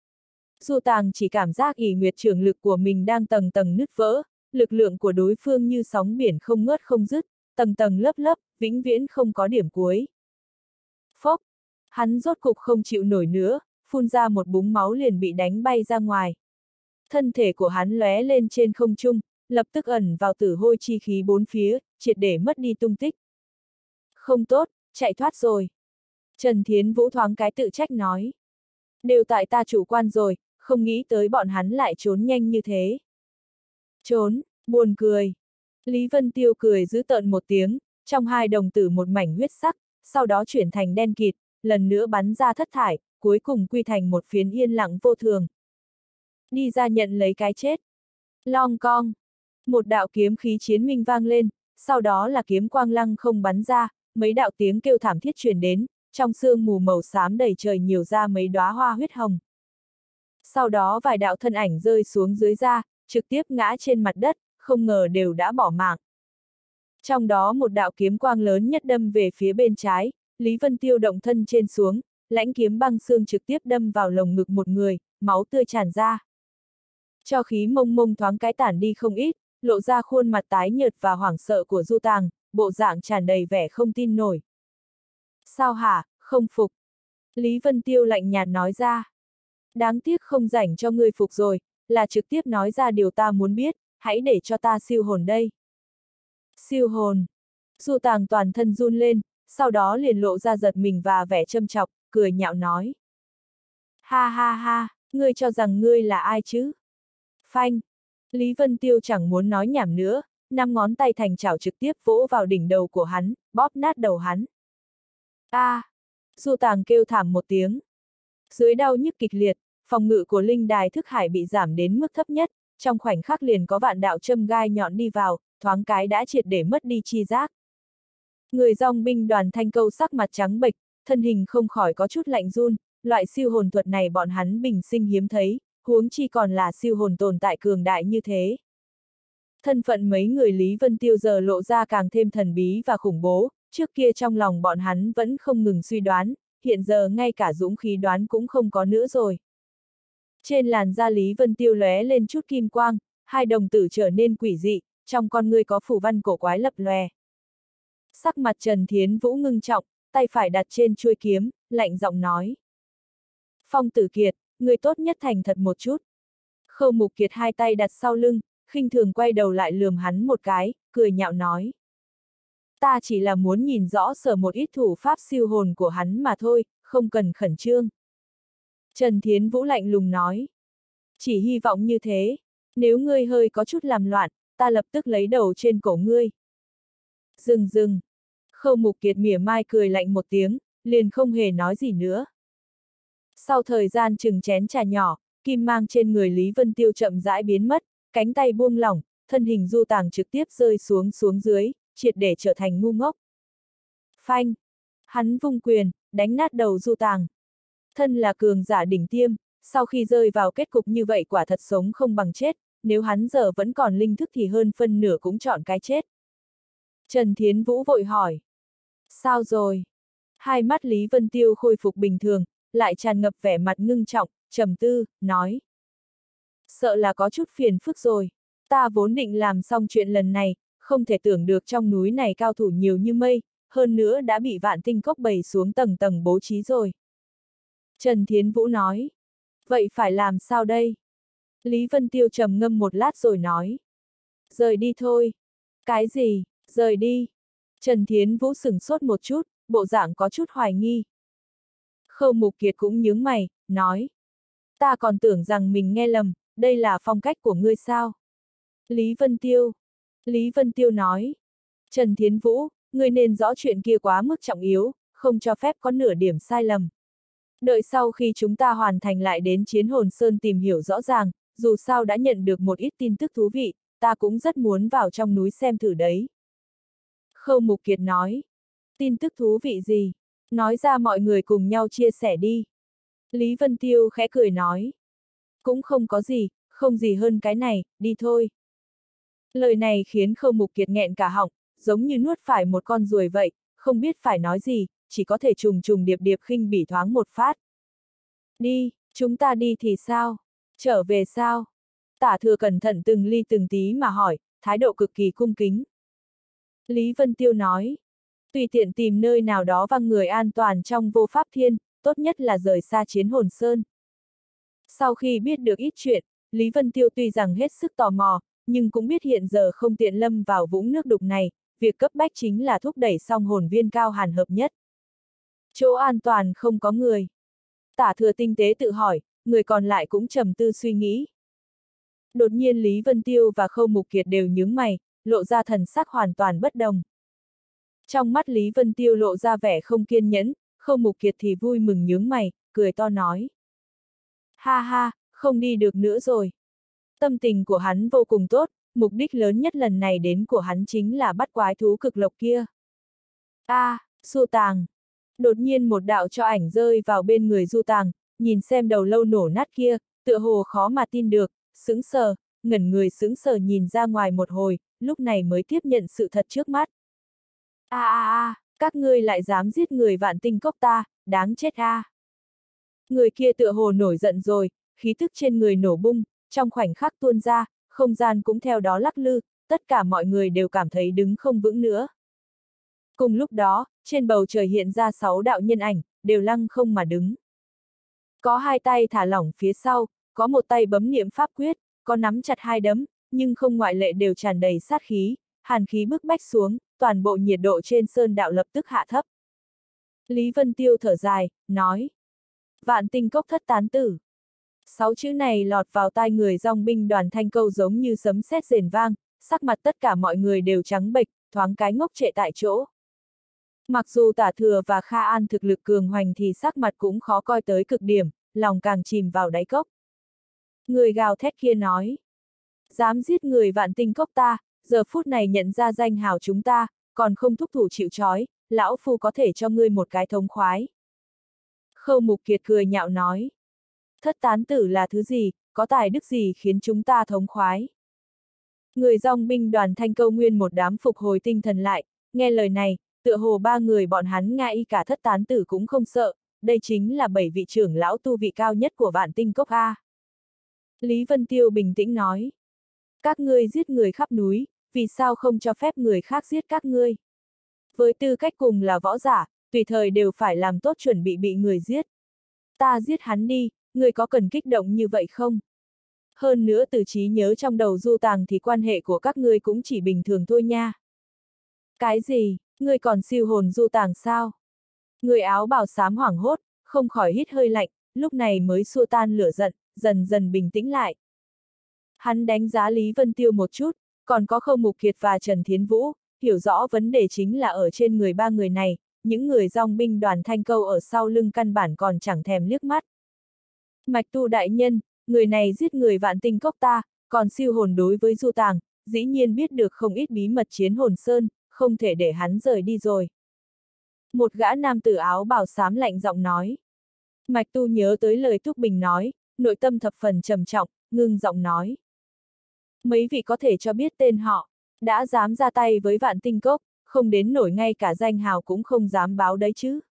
Du Tàng chỉ cảm giác Ỷ Nguyệt Trưởng lực của mình đang tầng tầng nứt vỡ, lực lượng của đối phương như sóng biển không ngớt không dứt, tầng tầng lớp lớp, vĩnh viễn không có điểm cuối. Phốc, hắn rốt cục không chịu nổi nữa, phun ra một búng máu liền bị đánh bay ra ngoài. Thân thể của hắn lóe lên trên không trung, lập tức ẩn vào tử hôi chi khí bốn phía, triệt để mất đi tung tích. Không tốt, chạy thoát rồi. Trần Thiến Vũ thoáng cái tự trách nói. Đều tại ta chủ quan rồi, không nghĩ tới bọn hắn lại trốn nhanh như thế. Trốn, buồn cười. Lý Vân Tiêu cười dữ tợn một tiếng, trong hai đồng tử một mảnh huyết sắc, sau đó chuyển thành đen kịt, lần nữa bắn ra thất thải, cuối cùng quy thành một phiến yên lặng vô thường. Đi ra nhận lấy cái chết. Long cong. Một đạo kiếm khí chiến minh vang lên, sau đó là kiếm quang lăng không bắn ra, mấy đạo tiếng kêu thảm thiết truyền đến, trong sương mù màu xám đầy trời nhiều ra mấy đóa hoa huyết hồng. Sau đó vài đạo thân ảnh rơi xuống dưới da, trực tiếp ngã trên mặt đất, không ngờ đều đã bỏ mạng. Trong đó một đạo kiếm quang lớn nhất đâm về phía bên trái, Lý Vân Tiêu động thân trên xuống, lãnh kiếm băng xương trực tiếp đâm vào lồng ngực một người, máu tươi tràn ra. Cho khí mông mông thoáng cái tản đi không ít, lộ ra khuôn mặt tái nhợt và hoảng sợ của Du Tàng, bộ dạng tràn đầy vẻ không tin nổi. Sao hả, không phục? Lý Vân Tiêu lạnh nhạt nói ra. Đáng tiếc không rảnh cho ngươi phục rồi, là trực tiếp nói ra điều ta muốn biết, hãy để cho ta siêu hồn đây. Siêu hồn. Du Tàng toàn thân run lên, sau đó liền lộ ra giật mình và vẻ châm chọc, cười nhạo nói. Ha ha ha, ngươi cho rằng ngươi là ai chứ? Phanh. Lý Vân Tiêu chẳng muốn nói nhảm nữa, 5 ngón tay thành chảo trực tiếp vỗ vào đỉnh đầu của hắn, bóp nát đầu hắn. A! Du Tàng kêu thảm một tiếng. Dưới đau nhức kịch liệt, phòng ngự của linh đài thức hải bị giảm đến mức thấp nhất, trong khoảnh khắc liền có vạn đạo châm gai nhọn đi vào, thoáng cái đã triệt để mất đi chi giác. Người dòng binh đoàn Thanh Câu sắc mặt trắng bệch, thân hình không khỏi có chút lạnh run, loại siêu hồn thuật này bọn hắn bình sinh hiếm thấy, huống chi còn là siêu hồn tồn tại cường đại như thế. Thân phận mấy người Lý Vân Tiêu giờ lộ ra càng thêm thần bí và khủng bố, trước kia trong lòng bọn hắn vẫn không ngừng suy đoán, hiện giờ ngay cả dũng khí đoán cũng không có nữa rồi. Trên làn da Lý Vân Tiêu lóe lên chút kim quang, hai đồng tử trở nên quỷ dị, trong con ngươi có phù văn cổ quái lập lòe. Sắc mặt Trần Thiến Vũ ngưng trọng, tay phải đặt trên chuôi kiếm, lạnh giọng nói. Phong Tử Kiệt, người tốt nhất thành thật một chút. Khâu Mục Kiệt hai tay đặt sau lưng, khinh thường quay đầu lại lườm hắn một cái, cười nhạo nói. Ta chỉ là muốn nhìn rõ sở một ít thủ pháp siêu hồn của hắn mà thôi, không cần khẩn trương. Trần Thiến Vũ lạnh lùng nói. Chỉ hy vọng như thế, nếu ngươi hơi có chút làm loạn, ta lập tức lấy đầu trên cổ ngươi. Dừng. Khâu Mục Kiệt mỉa mai cười lạnh một tiếng, liền không hề nói gì nữa. Sau thời gian chừng chén trà nhỏ, kim mang trên người Lý Vân Tiêu chậm rãi biến mất, cánh tay buông lỏng, thân hình Du Tàng trực tiếp rơi xuống dưới, triệt để trở thành ngu ngốc. Phanh! Hắn vung quyền, đánh nát đầu Du Tàng. Thân là cường giả đỉnh tiêm, sau khi rơi vào kết cục như vậy quả thật sống không bằng chết, nếu hắn giờ vẫn còn linh thức thì hơn phân nửa cũng chọn cái chết. Trần Thiến Vũ vội hỏi. Sao rồi? Hai mắt Lý Vân Tiêu khôi phục bình thường, lại tràn ngập vẻ mặt ngưng trọng, trầm tư, nói. Sợ là có chút phiền phức rồi. Ta vốn định làm xong chuyện lần này, không thể tưởng được trong núi này cao thủ nhiều như mây, hơn nữa đã bị Vạn Tinh Cốc bày xuống tầng tầng bố trí rồi. Trần Thiến Vũ nói. Vậy phải làm sao đây? Lý Vân Tiêu trầm ngâm một lát rồi nói. Rời đi thôi. Cái gì? Rời đi. Trần Thiến Vũ sửng sốt một chút, bộ dạng có chút hoài nghi. Khâu Mục Kiệt cũng nhướng mày, nói. Ta còn tưởng rằng mình nghe lầm, đây là phong cách của ngươi sao? Lý Vân Tiêu. Lý Vân Tiêu nói. Trần Thiến Vũ, ngươi nên rõ chuyện kia quá mức trọng yếu, không cho phép có nửa điểm sai lầm. Đợi sau khi chúng ta hoàn thành lại đến Chiến Hồn Sơn tìm hiểu rõ ràng, dù sao đã nhận được một ít tin tức thú vị, ta cũng rất muốn vào trong núi xem thử đấy. Khâu Mục Kiệt nói. Tin tức thú vị gì? Nói ra mọi người cùng nhau chia sẻ đi. Lý Vân Tiêu khẽ cười nói. Cũng không có gì, không gì hơn cái này, đi thôi. Lời này khiến Khâu Mục Kiệt nghẹn cả họng, giống như nuốt phải một con ruồi vậy, không biết phải nói gì, chỉ có thể trùng trùng điệp điệp khinh bỉ thoáng một phát. Đi, chúng ta đi thì sao? Trở về sao? Tả Thừa cẩn thận từng ly từng tí mà hỏi, thái độ cực kỳ cung kính. Lý Vân Tiêu nói. Tùy tiện tìm nơi nào đó văng người an toàn trong Vô Pháp Thiên, tốt nhất là rời xa Chiến Hồn Sơn. Sau khi biết được ít chuyện, Lý Vân Tiêu tuy rằng hết sức tò mò, nhưng cũng biết hiện giờ không tiện lâm vào vũng nước đục này, việc cấp bách chính là thúc đẩy xong hồn viên cao hàn hợp nhất. Chỗ an toàn không có người. Tả Thừa tinh tế tự hỏi, người còn lại cũng trầm tư suy nghĩ. Đột nhiên Lý Vân Tiêu và Khâu Mục Kiệt đều nhướng mày, lộ ra thần sắc hoàn toàn bất đồng. Trong mắt Lý Vân Tiêu lộ ra vẻ không kiên nhẫn, Khâu Mục Kiệt thì vui mừng nhướng mày, cười to nói. Ha ha, không đi được nữa rồi. Tâm tình của hắn vô cùng tốt, mục đích lớn nhất lần này đến của hắn chính là bắt quái thú cực lộc kia. Du Tàng. Đột nhiên một đạo cho ảnh rơi vào bên người Du Tàng, nhìn xem đầu lâu nổ nát kia, tựa hồ khó mà tin được, sững sờ, ngẩn người sững sờ nhìn ra ngoài một hồi, lúc này mới tiếp nhận sự thật trước mắt. Các ngươi lại dám giết người Vạn Tinh Cốc ta, đáng chết a! Người kia tựa hồ nổi giận rồi, khí tức trên người nổ bung, trong khoảnh khắc tuôn ra, không gian cũng theo đó lắc lư, tất cả mọi người đều cảm thấy đứng không vững nữa. Cùng lúc đó, trên bầu trời hiện ra 6 đạo nhân ảnh, đều lăng không mà đứng. Có 2 tay thả lỏng phía sau, có một tay bấm niệm pháp quyết, có nắm chặt 2 đấm, nhưng không ngoại lệ đều tràn đầy sát khí, hàn khí bức bách xuống, toàn bộ nhiệt độ trên sơn đạo lập tức hạ thấp. Lý Vân Tiêu thở dài, nói. Vạn Tinh Cốc thất tán tử. 6 chữ này lọt vào tai người dòng binh Đoàn Thanh Câu giống như sấm sét rền vang, sắc mặt tất cả mọi người đều trắng bệch, thoáng cái ngốc trệ tại chỗ. Mặc dù Tả Thừa và Kha An thực lực cường hoành thì sắc mặt cũng khó coi tới cực điểm, lòng càng chìm vào đáy cốc. Người gào thét kia nói. Dám giết người Vạn Tinh Cốc ta, giờ phút này nhận ra danh hào chúng ta, còn không thúc thủ chịu trói, lão phu có thể cho ngươi một cái thống khoái. Khâu Mục Kiệt cười nhạo nói. Thất tán tử là thứ gì, có tài đức gì khiến chúng ta thống khoái. Người dòng binh Đoàn Thanh Câu nguyên một đám phục hồi tinh thần lại, nghe lời này, tựa hồ 3 người bọn hắn ngay cả thất tán tử cũng không sợ, đây chính là 7 vị trưởng lão tu vị cao nhất của Vạn Tinh Cốc A. Lý Vân Tiêu bình tĩnh nói. Các ngươi giết người khắp núi, vì sao không cho phép người khác giết các ngươi? Với tư cách cùng là võ giả, tùy thời đều phải làm tốt chuẩn bị người giết. Ta giết hắn đi, người có cần kích động như vậy không? Hơn nữa từ trí nhớ trong đầu Du Tàng thì quan hệ của các ngươi cũng chỉ bình thường thôi nha. Cái gì, ngươi còn siêu hồn Du Tàng sao? Người áo bào xám hoảng hốt, không khỏi hít hơi lạnh, lúc này mới xua tan lửa giận, dần dần bình tĩnh lại. Hắn đánh giá Lý Vân Tiêu một chút, còn có Khâu Mục Kiệt và Trần Thiến Vũ, hiểu rõ vấn đề chính là ở trên người 3 người này, những người dòng binh Đoàn Thanh Câu ở sau lưng căn bản còn chẳng thèm liếc mắt. Mạch Tu đại nhân, người này giết người Vạn Tinh Cốc ta, còn siêu hồn đối với Du Tàng, dĩ nhiên biết được không ít bí mật Chiến Hồn Sơn, không thể để hắn rời đi rồi. Một gã nam tử áo bào xám lạnh giọng nói. Mạch Tu nhớ tới lời Túc Bình nói, nội tâm thập phần trầm trọng, ngưng giọng nói. Mấy vị có thể cho biết tên họ, đã dám ra tay với Vạn Tinh Cốc, không đến nổi ngay cả danh hào cũng không dám báo đấy chứ.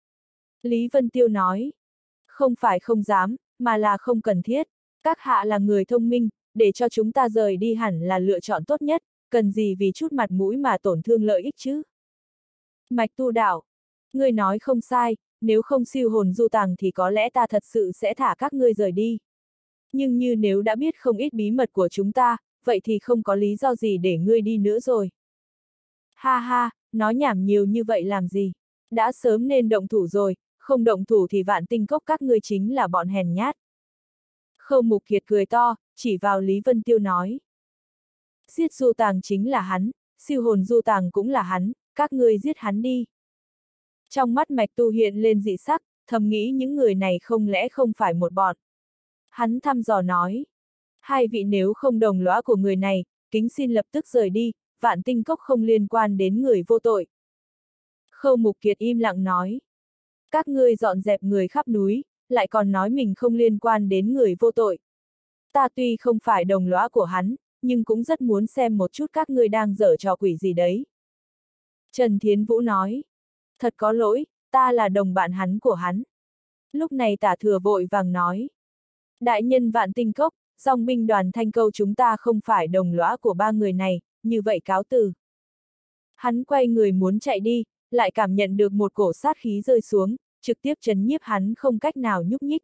Lý Vân Tiêu nói. Không phải không dám, mà là không cần thiết. Các hạ là người thông minh, để cho chúng ta rời đi hẳn là lựa chọn tốt nhất, cần gì vì chút mặt mũi mà tổn thương lợi ích chứ. Mạch Tu đạo. Ngươi nói không sai, nếu không siêu hồn Du Tàng thì có lẽ ta thật sự sẽ thả các ngươi rời đi. Nhưng như nếu đã biết không ít bí mật của chúng ta, vậy thì không có lý do gì để ngươi đi nữa rồi. Ha ha, nói nhảm nhiều như vậy làm gì? Đã sớm nên động thủ rồi, không động thủ thì Vạn Tinh Cốc các ngươi chính là bọn hèn nhát. Khâu Mục Kiệt cười to, chỉ vào Lý Vân Tiêu nói. Giết Du Tàng chính là hắn, siêu hồn Du Tàng cũng là hắn, các ngươi giết hắn đi. Trong mắt Mạch Tu hiện lên dị sắc, thầm nghĩ những người này không lẽ không phải một bọn. Hắn thăm dò nói. 2 vị nếu không đồng lõa của người này, kính xin lập tức rời đi, Vạn Tinh Cốc không liên quan đến người vô tội. Khâu Mục Kiệt im lặng nói. Các ngươi dọn dẹp người khắp núi, lại còn nói mình không liên quan đến người vô tội. Ta tuy không phải đồng lõa của hắn, nhưng cũng rất muốn xem một chút các ngươi đang giở trò quỷ gì đấy. Trần Thiến Vũ nói. Thật có lỗi, ta là đồng bạn hắn của hắn. Lúc này Tả Thừa vội vàng nói. Đại nhân Vạn Tinh Cốc, dòng binh Đoàn Thanh Câu chúng ta không phải đồng lõa của 3 người này, như vậy cáo từ. Hắn quay người muốn chạy đi, lại cảm nhận được một cổ sát khí rơi xuống, trực tiếp trấn nhiếp hắn không cách nào nhúc nhích.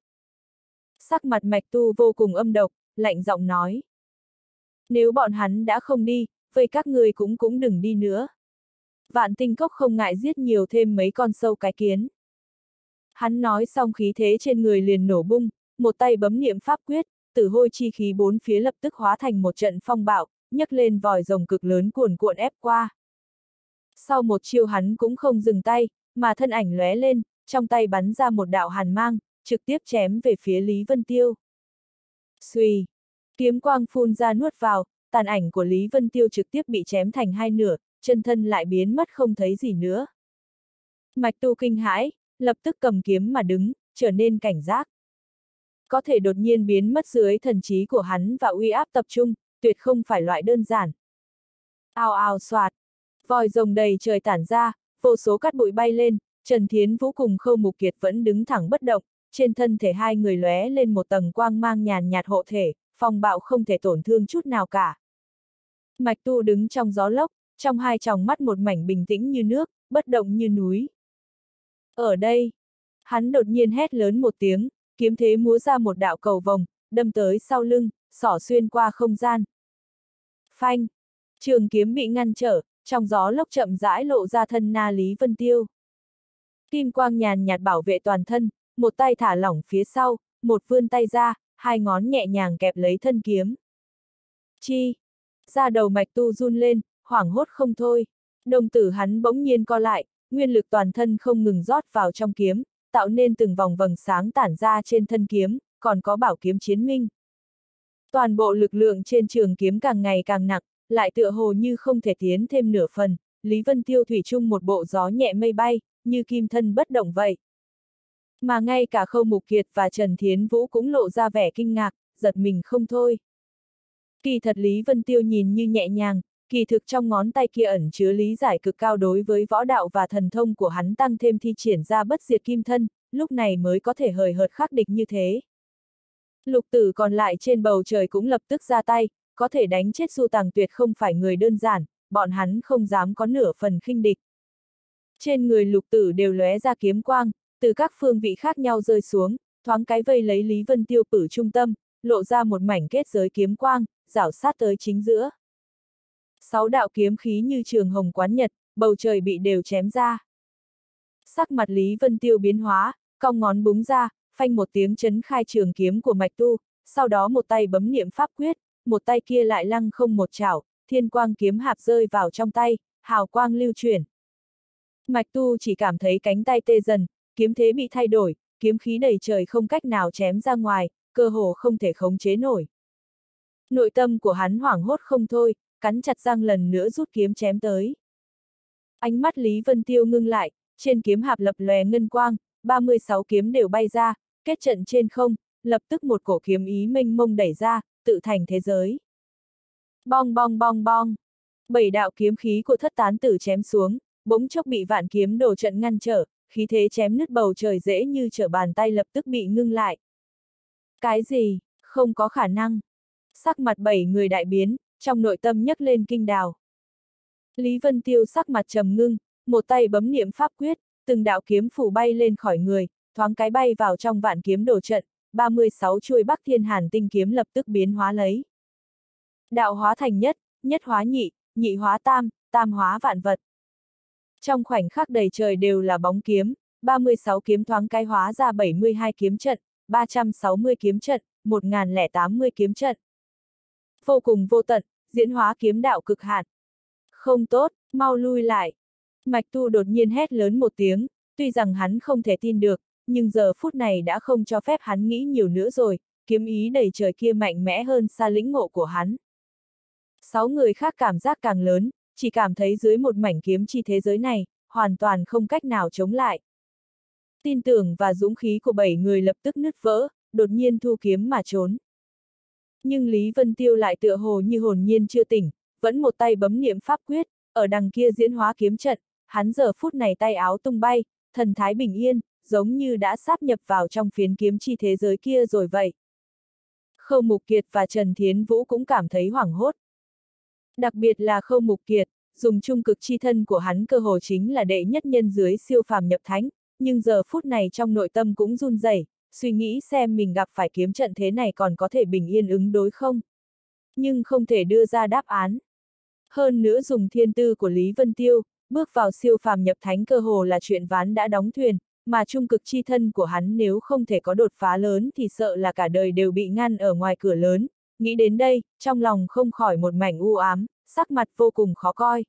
Sắc mặt Mạch Tu vô cùng âm độc, lạnh giọng nói. Nếu bọn hắn đã không đi, vậy các người cũng đừng đi nữa. Vạn Tinh Cốc không ngại giết nhiều thêm mấy con sâu cái kiến. Hắn nói xong khí thế trên người liền nổ bung, một tay bấm niệm pháp quyết, tử hôi chi khí bốn phía lập tức hóa thành một trận phong bạo, nhấc lên vòi rồng cực lớn cuồn cuộn ép qua. Sau một chiêu hắn cũng không dừng tay, mà thân ảnh lóe lên, trong tay bắn ra một đạo hàn mang, trực tiếp chém về phía Lý Vân Tiêu. Xuy, kiếm quang phun ra nuốt vào, tàn ảnh của Lý Vân Tiêu trực tiếp bị chém thành hai nửa, chân thân lại biến mất không thấy gì nữa. Mạch Tu kinh hãi, lập tức cầm kiếm mà đứng, trở nên cảnh giác. Có thể đột nhiên biến mất dưới thần trí của hắn và uy áp tập trung, tuyệt không phải loại đơn giản. Ào ào xoạt, vòi rồng đầy trời tản ra, vô số cát bụi bay lên, Trần Thiến Vũ cùng Khâu Mục Kiệt vẫn đứng thẳng bất động, trên thân thể hai người lóe lên một tầng quang mang nhàn nhạt hộ thể, phong bạo không thể tổn thương chút nào cả. Mạch Tu đứng trong gió lốc, trong hai tròng mắt một mảnh bình tĩnh như nước, bất động như núi. Ở đây, hắn đột nhiên hét lớn một tiếng, kiếm thế múa ra một đạo cầu vồng, đâm tới sau lưng, xỏ xuyên qua không gian. Phanh! Trường kiếm bị ngăn trở, trong gió lốc chậm rãi lộ ra thân na Lý Vân Tiêu. Kim quang nhàn nhạt bảo vệ toàn thân, một tay thả lỏng phía sau, một vươn tay ra, hai ngón nhẹ nhàng kẹp lấy thân kiếm. Chi! Da đầu Mạch Tu run lên, hoảng hốt không thôi. Đồng tử hắn bỗng nhiên co lại, nguyên lực toàn thân không ngừng rót vào trong kiếm, tạo nên từng vòng vầng sáng tản ra trên thân kiếm, còn có bảo kiếm chiến minh. Toàn bộ lực lượng trên trường kiếm càng ngày càng nặng, lại tựa hồ như không thể tiến thêm nửa phần, Lý Vân Tiêu thủy chung một bộ gió nhẹ mây bay, như kim thân bất động vậy. Mà ngay cả Khâu Mục Kiệt và Trần Thiến Vũ cũng lộ ra vẻ kinh ngạc, giật mình không thôi. Kỳ thật Lý Vân Tiêu nhìn như nhẹ nhàng, kỳ thực trong ngón tay kia ẩn chứa lý giải cực cao đối với võ đạo và thần thông của hắn tăng thêm thi triển ra bất diệt kim thân, lúc này mới có thể hời hợt khắc địch như thế. Lục tử còn lại trên bầu trời cũng lập tức ra tay, có thể đánh chết Du Tàng tuyệt không phải người đơn giản, bọn hắn không dám có nửa phần khinh địch. Trên người lục tử đều lóe ra kiếm quang, từ các phương vị khác nhau rơi xuống, thoáng cái vây lấy Lý Vân Tiêu cử trung tâm, lộ ra một mảnh kết giới kiếm quang, rảo sát tới chính giữa. 6 đạo kiếm khí như trường hồng quán nhật, bầu trời bị đều chém ra. Sắc mặt Lý Vân Tiêu biến hóa, cong ngón búng ra, phanh một tiếng chấn khai trường kiếm của Mạch Tu, sau đó một tay bấm niệm pháp quyết, một tay kia lại lăng không một chảo, thiên quang kiếm hạp rơi vào trong tay, hào quang lưu chuyển. Mạch Tu chỉ cảm thấy cánh tay tê dần, kiếm thế bị thay đổi, kiếm khí đầy trời không cách nào chém ra ngoài, cơ hồ không thể khống chế nổi. Nội tâm của hắn hoảng hốt không thôi, cắn chặt răng lần nữa rút kiếm chém tới. Ánh mắt Lý Vân Tiêu ngưng lại, trên kiếm hạp lập lòe ngân quang, 36 kiếm đều bay ra, kết trận trên không, lập tức một cổ kiếm ý mênh mông đẩy ra, tự thành thế giới. Bong bong bong bong, 7 đạo kiếm khí của Thất Tán Tử chém xuống, bỗng chốc bị Vạn Kiếm Đồ trận ngăn trở, khí thế chém nứt bầu trời dễ như trở bàn tay lập tức bị ngưng lại. Cái gì? Không có khả năng. Sắc mặt 7 người đại biến, trong nội tâm nhấc lên kinh đào. Lý Vân Tiêu sắc mặt trầm ngưng, một tay bấm niệm pháp quyết, từng đạo kiếm phủ bay lên khỏi người, thoáng cái bay vào trong Vạn Kiếm Đồ trận, 36 chuôi Bắc Thiên Hàn tinh kiếm lập tức biến hóa lấy. Đạo hóa thành nhất, nhất hóa nhị, nhị hóa tam, tam hóa vạn vật. Trong khoảnh khắc đầy trời đều là bóng kiếm, 36 kiếm thoáng cái hóa ra 72 kiếm trận, 360 kiếm trận, 1080 kiếm trận. Vô cùng vô tận, diễn hóa kiếm đạo cực hạn. Không tốt, mau lui lại. Mạch Tu đột nhiên hét lớn một tiếng, tuy rằng hắn không thể tin được, nhưng giờ phút này đã không cho phép hắn nghĩ nhiều nữa rồi, kiếm ý đầy trời kia mạnh mẽ hơn xa lĩnh ngộ của hắn. 6 người khác cảm giác càng lớn, chỉ cảm thấy dưới một mảnh kiếm chi thế giới này, hoàn toàn không cách nào chống lại. Tin tưởng và dũng khí của 7 người lập tức nứt vỡ, đột nhiên thu kiếm mà trốn. Nhưng Lý Vân Tiêu lại tựa hồ như hồn nhiên chưa tỉnh, vẫn một tay bấm niệm pháp quyết, ở đằng kia diễn hóa kiếm trận, hắn giờ phút này tay áo tung bay, thần thái bình yên, giống như đã sáp nhập vào trong phiến kiếm chi thế giới kia rồi vậy. Khâu Mục Kiệt và Trần Thiến Vũ cũng cảm thấy hoảng hốt. Đặc biệt là Khâu Mục Kiệt, dùng trung cực chi thân của hắn cơ hồ chính là đệ nhất nhân dưới siêu phàm nhập thánh, nhưng giờ phút này trong nội tâm cũng run rẩy, suy nghĩ xem mình gặp phải kiếm trận thế này còn có thể bình yên ứng đối không. Nhưng không thể đưa ra đáp án. Hơn nữa dùng thiên tư của Lý Vân Tiêu, bước vào siêu phàm nhập thánh cơ hồ là chuyện ván đã đóng thuyền, mà trung cực chi thân của hắn nếu không thể có đột phá lớn thì sợ là cả đời đều bị ngăn ở ngoài cửa lớn. Nghĩ đến đây, trong lòng không khỏi một mảnh u ám, sắc mặt vô cùng khó coi.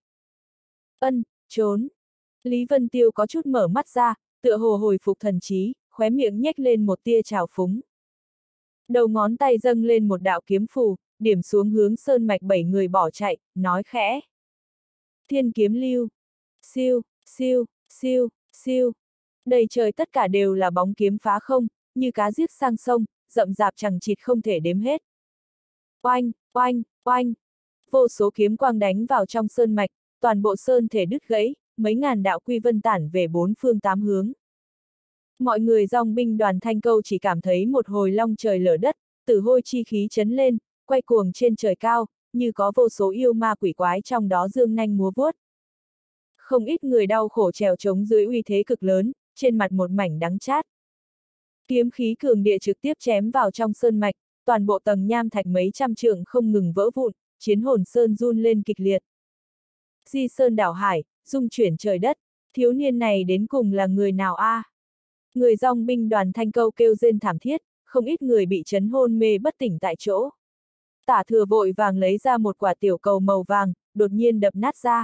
Trốn. Lý Vân Tiêu có chút mở mắt ra, tựa hồ hồi phục thần trí, khóe miệng nhếch lên một tia trào phúng. Đầu ngón tay dâng lên một đạo kiếm phù, điểm xuống hướng sơn mạch 7 người bỏ chạy, nói khẽ. Thiên kiếm lưu. Siêu, siêu, siêu, siêu. Đầy trời tất cả đều là bóng kiếm phá không, như cá giết sang sông, rậm rạp chằng chịt không thể đếm hết. Oanh, oanh, oanh. Vô số kiếm quang đánh vào trong sơn mạch, toàn bộ sơn thể đứt gãy, mấy ngàn đạo quy vân tản về bốn phương tám hướng. Mọi người dòng binh đoàn Thanh Câu chỉ cảm thấy một hồi long trời lở đất, tử hôi chi khí chấn lên, quay cuồng trên trời cao, như có vô số yêu ma quỷ quái trong đó dương nanh múa vuốt. Không ít người đau khổ trèo trống dưới uy thế cực lớn, trên mặt một mảnh đắng chát. Kiếm khí cường địa trực tiếp chém vào trong sơn mạch, toàn bộ tầng nham thạch mấy trăm trượng không ngừng vỡ vụn, chiến hồn sơn run lên kịch liệt. Di sơn đảo hải, rung chuyển trời đất, thiếu niên này đến cùng là người nào a? Người dòng binh đoàn Thanh Câu kêu rên thảm thiết, không ít người bị chấn hôn mê bất tỉnh tại chỗ. Tả Thừa vội vàng lấy ra một quả tiểu cầu màu vàng, đột nhiên đập nát ra.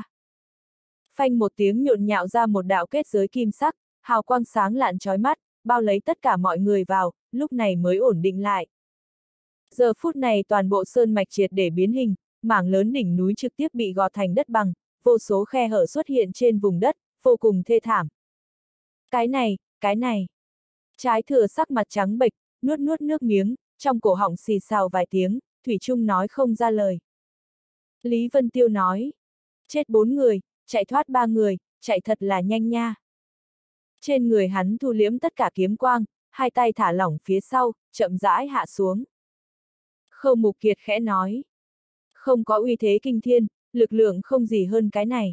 Phanh một tiếng nhộn nhạo ra một đạo kết giới kim sắc, hào quang sáng lạn chói mắt, bao lấy tất cả mọi người vào, lúc này mới ổn định lại. Giờ phút này toàn bộ sơn mạch triệt để biến hình, mảng lớn đỉnh núi trực tiếp bị gò thành đất bằng, vô số khe hở xuất hiện trên vùng đất, vô cùng thê thảm. Cái này. Trái Thừa sắc mặt trắng bệch, nuốt nước miếng, trong cổ họng xì xào vài tiếng, thủy chung nói không ra lời. Lý Vân Tiêu nói, chết 4 người, chạy thoát 3 người, chạy thật là nhanh nha. Trên người hắn thu liễm tất cả kiếm quang, hai tay thả lỏng phía sau, chậm rãi hạ xuống. Khâu Mục Kiệt khẽ nói, không có uy thế kinh thiên, lực lượng không gì hơn cái này.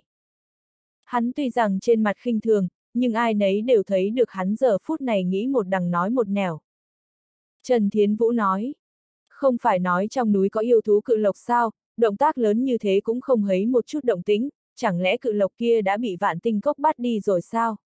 Hắn tuy rằng trên mặt khinh thường, nhưng ai nấy đều thấy được hắn giờ phút này nghĩ một đằng nói một nẻo. Trần Thiến Vũ nói, không phải nói trong núi có yêu thú cự lộc sao, động tác lớn như thế cũng không thấy một chút động tĩnh, chẳng lẽ cự lộc kia đã bị Vạn Tinh Cốc bắt đi rồi sao?